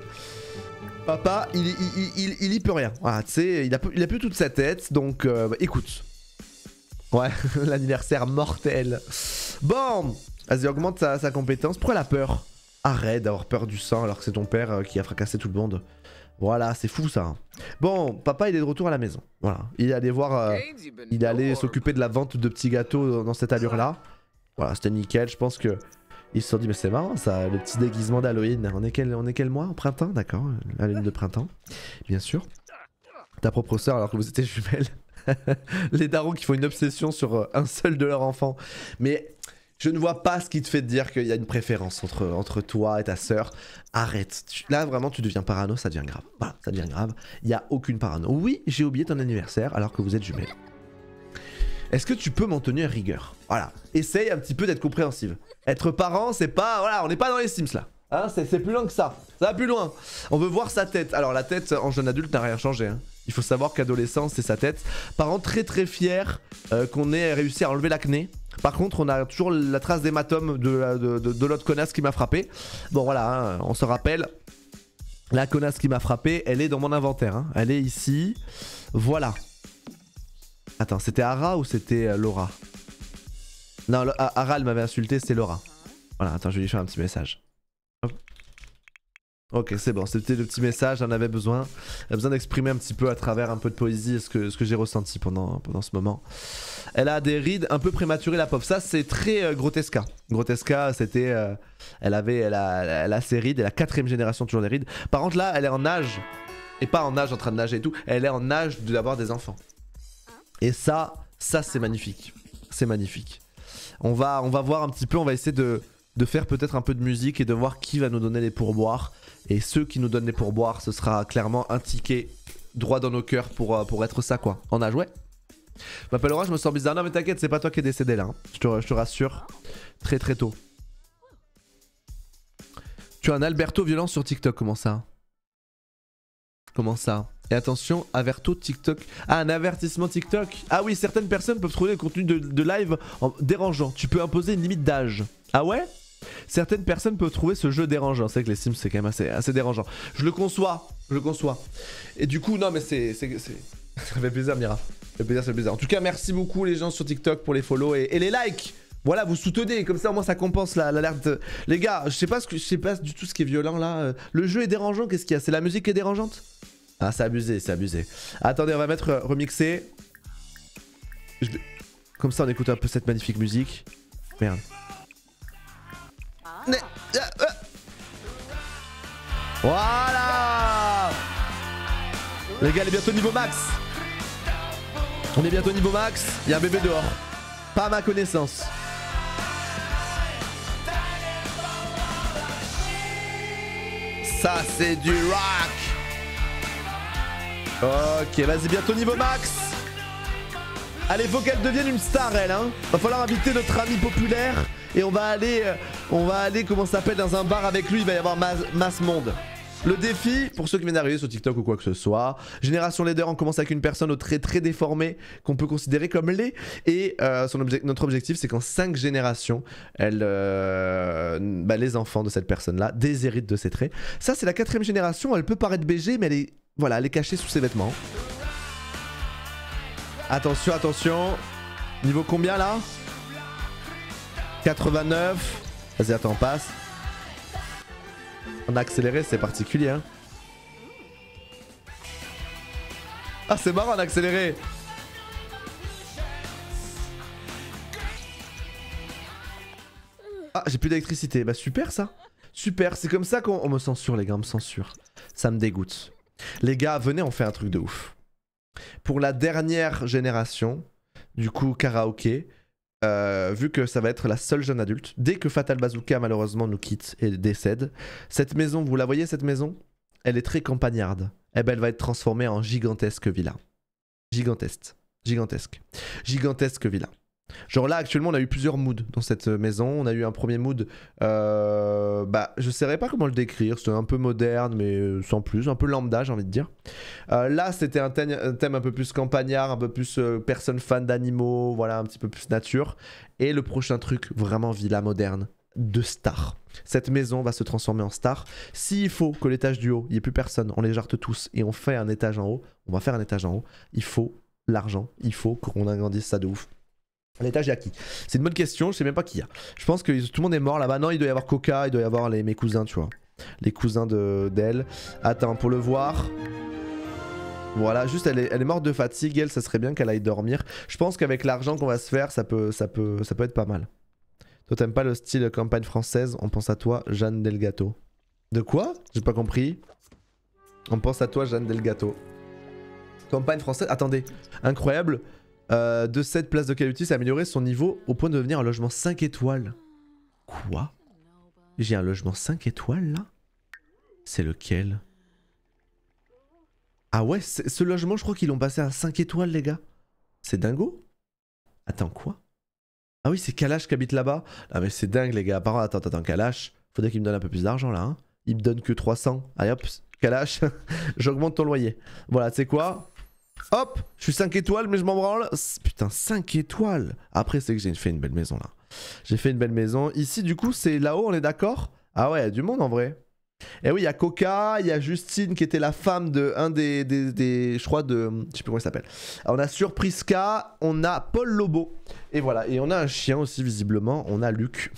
Papa, il, il, il, il, il y peut rien. Voilà, tu sais, il a, il a plus toute sa tête. Donc, euh, bah, écoute. Ouais, l'anniversaire mortel. Bon, vas-y, augmente sa, sa compétence. Pourquoi la peur? Arrête d'avoir peur du sang alors que c'est ton père euh, qui a fracassé tout le monde. Voilà, c'est fou ça. Bon, papa il est de retour à la maison. Voilà, il est allé voir, euh, il est allé s'occuper de la vente de petits gâteaux dans cette allure là. Voilà, c'était nickel. Je pense que ils se sont dit mais c'est marrant ça, le petit déguisement d'Halloween. On est quel, on est quel mois? Au printemps, d'accord. La lune de printemps, bien sûr. Ta propre sœur alors que vous étiez jumelles. Les darons qui font une obsession sur un seul de leurs enfants. Mais je ne vois pas ce qui te fait te dire qu'il y a une préférence entre, entre toi et ta sœur. Arrête. Tu, là, vraiment, tu deviens parano, ça devient grave. Voilà, ça devient grave. Il n'y a aucune parano. Oui, j'ai oublié ton anniversaire alors que vous êtes jumelles. Est-ce que tu peux m'en tenir rigueur? Voilà. Essaye un petit peu d'être compréhensive. Être parent, c'est pas... Voilà, on n'est pas dans les Sims, là. Hein, c'est plus loin que ça. Ça va plus loin. On veut voir sa tête. Alors, la tête, en jeune adulte, n'a rien changé. Hein. Il faut savoir qu'adolescent, c'est sa tête. Parents très très fiers euh, qu'on ait réussi à enlever l'acné. Par contre, on a toujours la trace d'hématome de, de, de, de l'autre connasse qui m'a frappé. Bon, voilà, hein, on se rappelle. La connasse qui m'a frappé, elle est dans mon inventaire. Hein. Elle est ici. Voilà. Attends, c'était Ara ou c'était euh, Laura? Non, le, Ara, elle m'avait insulté, c'est Laura. Voilà, attends, je vais lui faire un petit message. Hop. Ok, c'est bon, c'était le petit message, j'en avais besoin. J'avais besoin d'exprimer un petit peu à travers un peu de poésie ce que, ce que j'ai ressenti pendant, pendant ce moment. Elle a des rides un peu prématurées, la pauvre. Ça, c'est très euh, Grotesca. Grotesca, c'était... Euh, elle avait elle a, elle a ses rides, elle a quatrième génération toujours des rides. Par contre, là, elle est en âge, et pas en âge en train de nager et tout, elle est en âge d'avoir des enfants. Et ça, ça c'est magnifique. C'est magnifique. On va, on va voir un petit peu, on va essayer de, de faire peut-être un peu de musique et de voir qui va nous donner les pourboires. Et ceux qui nous donnent les pourboires, ce sera clairement un ticket droit dans nos cœurs pour, pour être ça quoi. En âge, ouais. Je m'appelle Aura, je me sens bizarre. Non mais t'inquiète, c'est pas toi qui es décédé là. Hein. Je, te, je te rassure. Très très tôt. Tu as un Alberto violent sur TikTok, comment ça? Comment ça? Et attention, averto TikTok. Ah, un avertissement TikTok. Ah oui, certaines personnes peuvent trouver le contenu de, de live en dérangeant. Tu peux imposer une limite d'âge. Ah ouais? Certaines personnes peuvent trouver ce jeu dérangeant. C'est vrai que les Sims c'est quand même assez, assez dérangeant. Je le conçois, je le conçois. Et du coup, non mais c'est... Ça fait plaisir Mira. Ça fait plaisir, ça fait plaisir. En tout cas, merci beaucoup les gens sur TikTok pour les follow et, et les likes. Voilà, vous soutenez, comme ça au moins ça compense l'alerte. La, les gars, je sais pas ce que, je sais pas du tout ce qui est violent là. Le jeu est dérangeant, qu'est-ce qu'il y a? C'est la musique qui est dérangeante? Ah, c'est abusé, c'est abusé. Attendez, on va mettre euh, remixer. Je... Comme ça on écoute un peu cette magnifique musique. Merde. Voilà. Les gars, on est bientôt niveau max. On est bientôt niveau max. Il y a un bébé dehors. Pas à ma connaissance. Ça c'est du rock. Ok, vas-y, bientôt niveau max. Allez, faut qu'elle devienne une star, elle, hein. Va falloir inviter notre ami populaire. Et on va aller, euh, on va aller, comment ça s'appelle, dans un bar avec lui. Il va y avoir masse, masse monde. Le défi, pour ceux qui viennent d'arriver sur TikTok ou quoi que ce soit, Génération Leader, on commence avec une personne au trait très déformé qu'on peut considérer comme laid. Et euh, son obje notre objectif, c'est qu'en cinq générations, elle, euh, bah, les enfants de cette personne-là déshéritent de ses traits. Ça, c'est la quatrième génération. Elle peut paraître B G, mais elle est, voilà, elle est cachée sous ses vêtements. Attention, attention. Niveau combien là? quatre-vingt-neuf. Vas-y, attends, passe. En accéléré, c'est particulier, hein. Ah, c'est marrant en accéléré. Ah, j'ai plus d'électricité. Bah super ça. Super, c'est comme ça qu'on on me censure, les gars, on me censure. Ça me dégoûte. Les gars, venez, on fait un truc de ouf. Pour la dernière génération, du coup, karaoké, euh, vu que ça va être la seule jeune adulte, dès que Fatal Bazooka malheureusement nous quitte et décède, cette maison, vous la voyez cette maison? Elle est très campagnarde. Eh ben, elle va être transformée en gigantesque villa. Gigantesque. Gigantesque. Gigantesque villa. Genre là actuellement on a eu plusieurs moods dans cette maison. On a eu un premier mood, euh, bah je saurais pas comment le décrire, c'était un peu moderne mais sans plus, un peu lambda j'ai envie de dire. euh, Là c'était un, un thème un peu plus campagnard, un peu plus euh, personne fan d'animaux, voilà, un petit peu plus nature. Et le prochain truc, vraiment villa moderne de star. Cette maison va se transformer en star. S'il faut que l'étage du haut, il n'y ait plus personne, on les jarte tous et on fait un étage en haut, on va faire un étage en haut, il faut l'argent, il faut qu'on agrandisse ça de ouf. L'étage, il y a qui? C'est une bonne question, je sais même pas qui y a. Je pense que tout le monde est mort là-bas. Non, il doit y avoir Coca, il doit y avoir les, mes cousins, tu vois. Les cousins d'elle. Attends, pour le voir. Voilà, juste elle est, elle est morte de fatigue, elle, ça serait bien qu'elle aille dormir. Je pense qu'avec l'argent qu'on va se faire, ça peut, ça, peut, ça peut être pas mal. Toi, t'aimes pas le style campagne française? On pense à toi, Jeanne Delgato. De quoi? J'ai pas compris. On pense à toi, Jeanne Delgato. Campagne française? Attendez, incroyable. Euh, de cette place de Call of Duty a amélioré son niveau au point de devenir un logement cinq étoiles. Quoi? J'ai un logement cinq étoiles là? C'est lequel? Ah ouais, ce logement je crois qu'ils l'ont passé à cinq étoiles les gars. C'est dingo? Attends quoi? Ah oui c'est Kalash qui habite là-bas. Ah mais c'est dingue les gars. Apparemment attends attends Kalash, faudrait qu'il me donne un peu plus d'argent là hein. Il me donne que trois cents. Allez hop, Kalash, j'augmente ton loyer. Voilà, tu sais quoi? Hop, je suis cinq étoiles mais je m'en branle. Putain, cinq étoiles. Après c'est que j'ai fait une belle maison là. J'ai fait une belle maison. Ici du coup c'est là-haut, on est d'accord? Ah ouais, il y a du monde en vrai. Et oui, il y a Coca, il y a Justine qui était la femme de un des, des, des je crois de, je sais plus comment il s'appelle. On a Surpriska, on a Paul Lobo. Et voilà, et on a un chien aussi visiblement, on a Luc.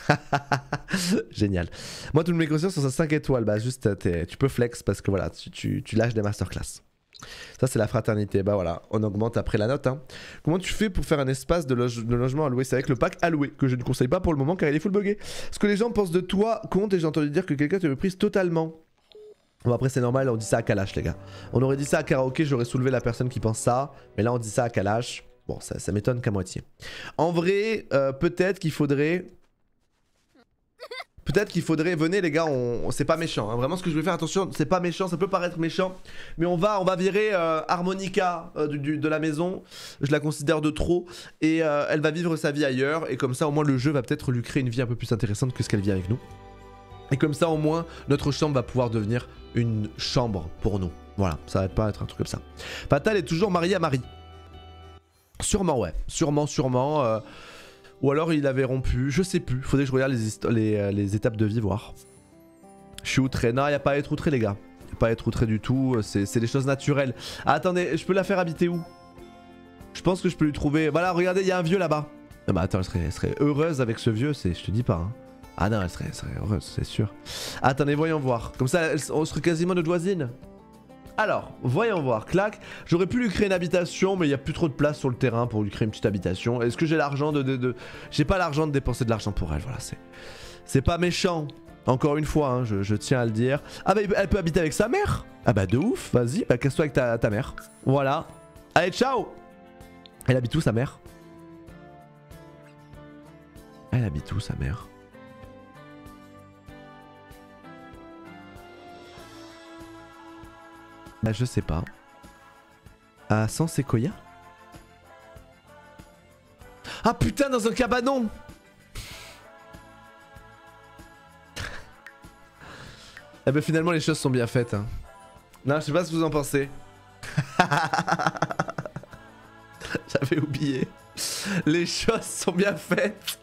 Génial. Moi toutes mes consciences sont à cinq étoiles, bah juste tu peux flex parce que voilà, tu, tu, tu lâches des masterclass. Ça c'est la fraternité, bah voilà, on augmente après la note hein. Comment tu fais pour faire un espace de, loge de logement alloué? C'est avec le pack alloué, que je ne conseille pas pour le moment car il est full buggé. Ce que les gens pensent de toi compte et j'ai entendu dire que quelqu'un te méprise totalement. Bon après c'est normal, on dit ça à Kalash les gars. On aurait dit ça à Karaoké, j'aurais soulevé la personne qui pense ça. Mais là on dit ça à Kalash, bon ça, ça m'étonne qu'à moitié. En vrai, euh, peut-être qu'il faudrait... Peut-être qu'il faudrait, venez les gars, on, c'est pas méchant, hein. Vraiment ce que je vais faire, attention, c'est pas méchant, ça peut paraître méchant, mais on va, on va virer euh, Harmonica euh, du, du, de la maison, je la considère de trop, et euh, elle va vivre sa vie ailleurs, et comme ça au moins le jeu va peut-être lui créer une vie un peu plus intéressante que ce qu'elle vit avec nous. Et comme ça au moins notre chambre va pouvoir devenir une chambre pour nous, voilà, ça va pas être un truc comme ça. Fatal est toujours marié à Marie. Sûrement ouais, sûrement, sûrement... Euh, Ou alors il avait rompu, je sais plus. Faudrait que je regarde les, les, les étapes de vie, voir. Je suis outré. Non, il n'y a pas à être outré, les gars. Il n'y a pas à être outré du tout. C'est des choses naturelles. Ah, attendez, je peux la faire habiter où? Je pense que je peux lui trouver. Voilà, regardez, il y a un vieux là-bas. Non, mais attends, elle serait, elle serait heureuse avec ce vieux, je te dis pas. Hein. Ah non, elle serait, elle serait heureuse, c'est sûr. Attendez, voyons voir. Comme ça, elle, on serait quasiment notre voisine. Alors, voyons voir, clac. J'aurais pu lui créer une habitation, mais il n'y a plus trop de place sur le terrain pour lui créer une petite habitation. Est-ce que j'ai l'argent de... de, de... J'ai pas l'argent de dépenser de l'argent pour elle, voilà, c'est... C'est pas méchant. Encore une fois, hein, je, je tiens à le dire. Ah bah, elle peut habiter avec sa mère. Ah bah, de ouf, vas-y, bah, casse-toi avec ta, ta mère. Voilà. Allez, ciao. Elle habite où, sa mère? Elle habite où sa mère? Bah je sais pas. À San Sequoia? Ah putain, dans un cabanon! Eh ben finalement les choses sont bien faites. Hein. Non, je sais pas ce que vous en pensez. J'avais oublié. Les choses sont bien faites.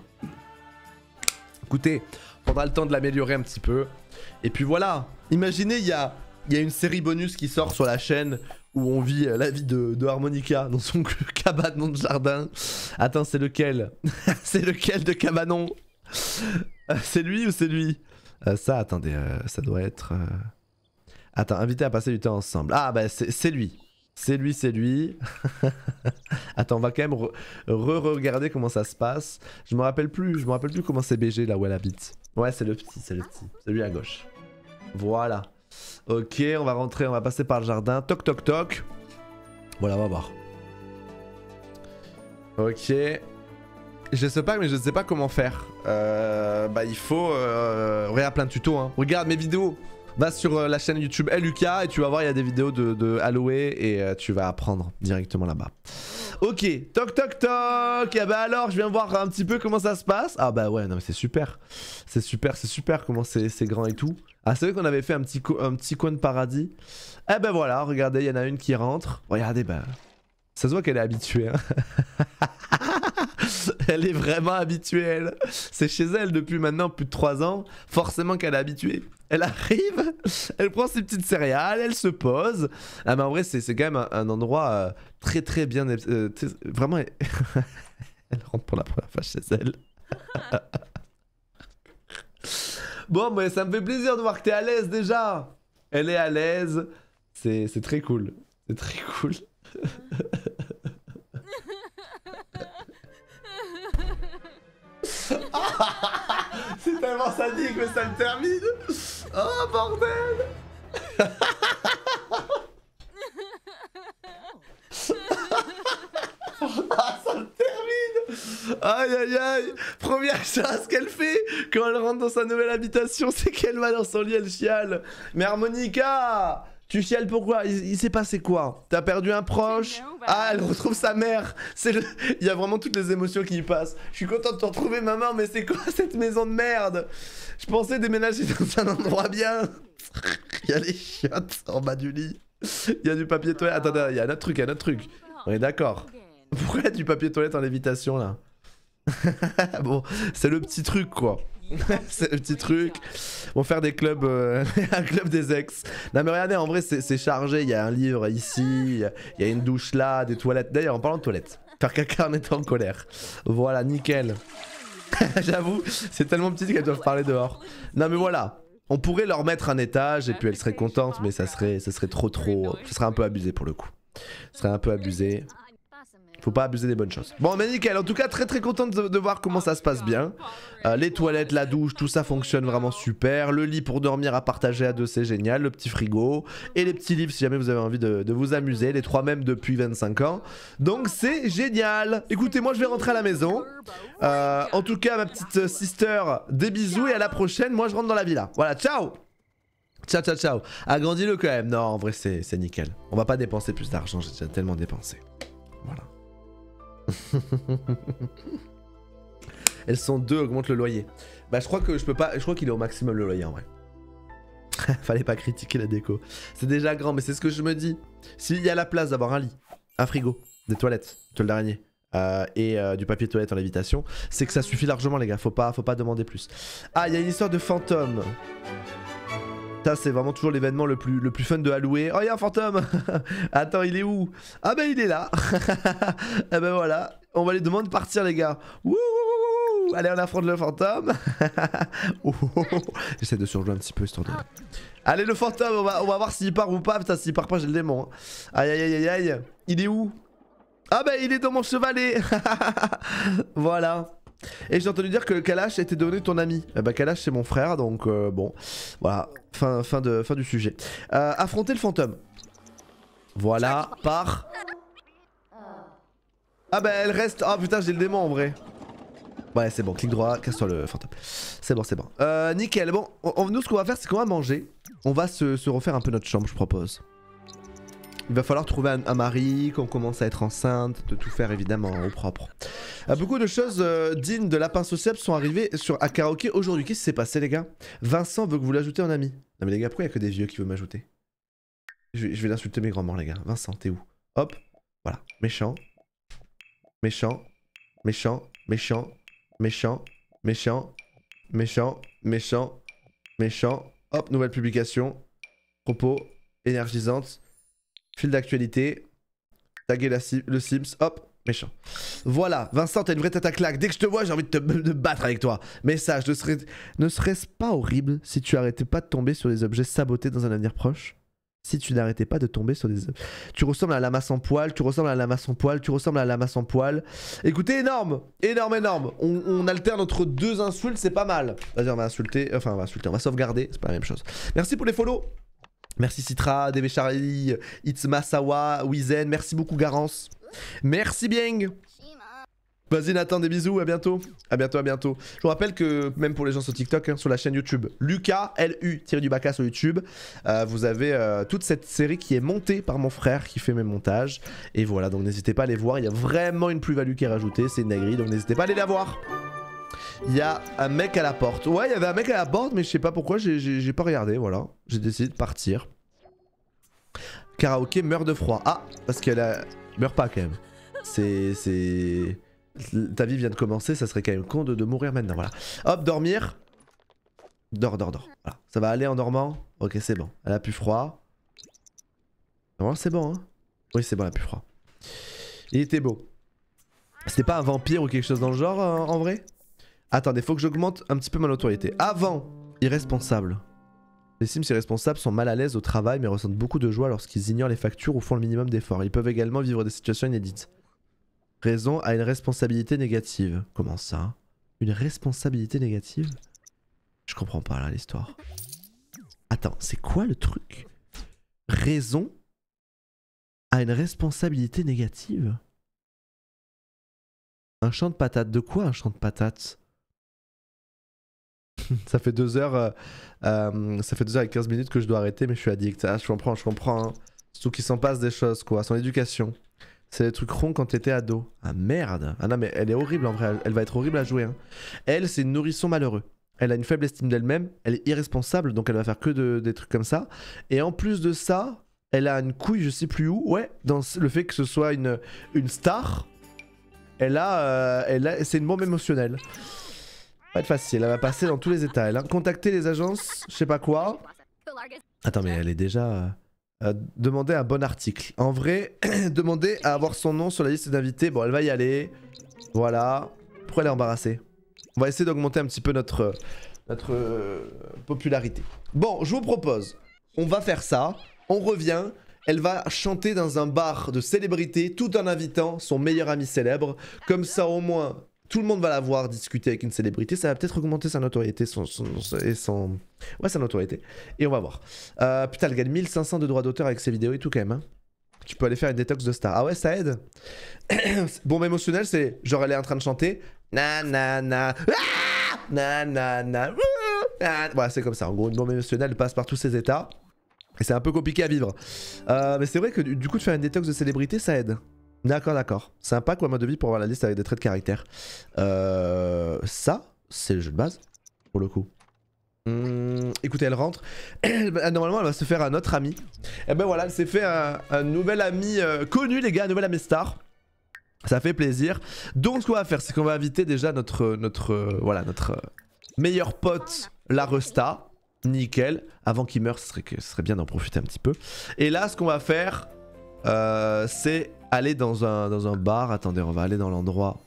Écoutez, on prendra le temps de l'améliorer un petit peu. Et puis voilà. Imaginez, il y a, y a une série bonus qui sort sur la chaîne où on vit la vie de, de Harmonica dans son cabanon de jardin. Attends, c'est lequel? C'est lequel de cabanon? C'est lui ou c'est lui? euh, Ça, attendez, euh, ça doit être... Euh... Attends, invité à passer du temps ensemble. Ah bah c'est lui. C'est lui, c'est lui. Attends, on va quand même re-regarder comment ça se passe. Je me rappelle plus, je me rappelle plus comment c'est B G là où elle habite. Ouais, c'est le petit, c'est le petit. C'est lui à gauche. Voilà. Ok, on va rentrer, on va passer par le jardin. Toc toc toc. Voilà, on va voir. Ok. Je sais pas, mais je sais pas comment faire. Euh, bah il faut... Euh, regarde plein de tutos, hein. Regarde mes vidéos. Va sur euh, la chaîne YouTube Lucas et tu vas voir, il y a des vidéos de, de Aloe et euh, tu vas apprendre directement là-bas. Ok, toc toc toc. Et bah alors, je viens voir un petit peu comment ça se passe. Ah bah ouais, non mais c'est super. C'est super, c'est super comment c'est grand et tout. Ah c'est vrai qu'on avait fait un petit, un petit coin de paradis. Eh ben voilà, regardez, il y en a une qui rentre. Regardez, bah... Ça se voit qu'elle est habituée. Hein. Elle est vraiment habituée, elle. C'est chez elle depuis maintenant plus de trois ans. Forcément qu'elle est habituée. Elle arrive, elle prend ses petites céréales, elle se pose. Ah mais en vrai c'est quand même un, un endroit euh, très très bien... Euh, vraiment... Elle rentre pour la première fois chez elle. Bon, mais ça me fait plaisir de voir que t'es à l'aise déjà. Elle est à l'aise. C'est très cool. C'est très cool. C'est tellement sadique mais ça me termine. Oh bordel. Ah ça me termine. Aïe aïe aïe. Première chose qu'elle fait quand elle rentre dans sa nouvelle habitation, c'est qu'elle va dans son lit, elle chiale. Mais Harmonica, tu chiales pourquoi? Il, il s'est passé quoi? T'as perdu un proche? Ah, elle retrouve sa mère. Le... Il y a vraiment toutes les émotions qui y passent. Je suis content de te retrouver, maman, mais c'est quoi cette maison de merde? Je pensais déménager dans un endroit bien. Il y a les chiottes en bas du lit. Il y a du papier toilette. Attends, attends, il y a un autre truc, il y a un autre truc. On est d'accord. Pourquoi il y a du papier toilette en lévitation là? Bon, c'est le petit truc quoi. C'est le petit truc. On va faire des clubs, euh, un club des ex. Non mais regardez, en vrai c'est chargé. Il y a un livre ici, il y a une douche là, des toilettes. D'ailleurs en parlant de toilettes, faire caca en étant en colère. Voilà, nickel. J'avoue, c'est tellement petit qu'elles doivent parler dehors. Non mais voilà, on pourrait leur mettre un étage et puis elles seraient contentes, mais ça serait, ça serait trop trop, ça serait un peu abusé pour le coup. Ça serait un peu abusé. Faut pas abuser des bonnes choses. Bon mais nickel, en tout cas très très contente de, de voir comment ça se passe bien. euh, Les toilettes, la douche, tout ça fonctionne vraiment super. Le lit pour dormir à partager à deux c'est génial. Le petit frigo et les petits livres si jamais vous avez envie de, de vous amuser. Les trois mêmes depuis vingt-cinq ans. Donc c'est génial. Écoutez, moi je vais rentrer à la maison. euh, En tout cas ma petite sister, des bisous et à la prochaine. Moi je rentre dans la villa. Voilà, ciao. Ciao ciao ciao. Agrandis-le quand même. Non en vrai c'est nickel. On va pas dépenser plus d'argent, j'ai déjà tellement dépensé. Voilà. Elles sont deux, augmente le loyer. Bah je crois que je peux pas, je crois qu'il est au maximum le loyer en vrai. Fallait pas critiquer la déco. C'est déjà grand mais c'est ce que je me dis. S'il y a la place d'avoir un lit, un frigo, des toilettes, toile d'araignée euh, et euh, du papier toilette en lévitation, c'est que ça suffit largement les gars, faut pas, faut pas demander plus. Ah il y a une histoire de fantôme. Ça c'est vraiment toujours l'événement le plus, le plus fun de Halloween. Oh il y a un fantôme. Attends il est où? Ah bah il est là. Ah bah voilà. On va les demander de partir les gars. Wouh. Allez on affronte le fantôme. J'essaie de surjouer un petit peu histoire de... Allez le fantôme, on va, on va voir s'il part ou pas. Putain s'il part pas j'ai le démon. Aïe aïe aïe aïe aïe. Il est où? Ah bah il est dans mon chevalet. Voilà. Et j'ai entendu dire que Kalash était devenu ton ami. Eh bah Kalash c'est mon frère donc euh, bon. Voilà, fin, fin, de, fin du sujet. euh, Affronter le fantôme. Voilà, par... Ah bah elle reste... Ah putain j'ai le démon en vrai. Ouais, c'est bon, clic droit, casse-toi le fantôme. C'est bon, c'est bon. Euh, nickel. Bon, on, nous, ce qu'on va faire, c'est qu'on va manger. On va se, se refaire un peu notre chambre, je propose. Il va falloir trouver un, un mari, qu'on commence à être enceinte, de tout faire évidemment au propre. Euh, beaucoup de choses euh, dignes de lapin sociable sont arrivées sur à karaoké aujourd'hui. Qu'est-ce qui s'est passé, les gars? Vincent veut que vous l'ajoutez en ami. Non, mais les gars, pourquoi il n'y a que des vieux qui veulent m'ajouter? Je vais, je vais l'insulter mes grands-morts, les gars. Vincent, t'es où? Hop, voilà. Méchant. Méchant. Méchant. Méchant. Méchant, méchant, méchant, méchant, méchant. Hop, nouvelle publication. Propos, énergisante. Fil d'actualité. Taguer la, le Sims. Hop, méchant. Voilà, Vincent, t'as une vraie tête à claque. Dès que je te vois, j'ai envie de te de battre avec toi. Message, ne serait, ne serait-ce pas horrible si tu arrêtais pas de tomber sur des objets sabotés dans un avenir proche? Si tu n'arrêtais pas de tomber sur des... Tu ressembles à la masse en poil, tu ressembles à la masse en poil, tu ressembles à la masse en poil. Écoutez, énorme, énorme, énorme. On, on alterne entre deux insultes, c'est pas mal. Vas-y, on va insulter, enfin on va insulter, on va sauvegarder, c'est pas la même chose. Merci pour les follow. Merci Citra, D V Charlie, Itzma Sawa, Wizen, merci beaucoup Garance. Merci bien. Vas-y Nathan, des bisous, à bientôt. À bientôt, à bientôt. Je vous rappelle que même pour les gens sur TikTok, hein, sur la chaîne YouTube, Lucas, L U, tiré du baka sur YouTube, euh, vous avez euh, toute cette série qui est montée par mon frère qui fait mes montages. Et voilà, donc n'hésitez pas à les voir, il y a vraiment une plus-value qui est rajoutée, c'est une dinguerie, donc n'hésitez pas à aller la voir. Il y a un mec à la porte. Ouais, il y avait un mec à la porte, mais je sais pas pourquoi, j'ai pas regardé, voilà. J'ai décidé de partir. Karaoké meurt de froid. Ah, parce qu'elle a... meurt pas quand même. C'est... c'est... Ta vie vient de commencer, ça serait quand même con de, de mourir maintenant, voilà. Hop, dormir. Dors, dors, dors. Voilà. Ça va aller en dormant? Ok, c'est bon. Elle a plus froid. Non, c'est bon, hein? Oui, c'est bon, elle a plus froid. Il était beau. C'était pas un vampire ou quelque chose dans le genre, euh, en vrai? Attendez, faut que j'augmente un petit peu ma notoriété. Avant, irresponsable. Les Sims irresponsables sont mal à l'aise au travail mais ressentent beaucoup de joie lorsqu'ils ignorent les factures ou font le minimum d'efforts. Ils peuvent également vivre des situations inédites. Raison à une responsabilité négative. Comment ça? Une responsabilité négative? Je comprends pas là l'histoire. Attends, c'est quoi le truc? Raison à une responsabilité négative? Un champ de patates. De quoi un champ de patates? Ça fait deux heures, euh, euh, ça fait deux heures et quinze minutes que je dois arrêter, mais je suis addict. Ah, je comprends, je comprends. Hein. Surtout qu'il s'en passe des choses, quoi. Son éducation. C'est les trucs ronds quand t'étais ado. Ah merde. Ah non, mais elle est horrible en vrai. Elle, elle va être horrible à jouer. Hein. Elle, c'est une nourrisson malheureux. Elle a une faible estime d'elle-même. Elle est irresponsable, donc elle va faire que de, des trucs comme ça. Et en plus de ça, elle a une couille, je sais plus où. Ouais, dans le fait que ce soit une, une star. Elle a, euh, elle a, c'est une bombe émotionnelle. Pas être facile, elle va passer dans tous les états. Elle a contacté les agences, je sais pas quoi. Attends, mais elle est déjà... Euh, euh, demander un bon article. En vrai, demander à avoir son nom sur la liste d'invités. Bon, elle va y aller. Voilà. Pourquoi elle est embarrassée? On va essayer d'augmenter un petit peu notre, notre euh, popularité. Bon, je vous propose, on va faire ça. On revient. Elle va chanter dans un bar de célébrité tout en invitant son meilleur ami célèbre. Comme ça, au moins... Tout le monde va la voir discuter avec une célébrité, ça va peut-être augmenter sa notoriété son, son, son, et son... Ouais, sa notoriété. Et on va voir. Euh, putain, elle gagne mille cinq cents de droits d'auteur avec ses vidéos et tout quand même. Hein. Tu peux aller faire une détox de star. Ah ouais, ça aide. Bombe émotionnelle, c'est genre elle est en train de chanter. Na na na. Ah na na na. Ah voilà, c'est comme ça. En gros, une bombe émotionnelle passe par tous ces états. Et c'est un peu compliqué à vivre. Euh, mais c'est vrai que du coup, de faire une détox de célébrité, ça aide. D'accord, d'accord. Sympa quoi, mode de vie pour avoir la liste avec des traits de caractère. Euh, ça, c'est le jeu de base, pour le coup. Hum, écoutez, elle rentre. Normalement, elle va se faire un autre ami. Et ben voilà, elle s'est fait un, un nouvel ami euh, connu, les gars, un nouvel ami star. Ça fait plaisir. Donc, ce qu'on va faire, c'est qu'on va inviter déjà notre, notre, euh, voilà, notre euh, meilleur pote, la Resta. Nickel. Avant qu'il meure, ce serait, que, ce serait bien d'en profiter un petit peu. Et là, ce qu'on va faire, euh, c'est aller dans un, dans un bar. Attendez, on va aller dans l'endroit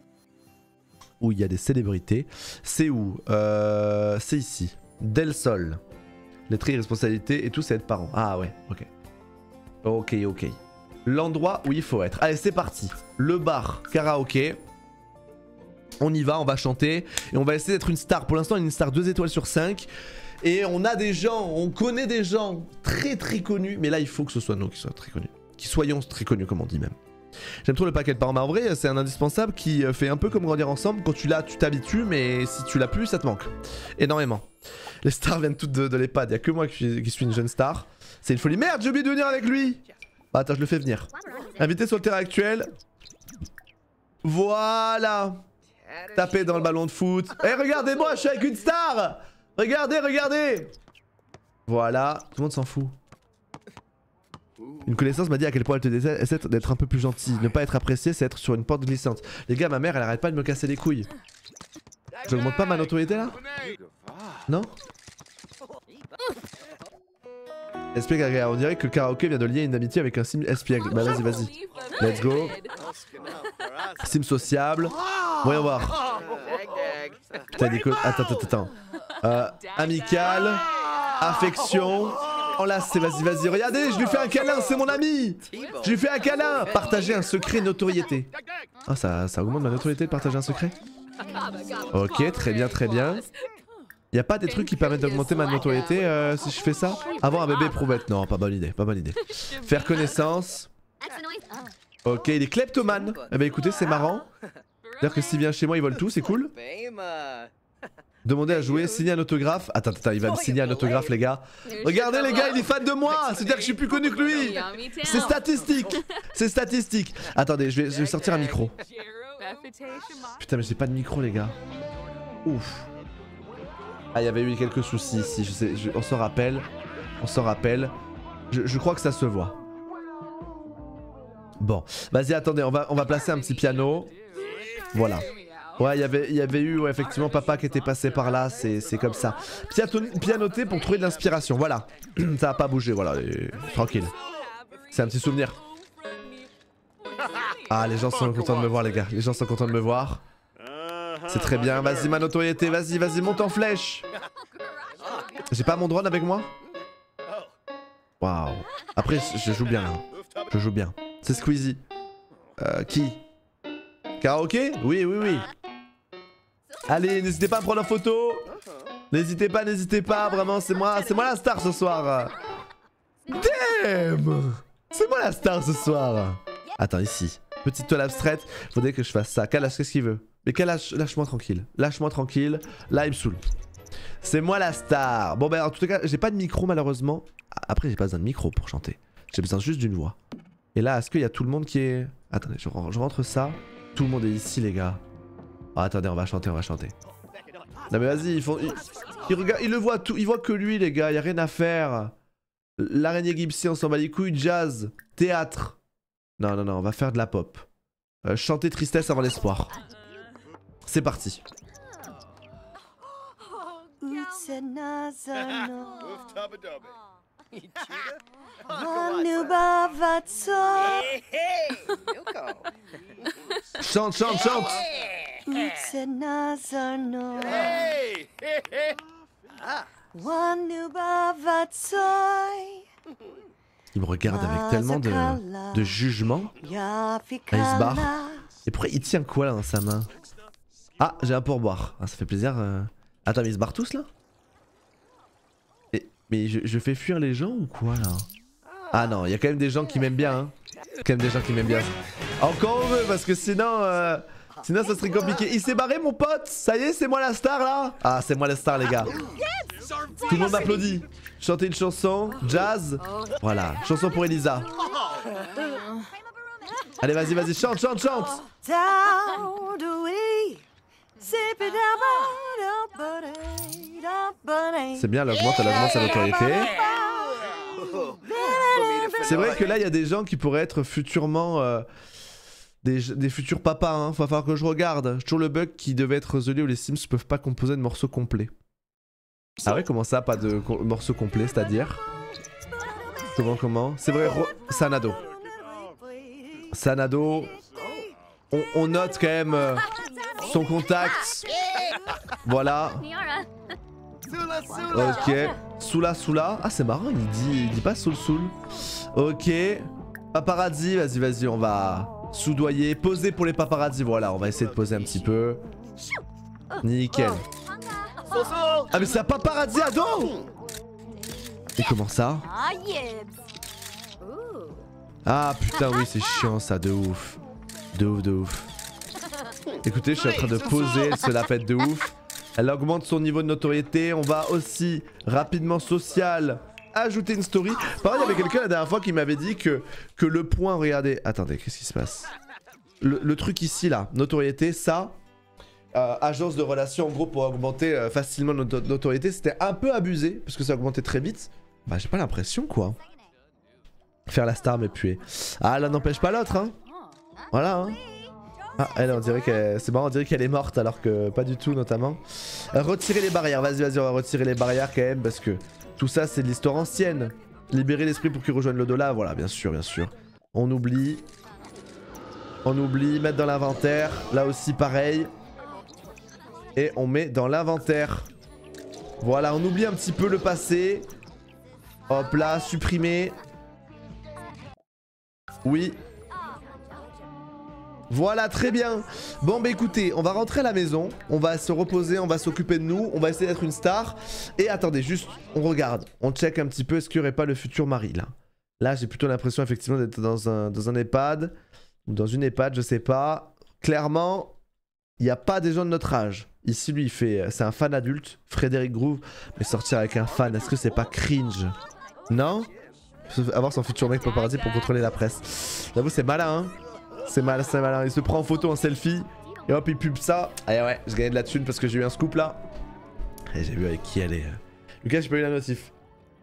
où il y a des célébrités. C'est où euh, c'est ici. Del Sol. Les traits, responsabilités et tout, c'est être parent. Ah ouais, ok. Ok, ok. L'endroit où il faut être. Allez, c'est parti. Le bar, karaoké. On y va, on va chanter. Et on va essayer d'être une star. Pour l'instant, on est une star deux étoiles sur cinq. Et on a des gens, on connaît des gens très très connus. Mais là, il faut que ce soit nous qui soient très connus. Qui soyons très connus, comme on dit même. J'aime trop le paquet de parents. Mais en vrai, c'est un indispensable qui fait un peu comme grandir ensemble. Quand tu l'as, tu t'habitues, mais si tu l'as plus, ça te manque. Énormément. Les stars viennent toutes de, de l'EHPAD. Y'a que moi qui suis, qui suis une jeune star. C'est une folie. Merde, j'ai oublié de venir avec lui. Bah, attends, je le fais venir. Invité sur le terrain actuel. Voilà. Tapez dans le ballon de foot. Eh, hey, regardez-moi, je suis avec une star. Regardez, regardez. Voilà. Tout le monde s'en fout. Une connaissance m'a dit à quel point elle te déteste d'être un peu plus gentil. Ne pas être apprécié, c'est être sur une pente glissante. Les gars, ma mère, elle arrête pas de me casser les couilles. J'augmente pas ma notoriété là? Non? Explique, on dirait que le karaoké vient de lier une amitié avec un sim espiègle. Bah vas-y, vas-y. Let's go. Sim sociable. Voyons voir. Putain, des co... Attends, attends, attends. Euh, amical. Affection. Enlacé, vas-y, vas-y. Regardez, je lui fais un câlin, c'est mon ami. Je lui fais un câlin. Partager un secret, notoriété. Ah, ça, ça augmente ma notoriété de partager un secret? Ok, très bien, très bien. Y'a pas des trucs qui permettent d'augmenter ma notoriété euh, si je fais ça? Avoir un bébé prouvette. Non, pas bonne idée, pas bonne idée. Faire connaissance. Ok, il est kleptomane. Eh bah écoutez, c'est marrant. C'est-à-dire que s'il vient chez moi, il vole tout, c'est cool. Demander à jouer, signer un autographe. Attends, attends, il va me signer un autographe, les gars. Regardez, les gars, il est fan de moi. C'est-à-dire que je suis plus connu que lui. C'est statistique. C'est statistique. Attendez, je vais, je vais sortir un micro. Putain, mais j'ai pas de micro, les gars. Ouf. Ah, il y avait eu quelques soucis ici. Je sais, je, on s'en rappelle. On s'en rappelle. Je, je crois que ça se voit. Bon, vas-y, attendez, on va, on va placer un petit piano. Voilà. Ouais, y avait, il y avait eu ouais, effectivement papa qui était passé par là, c'est comme ça. Pianoter pour trouver de l'inspiration, voilà. Ça va pas bouger, voilà, et... tranquille. C'est un petit souvenir. Ah, les gens sont contents de me voir, les gars. Les gens sont contents de me voir. C'est très bien, vas-y ma notoriété, vas-y, vas-y, monte en flèche. J'ai pas mon drone avec moi? Waouh. Après, je joue bien, hein. Je joue bien. C'est Squeezie. Euh, qui? Karaoké? Oui, oui, oui. Allez, n'hésitez pas à prendre en photo. N'hésitez pas, n'hésitez pas. Vraiment, c'est moi, c'est moi la star ce soir. Damn! C'est moi la star ce soir. Attends, ici. Petite toile abstraite. Faudrait que je fasse ça. Kalash, qu'est-ce qu'il veut? Mais Kalash, lâche-moi tranquille. Lâche-moi tranquille. Là, il me saoule. C'est moi la star. Bon, ben, en tout cas, j'ai pas de micro malheureusement. Après, j'ai pas besoin de micro pour chanter. J'ai besoin juste d'une voix. Et là, est-ce qu'il y a tout le monde qui est... Attendez, je, je rentre ça. Tout le monde est ici, les gars. Oh, attendez, on va chanter, on va chanter. Non mais vas-y, ils font... Ils, ils, regardent, ils le voient tout, ils voient que lui, les gars, y a rien à faire. L'araignée Gypsy, on s'en bat les couilles, jazz, théâtre. Non, non, non, on va faire de la pop. Euh, chanter tristesse avant l'espoir. C'est parti. Chante, chante, chante. Il me regarde avec tellement de, de jugement. Là, il se barre. Et pourquoi il tient quoi là dans sa main? Ah, j'ai un pourboire. Ah, ça fait plaisir. Euh... Attends, mais ils se barrent tous là? Et, mais je, je fais fuir les gens ou quoi là? Ah non, il y a quand même des gens qui m'aiment bien. Hein. Quand même des gens qui m'aiment bien. Encore heureux parce que sinon... Euh... Sinon ça serait compliqué. Il s'est barré mon pote. Ça y est, c'est moi la star là. Ah, c'est moi la star les gars. Tout le monde m'applaudit. Chanter une chanson, jazz. Voilà, chanson pour Elisa. Allez, vas-y, vas-y, chante, chante, chante. C'est bien, elle augmente, elle augmente sa notoriété. C'est vrai que là, il y a des gens qui pourraient être futurement... Euh, Des, des futurs papas, hein. Va falloir que je regarde. J'ai toujours le bug qui devait être résolu où les Sims peuvent pas composer de morceaux complets. Ah ouais, comment ça, pas de morceaux complets, c'est-à-dire? Comment, comment? C'est vrai, Sanado. Sanado. On, on note quand même euh, son contact. Voilà. Ok. Soula, Soula. Ah, c'est marrant, il dit, il dit pas Soul Soul. Ok. Paparazzi, vas-y, vas-y, on va... soudoyer, poser pour les paparazzi, voilà, on va essayer de poser un petit peu. Nickel. Ah mais c'est un paparazzi ado. Et comment ça? Ah putain oui c'est chiant ça de ouf. De ouf de ouf. Écoutez je suis en train de poser, elle se la pète de ouf. Elle augmente son niveau de notoriété. On va aussi rapidement social ajouter une story. Par contre il y avait quelqu'un la dernière fois qui m'avait dit que, que le point, regardez. Attendez qu'est-ce qui se passe, le, le truc ici là, notoriété, ça euh, agence de relations en gros pour augmenter euh, facilement notre notoriété, c'était un peu abusé parce que ça augmentait très vite. Bah j'ai pas l'impression quoi. Faire la star mais puer. Ah l'un n'empêche pas l'autre hein. Voilà hein. Ah elle on dirait qu'elle... C'est marrant on dirait qu'elle est morte alors que pas du tout notamment. Euh, retirer les barrières, vas-y vas-y on va retirer les barrières quand même parce que tout ça c'est de l'histoire ancienne. Libérer l'esprit pour qu'il rejoigne l'au-delà, voilà bien sûr bien sûr. On oublie. On oublie, mettre dans l'inventaire, là aussi pareil. Et on met dans l'inventaire. Voilà on oublie un petit peu le passé. Hop là, supprimer. Oui. Voilà, très bien. Bon bah écoutez, on va rentrer à la maison. On va se reposer, on va s'occuper de nous. On va essayer d'être une star. Et attendez, juste, on regarde. On check un petit peu, est-ce qu'il n'y aurait pas le futur mari là. Là j'ai plutôt l'impression effectivement d'être dans un, dans un EHPAD. Ou dans une EHPAD, je sais pas. Clairement, il n'y a pas des gens de notre âge. Ici lui il fait, c'est un fan adulte. Frédéric Groove. Mais sortir avec un fan, est-ce que c'est pas cringe? Non? Avoir son futur mec paparazzi pour contrôler la presse. J'avoue c'est malin hein. C'est mal, c'est malin. Il se prend en photo en selfie. Et hop il pub ça. Et ouais, je gagnais de la thune parce que j'ai eu un scoop là. Et j'ai vu avec qui elle est. Lucas j'ai pas eu la notif.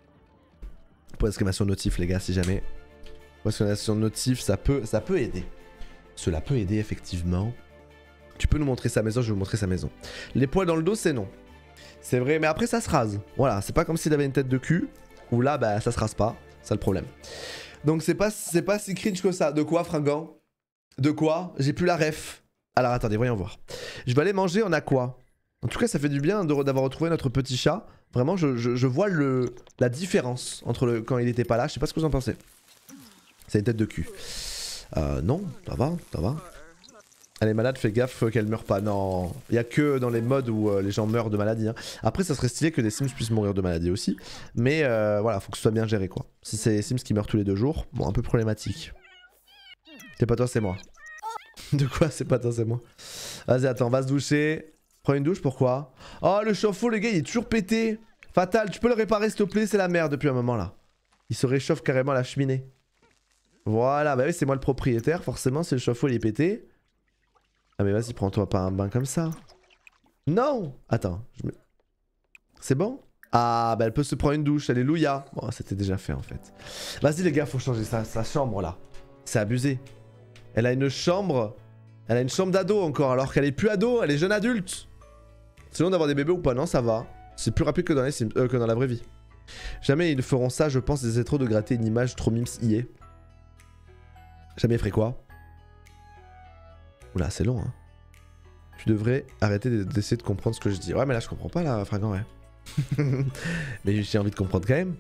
Point d'exclamation notif les gars si jamais. Point d'exclamation notif ça peut, ça peut aider. Cela peut aider effectivement. Tu peux nous montrer sa maison, je vais vous montrer sa maison. Les poils dans le dos c'est non. C'est vrai mais après ça se rase. Voilà c'est pas comme s'il avait une tête de cul. Ou là bah ça se rase pas. C'est le problème. Donc c'est pas, c'est pas si cringe que ça. De quoi Fringant? De quoi? J'ai plus la ref. Alors attendez, voyons voir. Je vais aller manger, on a quoi? En tout cas ça fait du bien d'avoir retrouvé notre petit chat. Vraiment je, je, je vois le, la différence entre le, quand il était pas là. Je sais pas ce que vous en pensez. C'est une tête de cul. Euh non, ça va, ça va. Elle est malade, fais gaffe qu'elle meure pas. Non, il y a que dans les modes où euh, les gens meurent de maladie. Hein. Après, ça serait stylé que des Sims puissent mourir de maladie aussi. Mais euh, voilà, faut que ce soit bien géré quoi. Si c'est les Sims qui meurent tous les deux jours, bon, un peu problématique. C'est pas toi, c'est moi. De quoi c'est pas toi, c'est moi? Vas-y, attends, on va se doucher. Prends une douche, pourquoi? Oh, le chauffe-eau, les gars, il est toujours pété. Fatal, tu peux le réparer s'il te plaît? C'est la merde depuis un moment là. Il se réchauffe carrément à la cheminée. Voilà, bah oui, c'est moi le propriétaire, forcément, si le chauffe-eau il est pété. Ah mais vas-y, prends-toi pas un bain comme ça. Non. Attends, je me... C'est bon? Ah bah elle peut se prendre une douche, alléluia. Bon, c'était déjà fait en fait. Vas-y les gars, faut changer sa, sa chambre là. C'est abusé. Elle a une chambre... Elle a une chambre d'ado encore, alors qu'elle est plus ado, elle est jeune adulte. C'est long d'avoir des bébés ou pas? Non, ça va. C'est plus rapide que dans, les Sims, euh, que dans la vraie vie. Jamais ils feront ça, je pense, ils essaient trop de gratter une image trop mims I est. Jamais ils feraient quoi? Oula, c'est long, hein. Tu devrais arrêter d'essayer de comprendre ce que je dis. Ouais, mais là, je comprends pas, là, Fragant, ouais. Mais j'ai envie de comprendre quand même.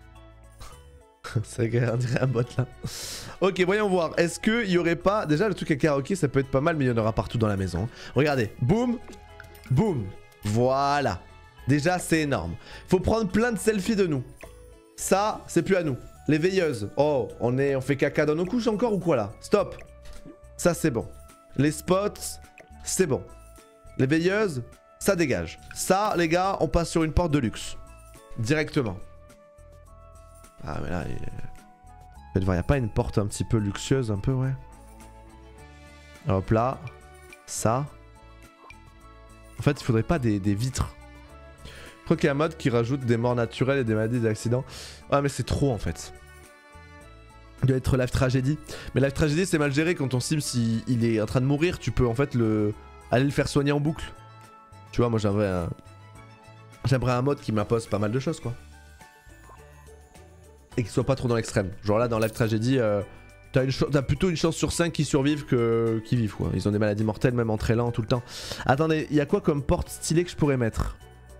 C'est vrai qu'on dirait un bot, là. Ok, voyons voir. Est-ce qu'il y aurait pas... Déjà, le truc à karaoké, ça peut être pas mal, mais il y en aura partout dans la maison. Regardez. Boum. Boum. Voilà. Déjà, c'est énorme. Faut prendre plein de selfies de nous. Ça, c'est plus à nous. Les veilleuses. Oh, on, est... on fait caca dans nos couches encore ou quoi, là? Stop. Ça, c'est bon. Les spots, c'est bon. Les veilleuses, ça dégage. Ça, les gars, on passe sur une porte de luxe. Directement. Ah, mais là, il n'y a pas une porte un petit peu luxueuse, un peu, ouais. Hop là. Ça. En fait, il faudrait pas des, des vitres. Je crois qu'il y a un mode qui rajoute des morts naturelles et des maladies et des accidents. Ah, mais c'est trop, en fait. Il doit être live tragédie. Mais live tragédie c'est mal géré quand ton sim si il est en train de mourir, tu peux en fait le aller le faire soigner en boucle. Tu vois, moi j'aimerais un... J'aimerais un mode qui m'impose pas mal de choses quoi. Et qui soit pas trop dans l'extrême. Genre là dans live tragédie, euh, t'as, une t'as plutôt une chance sur cinq qui survivent que qui vivent quoi. Ils ont des maladies mortelles même en très lent tout le temps. Attendez, il y a quoi comme porte stylée que je pourrais mettre?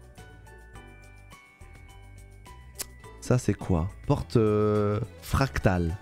Ça c'est quoi? Porte euh, fractale.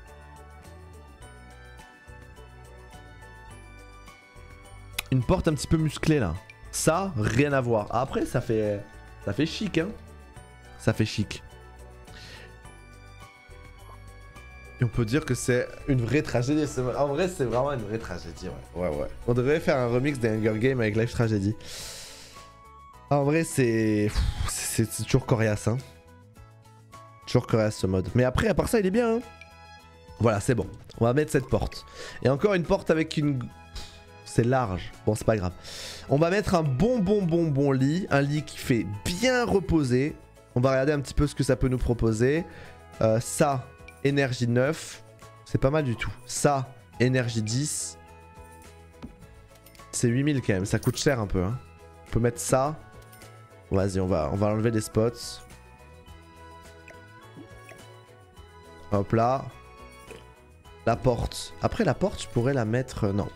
Une porte un petit peu musclée là. Ça, rien à voir. Après, ça fait... Ça fait chic, hein. Ça fait chic. Et on peut dire que c'est une vraie tragédie. En vrai, c'est vraiment une vraie tragédie. Ouais, ouais, ouais. On devrait faire un remix des Hunger Games avec Life Tragedy. En vrai, c'est. C'est toujours coriace, hein. Toujours coriace ce mode. Mais après, à part ça, il est bien, hein. Voilà, c'est bon. On va mettre cette porte. Et encore une porte avec une. C'est large. Bon, c'est pas grave. On va mettre un bon, bon, bon, bon lit. Un lit qui fait bien reposer. On va regarder un petit peu ce que ça peut nous proposer. Euh, ça. Énergie neuf, c'est pas mal du tout. Ça, énergie dix. C'est huit mille quand même, ça coûte cher un peu. Hein. On peut mettre ça. Vas-y, on va, on va enlever les spots. Hop là. La porte. Après la porte, je pourrais la mettre... Non.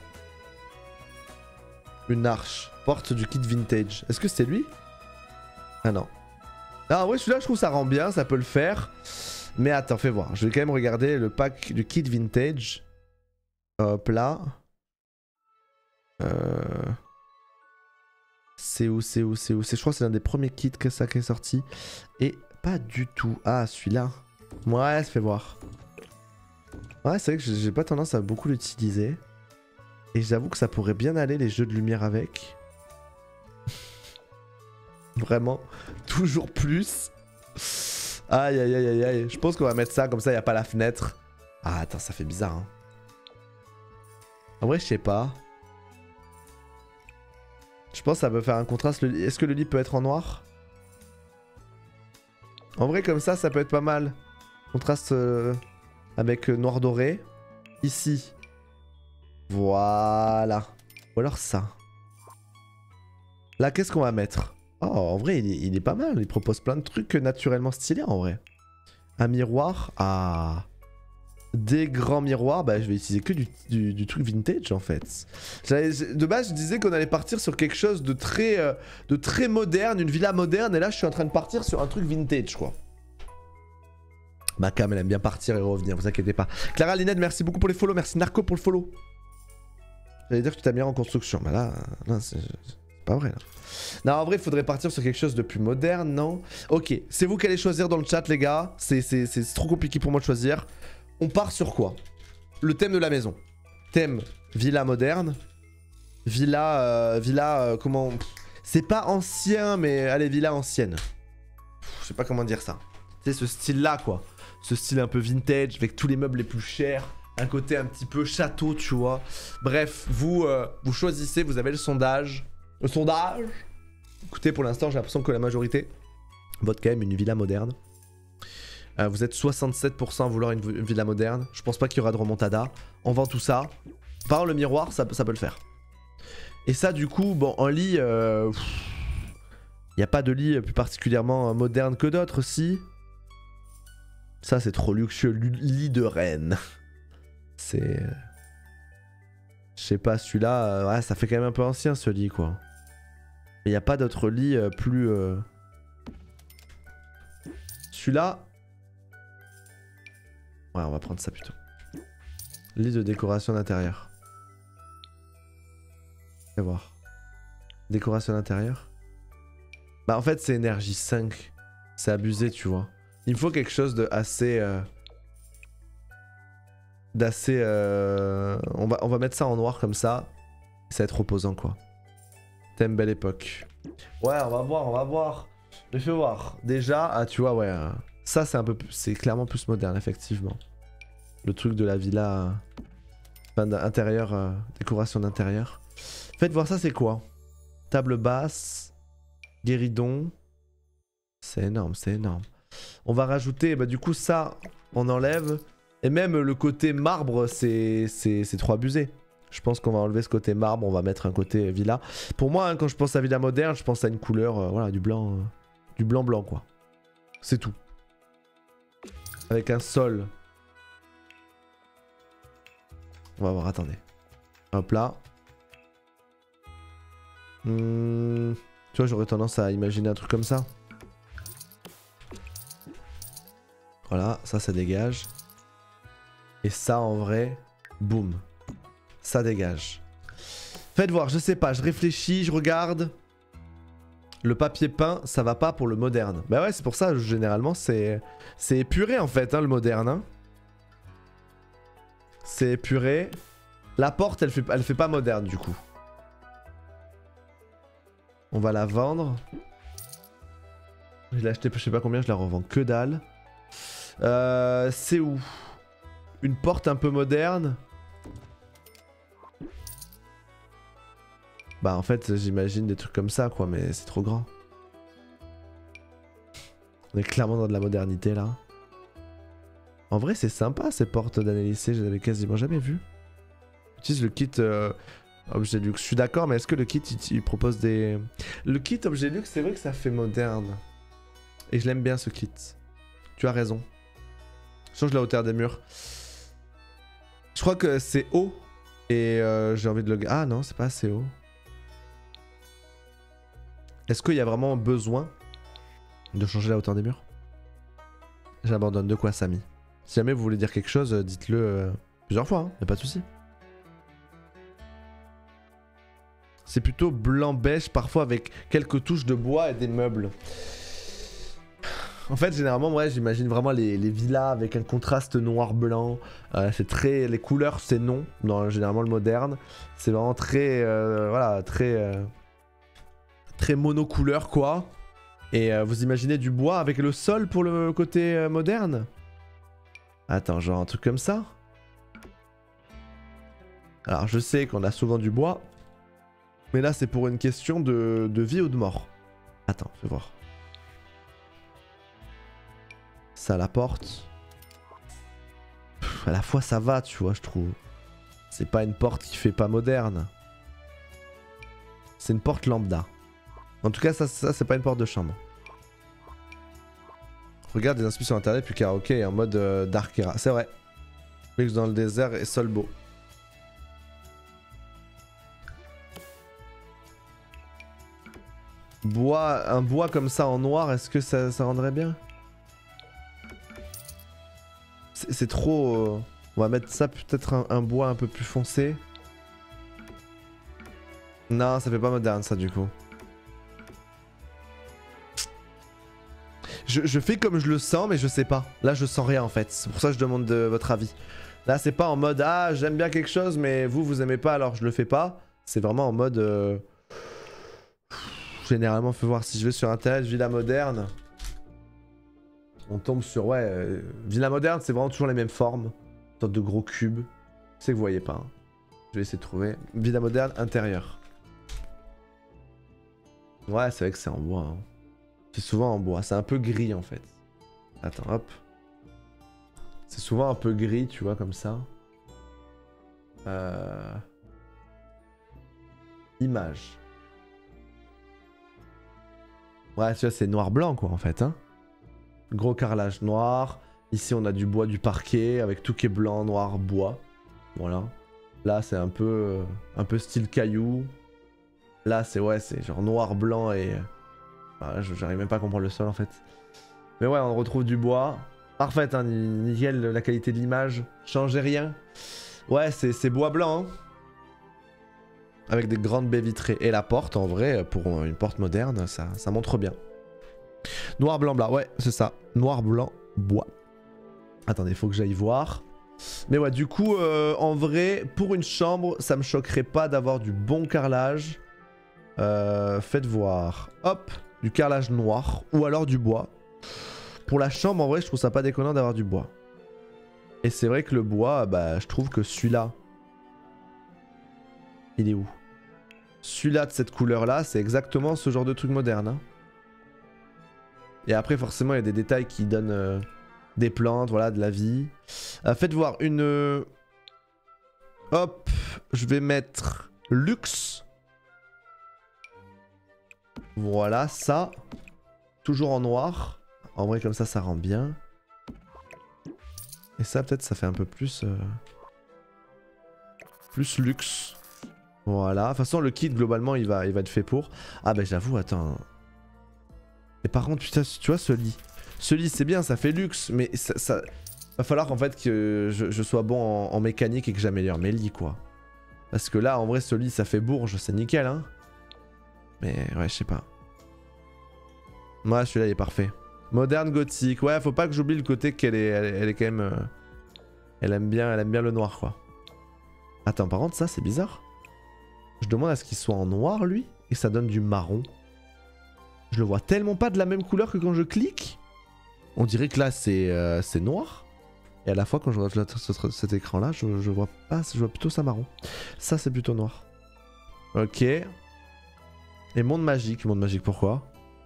Une arche. Porte du kit vintage. Est-ce que c'est lui? Ah non. Ah ouais, celui-là, je trouve ça rend bien, ça peut le faire. Mais attends, fais voir. Je vais quand même regarder le pack du kit vintage. Hop là. Euh... C'est où, c'est où, c'est où? Je crois que c'est l'un des premiers kits que ça qui est sorti. Et pas du tout. Ah, celui-là. Ouais, ça fait voir. Ouais, c'est vrai que j'ai pas tendance à beaucoup l'utiliser. Et j'avoue que ça pourrait bien aller les jeux de lumière avec. Vraiment. Toujours plus. Aïe aïe aïe aïe aïe. Je pense qu'on va mettre ça comme ça, il n'y a pas la fenêtre. Ah attends, ça fait bizarre hein. En vrai je sais pas. Je pense que ça peut faire un contraste. Est-ce que le lit peut être en noir? En vrai comme ça, ça peut être pas mal. Contraste euh, avec euh, noir doré. Ici. Voilà. Ou alors ça. Là qu'est-ce qu'on va mettre? Oh, en vrai, il est, il est pas mal. Il propose plein de trucs naturellement stylés, en vrai. Un miroir. Ah. Des grands miroirs. Bah, je vais utiliser que du, du, du truc vintage, en fait. De base, je disais qu'on allait partir sur quelque chose de très, euh, de très moderne, une villa moderne. Et là, je suis en train de partir sur un truc vintage, quoi. Ma cam, elle aime bien partir et revenir, vous inquiétez pas. Clara Linette, merci beaucoup pour les follow. Merci Narco pour le follow. J'allais dire que tu t'as mis en construction. Mais là, là c'est pas vrai, là. Non, en vrai, il faudrait partir sur quelque chose de plus moderne, non? Ok, c'est vous qui allez choisir dans le chat, les gars. C'est trop compliqué pour moi de choisir. On part sur quoi? Le thème de la maison. Thème villa moderne. Villa... Euh, villa... Euh, comment... C'est pas ancien, mais... Allez, villa ancienne. Je sais pas comment dire ça. Tu sais, ce style-là, quoi. Ce style un peu vintage, avec tous les meubles les plus chers. Un côté un petit peu château, tu vois. Bref, vous, euh, vous choisissez, vous avez le sondage. Le sondage. Écoutez, pour l'instant, j'ai l'impression que la majorité vote quand même une villa moderne. Euh, vous êtes soixante-sept pour cent à vouloir une, une villa moderne. Je pense pas qu'il y aura de remontada. On vend tout ça. Par le miroir, ça, ça peut le faire. Et ça, du coup, bon, en lit... Il euh, n'y a pas de lit plus particulièrement moderne que d'autres, si. Ça, c'est trop luxueux. Lit de reine. C'est... Je sais pas, celui-là... Euh, ouais, ça fait quand même un peu ancien, ce lit, quoi. Il n'y a pas d'autre lit euh, plus... Euh... Celui-là... Ouais, on va prendre ça plutôt. Lit de décoration d'intérieur. On va voir. Décoration d'intérieur. Bah en fait c'est énergie cinq. C'est abusé, tu vois. Il me faut quelque chose de assez... Euh... D'assez... Euh... On, va, on va mettre ça en noir comme ça. Ça va être reposant, quoi. Thème belle époque. Ouais, on va voir, on va voir. Mais fais voir. Déjà, ah tu vois, ouais. Euh... Ça c'est un peu plus... C'est clairement plus moderne, effectivement. Le truc de la villa... Enfin, d'intérieur... Euh... Décoration d'intérieur. Faites voir ça, c'est quoi? Table basse. Guéridon. C'est énorme, c'est énorme. On va rajouter... Bah du coup, ça, on enlève. Et même le côté marbre, c'est trop abusé. Je pense qu'on va enlever ce côté marbre, on va mettre un côté villa. Pour moi, hein, quand je pense à villa moderne, je pense à une couleur, euh, voilà, du blanc, euh, du blanc blanc quoi. C'est tout. Avec un sol. On va voir, attendez. Hop là. Mmh, tu vois, j'aurais tendance à imaginer un truc comme ça. Voilà, ça, ça dégage. Et ça, en vrai, boum. Ça dégage. Faites voir, je sais pas, je réfléchis, je regarde. Le papier peint, ça va pas pour le moderne. Bah ouais, c'est pour ça, généralement, c'est c'est épuré en fait, hein, le moderne. Hein. C'est épuré. La porte, elle fait, elle fait pas moderne du coup. On va la vendre. Je l'ai acheté, je sais pas combien, je la revends que dalle. Euh, c'est où? Une porte un peu moderne. Bah en fait j'imagine des trucs comme ça quoi, mais c'est trop grand. On est clairement dans de la modernité là. En vrai c'est sympa ces portes d'Annelissé, je les avais quasiment jamais vues. Utilise le kit euh, objet luxe, je suis d'accord, mais est-ce que le kit il, il propose des... Le kit objet luxe c'est vrai que ça fait moderne. Et je l'aime bien ce kit. Tu as raison. Change la hauteur des murs. Je crois que c'est haut. Et euh, j'ai envie de le... Ah non, c'est pas assez haut. Est-ce qu'il y a vraiment besoin de changer la hauteur des murs? J'abandonne. De quoi, Samy? Si jamais vous voulez dire quelque chose, dites-le euh, plusieurs fois, hein. Y'a pas de souci. C'est plutôt blanc-beige, parfois avec quelques touches de bois et des meubles. En fait, généralement, ouais, j'imagine vraiment les, les villas avec un contraste noir-blanc. Euh, c'est très, les couleurs, c'est non. Dans généralement le moderne, c'est vraiment très, euh, voilà, très, euh, très monocouleur quoi. Et euh, vous imaginez du bois avec le sol pour le côté euh, moderne? Attends, genre un truc comme ça. Alors, je sais qu'on a souvent du bois, mais là, c'est pour une question de, de vie ou de mort. Attends, je vais voir. Ça la porte. Pff, à la fois ça va, tu vois, je trouve. C'est pas une porte qui fait pas moderne. C'est une porte lambda. En tout cas, ça, ça c'est pas une porte de chambre. Regarde les inscriptions sur internet, puis karaoké est en mode euh, Dark Era. C'est vrai. Mix dans le désert et sol beau. Bois, un bois comme ça en noir, est-ce que ça, ça rendrait bien? C'est trop... Euh... On va mettre ça peut-être un, un bois un peu plus foncé. Non, ça fait pas moderne ça du coup. Je, je fais comme je le sens mais je sais pas. Là je sens rien en fait. C'est pour ça que je demande de votre avis. Là c'est pas en mode ah j'aime bien quelque chose mais vous vous aimez pas alors je le fais pas. C'est vraiment en mode... Euh... Généralement faut voir si je vais sur internet villa moderne. On tombe sur, ouais, euh, villa moderne, c'est vraiment toujours les mêmes formes. Une sorte de gros cube. C'est que vous voyez pas. Hein. Je vais essayer de trouver. Villa moderne, intérieur. Ouais, c'est vrai que c'est en bois. Hein. C'est souvent en bois. C'est un peu gris, en fait. Attends, hop. C'est souvent un peu gris, tu vois, comme ça. Euh... Image. Ouais, tu vois, c'est noir-blanc, quoi, en fait, hein. Gros carrelage noir. Ici, on a du bois du parquet avec tout qui est blanc, noir, bois. Voilà. Là, c'est un peu, euh, un peu style caillou. Là, c'est ouais, c'est genre noir, blanc et... Bah, j'arrive même pas à comprendre le sol, en fait. Mais ouais, on retrouve du bois. Parfait, hein, nickel, la qualité de l'image. Changez rien. Ouais, c'est bois blanc. Hein. Avec des grandes baies vitrées. Et la porte, en vrai, pour une porte moderne, ça, ça montre bien. Noir, blanc, blanc, ouais, c'est ça. Noir, blanc, bois. Attendez, faut que j'aille voir. Mais ouais, du coup, euh, en vrai, pour une chambre, ça me choquerait pas d'avoir du bon carrelage. Euh, faites voir. Hop, du carrelage noir ou alors du bois. Pour la chambre, en vrai, je trouve ça pas déconnant d'avoir du bois. Et c'est vrai que le bois, bah, je trouve que celui-là... Il est où? Celui-là de cette couleur-là, c'est exactement ce genre de truc moderne. Hein. Et après, forcément, il y a des détails qui donnent euh, des plantes, voilà, de la vie. Euh, faites voir une... Euh... Hop, je vais mettre luxe. Voilà, ça. Toujours en noir. En vrai, comme ça, ça rend bien. Et ça, peut-être, ça fait un peu plus... Euh... Plus luxe. Voilà. De toute façon, le kit, globalement, il va, il va être fait pour. Ah bah j'avoue, attends... Et par contre, putain, tu vois ce lit. Ce lit, c'est bien, ça fait luxe, mais ça, ça... va falloir qu'en fait que je, je sois bon en, en mécanique et que j'améliore mes lits, quoi. Parce que là, en vrai, ce lit, ça fait bourge, c'est nickel, hein. Mais ouais, je sais pas. Ouais, celui-là, il est parfait. Moderne gothique. Ouais, faut pas que j'oublie le côté qu'elle est, elle est, elle est quand même... Euh... Elle aime bien, elle aime bien le noir quoi. Attends, par contre ça c'est bizarre. Je demande à ce qu'il soit en noir lui et ça donne du marron. Je le vois tellement pas de la même couleur que quand je clique. On dirait que là c'est euh, c'est noir. Et à la fois quand je regarde cet écran là, je, je vois pas, je vois plutôt ça marron. Ça c'est plutôt noir. Ok. Et monde magique, monde magique pourquoi?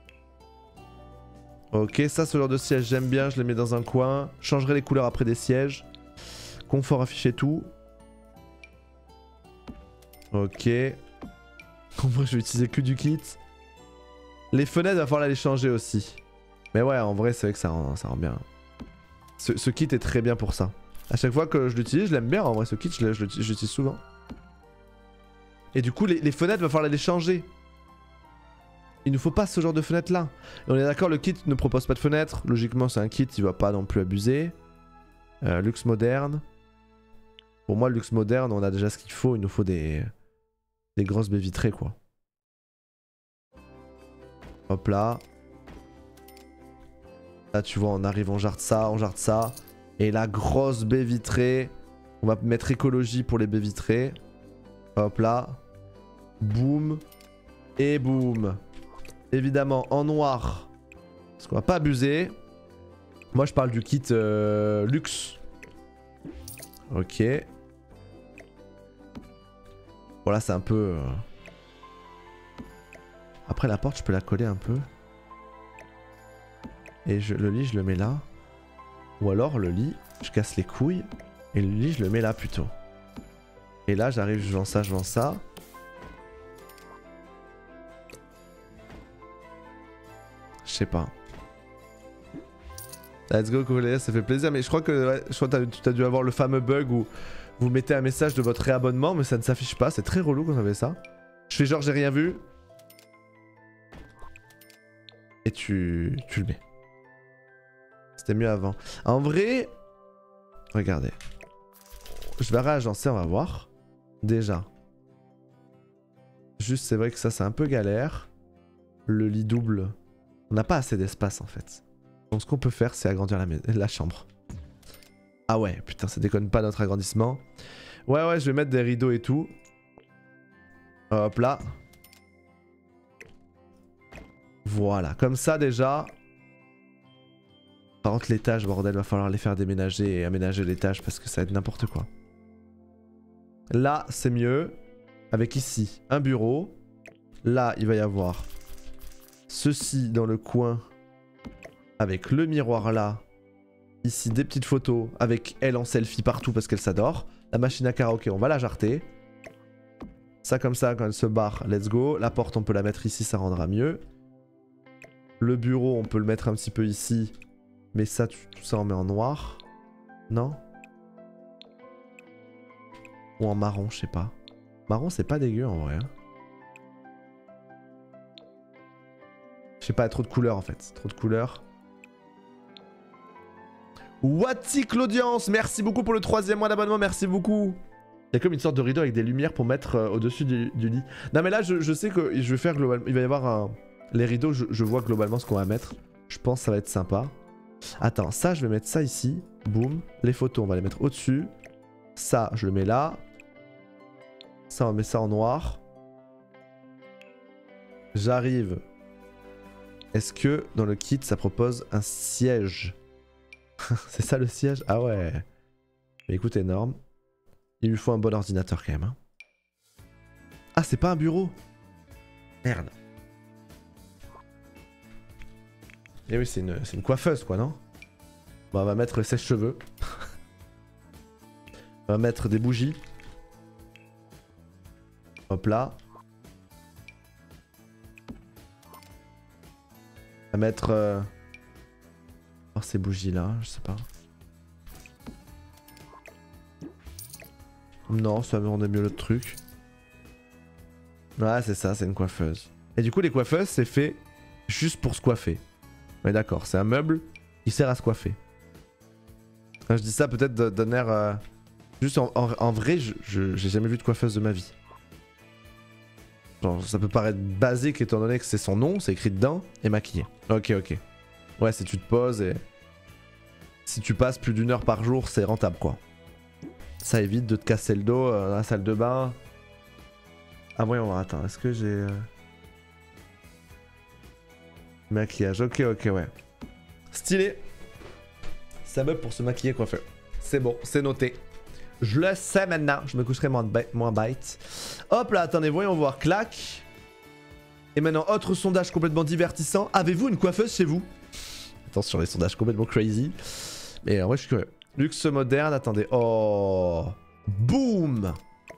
Ok, ça ce genre de siège j'aime bien, je les mets dans un coin. Changerai les couleurs après des sièges. Confort affiché tout. Ok. En vrai je vais utiliser que du kit. Les fenêtres va falloir les changer aussi. Mais ouais en vrai c'est vrai que ça rend, ça rend bien. Ce, ce kit est très bien pour ça. A chaque fois que je l'utilise, je l'aime bien en vrai ce kit, je l'utilise souvent. Et du coup les, les fenêtres va falloir les changer. Il ne faut pas ce genre de fenêtre là. Et on est d'accord, le kit ne propose pas de fenêtre. Logiquement c'est un kit, il va pas non plus abuser. Euh, luxe moderne. Pour moi le luxe moderne on a déjà ce qu'il faut, il nous faut des, des grosses baies vitrées quoi. Hop là. Là tu vois on arrive, on jarde ça, on jarde ça. Et la grosse baie vitrée. On va mettre écologie pour les baies vitrées. Hop là. Boum. Et boum. Évidemment en noir. Parce qu'on va pas abuser. Moi je parle du kit euh, luxe. Ok. Voilà c'est un peu... Euh... Après la porte je peux la coller un peu. Et je, le lit je le mets là. Ou alors le lit je casse les couilles. Et le lit je le mets là plutôt. Et là j'arrive, je vends ça, je vends ça. Je sais pas. Let's go Coléa, ça fait plaisir. Mais je crois que ouais, je crois que tu as dû avoir le fameux bug où vous mettez un message de votre réabonnement mais ça ne s'affiche pas. C'est très relou quand on avait ça. Je fais genre j'ai rien vu. Et tu, tu le mets. C'était mieux avant. En vrai, regardez. Je vais réagencer, on va voir. Déjà. Juste c'est vrai que ça c'est un peu galère. Le lit double. On n'a pas assez d'espace en fait. Donc ce qu'on peut faire c'est agrandir la, la chambre. Ah ouais, putain ça déconne pas notre agrandissement. Ouais ouais je vais mettre des rideaux et tout. Hop là. Voilà, comme ça déjà. Par contre l'étage bordel va falloir les faire déménager et aménager l'étage parce que ça va être n'importe quoi. Là c'est mieux. Avec ici un bureau. Là il va y avoir ceci dans le coin. Avec le miroir là. Ici des petites photos avec elle en selfie partout parce qu'elle s'adore. La machine à karaoké on va la jarter. Ça comme ça quand elle se barre, let's go. La porte on peut la mettre ici, ça rendra mieux. Le bureau on peut le mettre un petit peu ici. Mais ça, tout ça on met en noir. Non? Ou en marron, je sais pas. Marron c'est pas dégueu en vrai. Hein. Je sais pas, trop de couleurs en fait. Trop de couleurs. Watik l'audience, merci beaucoup pour le troisième mois d'abonnement, merci beaucoup. Il y a comme une sorte de rideau avec des lumières pour mettre euh, au-dessus du, du lit. Non mais là je, je sais que je vais faire globalement, il va y avoir un... Les rideaux, je, je vois globalement ce qu'on va mettre. Je pense que ça va être sympa. Attends, ça je vais mettre ça ici, boum. Les photos on va les mettre au-dessus. Ça je le mets là. Ça on met ça en noir. J'arrive. Est-ce que dans le kit ça propose un siège? C'est ça le siège? Ah ouais. Mais écoute, énorme. Il lui faut un bon ordinateur quand même. Hein. Ah, c'est pas un bureau. Merde. Et oui, c'est une, c'est une coiffeuse quoi, non? Bon, on va mettre le sèche-cheveux. On va mettre des bougies. Hop là. On va mettre... Euh... Oh, ces bougies là, je sais pas. Non, ça me rendait mieux l'autre truc. Ouais, c'est ça, c'est une coiffeuse. Et du coup, les coiffeuses, c'est fait juste pour se coiffer. Ouais, d'accord, c'est un meuble qui sert à se coiffer. Quand je dis ça, peut-être d'un air... Euh... Juste en, en, en vrai, je, je, j'ai jamais vu de coiffeuse de ma vie. Genre, ça peut paraître basique étant donné que c'est son nom, c'est écrit dedans, et maquillé. Ok, ok. Ouais, si tu te poses et... Si tu passes plus d'une heure par jour, c'est rentable, quoi. Ça évite de te casser le dos euh, dans la salle de bain. Ah voyons voir, attends, est-ce que j'ai... Euh... Maquillage, ok ok ouais. Stylé. Ça me pour se maquiller coiffeur. C'est bon, c'est noté. Je le sais maintenant, je me coucherai moins, bête, moins bête. Hop là, attendez, voyons voir, clac. Et maintenant, autre sondage complètement divertissant. Avez-vous une coiffeuse chez vous? Attention, les sondages complètement crazy. Mais en vrai, je suis curieux. Luxe moderne, attendez. Oh. Boum.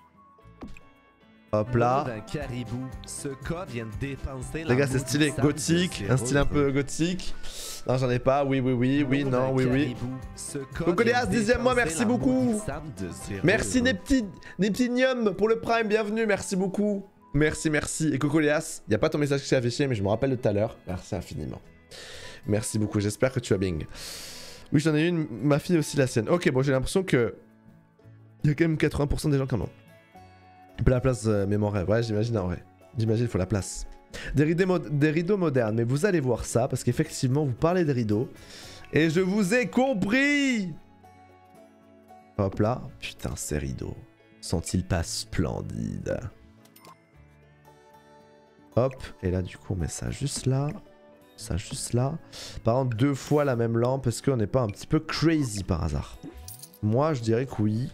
Hop là. Caribou. Ce cas vient de dépenser. Les gars, c'est stylé. Gothique. Un style un peu gothique. Non, j'en ai pas. Oui, oui, oui. Oui, non, oui, oui. Cocoléas, dixième mois, merci beaucoup. Merci Nepti... Neptinium pour le prime, bienvenue, merci beaucoup. Merci, merci. Et Cocoléas, il n'y a pas ton message qui s'est affiché, mais je me rappelle de tout à l'heure. Merci infiniment. Merci beaucoup, j'espère que tu vas bing. Oui, j'en ai une, ma fille aussi la sienne. Ok, bon, j'ai l'impression que... Il y a quand même quatre-vingts pour cent des gens qui en ont. La place, euh, mais mon rêve, ouais, j'imagine en vrai. J'imagine, il faut la place. Des rideaux, des rideaux modernes, mais vous allez voir ça, parce qu'effectivement, vous parlez des rideaux. Et je vous ai compris. Hop là. Putain, ces rideaux. Sont-ils pas splendides? Hop. Et là, du coup, on met ça juste là. Ça juste là. Par contre, deux fois la même lampe. Est-ce qu'on n'est pas un petit peu crazy par hasard? Moi, je dirais que oui.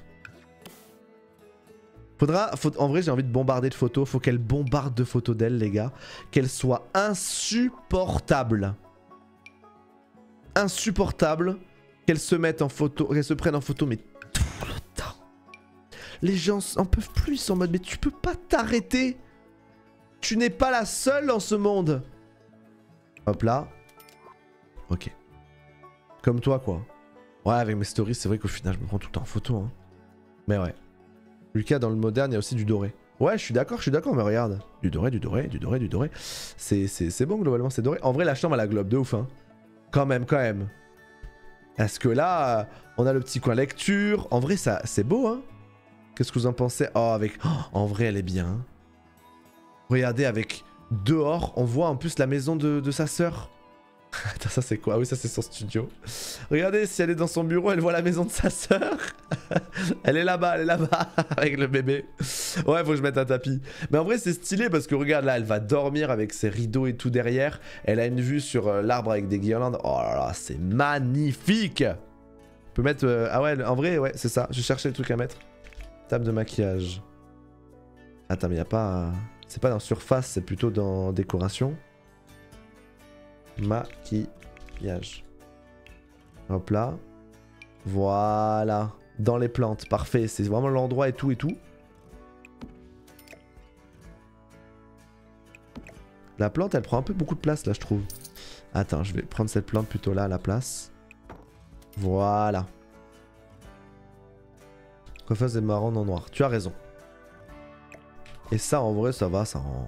Faudra, faut, en vrai, j'ai envie de bombarder de photos. Faut qu'elle bombarde de photos d'elle, les gars. Qu'elle soit insupportable. Insupportable. Qu'elle se mette en photo, qu'elle se prenne en photo, mais tout le temps. Les gens en peuvent plus, ils sont en mode, mais tu peux pas t'arrêter. Tu n'es pas la seule dans ce monde. Hop là. Ok. Comme toi, quoi. Ouais, avec mes stories, c'est vrai qu'au final, je me prends tout le temps en photo. Hein. Mais ouais. Lucas, dans le moderne, il y a aussi du doré. Ouais, je suis d'accord, je suis d'accord, mais regarde. Du doré, du doré, du doré, du doré. C'est bon, globalement, c'est doré. En vrai, la chambre, elle a globe de ouf, hein. Quand même, quand même. Parce que là, on a le petit coin lecture. En vrai, ça, c'est beau, hein. Qu'est-ce que vous en pensez? Oh, avec... Oh, en vrai, elle est bien. Hein. Regardez, avec... Dehors, on voit en plus la maison de, de sa sœur. Attends, ça c'est quoi? Ah oui, ça c'est son studio. Regardez, si elle est dans son bureau, elle voit la maison de sa sœur. Elle est là-bas, elle est là-bas, avec le bébé. Ouais, faut que je mette un tapis. Mais en vrai, c'est stylé parce que regarde là, elle va dormir avec ses rideaux et tout derrière. Elle a une vue sur euh, l'arbre avec des guirlandes. Oh là là, c'est magnifique. On peut mettre... Euh... Ah ouais, en vrai, ouais, c'est ça. Je cherchais le truc à mettre. Table de maquillage. Attends, mais y a pas... C'est pas dans surface, c'est plutôt dans décoration. Maquillage. Hop là. Voilà. Dans les plantes, parfait. C'est vraiment l'endroit et tout et tout. La plante, elle prend un peu beaucoup de place là, je trouve. Attends, je vais prendre cette plante plutôt là à la place. Voilà. Coiffeuse est marron en noir. Tu as raison. Et ça, en vrai, ça va, ça rend...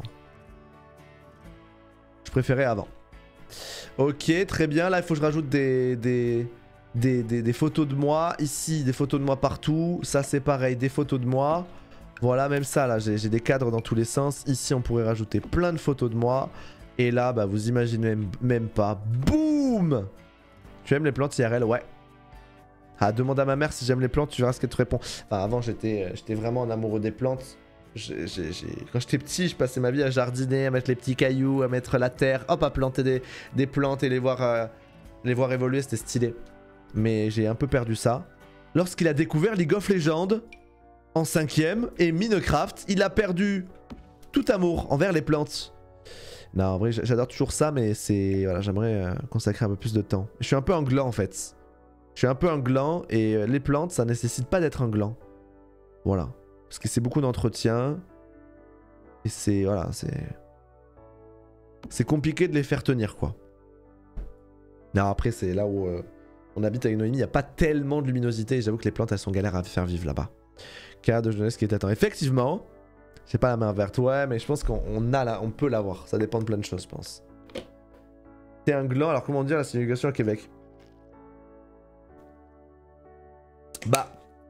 Je préférais avant. Ok, très bien. Là, il faut que je rajoute des, des, des, des, des photos de moi. Ici, des photos de moi partout. Ça, c'est pareil, des photos de moi. Voilà, même ça, là, j'ai des cadres dans tous les sens. Ici, on pourrait rajouter plein de photos de moi. Et là, bah, vous imaginez même, même pas. Boum! Tu aimes les plantes I R L? Ouais. Ah, demande à ma mère si j'aime les plantes, tu verras ce qu'elle te répond. Enfin, avant, j'étais j'étais vraiment un amoureux des plantes. J'ai, j'ai, j'ai... Quand j'étais petit, je passais ma vie à jardiner, à mettre les petits cailloux, à mettre la terre, hop, à planter des, des plantes et les voir, euh, les voir évoluer, c'était stylé. Mais j'ai un peu perdu ça. Lorsqu'il a découvert League of Legends, en cinquième, et Minecraft, il a perdu tout amour envers les plantes. Non, en vrai, j'adore toujours ça, mais c'est... Voilà, j'aimerais euh, consacrer un peu plus de temps. Je suis un peu un gland, en fait. Je suis un peu un gland, et euh, les plantes, ça nécessite pas d'être un gland. Voilà. Parce que c'est beaucoup d'entretien. Et c'est... Voilà, c'est... C'est compliqué de les faire tenir, quoi. Non, après, c'est là où euh, on habite avec Noémie, il n'y a pas tellement de luminosité. Et j'avoue que les plantes, elles sont galères à faire vivre là-bas. Cas de jeunesse qui est atteint. Effectivement, j'ai pas la main verte. Ouais, mais je pense qu'on a la... on peut l'avoir. Ça dépend de plein de choses, je pense. C'est un gland. Alors, comment dire la signification au Québec? Bah...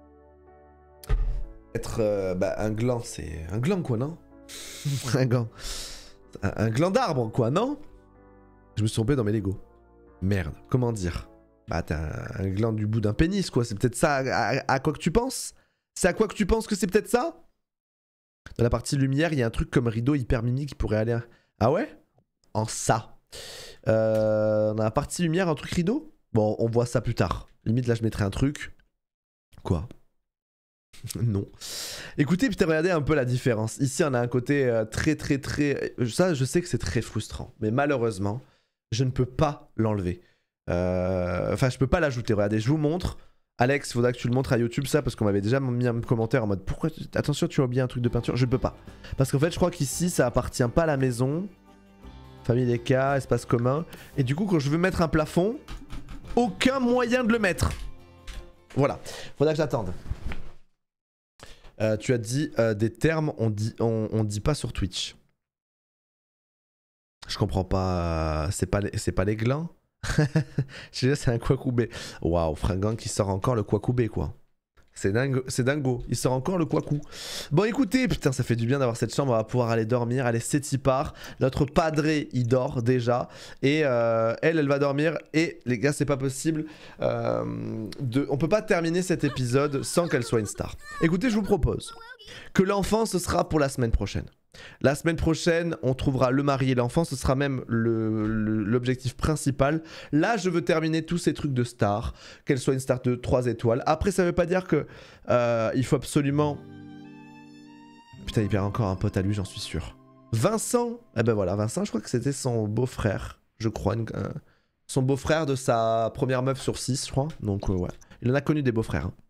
Être euh, bah, un gland, c'est un gland quoi, non? un gland. Un, un gland d'arbre quoi, non? Je me suis trompé dans mes Lego. Merde, comment dire? Bah t'as un, un gland du bout d'un pénis quoi, c'est peut-être ça à, à, à quoi que tu penses? C'est à quoi que tu penses que c'est peut-être ça? Dans la partie lumière, il y a un truc comme rideau hyper mimi qui pourrait aller... Ah ouais? En ça. Euh, dans la partie lumière, un truc rideau? Bon, on voit ça plus tard. Limite, là, je mettrai un truc. Quoi? Non. Écoutez, putain, regardez un peu la différence. Ici, on a un côté euh, très, très, très... Ça, je sais que c'est très frustrant. Mais malheureusement, je ne peux pas l'enlever. Euh... Enfin, je peux pas l'ajouter. Regardez, je vous montre. Alex, il faudra que tu le montres à YouTube, ça, parce qu'on m'avait déjà mis un commentaire en mode pourquoi tu... attention, tu as oublié un truc de peinture. Je ne peux pas. Parce qu'en fait, je crois qu'ici, ça appartient pas à la maison. Famille des cas, espace commun. Et du coup, quand je veux mettre un plafond, aucun moyen de le mettre. Voilà. Faudra que j'attende. Euh, tu as dit euh, des termes, on dit, on, on dit pas sur Twitch. Je comprends pas. C'est pas, c'est pas les glands. Je sais, c'est un Kwakubé. Waouh, Fringant qui sort encore le Kwakubé, quoi. C'est dingo, c'est dingo. Il sort encore le Kwaku. Bon, écoutez, putain, ça fait du bien d'avoir cette chambre. On va pouvoir aller dormir. Allez, c'est y part. Notre padré, il dort déjà. Et euh, elle, elle va dormir. Et les gars, c'est pas possible. Euh, de... On peut pas terminer cet épisode sans qu'elle soit une star. Écoutez, je vous propose que l'enfant, ce sera pour la semaine prochaine. La semaine prochaine, on trouvera le mari et l'enfant, ce sera même l'objectif principal. Là, je veux terminer tous ces trucs de star, qu'elle soit une star de trois étoiles. Après, ça veut pas dire que euh, il faut absolument... Putain, il perd encore un pote à lui, j'en suis sûr. Vincent, eh ben voilà, Vincent, je crois que c'était son beau-frère, je crois, une, euh, son beau-frère de sa première meuf sur six, je crois. Donc euh, ouais, il en a connu des beaux-frères. Hein.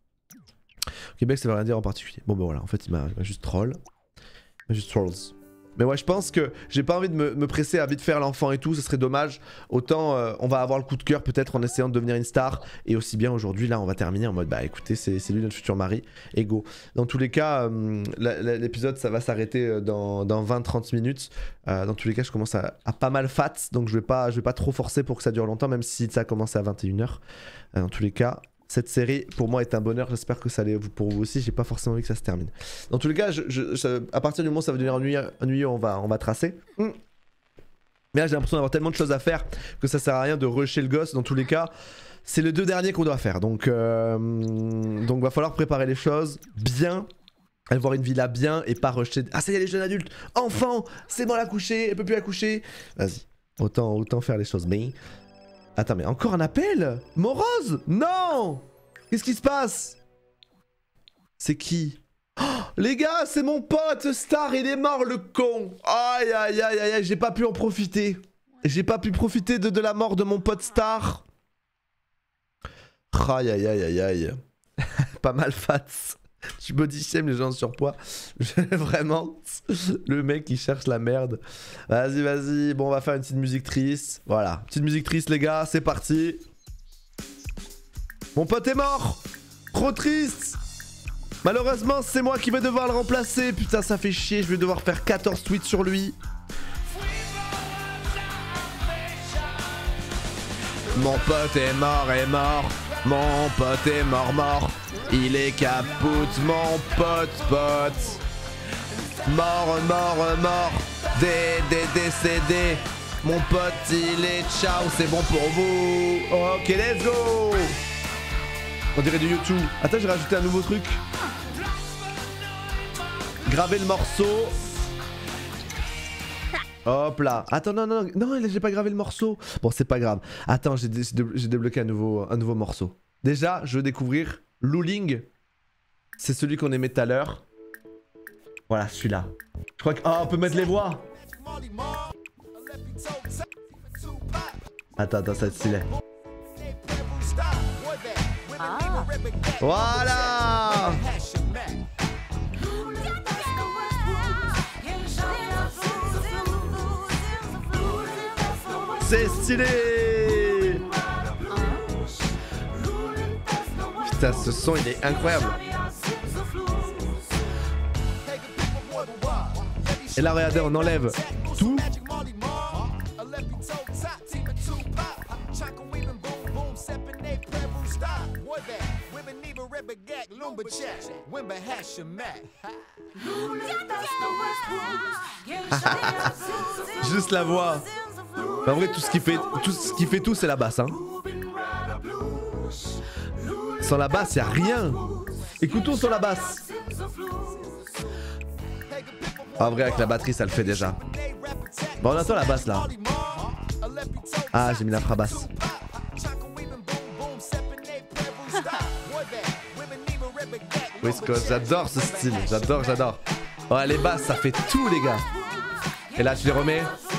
Au Québec, ça veut rien dire en particulier. Bon ben voilà, en fait, il m'a juste troll. Juste trolls. Mais ouais, je pense que j'ai pas envie de me, me presser à vite faire l'enfant et tout, ce serait dommage. Autant euh, on va avoir le coup de cœur peut-être en essayant de devenir une star. Et aussi bien aujourd'hui, là, on va terminer en mode bah écoutez, c'est lui notre futur mari. Et go. Dans tous les cas, euh, l'épisode ça va s'arrêter dans, dans vingt trente minutes. Euh, dans tous les cas, je commence à, à pas mal fat. Donc je vais pas, je vais pas trop forcer pour que ça dure longtemps, même si ça a commencé à vingt et une heures. Euh, dans tous les cas. Cette série, pour moi, est un bonheur. J'espère que ça l'est pour vous aussi. J'ai pas forcément envie que ça se termine. Dans tous les cas, je, je, je, à partir du moment où ça va devenir ennuyeux, ennuyeux on, va, on va tracer. Mm. Mais là, j'ai l'impression d'avoir tellement de choses à faire que ça sert à rien de rusher le gosse. Dans tous les cas, c'est les deux derniers qu'on doit faire. Donc, euh, donc, va falloir préparer les choses bien. Avoir une villa bien et pas rusher. Ah, ça y est, les jeunes adultes. Enfant, c'est bon, la coucher. Elle peut plus la coucher. Vas-y. Autant, autant faire les choses. Mais. Attends, mais encore un appel? Morose? Non! Qu'est-ce qui se passe? C'est qui? Oh, les gars, c'est mon pote Star, il est mort le con! Aïe aïe aïe aïe aïe, j'ai pas pu en profiter. J'ai pas pu profiter de, de la mort de mon pote Star. Aïe aïe aïe aïe aïe. Pas mal fat. Tu body shame les gens en surpoids. Vraiment, le mec qui cherche la merde. Vas-y, vas-y. Bon, on va faire une petite musique triste. Voilà, petite musique triste, les gars. C'est parti. Mon pote est mort. Trop triste. Malheureusement, c'est moi qui vais devoir le remplacer. Putain, ça fait chier. Je vais devoir faire quatorze tweets sur lui. Mon pote est mort, est mort. Mon pote est mort, mort. Il est capote, mon pote, pote. Mort, mort, mort. Dé, dé, décédé. Mon pote, il est ciao, c'est bon pour vous. Ok, let's go. On dirait du YouTube. Attends, j'ai rajouté un nouveau truc. Graver le morceau. Hop là. Attends, non, non, non, non j'ai pas gravé le morceau. Bon, c'est pas grave. Attends, j'ai dé débloqué un nouveau, un nouveau morceau. Déjà, je veux découvrir Looling. C'est celui qu'on aimait tout à l'heure. Voilà, celui-là. Je crois que... Oh, on peut mettre les voix. Attends, attends, ça va être stylé. Ah. Voilà. C'est stylé. Putain, ce son il est incroyable. Et là regardez, on enlève tout. Juste la voix. En vrai, tout ce qui fait tout, ce qui fait tout, c'est la basse. Hein. Sans la basse, y a rien. Écoutons sur la basse. En vrai, avec la batterie, ça le fait déjà. Bon, on attend la basse là. Ah, j'ai mis la frabasse. West Coast, j'adore ce style. J'adore, j'adore. Ouais, les basses, ça fait tout, les gars. Et là, tu les remets.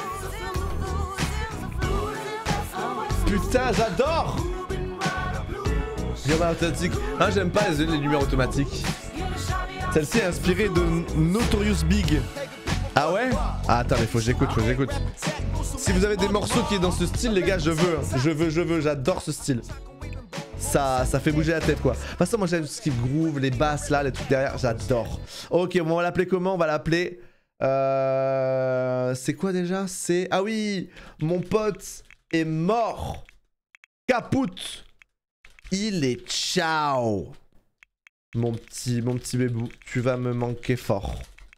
Putain, j'adore. Lumière automatique. Ah, j'aime pas les, les lumières automatiques. Celle-ci est inspirée de Notorious Big. Ah ouais? Ah attends, mais faut que j'écoute, faut que j'écoute. Si vous avez des morceaux qui est dans ce style, les gars, je veux. Hein. Je veux, je veux, j'adore ce style. Ça, ça fait bouger la tête, quoi. De toute façon, moi, j'aime tout ce qui groove, les basses, là, les trucs derrière, j'adore. Ok, bon, on va l'appeler comment? On va l'appeler... Euh... C'est quoi déjà? C'est... Ah oui! Mon pote est mort. Caput. Il est ciao. Mon petit, mon petit bébou, tu vas me manquer fort.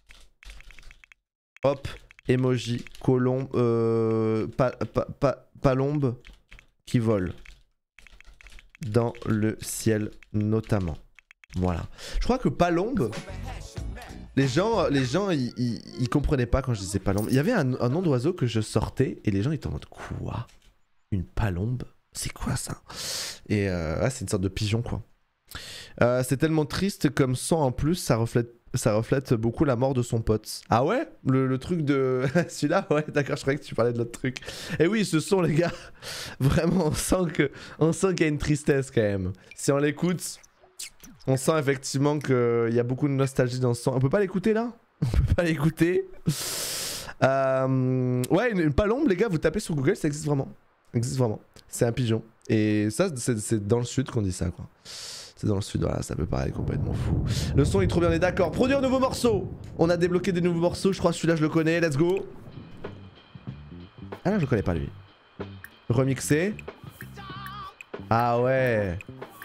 Hop, emoji, colombe, euh, pa, pa, pa, palombe qui vole. Dans le ciel notamment. Voilà. Je crois que palombe, les gens, les gens, ils, ils, ils comprenaient pas quand je disais palombe. Il y avait un, un nom d'oiseau que je sortais et les gens étaient en mode quoi? Une palombe? C'est quoi ça? Et euh, ouais, c'est une sorte de pigeon quoi. Euh, c'est tellement triste comme son en plus, ça reflète, ça reflète beaucoup la mort de son pote. Ah ouais? Le, le truc de... Celui-là? Ouais, d'accord, je croyais que tu parlais de l'autre truc. Et oui, ce son les gars, vraiment on sent que, on sent qu'il y a une tristesse quand même. Si on l'écoute, on sent effectivement qu'il y a beaucoup de nostalgie dans ce son. On peut pas l'écouter là? On peut pas l'écouter. euh... Ouais, une, une palombe les gars, vous tapez sur Google, ça existe vraiment. Ça existe vraiment. C'est un pigeon. Et ça, c'est dans le sud qu'on dit ça quoi. C'est dans le sud, voilà, ça peut paraître complètement fou. Le son est trop bien, on est d'accord. Produire un nouveau morceau. On a débloqué des nouveaux morceaux, je crois que celui-là je le connais, let's go. Ah non, je le connais pas lui. Remixer. Ah ouais.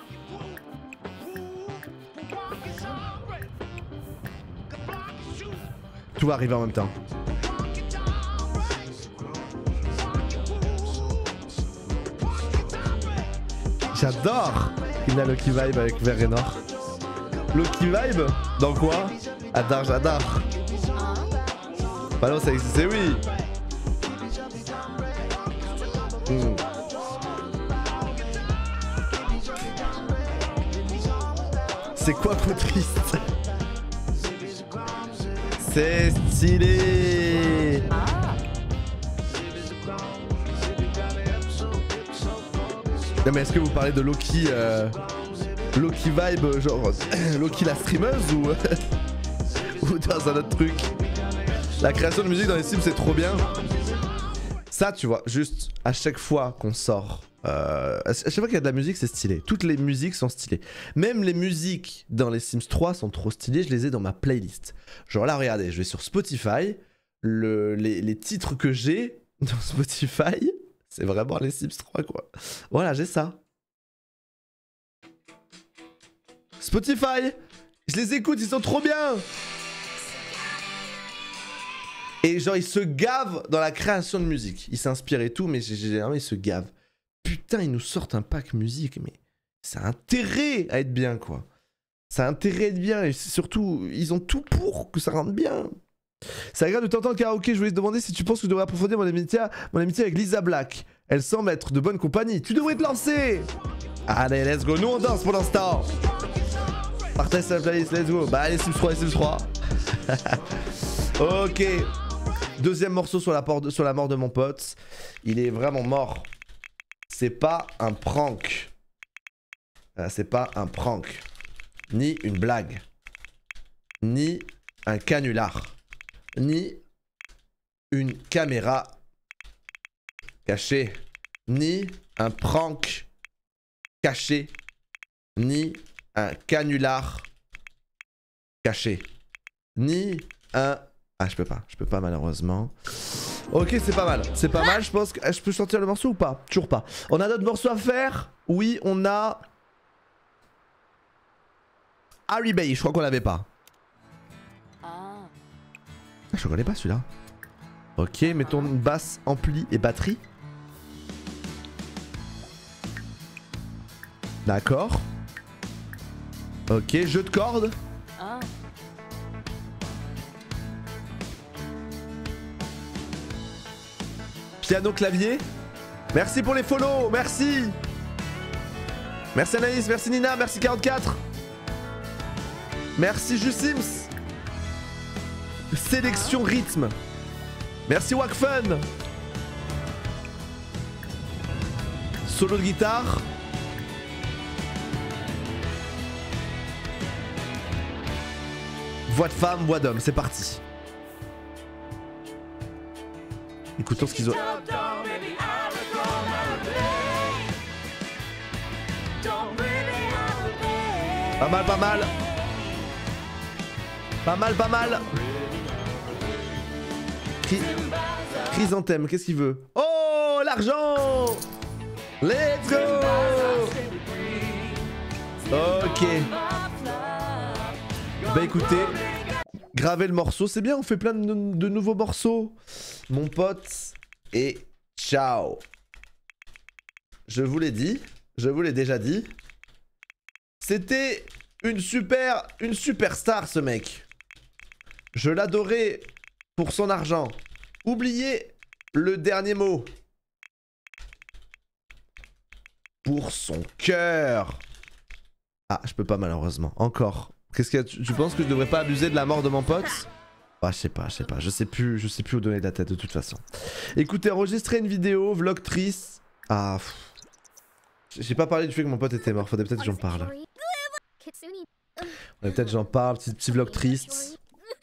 Tout va arriver en même temps. J'adore. Il a Lucky Vibe avec Vert et Noir. Lucky Vibe? Dans quoi? Adore, j'adore. Bah non, ça existe, oui. Mmh. C'est quoi plus triste? C'est stylé. Non mais est-ce que vous parlez de Loki euh, Loki Vibe, genre Loki la streameuse ou ou dans un autre truc? La création de musique dans les Sims c'est trop bien. Ça tu vois, juste à chaque fois qu'on sort, euh, à chaque fois qu'il y a de la musique c'est stylé. Toutes les musiques sont stylées. Même les musiques dans les Sims trois sont trop stylées, je les ai dans ma playlist. Genre là regardez, je vais sur Spotify, le, les, les titres que j'ai dans Spotify... C'est vraiment les Sims trois quoi. Voilà, j'ai ça. Spotify, je les écoute, ils sont trop bien. Et genre ils se gavent dans la création de musique. Ils s'inspirent et tout, mais généralement ils se gavent. Putain, ils nous sortent un pack musique, mais ça a intérêt à être bien quoi. Ça a intérêt à être bien et surtout, ils ont tout pour que ça rentre bien. C'est agréable de t'entendre karaoké, je voulais te demander si tu penses que je devrais approfondir mon amitié, mon amitié avec Lisa Black. Elle semble être de bonne compagnie. Tu devrais te lancer. Allez, let's go. Nous on danse pour l'instant. Partage sur la playlist, let's go. Bah allez, Sims trois, Sims trois. Ok. Deuxième morceau sur la, de, sur la mort de mon pote. Il est vraiment mort. C'est pas un prank. C'est pas un prank. Ni une blague. Ni un canular. Ni une caméra cachée, ni un prank caché, ni un canular caché, ni un... Ah je peux pas, je peux pas malheureusement. Ok c'est pas mal, c'est pas mal, je pense que... Je peux sortir le morceau ou pas? Toujours pas. On a d'autres morceaux à faire? Oui, on a... Harry Bay, je crois qu'on l'avait pas. Je connais pas celui-là. Ok, mettons basse, ampli et batterie. D'accord. Ok, jeu de cordes. Ah. Piano clavier. Merci pour les follow, merci. Merci Anaïs, merci Nina, merci quarante-quatre. Merci Jusims. Sélection rythme. Merci Wakfun. Solo de guitare. Voix de femme, voix d'homme, c'est parti. Écoutons ce qu'ils ont. Pas mal, pas mal. Pas mal, pas mal. Chry... Chrysanthème, qu'est-ce qu'il veut? Oh, l'argent! Let's go! Ok. Bah écoutez, gravez le morceau, c'est bien, on fait plein de, de nouveaux morceaux. Mon pote, et ciao. Je vous l'ai dit, je vous l'ai déjà dit. C'était une super, une superstar ce mec. Je l'adorais pour son argent. Oubliez le dernier mot. Pour son cœur. Ah, je peux pas malheureusement. Encore. Qu'est-ce qu'il y a? Tu, tu penses que je devrais pas abuser de la mort de mon pote? Ah, je sais pas, je sais pas. Je sais plus, je sais plus où donner de la tête de toute façon. Écoutez, enregistrer une vidéo, vlog triste. Ah. J'ai pas parlé du fait que mon pote était mort. Faudrait peut-être que j'en parle. Faudrait peut-être que j'en parle. Petit, petit vlog triste.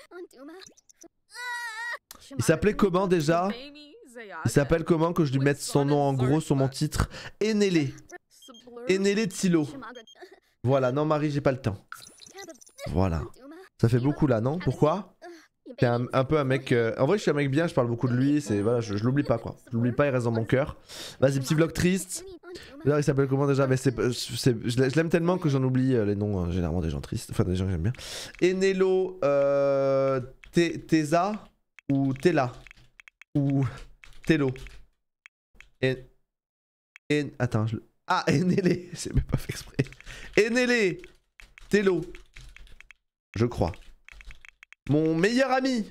Il s'appelait comment déjà? Il s'appelle comment que je lui mette son nom en gros sur mon titre? Enele. Enele Tilo. Voilà, non Marie, j'ai pas le temps. Voilà. Ça fait beaucoup là, non? Pourquoi? T'es un, un peu un mec... Euh... En vrai, je suis un mec bien, je parle beaucoup de lui. C'est voilà, je, je l'oublie pas quoi. Je l'oublie pas, il reste dans mon cœur. Vas-y, petit vlog triste. Là, il s'appelle comment déjà? Mais c'est, je l'aime tellement que j'en oublie les noms euh, généralement des gens tristes. Enfin, des gens que j'aime bien. Enelo... Euh... Teza ou Tela ou Telo. En... En... Attends, je... Ah, Enele. J'ai même pas fait exprès. Enele. Telo. Je crois. Mon meilleur ami.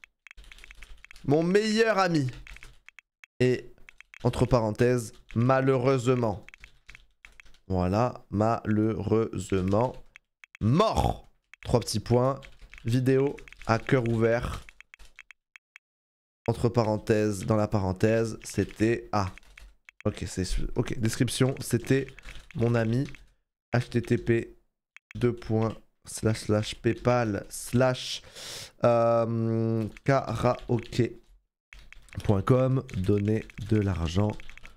Mon meilleur ami. Et, entre parenthèses, malheureusement. Voilà, malheureusement. Mort. Trois petits points. Vidéo à cœur ouvert. Entre parenthèses, dans la parenthèse, c'était... Ah. Ok, c'est... Ok, description, c'était mon ami. H T T P deux points slash slash paypal slash euh, karaoke point com. Donner de l'argent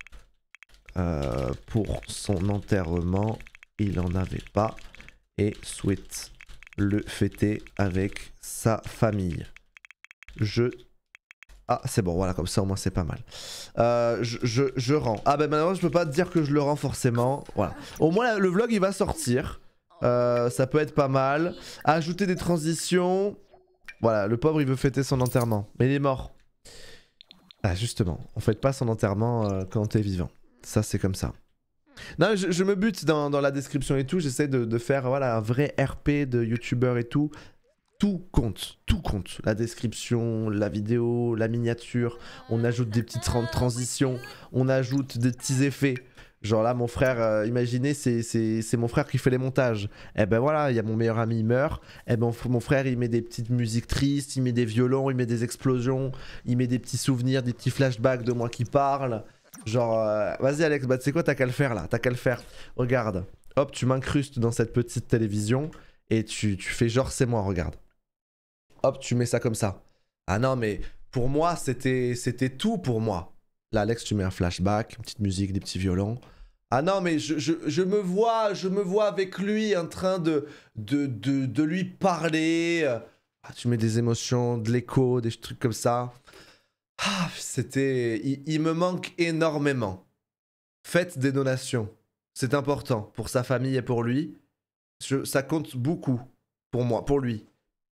euh, pour son enterrement. Il n'en avait pas. Et souhaite le fêter avec sa famille. Je... Ah, c'est bon, voilà, comme ça au moins c'est pas mal. Euh, je, je, je rends. Ah, ben maintenant je peux pas te dire que je le rends forcément. Voilà. Au moins le vlog il va sortir. Euh, ça peut être pas mal. Ajouter des transitions. Voilà, le pauvre il veut fêter son enterrement. Mais il est mort. Ah, justement, on fête pas son enterrement euh, quand t'es vivant. Ça, c'est comme ça. Non, je, je me bute dans, dans la description et tout. J'essaie de, de faire voilà, un vrai R P de youtubeur et tout. Tout compte, tout compte. La description, la vidéo, la miniature. On ajoute des petites tra transitions. On ajoute des petits effets. Genre là, mon frère, euh, imaginez, c'est mon frère qui fait les montages. Et ben voilà, il y a mon meilleur ami, il meurt. Et ben mon frère, il met des petites musiques tristes, il met des violons, il met des explosions, il met des petits souvenirs, des petits flashbacks de moi qui parle. Genre, euh, vas-y Alex, bah tu sais quoi, t'as qu'à le faire là, t'as qu'à le faire. Regarde, hop, tu m'incrustes dans cette petite télévision et tu, tu fais genre c'est moi, regarde. Hop, tu mets ça comme ça. Ah non, mais pour moi, c'était c'était tout pour moi. Là, Alex, tu mets un flashback, une petite musique, des petits violons. Ah non, mais je, je, je me vois, je me vois avec lui en train de, de, de, de lui parler. Ah, tu mets des émotions, de l'écho, des trucs comme ça. Ah, c'était... Il, il me manque énormément. Faites des donations. C'est important pour sa famille et pour lui. Je, ça compte beaucoup pour moi, pour lui.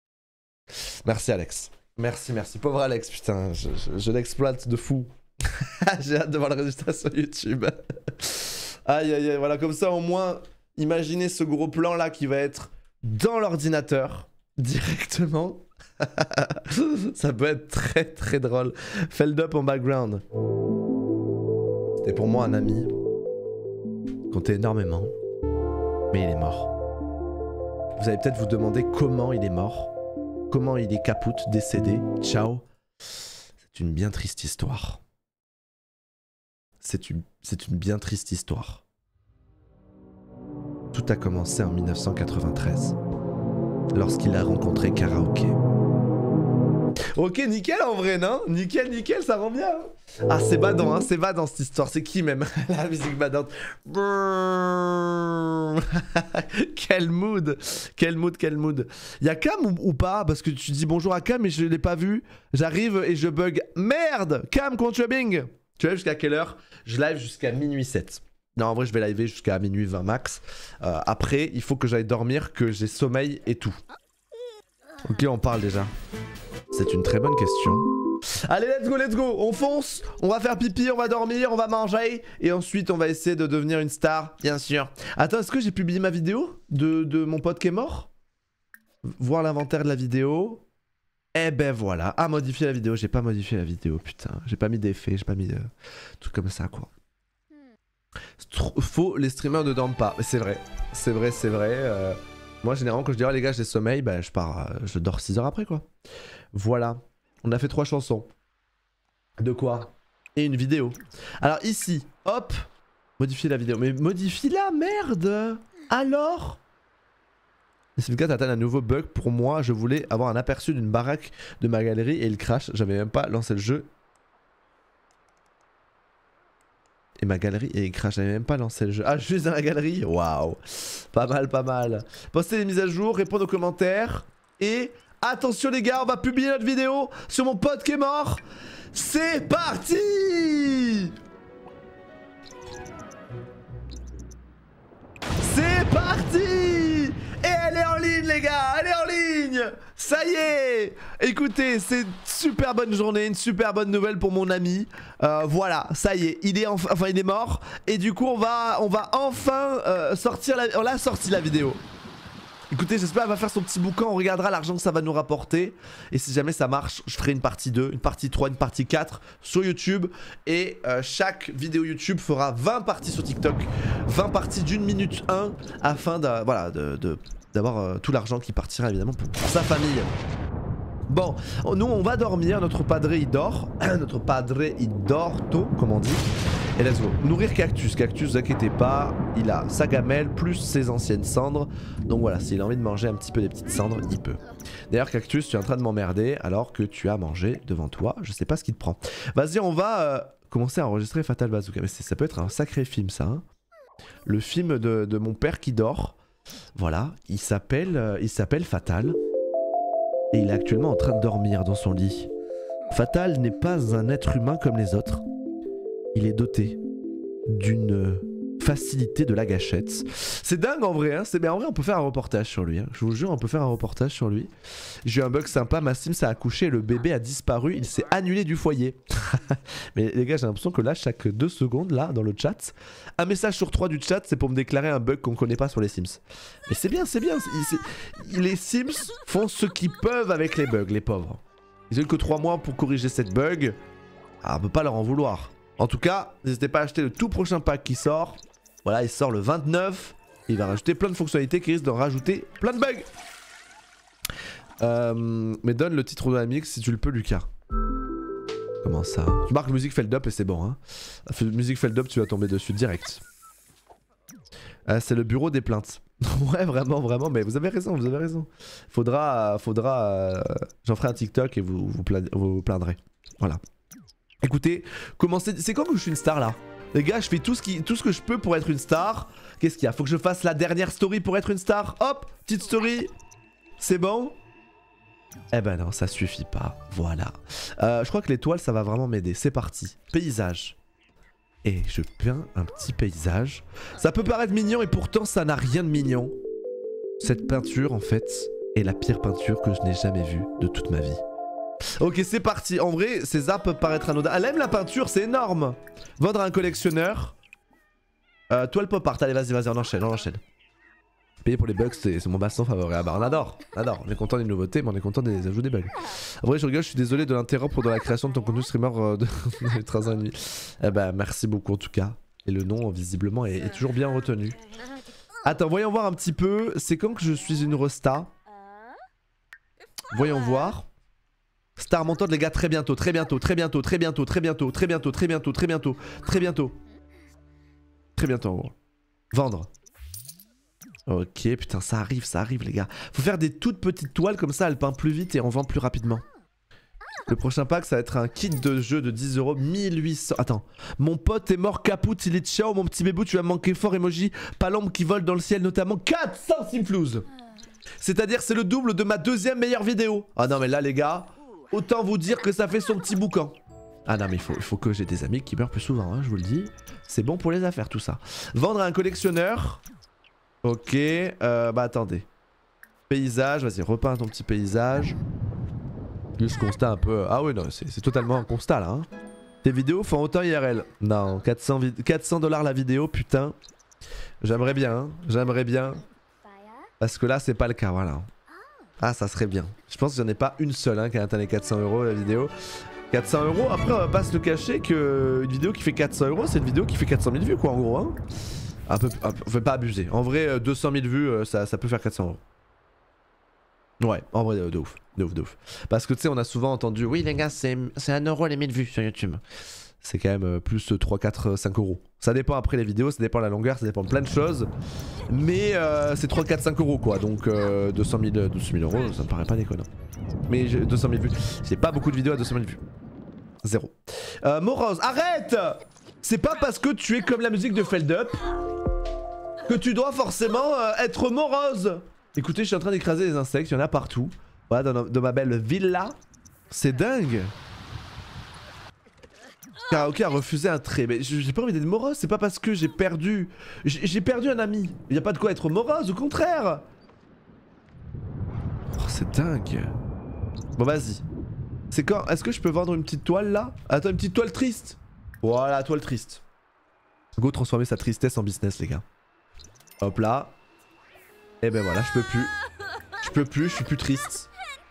Merci Alex. Merci, merci. Pauvre Alex, putain, je, je, je l'exploite de fou. J'ai hâte de voir le résultat sur YouTube. Aïe aïe aïe, voilà, comme ça au moins, imaginez ce gros plan là qui va être dans l'ordinateur directement. Ça peut être très très drôle. Feld up en background. C'était pour moi un ami. Comptait énormément. Mais il est mort. Vous allez peut-être vous demander comment il est mort. Comment il est caput, décédé. Ciao. C'est une bien triste histoire. C'est une, c'est une bien triste histoire. Tout a commencé en mille neuf cent quatre-vingt-treize. Lorsqu'il a rencontré Karaoké. Ok, nickel en vrai, non? Nickel, nickel, ça rend bien. Ah, c'est badant, hein, c'est badant cette histoire. C'est qui même? La musique badante. Quel mood. Quel mood, quel mood. Y'a Cam ou, ou pas? Parce que tu dis bonjour à Cam et je l'ai pas vu. J'arrive et je bug. Merde! Cam, comment tu vas, Bing? Tu live jusqu'à quelle heure? Je live jusqu'à minuit sept. Non, en vrai, je vais liver jusqu'à minuit vingt max. Euh, après, il faut que j'aille dormir, que j'ai sommeil et tout. Ok, on parle déjà. C'est une très bonne question. Allez, let's go, let's go. On fonce, on va faire pipi, on va dormir, on va manger. Et ensuite, on va essayer de devenir une star, bien sûr. Attends, est-ce que j'ai publié ma vidéo de, de mon pote qui est mort? Voir l'inventaire de la vidéo. Eh ben voilà. Ah, modifier la vidéo. J'ai pas modifié la vidéo, putain. J'ai pas mis d'effet, j'ai pas mis de trucs comme ça, quoi. Trop faux, les streamers ne dorment pas. C'est vrai, c'est vrai, c'est vrai. Euh, moi, généralement, quand je dis oh les gars, j'ai sommeil, bah je pars, euh, je dors six heures après, quoi. Voilà, on a fait trois chansons. De quoi? Et une vidéo. Alors ici, hop, modifier la vidéo. Mais modifie la merde. Alors S F quatre atteint un nouveau bug pour moi. Je voulais avoir un aperçu d'une baraque de ma galerie et il crash. J'avais même pas lancé le jeu. Et ma galerie, et il crash, j'avais même pas lancé le jeu. Ah, juste dans la galerie. Waouh. Pas mal, pas mal. Postez les mises à jour, répondre aux commentaires. Et attention les gars, on va publier notre vidéo sur mon pote qui est mort. C'est parti. C'est parti. Et elle est en ligne les gars, elle est en ligne. Ça y est. Écoutez, c'est une super bonne journée, une super bonne nouvelle pour mon ami. euh, Voilà, ça y est, il est enfin, enfin il est mort. Et du coup on va, on va enfin euh, sortir la... On l'a sorti la vidéo. Écoutez, j'espère qu'elle va faire son petit boucan, on regardera l'argent que ça va nous rapporter. Et si jamais ça marche, je ferai une partie deux, une partie trois, une partie quatre sur YouTube. Et euh, chaque vidéo YouTube fera vingt parties sur TikTok, vingt parties d'une minute un, afin de, voilà, de, de, d'avoir euh, tout l'argent qui partira évidemment pour, pour sa famille. Bon, nous on va dormir, notre padre il dort, notre padre il dort tôt, comme on dit. Et let's go. Nourrir Cactus. Cactus, vous inquiétez pas, il a sa gamelle plus ses anciennes cendres. Donc voilà, s'il a envie de manger un petit peu des petites cendres, il peut. D'ailleurs, Cactus, tu es en train de m'emmerder alors que tu as mangé devant toi. Je sais pas ce qui te prend. Vas-y, on va euh, commencer à enregistrer Fatal Bazooka. Mais ça peut être un sacré film, ça. Hein. Le film de, de mon père qui dort. Voilà, il s'appelle euh, il s'appelle Fatal. Et il est actuellement en train de dormir dans son lit. Fatal n'est pas un être humain comme les autres. Il est doté d'une facilité de la gâchette. C'est dingue en vrai, hein. C'est bien en vrai, on peut faire un reportage sur lui. Hein. Je vous jure, on peut faire un reportage sur lui. J'ai eu un bug sympa, ma Sims a accouché, le bébé a disparu, il s'est annulé du foyer. Mais les gars, j'ai l'impression que là, chaque deux secondes, là, dans le chat, un message sur trois du chat, c'est pour me déclarer un bug qu'on connaît pas sur les Sims. Mais c'est bien, c'est bien. C'est... Les Sims font ce qu'ils peuvent avec les bugs, les pauvres. Ils ont eu que trois mois pour corriger cette bug. Ah, on peut pas leur en vouloir. En tout cas, n'hésitez pas à acheter le tout prochain pack qui sort. Voilà, il sort le vingt-neuf. Il va rajouter plein de fonctionnalités qui risquent d'en rajouter plein de bugs. Euh, mais donne le titre de la mix si tu le peux, Lucas. Comment ça? Tu marques musique Feld Up et c'est bon. Hein. Musique Feld Up, tu vas tomber dessus direct. Euh, c'est le bureau des plaintes. Ouais, vraiment, vraiment. Mais vous avez raison, vous avez raison. Faudra, faudra. Euh, J'en ferai un TikTok et vous vous, plaindrez, vous plaindrez. Voilà. Écoutez, commencez. C'est comme que je suis une star là. Les gars, je fais tout ce, qui... tout ce que je peux pour être une star. Qu'est-ce qu'il y a? Faut que je fasse la dernière story pour être une star. Hop, petite story. C'est bon? Eh ben non, ça suffit pas. Voilà. Euh, je crois que l'étoile, ça va vraiment m'aider. C'est parti. Paysage. Et je peins un petit paysage. Ça peut paraître mignon et pourtant ça n'a rien de mignon. Cette peinture, en fait, est la pire peinture que je n'ai jamais vue de toute ma vie. Ok, c'est parti. En vrai, ces arts peuvent paraître anodins. Elle aime la peinture, c'est énorme. Vendre à un collectionneur. Euh, toile pop art. Allez, vas-y, vas-y, on enchaîne, on enchaîne. Payer pour les bugs, c'est mon baston favori. Ah bah on adore, on adore. On est content des nouveautés, mais on est content des ajouts des bugs. En vrai, je rigole, je suis désolé de l'interrompre dans la création de ton contenu streamer euh, de treize ans et demi. Eh bah merci beaucoup en tout cas. Et le nom, visiblement, est, est toujours bien retenu. Attends, voyons voir un petit peu. C'est quand que je suis une resta? Voyons voir. Star montante les gars, très bientôt, très bientôt, très bientôt, très bientôt, très bientôt, très bientôt, très bientôt, très bientôt, très bientôt. Très bientôt en gros. Vendre. Ok, putain, ça arrive, ça arrive les gars. Faut faire des toutes petites toiles comme ça, elles peignent plus vite et on vend plus rapidement. Le prochain pack, ça va être un kit de jeu de dix euros, mille huit cents. Attends, mon pote est mort, caput, il est ciao, mon petit bébou, tu vas me manquer fort, emoji. Palombe qui vole dans le ciel, notamment quatre cents simflouz. C'est-à-dire, c'est le double de ma deuxième meilleure vidéo. Ah non, mais là, les gars, autant vous dire que ça fait son petit boucan. Ah non, mais il faut, il faut que j'ai des amis qui meurent plus souvent, hein, je vous le dis. C'est bon pour les affaires, tout ça. Vendre à un collectionneur. Ok, euh, bah attendez. Paysage, vas-y, repeins ton petit paysage. Juste constat un peu. Ah oui, non, c'est totalement un constat là. Hein. Tes vidéos font autant I R L. Non, quatre cents dollars la vidéo, putain. J'aimerais bien, hein. J'aimerais bien. Parce que là, c'est pas le cas, voilà. Ah, ça serait bien. Je pense que j'en ai pas une seule hein, qui a atteint les quatre cents euros la vidéo. quatre cents euros, après, on va pas se le cacher que une vidéo qui fait quatre cents euros, c'est une vidéo qui fait quatre cent mille vues, quoi, en gros. Hein. Un peu, un peu, faut pas abuser. En vrai, deux cent mille vues, ça, ça peut faire quatre cents euros. Ouais, en vrai, de, de ouf, de ouf, de ouf. Parce que tu sais, on a souvent entendu, oui les gars, c'est un euro les mille vues sur YouTube. C'est quand même plus trois, quatre, cinq euros. Ça dépend après les vidéos, ça dépend de la longueur, ça dépend de plein de choses. Mais euh, c'est trois, quatre, cinq euros quoi. Donc euh, deux cent mille euros, ça me paraît pas déconnant. Mais deux cent mille vues, j'ai pas beaucoup de vidéos à deux cent mille vues. Zéro. Euh, Morose, arrête! C'est pas parce que tu es comme la musique de Feldup que tu dois forcément euh, être morose. Écoutez, je suis en train d'écraser les insectes, il y en a partout. Voilà, dans, dans ma belle villa. C'est dingue. Karaoké a refusé un trait. Mais j'ai pas envie d'être morose, c'est pas parce que j'ai perdu... J'ai perdu un ami. Il n'y a pas de quoi être morose, au contraire. Oh, c'est dingue. Bon, vas-y. C'est quand? Est-ce que je peux vendre une petite toile là? Attends, une petite toile triste. Voilà, toile triste. Go transformer sa tristesse en business, les gars. Hop là. Et ben voilà, je peux plus. Je peux plus, je suis plus triste.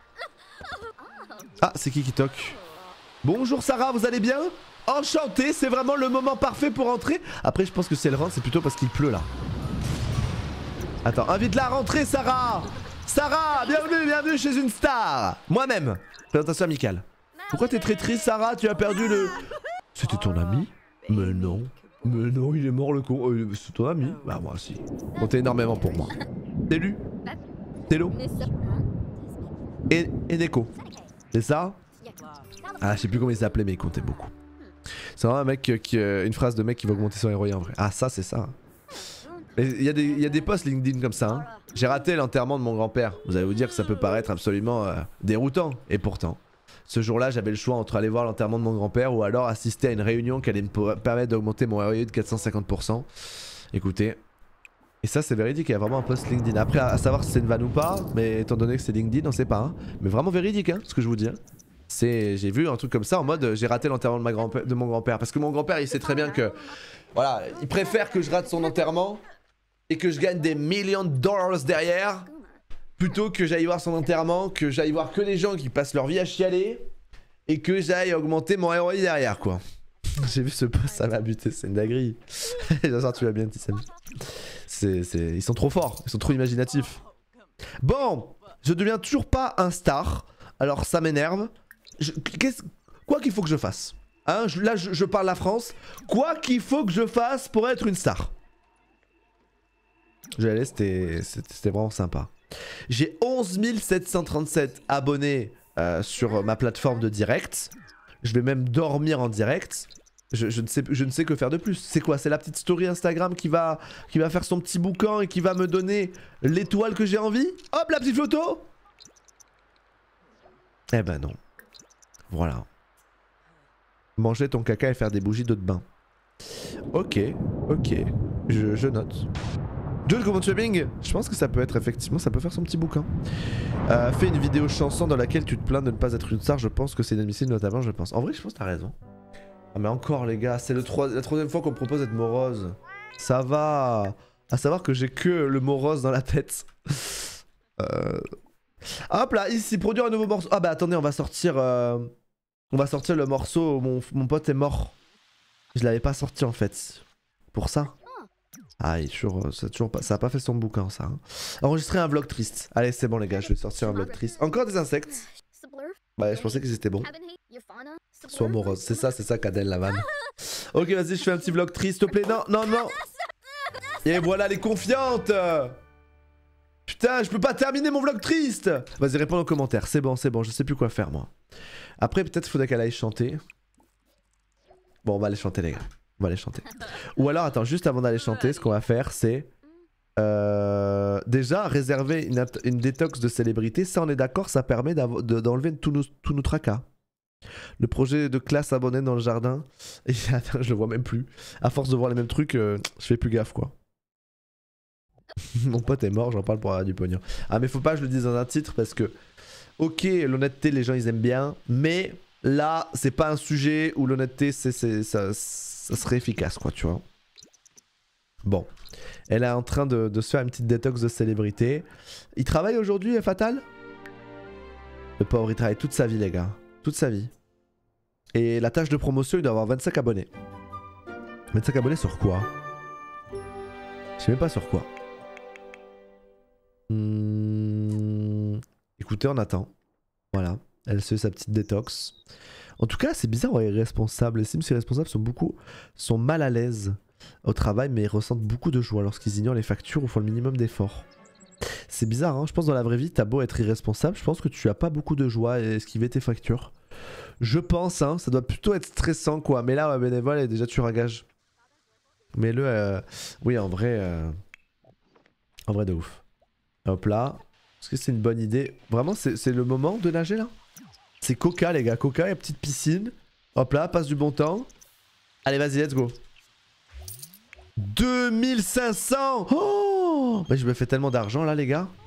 Ah, c'est qui qui toque? Bonjour Sarah, vous allez bien? Enchanté, c'est vraiment le moment parfait pour entrer. Après, je pense que c'est le rentre, c'est plutôt parce qu'il pleut là. Attends, invite-la à rentrer, Sarah! Sarah, bienvenue, bienvenue chez une star! Moi-même. Présentation amicale. Pourquoi t'es très triste, Sarah? Tu as perdu le... C'était ton ami? Mais non. Mais non, il est mort le con. Euh, c'est ton ami? Bah moi aussi. Comptez énormément pour moi. Télu? Télo? Et, et Neko. C'est ça? Ah, je sais plus comment il s'appelait, mais il comptait beaucoup. C'est vraiment un mec qui... Une phrase de mec qui va augmenter son héroïne en vrai. Ah, ça, c'est ça. Il y, y a des posts LinkedIn comme ça. Hein. J'ai raté l'enterrement de mon grand-père. Vous allez vous dire que ça peut paraître absolument euh, déroutant. Et pourtant, ce jour-là, j'avais le choix entre aller voir l'enterrement de mon grand-père ou alors assister à une réunion qui allait me permettre d'augmenter mon héroïne de quatre cent cinquante pour cent. Écoutez. Et ça, c'est véridique. Il y a vraiment un post LinkedIn. Après, à savoir si c'est une vanne ou pas. Mais étant donné que c'est LinkedIn, on sait pas. Hein. Mais vraiment véridique, hein, ce que je vous dis. Hein. C'est, j'ai vu un truc comme ça en mode j'ai raté l'enterrement de, ma grand de mon grand-père. Parce que mon grand-père, il sait très bien que... Voilà, il préfère que je rate son enterrement et que je gagne des millions de dollars derrière plutôt que j'aille voir son enterrement, que j'aille voir que des gens qui passent leur vie à chialer et que j'aille augmenter mon héroïne derrière quoi. J'ai vu ce post, ça m'a buté, c'est une dinguerie. J'espère que tu vas bien, petit Sam. C'est, c'est... Ils sont trop forts, ils sont trop imaginatifs. Bon, je deviens toujours pas un star, alors ça m'énerve. Je... Quoi qu'il faut que je fasse hein, je... Là je... je parle la France. Quoi qu'il faut que je fasse pour être une star. Je l'ai, c'était vraiment sympa. J'ai onze mille sept cent trente-sept abonnés euh, sur ma plateforme de direct. Je vais même dormir en direct. Je, je, ne, sais, je ne sais que faire de plus. C'est quoi? C'est la petite story Instagram qui va, qui va faire son petit boucan et qui va me donner l'étoile que j'ai envie? Hop, la petite photo. Eh ben non. Voilà. Manger ton caca et faire des bougies d'eau de bain. Ok, ok. Je, je note. John, comment tu es Bing? Je pense que ça peut être effectivement, ça peut faire son petit bouquin. Euh, fais une vidéo chanson dans laquelle tu te plains de ne pas être une star, je pense que c'est inadmissible notamment, je pense. En vrai, je pense que t'as raison. Ah mais encore les gars, c'est le la troisième fois qu'on me propose d'être morose. Ça va. À savoir que j'ai que le mot rose dans la tête. euh... Hop là, ici, produire un nouveau morceau. Ah bah attendez, on va sortir... Euh... On va sortir le morceau où mon, mon pote est mort. Je l'avais pas sorti en fait. Pour ça. Ah, il est toujours, ça, a toujours pas, ça a pas fait son bouquin ça. Hein. Enregistrer un vlog triste. Allez, c'est bon les gars, je vais sortir un vlog triste. Encore des insectes. Bah, je pensais qu'ils étaient bons. Sois morose, c'est ça, c'est ça, Cadel la vanne. Ok, vas-y, je fais un petit vlog triste, s'il te plaît. Non, non, non. Et voilà les confiantes. Putain, je peux pas terminer mon vlog triste. Vas-y, réponds aux commentaires. C'est bon, c'est bon, je sais plus quoi faire moi. Après, peut-être il faudrait qu'elle aille chanter. Bon, on va aller chanter les gars. On va aller chanter. Ou alors, attends, juste avant d'aller chanter, ce qu'on va faire, c'est... Euh, déjà, réserver une, une détox de célébrité. Ça, on est d'accord, ça permet d'enlever de, tous nos, tous nos tracas. Le projet de classe abonné dans le jardin. Et attends, je le vois même plus. À force de voir les mêmes trucs, euh, je fais plus gaffe, quoi. Mon pote est mort, j'en parle pour avoir du pognon. Ah, mais faut pas que je le dise dans un titre parce que... Ok, l'honnêteté, les gens, ils aiment bien. Mais là, c'est pas un sujet où l'honnêteté, c'est ça... Ça serait efficace quoi, tu vois. Bon. Elle est en train de, de se faire une petite détox de célébrité. Il travaille aujourd'hui, Fatal? Le pauvre, il travaille toute sa vie, les gars. Toute sa vie. Et la tâche de promotion, il doit avoir vingt-cinq abonnés. vingt-cinq abonnés sur quoi? Je sais même pas sur quoi. Hmm... Écoutez, on attend. Voilà. Elle se fait sa petite détox. En tout cas, c'est bizarre, ouais, irresponsable. Les Sims irresponsables sont beaucoup, sont mal à l'aise au travail, mais ils ressentent beaucoup de joie lorsqu'ils ignorent les factures ou font le minimum d'efforts. C'est bizarre, hein. Je pense dans la vraie vie, t'as beau être irresponsable, je pense que tu as pas beaucoup de joie à esquiver tes factures. Je pense, hein, ça doit plutôt être stressant, quoi. Mais là, ouais, bénévole, et déjà tu ragages. Mais le, euh... oui, en vrai, euh... en vrai de ouf. Hop là. Est-ce que c'est une bonne idée? Vraiment, c'est le moment de nager là? C'est Coca les gars, Coca et petite piscine. Hop là, passe du bon temps. Allez vas-y, let's go. deux mille cinq cents. Oh bah, je me fais tellement d'argent là les gars.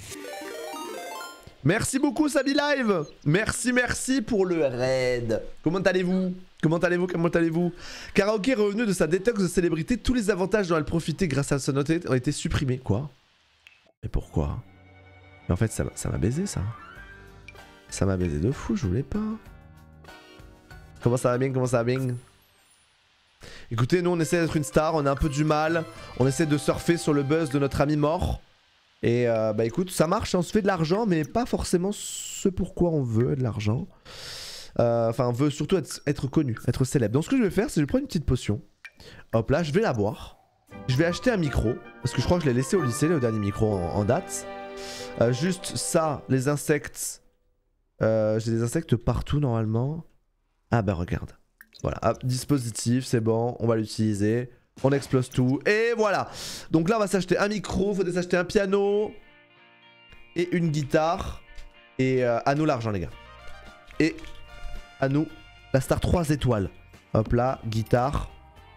Merci beaucoup Sabi Live. Merci, merci pour le raid. Comment allez-vous? Comment allez-vous? Comment allez-vous? Karaoké est revenu de sa détox de célébrité. Tous les avantages dont elle profitait grâce à son notoriété ont été supprimés. Quoi? Mais pourquoi? Mais en fait ça m'a baisé ça. Ça m'a baisé de fou, je voulais pas. Comment ça va bien? Comment ça va bien? Écoutez, nous on essaie d'être une star, on a un peu du mal. On essaie de surfer sur le buzz de notre ami mort. Et euh, bah écoute, ça marche, on se fait de l'argent, mais pas forcément ce pourquoi on veut de l'argent. Euh, enfin, on veut surtout être, être connu, être célèbre. Donc ce que je vais faire, c'est que je vais prendre une petite potion. Hop là, je vais la boire. Je vais acheter un micro, parce que je crois que je l'ai laissé au lycée, le dernier micro en, en date. Euh, juste ça, les insectes... Euh, j'ai des insectes partout normalement. Ah bah regarde. Voilà, hop, dispositif, c'est bon, on va l'utiliser. On explose tout, et voilà. Donc là on va s'acheter un micro, il faudrait s'acheter un piano. Et une guitare. Et euh, à nous l'argent les gars. Et à nous la star trois étoiles. Hop là, guitare.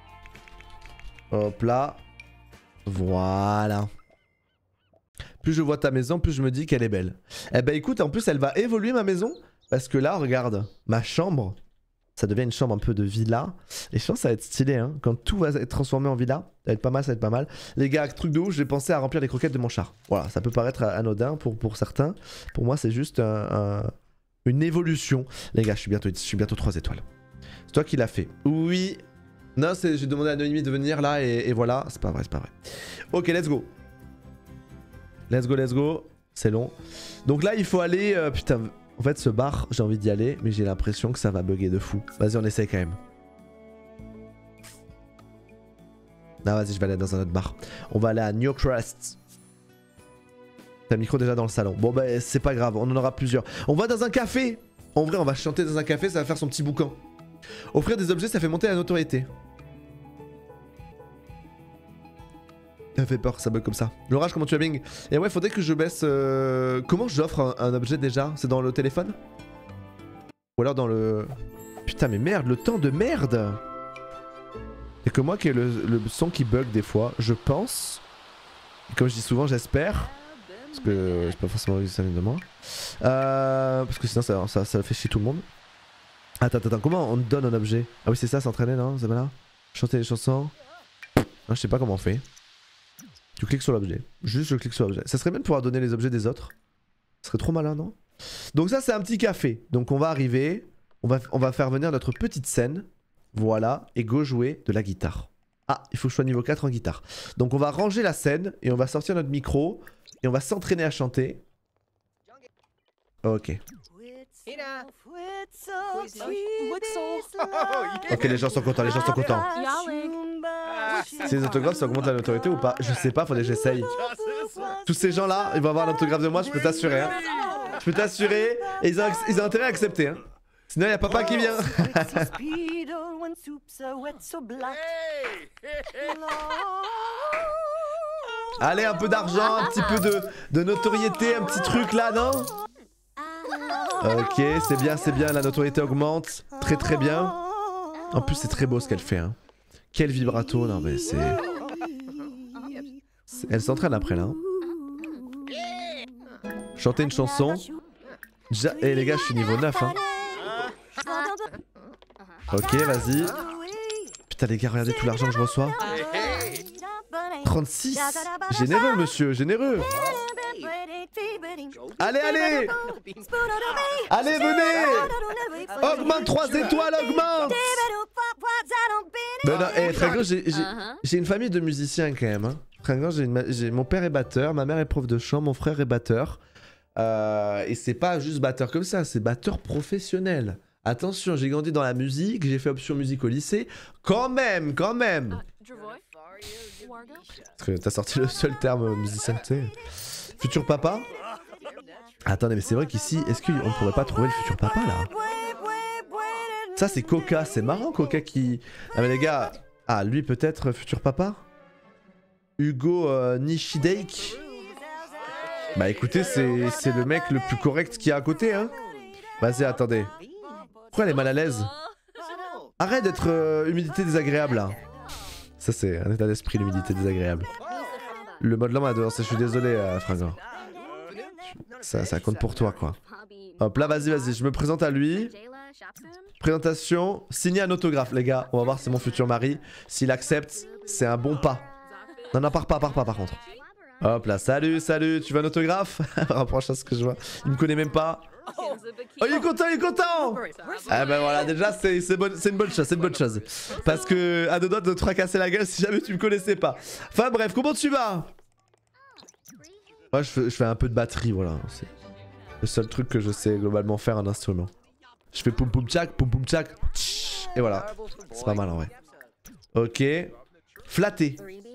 Hop là. Voilà. Plus je vois ta maison, plus je me dis qu'elle est belle. Eh ben écoute, en plus elle va évoluer ma maison. Parce que là, regarde, ma chambre, ça devient une chambre un peu de villa. Et je pense que ça va être stylé, hein. Quand tout va être transformé en villa, ça va être pas mal, ça va être pas mal. Les gars, truc de ouf, j'ai pensé à remplir les croquettes de mon char. Voilà, ça peut paraître anodin pour, pour certains. Pour moi, c'est juste un, un, une évolution. Les gars, je suis bientôt, je suis bientôt trois étoiles. C'est toi qui l'as fait. Oui. Non, j'ai demandé à Noémie de venir là et, et voilà. C'est pas vrai, c'est pas vrai. Ok, let's go. Let's go, let's go. C'est long. Donc là, il faut aller... Euh, putain, en fait, ce bar, j'ai envie d'y aller, mais j'ai l'impression que ça va bugger de fou. Vas-y, on essaye quand même. Non, vas-y, je vais aller dans un autre bar. On va aller à New Crest. T'as le micro déjà dans le salon. Bon, bah, c'est pas grave, on en aura plusieurs. On va dans un café. En vrai, on va chanter dans un café, ça va faire son petit boucan. Offrir des objets, ça fait monter la notoriété. Ça fait peur, ça bug comme ça. L'orage, comment tu vas, Bing? Et ouais, faudrait que je baisse... Euh... Comment j'offre un, un objet déjà? C'est dans le téléphone? Ou alors dans le... Putain, mais merde, le temps de merde! C'est que moi qui ai le, le son qui bug des fois, je pense. Et comme je dis souvent, j'espère. Parce que j'ai pas forcément eu ça de moi. Euh... Parce que sinon, ça, ça, ça fait chier tout le monde. Attends, attends, comment on donne un objet? Ah oui, c'est ça, s'entraîner, non? C'est là. Chanter les chansons. Non, je sais pas comment on fait. Tu cliques sur l'objet. Juste je clique sur l'objet. Ça serait bien de pouvoir donner les objets des autres. Ce serait trop malin, non? Donc ça c'est un petit café. Donc on va arriver, on va, on va faire venir notre petite scène. Voilà, et go jouer de la guitare. Ah, il faut que je sois niveau quatre en guitare. Donc on va ranger la scène et on va sortir notre micro et on va s'entraîner à chanter. Ok. Ok, les gens sont contents, les gens sont contents. Si les autographes, ça augmente la notoriété ou pas? Je sais pas, faudrait que j'essaye. Tous ces gens-là, ils vont avoir l'autographe de moi, je peux t'assurer. Hein. Je peux t'assurer. Et ils ont, ils ont intérêt à accepter. Hein. Sinon, il y a papa qui vient. Allez, un peu d'argent, un petit peu de, de notoriété, un petit truc là, non? Ok, c'est bien, c'est bien, la notoriété augmente. Très très bien. En plus, c'est très beau ce qu'elle fait. Hein. Quel vibrato, non mais c'est... Elle s'entraîne après là. Hein. Chanter une chanson. Déjà... Eh les gars, je suis niveau neuf. Hein. Ok, vas-y. Putain les gars, regardez tout l'argent que je reçois. trente-six. Généreux monsieur, généreux. Allez, allez. Allez, venez. Augmente trois étoiles, augmente. Non, non, eh, Tringo, j'ai une famille de musiciens quand même. Hein. Tringo, j'ai mon père est batteur, ma mère est prof de chant, mon frère est batteur. Euh, et c'est pas juste batteur comme ça, c'est batteur professionnel. Attention, j'ai grandi dans la musique, j'ai fait option musique au lycée. Quand même, quand même. Parce que t'as sorti le seul terme musicien, tu sais. Futur papa. Attendez, mais c'est vrai qu'ici, est-ce qu'on pourrait pas trouver le futur papa là? Ça c'est Coca, c'est marrant Coca qui... Ah mais les gars, ah lui peut-être futur papa? Hugo euh, Nishideik. Bah écoutez, c'est le mec le plus correct qu'il y a à côté hein. Vas-y, attendez. Pourquoi elle est mal à l'aise? Arrête d'être euh, humidité désagréable là. Ça c'est un état d'esprit, l'humidité désagréable. Le mode lama de danser, je suis désolé euh, Fringant. Ça, ça compte pour toi quoi. Hop là, vas-y, vas-y, je me présente à lui. Présentation, signer un autographe les gars. On va voir si c'est mon futur mari. S'il accepte, c'est un bon pas. Non, non, pars pas, pars pas par contre. Hop là, salut, salut, tu veux un autographe? Rapproche à ce que je vois. Il me connaît même pas. Oh, il est content, il est content. Ah ben voilà, déjà c'est bon, une bonne chose, c'est une bonne chose. Parce que à deux doigts de te fracasser la gueule si jamais tu me connaissais pas. Enfin bref, comment tu vas? Moi je fais, je fais un peu de batterie, voilà. C'est le seul truc que je sais globalement faire un instrument. Je fais poum poum tchak, poum poum tchak. Et voilà, c'est pas mal en vrai. Ok, flatté.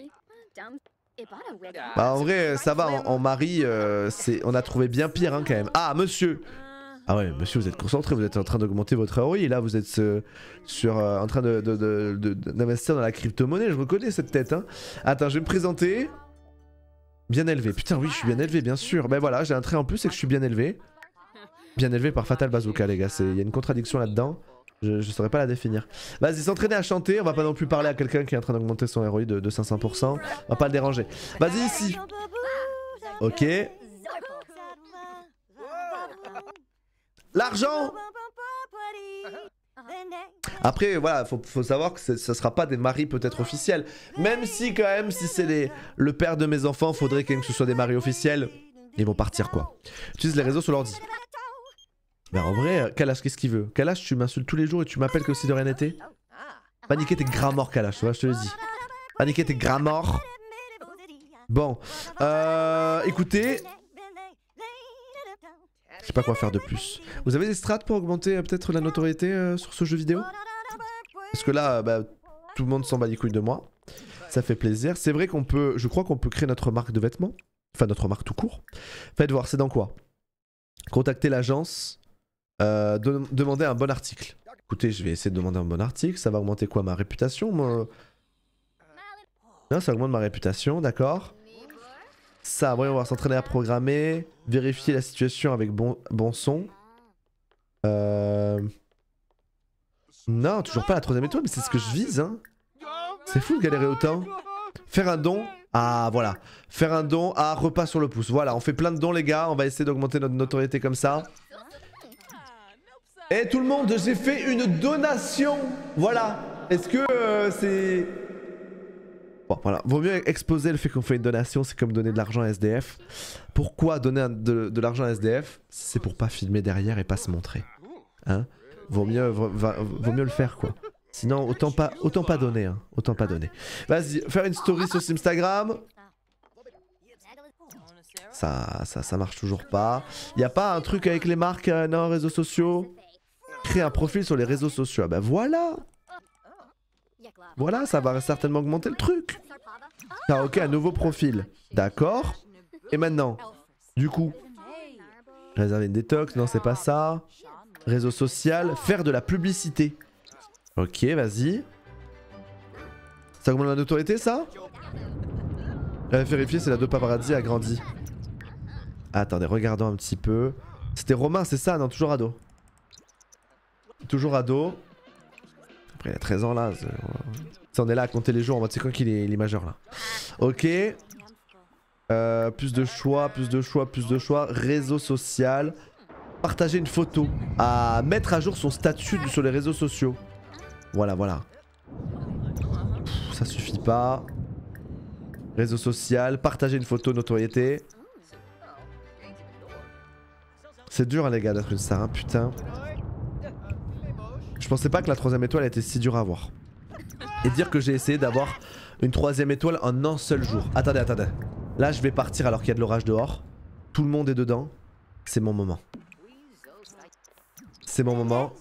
Bah en vrai ça va, en, en mari euh, on a trouvé bien pire hein, quand même. Ah monsieur. Ah ouais monsieur, vous êtes concentré, vous êtes en train d'augmenter votre R O I. Là vous êtes euh, sur, euh, en train de, de, de, de, d'investir dans la crypto-monnaie. Je reconnais cette tête hein. Attends, je vais me présenter. Bien élevé, putain oui je suis bien élevé bien sûr. Ben voilà, j'ai un trait en plus, c'est que je suis bien élevé. Bien élevé par Fatal Bazooka les gars, il y a une contradiction là-dedans. Je, je saurais pas la définir. Vas-y, s'entraîner à chanter. On va pas non plus parler à quelqu'un qui est en train d'augmenter son R O I de, de cinq cents pour cent. On va pas le déranger. Vas-y, ici. Ok. L'argent. Après, voilà, faut, faut savoir que ça sera pas des maris peut-être officiels. Même si, quand même, si c'est le père de mes enfants, faudrait quand même que ce soit des maris officiels. Ils vont partir, quoi. Utilise les réseaux sur l'ordi. Mais en vrai, Kalash, qu'est-ce qu'il veut? Kalash, tu m'insultes tous les jours et tu m'appelles que si de rien n'était? Paniquer, t'es gras mort, Kalash, tu vois, je te le dis. Paniquer, t'es gras mort. Bon, euh, écoutez. Je sais pas quoi faire de plus. Vous avez des strats pour augmenter euh, peut-être la notoriété euh, sur ce jeu vidéo? Parce que là, bah, tout le monde s'en bat les couilles de moi. Ça fait plaisir. C'est vrai qu'on peut, je crois qu'on peut créer notre marque de vêtements. Enfin, notre marque tout court. Faites voir, c'est dans quoi? Contacter l'agence. Euh, de demander un bon article. Écoutez, je vais essayer de demander un bon article. Ça va augmenter quoi? Ma réputation moi... Non, ça augmente ma réputation, d'accord. Ça, voyons voir, s'entraîner à programmer. Vérifier la situation avec bon, bon son. Euh... Non, toujours pas la troisième étoile, mais c'est ce que je vise, hein. C'est fou de galérer autant. Faire un don. Ah, voilà. Faire un don à repas sur le pouce. Voilà, on fait plein de dons, les gars. On va essayer d'augmenter notre notoriété comme ça. Et tout le monde, j'ai fait une donation. Voilà. Est-ce que euh, c'est... Bon, voilà. Vaut mieux exposer le fait qu'on fait une donation, c'est comme donner de l'argent à S D F. Pourquoi donner un, de, de l'argent à S D F? C'est pour pas filmer derrière et pas se montrer. Hein? Vaut mieux, vaut, vaut mieux le faire, quoi. Sinon, autant pas, autant pas donner, hein. Autant pas donner. Vas-y, faire une story sur Instagram. Ça, ça, ça marche toujours pas. Y a pas un truc avec les marques, euh, non, réseaux sociaux? Créer un profil sur les réseaux sociaux. Ah bah voilà. Voilà, ça va certainement augmenter le truc. Ah ok, un nouveau profil. D'accord. Et maintenant, du coup, réserver une détox, non c'est pas ça. Réseau social, faire de la publicité. Ok, vas-y. Ça augmente la notoriété ça? euh, Vérifier si la de paparazzi a grandi. Attendez, regardons un petit peu. C'était Romain, c'est ça? Non, toujours ado. Toujours ado. Après, il a treize ans là. On est là à compter les jours en mode c'est quand qu'il est, il est majeur là. Ok. Euh, plus de choix, plus de choix, plus de choix. Réseau social. Partager une photo. À mettre à jour son statut sur les réseaux sociaux. Voilà, voilà. Pff, ça suffit pas. Réseau social. Partager une photo, notoriété. C'est dur hein, les gars d'être une star, hein, putain. Je pensais pas que la troisième étoile était si dure à avoir. Et dire que j'ai essayé d'avoir une troisième étoile en un seul jour. Attendez, attendez. Là je vais partir alors qu'il y a de l'orage dehors. Tout le monde est dedans. C'est mon moment. C'est mon moment.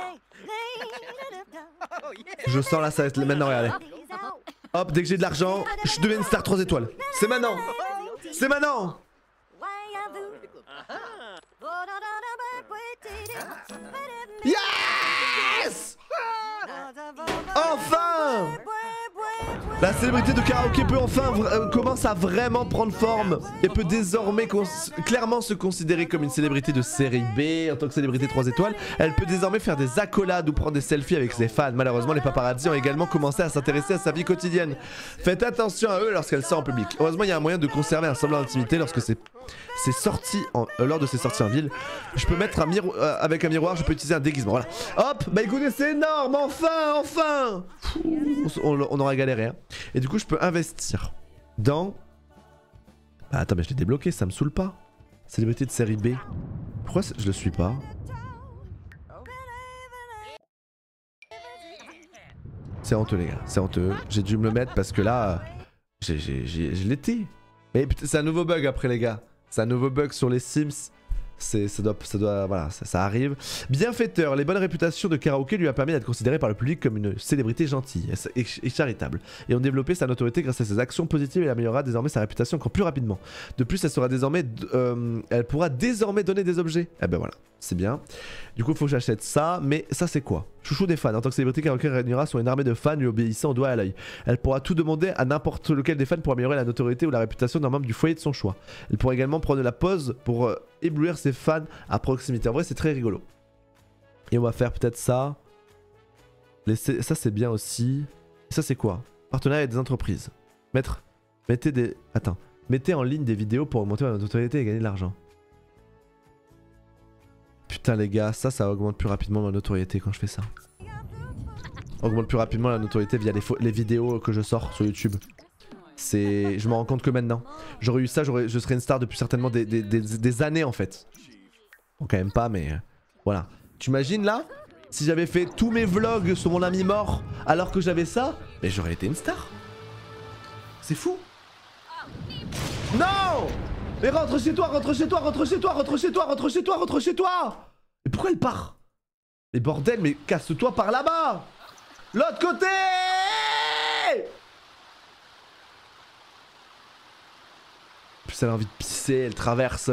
Je sens là ça va être maintenant, regardez. Hop, dès que j'ai de l'argent, je deviens une star trois étoiles. C'est maintenant. C'est maintenant. Yes! Enfin! La célébrité de karaoké peut enfin euh, commence à vraiment prendre forme et peut désormais clairement se considérer comme une célébrité de série B en tant que célébrité trois étoiles. Elle peut désormais faire des accolades ou prendre des selfies avec ses fans. Malheureusement, les paparazzi ont également commencé à s'intéresser à sa vie quotidienne. Faites attention à eux lorsqu'elle sort en public. Heureusement, il y a un moyen de conserver un semblant d'intimité lorsque c'est sorti en, euh, lors de ses sorties en ville. Je peux mettre un miroir euh, avec un miroir, je peux utiliser un déguisement. Voilà. Hop, bah écoutez, c'est énorme, enfin, enfin. Ouh, on, on aura galéré. Hein. Et du coup, je peux investir dans. Bah attends, mais je l'ai débloqué, ça me saoule pas. Célébrité de série B. Pourquoi je le suis pas? C'est honteux, les gars, c'est honteux. J'ai dû me le mettre parce que là, j'ai, j'ai, j'ai, je l'étais. Mais putain, c'est un nouveau bug après, les gars. C'est un nouveau bug sur les Sims. C'est, ça doit, ça doit, voilà, ça, ça arrive. Bienfaiteur, les bonnes réputations de karaoké lui a permis d'être considéré par le public comme une célébrité gentille et, et charitable. Et ont développé sa notoriété grâce à ses actions positives et améliorera désormais sa réputation encore plus rapidement. De plus, elle sera désormais, euh, elle pourra désormais donner des objets. Eh ben voilà, c'est bien. Du coup, il faut que j'achète ça. Mais ça, c'est quoi? Chouchou des fans. En tant que célébrité, karaoké réunira sur une armée de fans lui obéissant au doigt et à l'œil. Elle pourra tout demander à n'importe lequel des fans pour améliorer la notoriété ou la réputation d'un membre du foyer de son choix. Elle pourra également prendre la pause pour euh, éblouir ses fans à proximité. En vrai, c'est très rigolo. Et on va faire peut-être ça. Laisser... Ça, c'est bien aussi. Et ça, c'est quoi? Partenariat avec des entreprises. Mettre. Mettez des. Attends. Mettez en ligne des vidéos pour augmenter la notoriété et gagner de l'argent. Putain, les gars, ça, ça augmente plus rapidement ma notoriété quand je fais ça. Augmente plus rapidement la notoriété via les, les vidéos que je sors sur YouTube. C'est... Je m'en rends compte que maintenant. J'aurais eu ça, je serais une star depuis certainement des, des, des, des années en fait. Bon, quand même pas, mais... Euh, voilà. Tu imagines là? Si j'avais fait tous mes vlogs sur mon ami mort alors que j'avais ça, mais j'aurais été une star. C'est fou. Non! Mais rentre chez toi, rentre chez toi, rentre chez toi, rentre chez toi, rentre chez toi, rentre chez toi! Mais pourquoi elle part? Mais bordel, mais casse-toi par là-bas! L'autre côté! Plus elle a envie de pisser, elle traverse.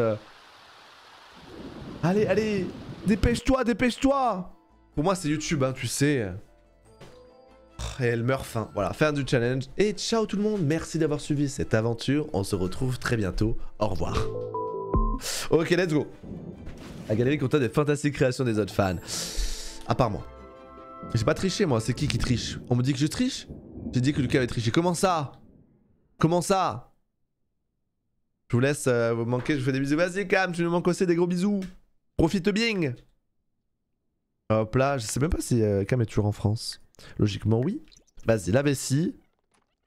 Allez, allez, dépêche-toi, dépêche-toi! Pour moi, c'est YouTube, hein, tu sais. Et elle meurt faim. Voilà, fin du challenge. Et ciao tout le monde, merci d'avoir suivi cette aventure. On se retrouve très bientôt. Au revoir. Ok, let's go. La galerie contient des fantastiques créations des autres fans. À part moi. J'ai pas triché moi, c'est qui qui triche? On me dit que je triche? J'ai dit que Lucas avait triché. Comment ça? Comment ça? Je vous laisse euh, vous manquer, je vous fais des bisous. Vas-y Cam, tu nous manques aussi des gros bisous. Profite bien. Hop là, je sais même pas si euh, Cam est toujours en France. Logiquement oui. Vas-y, la vessie.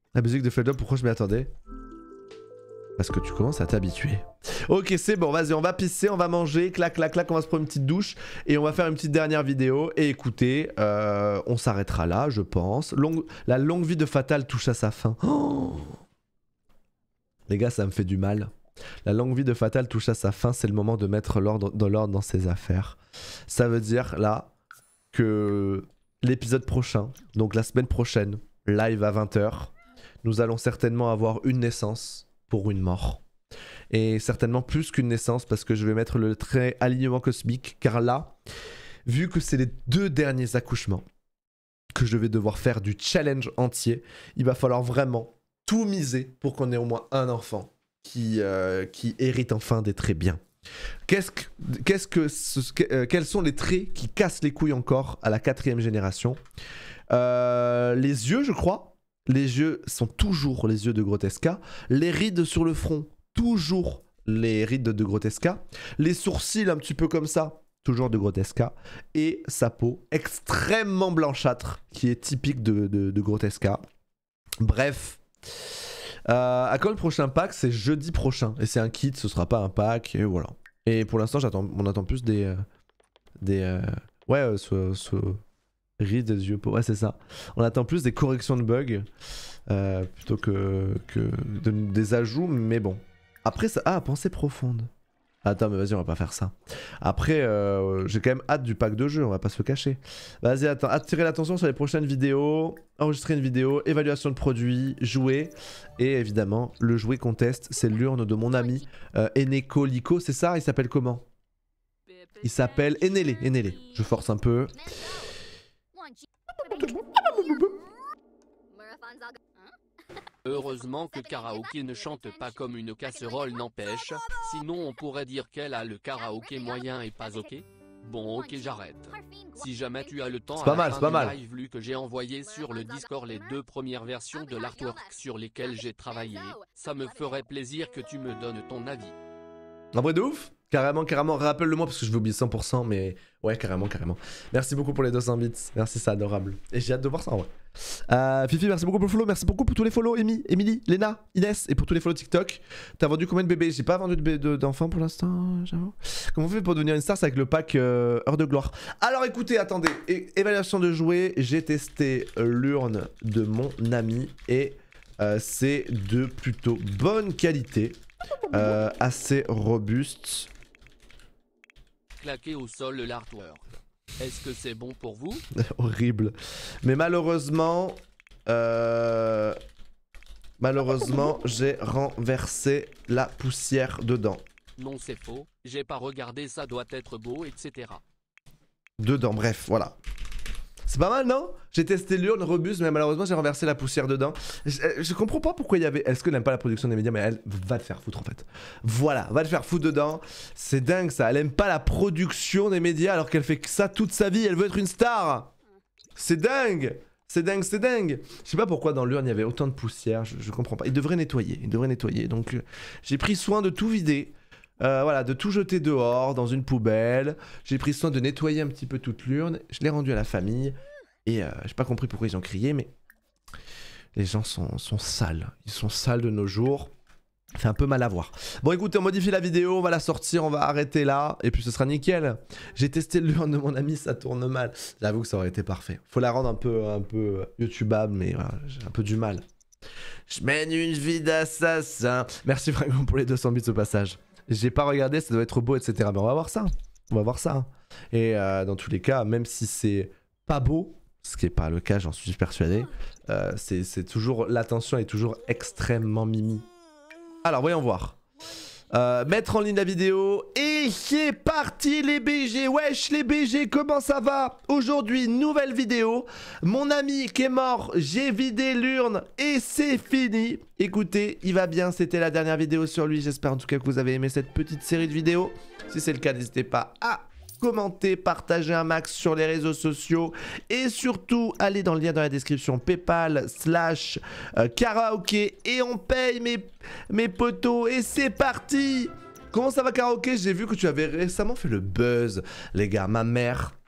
La musique de Fred, pourquoi je m'y attendais? Parce que tu commences à t'habituer. Ok, c'est bon, vas-y, on va pisser, on va manger, clac, clac, clac, on va se prendre une petite douche et on va faire une petite dernière vidéo. Et écoutez, euh, on s'arrêtera là, je pense. Longue... La longue vie de Fatal touche à sa fin. Oh, les gars, ça me fait du mal. La longue vie de Fatal touche à sa fin, c'est le moment de mettre l'ordre dans l'ordre dans ses affaires. Ça veut dire, là, que l'épisode prochain, donc la semaine prochaine, live à vingt heures, nous allons certainement avoir une naissance pour une mort. Et certainement plus qu'une naissance parce que je vais mettre le trait alignement cosmique car là, vu que c'est les deux derniers accouchements que je vais devoir faire du challenge entier, il va falloir vraiment tout miser pour qu'on ait au moins un enfant qui, euh, qui hérite enfin des traits bien. Qu'est-ce que, qu'est-ce que ce, que, euh, quels sont les traits qui cassent les couilles encore à la quatrième génération? euh, Les yeux, je crois. Les yeux sont toujours les yeux de Grotesca. Les rides sur le front, toujours les rides de Grotesca. Les sourcils un petit peu comme ça, toujours de Grotesca. Et sa peau extrêmement blanchâtre, qui est typique de, de, de Grotesca. Bref. Euh, à quand le prochain pack? C'est jeudi prochain. Et c'est un kit, ce sera pas un pack. Et voilà. Et pour l'instant, j'attends, on attend plus des... Euh, des euh, ouais, euh, ce... ce rides des yeux, ouais c'est ça. On attend plus des corrections de bugs euh, plutôt que, que de, des ajouts, mais bon. Après ça, ah pensée profonde. Attends mais vas-y on va pas faire ça. Après euh, j'ai quand même hâte du pack de jeu, on va pas se cacher. Vas-y attends, attirer l'attention sur les prochaines vidéos, enregistrer une vidéo, évaluation de produit, jouer et évidemment le jouet qu'on teste c'est l'urne de mon ami euh, Eneko Lico, c'est ça? Il s'appelle comment? Il s'appelle Enele, Enele. Je force un peu. Heureusement que Karaoké ne chante pas comme une casserole n'empêche, sinon on pourrait dire qu'elle a le karaoké moyen et pas ok. Bon ok j'arrête. Si jamais tu as le temps, c'est pas mal, c'est pas mal. Live, vu que j'ai envoyé sur le Discord les deux premières versions de l'artwork sur lesquelles j'ai travaillé, ça me ferait plaisir que tu me donnes ton avis. En vrai de ouf. Carrément, carrément, rappelle-le moi parce que je vais oublier cent pour cent, mais ouais, carrément, carrément. Merci beaucoup pour les deux cents bits, merci, c'est adorable. Et j'ai hâte de voir ça en vrai. Euh, Fifi, merci beaucoup pour le follow, merci beaucoup pour tous les follow, Amy, Emily, Léna, Inès, et pour tous les follow TikTok. T'as vendu combien de bébés? J'ai pas vendu d'enfants pour l'instant, j'avoue. Comment on fait pour devenir une star? C'est avec le pack euh, Heure de Gloire. Alors écoutez, attendez, é évaluation de jouets, j'ai testé l'urne de mon ami et euh, c'est de plutôt bonne qualité, euh, assez robuste. Claquer au sol l'artwork. Est-ce que c'est bon pour vous? Horrible. Mais malheureusement, euh, malheureusement, j'ai renversé la poussière dedans. Non, c'est faux. J'ai pas regardé, ça doit être beau, et cetera. Dedans, bref, voilà. C'est pas mal, non? J'ai testé l'urne robuste, mais malheureusement, j'ai renversé la poussière dedans. Je, je comprends pas pourquoi il y avait... Est-ce qu'elle n'aime pas la production des médias? Mais elle va te faire foutre, en fait. Voilà, va te faire foutre dedans. C'est dingue, ça. Elle aime pas la production des médias alors qu'elle fait que ça toute sa vie. Elle veut être une star. C'est dingue. C'est dingue, c'est dingue. Je sais pas pourquoi dans l'urne, il y avait autant de poussière. Je, je comprends pas. Il devrait nettoyer. Il devrait nettoyer. Donc, euh, j'ai pris soin de tout vider. Euh, voilà, de tout jeter dehors, dans une poubelle. J'ai pris soin de nettoyer un petit peu toute l'urne. Je l'ai rendue à la famille. Et euh, j'ai pas compris pourquoi ils ont crié, mais les gens sont, sont sales. Ils sont sales de nos jours. Ça fait un peu mal à voir. Bon, écoutez, on modifie la vidéo, on va la sortir, on va arrêter là. Et puis ce sera nickel. J'ai testé l'urne de mon ami, ça tourne mal. J'avoue que ça aurait été parfait. Faut la rendre un peu, un peu YouTubeable, mais voilà, j'ai un peu du mal. Je mène une vie d'assassin. Merci Franco pour les deux cents bits au passage. J'ai pas regardé, ça doit être beau, et cetera. Mais on va voir ça. On va voir ça. Et euh, dans tous les cas, même si c'est pas beau, ce qui n'est pas le cas, j'en suis persuadé, euh, c'est toujours, l'attention est toujours extrêmement mimi. Alors, voyons voir. Euh, mettre en ligne la vidéo. Et c'est parti les B G. Wesh les B G, comment ça va? Aujourd'hui, nouvelle vidéo. Mon ami qui est mort, j'ai vidé l'urne et c'est fini. Écoutez, il va bien, c'était la dernière vidéo sur lui. J'espère en tout cas que vous avez aimé cette petite série de vidéos. Si c'est le cas, n'hésitez pas à commenter, partager un max sur les réseaux sociaux et surtout allez dans le lien dans la description PayPal slash euh, karaoké et on paye mes, mes potos et c'est parti. Comment ça va karaoké? J'ai vu que tu avais récemment fait le buzz les gars, ma mère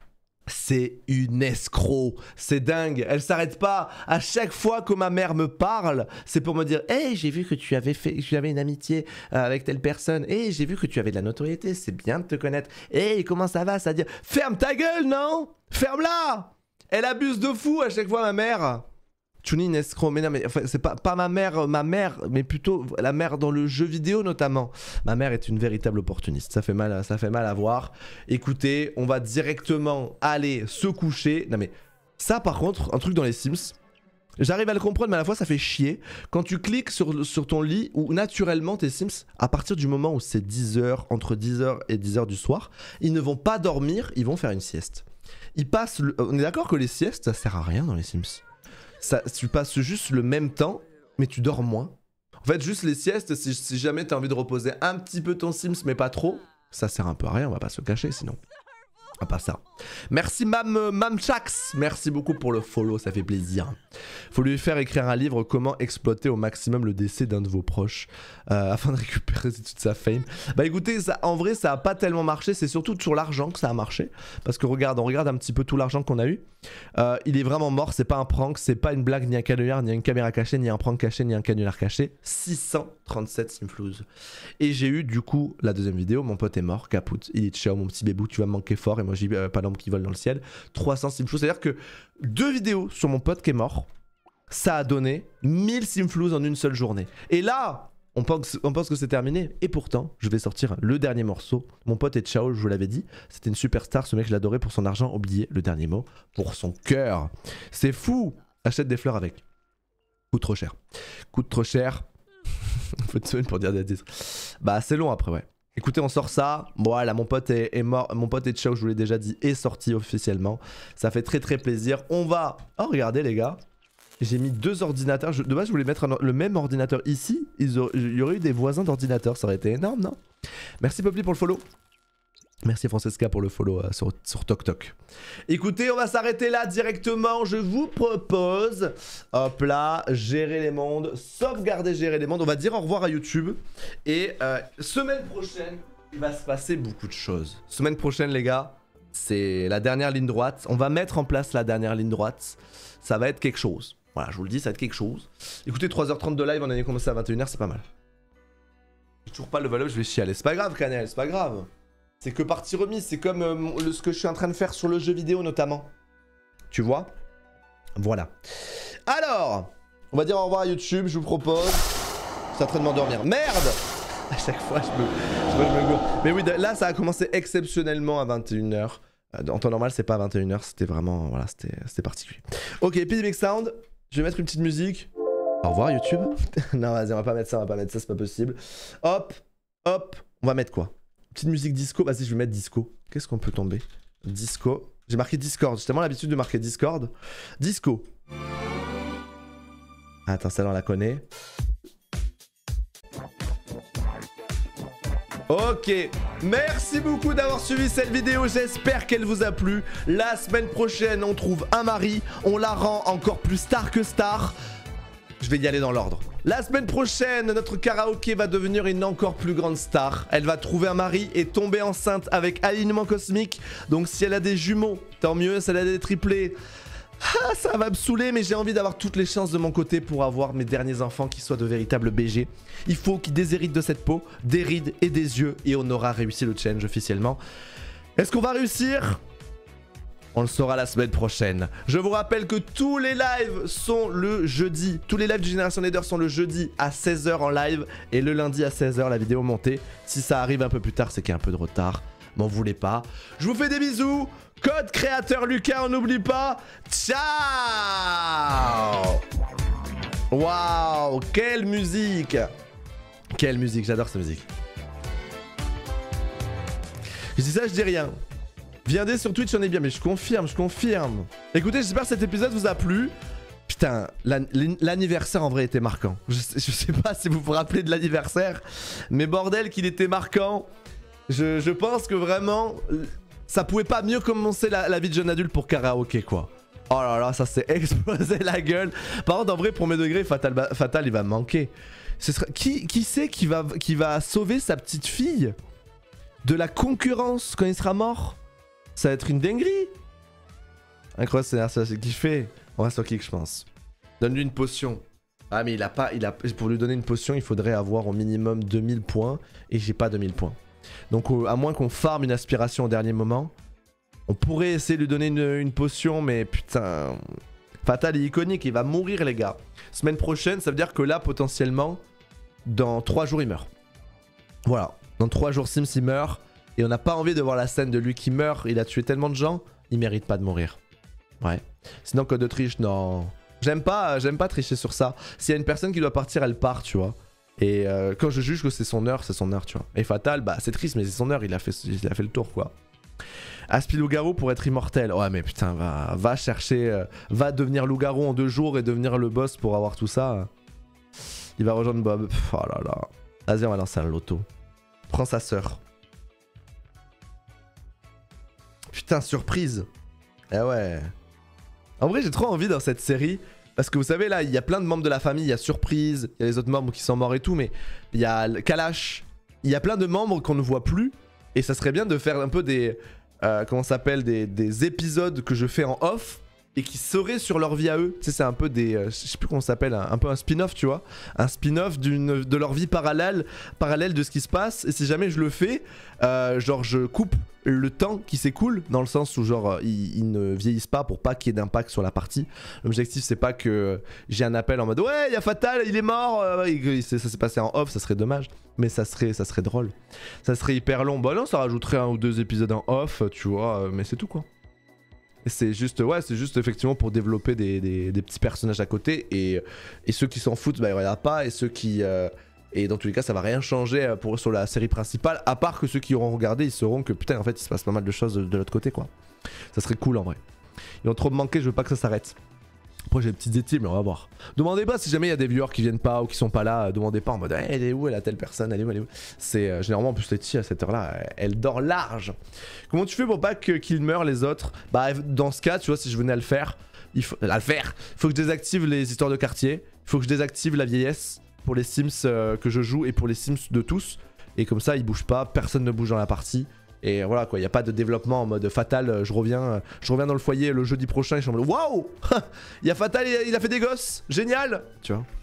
C'est une escroc, c'est dingue, elle s'arrête pas. À chaque fois que ma mère me parle, c'est pour me dire hey, j'ai vu que tu avais fait, tu avais une amitié avec telle personne. Hey, j'ai vu que tu avais de la notoriété, c'est bien de te connaître. Hey, comment ça va? Ça veut dire ferme ta gueule, non? Ferme-la! Elle abuse de fou à chaque fois, ma mère. Chun-Li, une escroc, mais non, mais enfin, c'est pas, pas ma mère, ma mère, mais plutôt la mère dans le jeu vidéo notamment. Ma mère est une véritable opportuniste, ça fait mal, ça fait mal à voir. Écoutez, on va directement aller se coucher. Non mais, ça par contre, un truc dans les Sims, j'arrive à le comprendre, mais à la fois ça fait chier. Quand tu cliques sur, sur ton lit, ou naturellement tes Sims, à partir du moment où c'est dix heures, entre dix heures et dix heures du soir, ils ne vont pas dormir, ils vont faire une sieste. Ils passent, le... on est d'accord que les siestes, ça sert à rien dans les Sims. Ça, tu passes juste le même temps, mais tu dors moins. En fait, juste les siestes, si, si jamais tu as envie de reposer un petit peu ton Sims, mais pas trop, ça sert un peu à rien, on va pas se cacher sinon. Ah, pas ça. Merci Mam, Mam Chax, merci beaucoup pour le follow, ça fait plaisir. Faut lui faire écrire un livre comment exploiter au maximum le décès d'un de vos proches euh, afin de récupérer toute sa fame. Bah écoutez, ça, en vrai ça a pas tellement marché, c'est surtout sur l'argent que ça a marché. Parce que regarde, on regarde un petit peu tout l'argent qu'on a eu. Euh, il est vraiment mort, c'est pas un prank, c'est pas une blague, ni un canular, ni une caméra cachée, ni un prank caché, ni un canular caché. six cent trente-sept simflouz. Et j'ai eu du coup la deuxième vidéo, mon pote est mort, caput, il est ciao mon petit bébou, tu vas me manquer fort, et moi j'ai euh, pas d'ombre qui vole dans le ciel. trois cents simflouz, c'est à dire que deux vidéos sur mon pote qui est mort, ça a donné mille simflouz en une seule journée. Et là, on pense, on pense que c'est terminé. Et pourtant, je vais sortir le dernier morceau. Mon pote est ciao, je vous l'avais dit. C'était une superstar, ce mec, je l'adorais pour son argent. Oubliez le dernier mot, pour son cœur. C'est fou. Achète des fleurs avec. Coûte trop cher. Coûte trop cher. Faut une semaine pour dire des titres. Bah, c'est long après, ouais. Écoutez, on sort ça. Voilà, mon pote est, est mort. Mon pote est ciao, je vous l'ai déjà dit, est sorti officiellement. Ça fait très très plaisir. On va... Oh, regardez les gars. J'ai mis deux ordinateurs. Je, de base, je voulais mettre un, le même ordinateur ici. Il y aurait eu des voisins d'ordinateurs. Ça aurait été énorme, non? Merci Popli pour le follow. Merci Francesca pour le follow euh, sur, sur TokTok. Écoutez, on va s'arrêter là directement. Je vous propose, hop là, gérer les mondes, sauvegarder, gérer les mondes. On va dire au revoir à YouTube. Et euh, semaine prochaine, il va se passer beaucoup de choses. Semaine prochaine, les gars, c'est la dernière ligne droite. On va mettre en place la dernière ligne droite. Ça va être quelque chose. Voilà, je vous le dis, ça va être quelque chose. Écoutez, trois heures trente de live, on a commencé à vingt et une heures, c'est pas mal. J'ai toujours pas le level up, je vais chialer. C'est pas grave, Canel, c'est pas grave. C'est que partie remise, c'est comme euh, le, ce que je suis en train de faire sur le jeu vidéo notamment. Tu vois? Voilà. Alors, on va dire au revoir à YouTube, je vous propose. C'est en train de m'endormir. Merde! À chaque fois, je me, je me, je me gourre. Mais oui, là, ça a commencé exceptionnellement à vingt et une heures. En temps normal, c'est pas à vingt et une heures, c'était vraiment, voilà, c'était particulier. Ok, P D Mix Sound, je vais mettre une petite musique. Au revoir YouTube. Non, vas-y, on va pas mettre ça, on va pas mettre ça, c'est pas possible. Hop, hop, on va mettre quoi? Petite musique disco, vas-y, je vais mettre disco. Qu'est-ce qu'on peut tomber? Disco. J'ai marqué Discord, j'ai tellement l'habitude de marquer Discord. Disco. Attends, celle-là, on la connaît. Ok, merci beaucoup d'avoir suivi cette vidéo, j'espère qu'elle vous a plu. La semaine prochaine, on trouve un mari, on la rend encore plus star que star. Je vais y aller dans l'ordre. La semaine prochaine, notre karaoké va devenir une encore plus grande star. Elle va trouver un mari et tomber enceinte avec alignement cosmique. Donc si elle a des jumeaux, tant mieux, si elle a des triplés... Ah, ça va me saouler, mais j'ai envie d'avoir toutes les chances de mon côté pour avoir mes derniers enfants qui soient de véritables B G. Il faut qu'ils déshéritent de cette peau, des rides et des yeux, et on aura réussi le challenge officiellement. Est-ce qu'on va réussir? On le saura la semaine prochaine. Je vous rappelle que tous les lives sont le jeudi. Tous les lives du Génération Nether sont le jeudi à seize heures en live, et le lundi à seize heures la vidéo montée. Si ça arrive un peu plus tard, c'est qu'il y a un peu de retard. M'en voulez pas. Je vous fais des bisous. Code créateur Lucas, on n'oublie pas. Ciao. Waouh, quelle musique. Quelle musique, j'adore cette musique. Je dis ça, je dis rien. Viendez sur Twitch, on est bien, mais je confirme, je confirme. Écoutez, j'espère que cet épisode vous a plu. Putain, l'anniversaire en vrai était marquant. Je sais, je sais pas si vous vous rappelez de l'anniversaire, mais bordel qu'il était marquant. Je, je pense que vraiment... Ça pouvait pas mieux commencer la, la vie de jeune adulte pour karaoké quoi. Oh là là, ça s'est explosé la gueule. Par contre, en vrai, pour mes degrés, Fatal, Fatal il va me manquer. Ce sera... Qui, qui c'est qui va, qui va sauver sa petite fille de la concurrence quand il sera mort? Ça va être une dinguerie. Incroyable scénario, c'est kiffé. On va sur kick, je pense. Donne-lui une potion. Ah, mais il a pas. Il a, pour lui donner une potion, il faudrait avoir au minimum deux mille points. Et j'ai pas deux mille points. Donc, à moins qu'on farme une aspiration au dernier moment, on pourrait essayer de lui donner une, une potion, mais putain. Fatal est iconique, il va mourir, les gars. Semaine prochaine, ça veut dire que là, potentiellement, dans trois jours, il meurt. Voilà. Dans trois jours, Sims, il meurt. Et on n'a pas envie de voir la scène de lui qui meurt. Il a tué tellement de gens, il mérite pas de mourir. Ouais. Sinon, code de triche, non. J'aime pas, j'aime pas tricher sur ça. S'il y a une personne qui doit partir, elle part, tu vois. Et euh, quand je juge que c'est son heure, c'est son heure, tu vois. Et Fatal, bah c'est triste, mais c'est son heure, il a fait, il a fait le tour, quoi. Aspi loup-garou pour être immortel. Ouais, mais putain, va, va chercher, euh, va devenir loup-garou en deux jours et devenir le boss pour avoir tout ça. Il va rejoindre Bob. Pff, oh là là. Vas-y, on va lancer un loto. Prends sa sœur. Putain, surprise. Eh ouais. En vrai, j'ai trop envie dans cette série. Parce que vous savez, là, il y a plein de membres de la famille. Il y a Surprise, il y a les autres membres qui sont morts et tout. Mais il y a Kalash. Il y a plein de membres qu'on ne voit plus. Et ça serait bien de faire un peu des... Euh, comment ça s'appelle, des, des épisodes que je fais en off. Et qui seraient sur leur vie à eux. Tu sais, c'est un peu des... Euh, je sais plus comment ça s'appelle. Un, un peu un spin-off, tu vois. Un spin-off d'une de leur vie parallèle, parallèle de ce qui se passe. Et si jamais je le fais, euh, genre je coupe le temps qui s'écoule. Dans le sens où genre ils, ils ne vieillissent pas pour pas qu'il y ait d'impact sur la partie. L'objectif c'est pas que j'ai un appel en mode ouais, il y a Fatal, il est mort. Euh, il, ça s'est passé en off, ça serait dommage. Mais ça serait, ça serait drôle. Ça serait hyper long. Bah non, ça rajouterait un ou deux épisodes en off, tu vois. Mais c'est tout quoi. C'est juste, ouais, c'est juste effectivement pour développer des, des, des petits personnages à côté et, et ceux qui s'en foutent, bah il n'y en a pas et ceux qui... Euh, et dans tous les cas, ça va rien changer pour, sur la série principale, à part que ceux qui auront regardé, ils sauront que putain, en fait, il se passe pas mal de choses de, de l'autre côté, quoi. Ça serait cool en vrai. Ils ont trop me manqué, je veux pas que ça s'arrête. Après, j'ai des petites études, mais on va voir. Demandez pas si jamais il y a des viewers qui viennent pas ou qui sont pas là, euh, demandez pas en mode hey, elle est où, elle a telle personne, elle est où, elle est où. C'est euh, généralement en plus Letty à cette heure-là, elle, elle dort large. Comment tu fais pour pas que, qu'ils meurent les autres? Bah, dans ce cas, tu vois, si je venais à le faire, il faut, à le faire, faut que je désactive les histoires de quartier, il faut que je désactive la vieillesse pour les Sims euh, que je joue et pour les Sims de tous. Et comme ça, ils bougent pas, personne ne bouge dans la partie. Et voilà quoi, il n'y a pas de développement en mode Fatal, je reviens, je reviens dans le foyer le jeudi prochain et je suis en mode waouh, il y a Fatal, il a fait des gosses, génial, tu vois.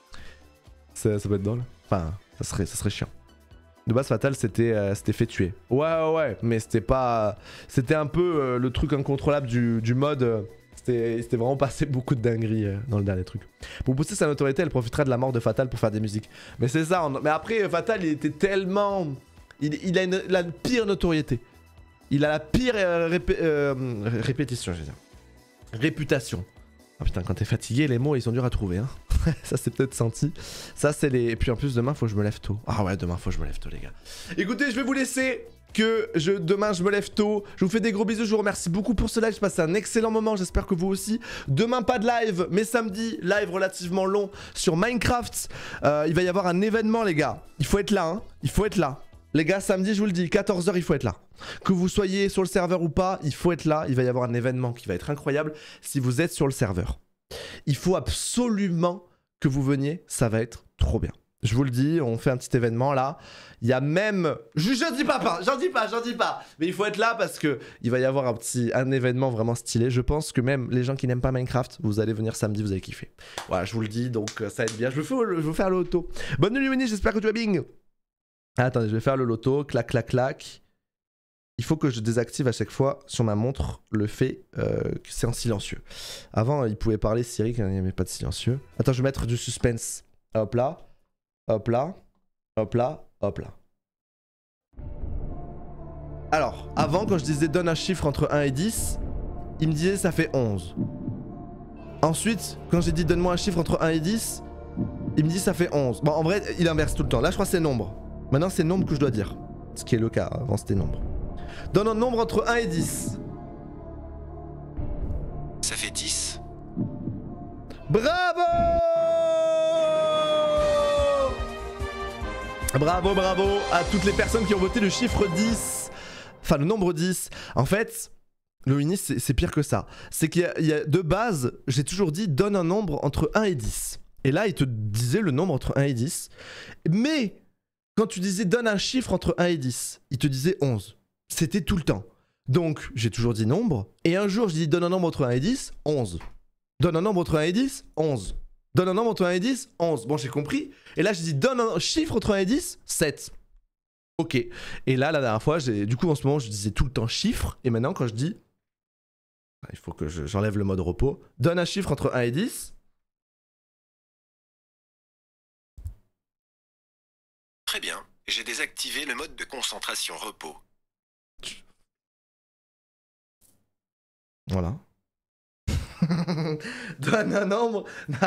Ça, ça peut être drôle. Enfin, ça serait, ça serait chiant. De base, Fatal c'était euh, c'était fait tuer. Ouais, ouais, ouais, mais c'était pas. C'était un peu euh, le truc incontrôlable du, du mode. Euh, c'était vraiment passé beaucoup de dingueries euh, dans le dernier truc. Pour booster sa notoriété, elle profitera de la mort de Fatal pour faire des musiques. Mais c'est ça, on... mais après, Fatal il était tellement. Il, il a une, la pire notoriété. Il a la pire euh, répé euh, répétition, je veux dire. Réputation. Oh putain, quand t'es fatigué, les mots ils sont durs à trouver. Hein. Ça c'est peut-être senti. Ça c'est les... Et puis en plus demain faut que je me lève tôt. Ah ouais, demain faut que je me lève tôt les gars. Écoutez, je vais vous laisser. Que je, demain je me lève tôt. Je vous fais des gros bisous, je vous remercie beaucoup pour ce live. Je passe un excellent moment, j'espère que vous aussi. Demain pas de live, mais samedi, live relativement long sur Minecraft. euh, Il va y avoir un événement les gars. Il faut être là, hein. Il faut être là. Les gars, samedi, je vous le dis, quatorze heures, il faut être là. Que vous soyez sur le serveur ou pas, il faut être là. Il va y avoir un événement qui va être incroyable si vous êtes sur le serveur. Il faut absolument que vous veniez, ça va être trop bien. Je vous le dis, on fait un petit événement là. Il y a même... Je j'en dis pas, j'en dis pas, j'en dis pas. Mais il faut être là parce que il va y avoir un petit un événement vraiment stylé. Je pense que même les gens qui n'aiment pas Minecraft, vous allez venir samedi, vous allez kiffer. Voilà, je vous le dis, donc ça va être bien. Je vais faire le, je vais faire le loto. Bonne nuit, Winnie, j'espère que tu vas bien. Ah, attendez, je vais faire le loto. Clac, clac, clac. Il faut que je désactive à chaque fois sur ma montre le fait euh, que c'est en silencieux. Avant, il pouvait parler Siri quand il n'y avait pas de silencieux. Attends, je vais mettre du suspense. Hop là. Hop là, hop là, hop là. Alors, avant, quand je disais donne un chiffre entre un et dix, il me disait ça fait onze. Ensuite, quand j'ai dit donne-moi un chiffre entre un et dix, il me dit ça fait onze. Bon, en vrai, il inverse tout le temps. Là, je crois que c'est nombre. Maintenant, c'est nombre que je dois dire. Ce qui est le cas. Avant, c'était nombre. Donne un nombre entre un et dix. Ça fait dix. Bravo! Bravo, bravo à toutes les personnes qui ont voté le chiffre dix. Enfin, le nombre dix. En fait, le Winnie, c'est pire que ça. C'est qu'il y, y a de base, j'ai toujours dit donne un nombre entre un et dix. Et là, il te disait le nombre entre un et dix. Mais quand tu disais donne un chiffre entre un et dix, il te disait onze. C'était tout le temps. Donc j'ai toujours dit nombre. Et un jour je dis donne un nombre entre un et dix, onze. Donne un nombre entre un et dix, onze. Donne un nombre entre un et dix, onze. Bon, j'ai compris. Et là je dis donne un chiffre entre un et dix, sept. Ok. Et là la dernière fois, du coup en ce moment je disais tout le temps chiffre. Et maintenant quand je dis... Il faut que j'enlève je, le mode repos. Donne un chiffre entre un et dix. Très bien. J'ai désactivé le mode de concentration repos. Voilà. Donne un nombre.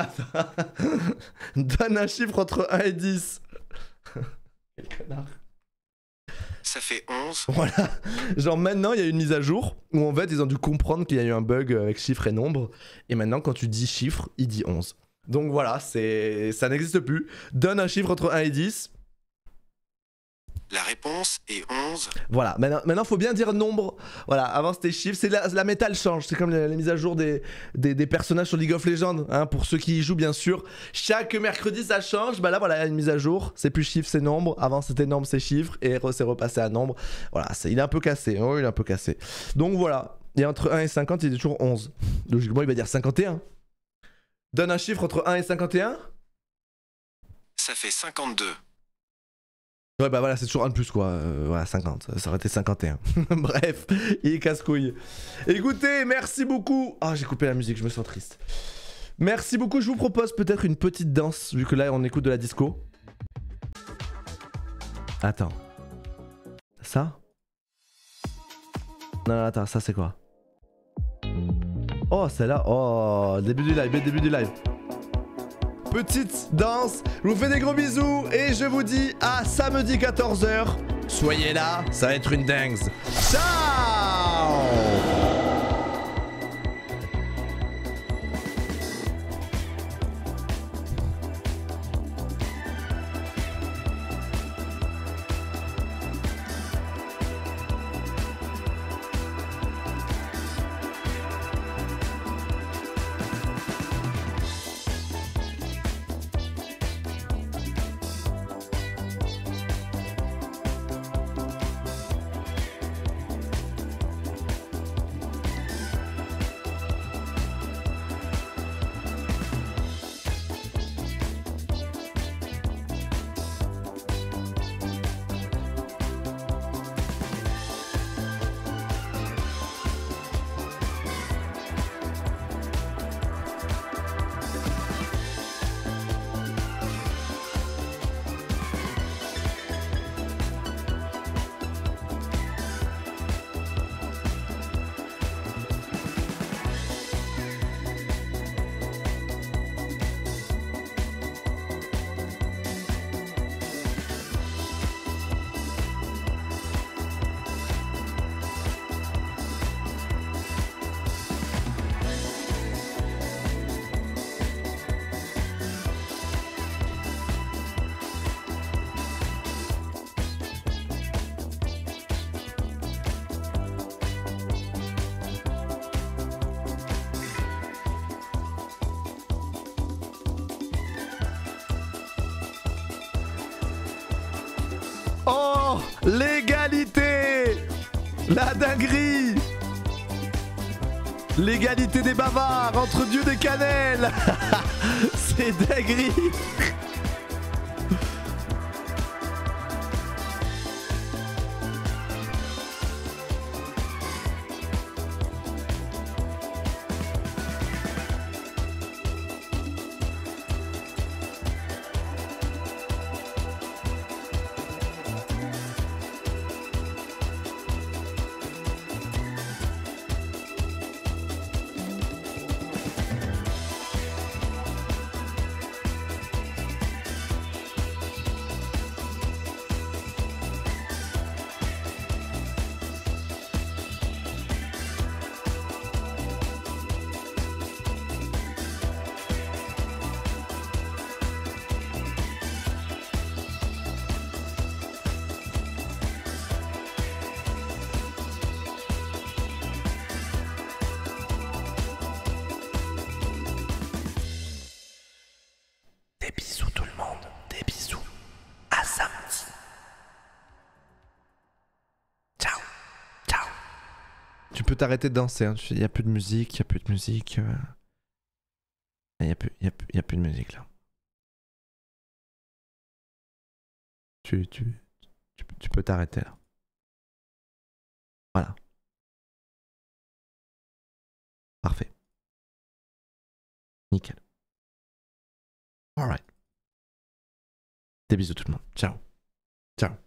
Donne un chiffre entre un et dix. Quel connard. Ça fait onze. Voilà. Genre maintenant, il y a une mise à jour où en fait, ils ont dû comprendre qu'il y a eu un bug avec chiffres et nombres. Et maintenant, quand tu dis chiffre, il dit onze. Donc voilà, c'est ça n'existe plus. Donne un chiffre entre un et dix. La réponse est onze. Voilà, maintenant, maintenant faut bien dire nombre. Voilà, avant c'était chiffre. C'est la, la méta, elle change. C'est comme les, les mises à jour des, des, des personnages sur League of Legends. Hein, pour ceux qui y jouent, bien sûr. Chaque mercredi, ça change. Bah là, voilà, il y a une mise à jour. C'est plus chiffre, c'est nombre. Avant, c'était nombre, c'est chiffre. Et c'est repassé à nombre. Voilà, il est un peu cassé. Oh, il est un peu cassé. Donc voilà. Et entre un et cinquante, il est toujours onze. Logiquement, il va dire cinquante et un. Donne un chiffre entre un et cinquante et un. Ça fait cinquante-deux. Ouais bah voilà c'est toujours un de plus quoi, euh, voilà cinquante, ça aurait été cinquante et un. Bref, il est casse-couille. Écoutez, merci beaucoup. Ah oh, j'ai coupé la musique, je me sens triste. Merci beaucoup, je vous propose peut-être une petite danse, vu que là on écoute de la disco. Attends. Ça? Non attends, ça c'est quoi? Oh celle-là, oh début du live, début du live. Petite danse, je vous fais des gros bisous et je vous dis à samedi quatorze heures. Soyez là, ça va être une dingue. Ciao! Oh, l'égalité, la dinguerie, l'égalité des bavards entre dieux des cannelles. C'est dinguerie. Tu peux t'arrêter de danser, hein. Il n'y a plus de musique, il n'y a plus de musique. Il euh... n'y a, plus- y a, plus- y a plus de musique là. Tu, tu, tu, tu peux t'arrêter là. Voilà. Parfait. Nickel. Alright. Des bisous tout le monde. Ciao. Ciao.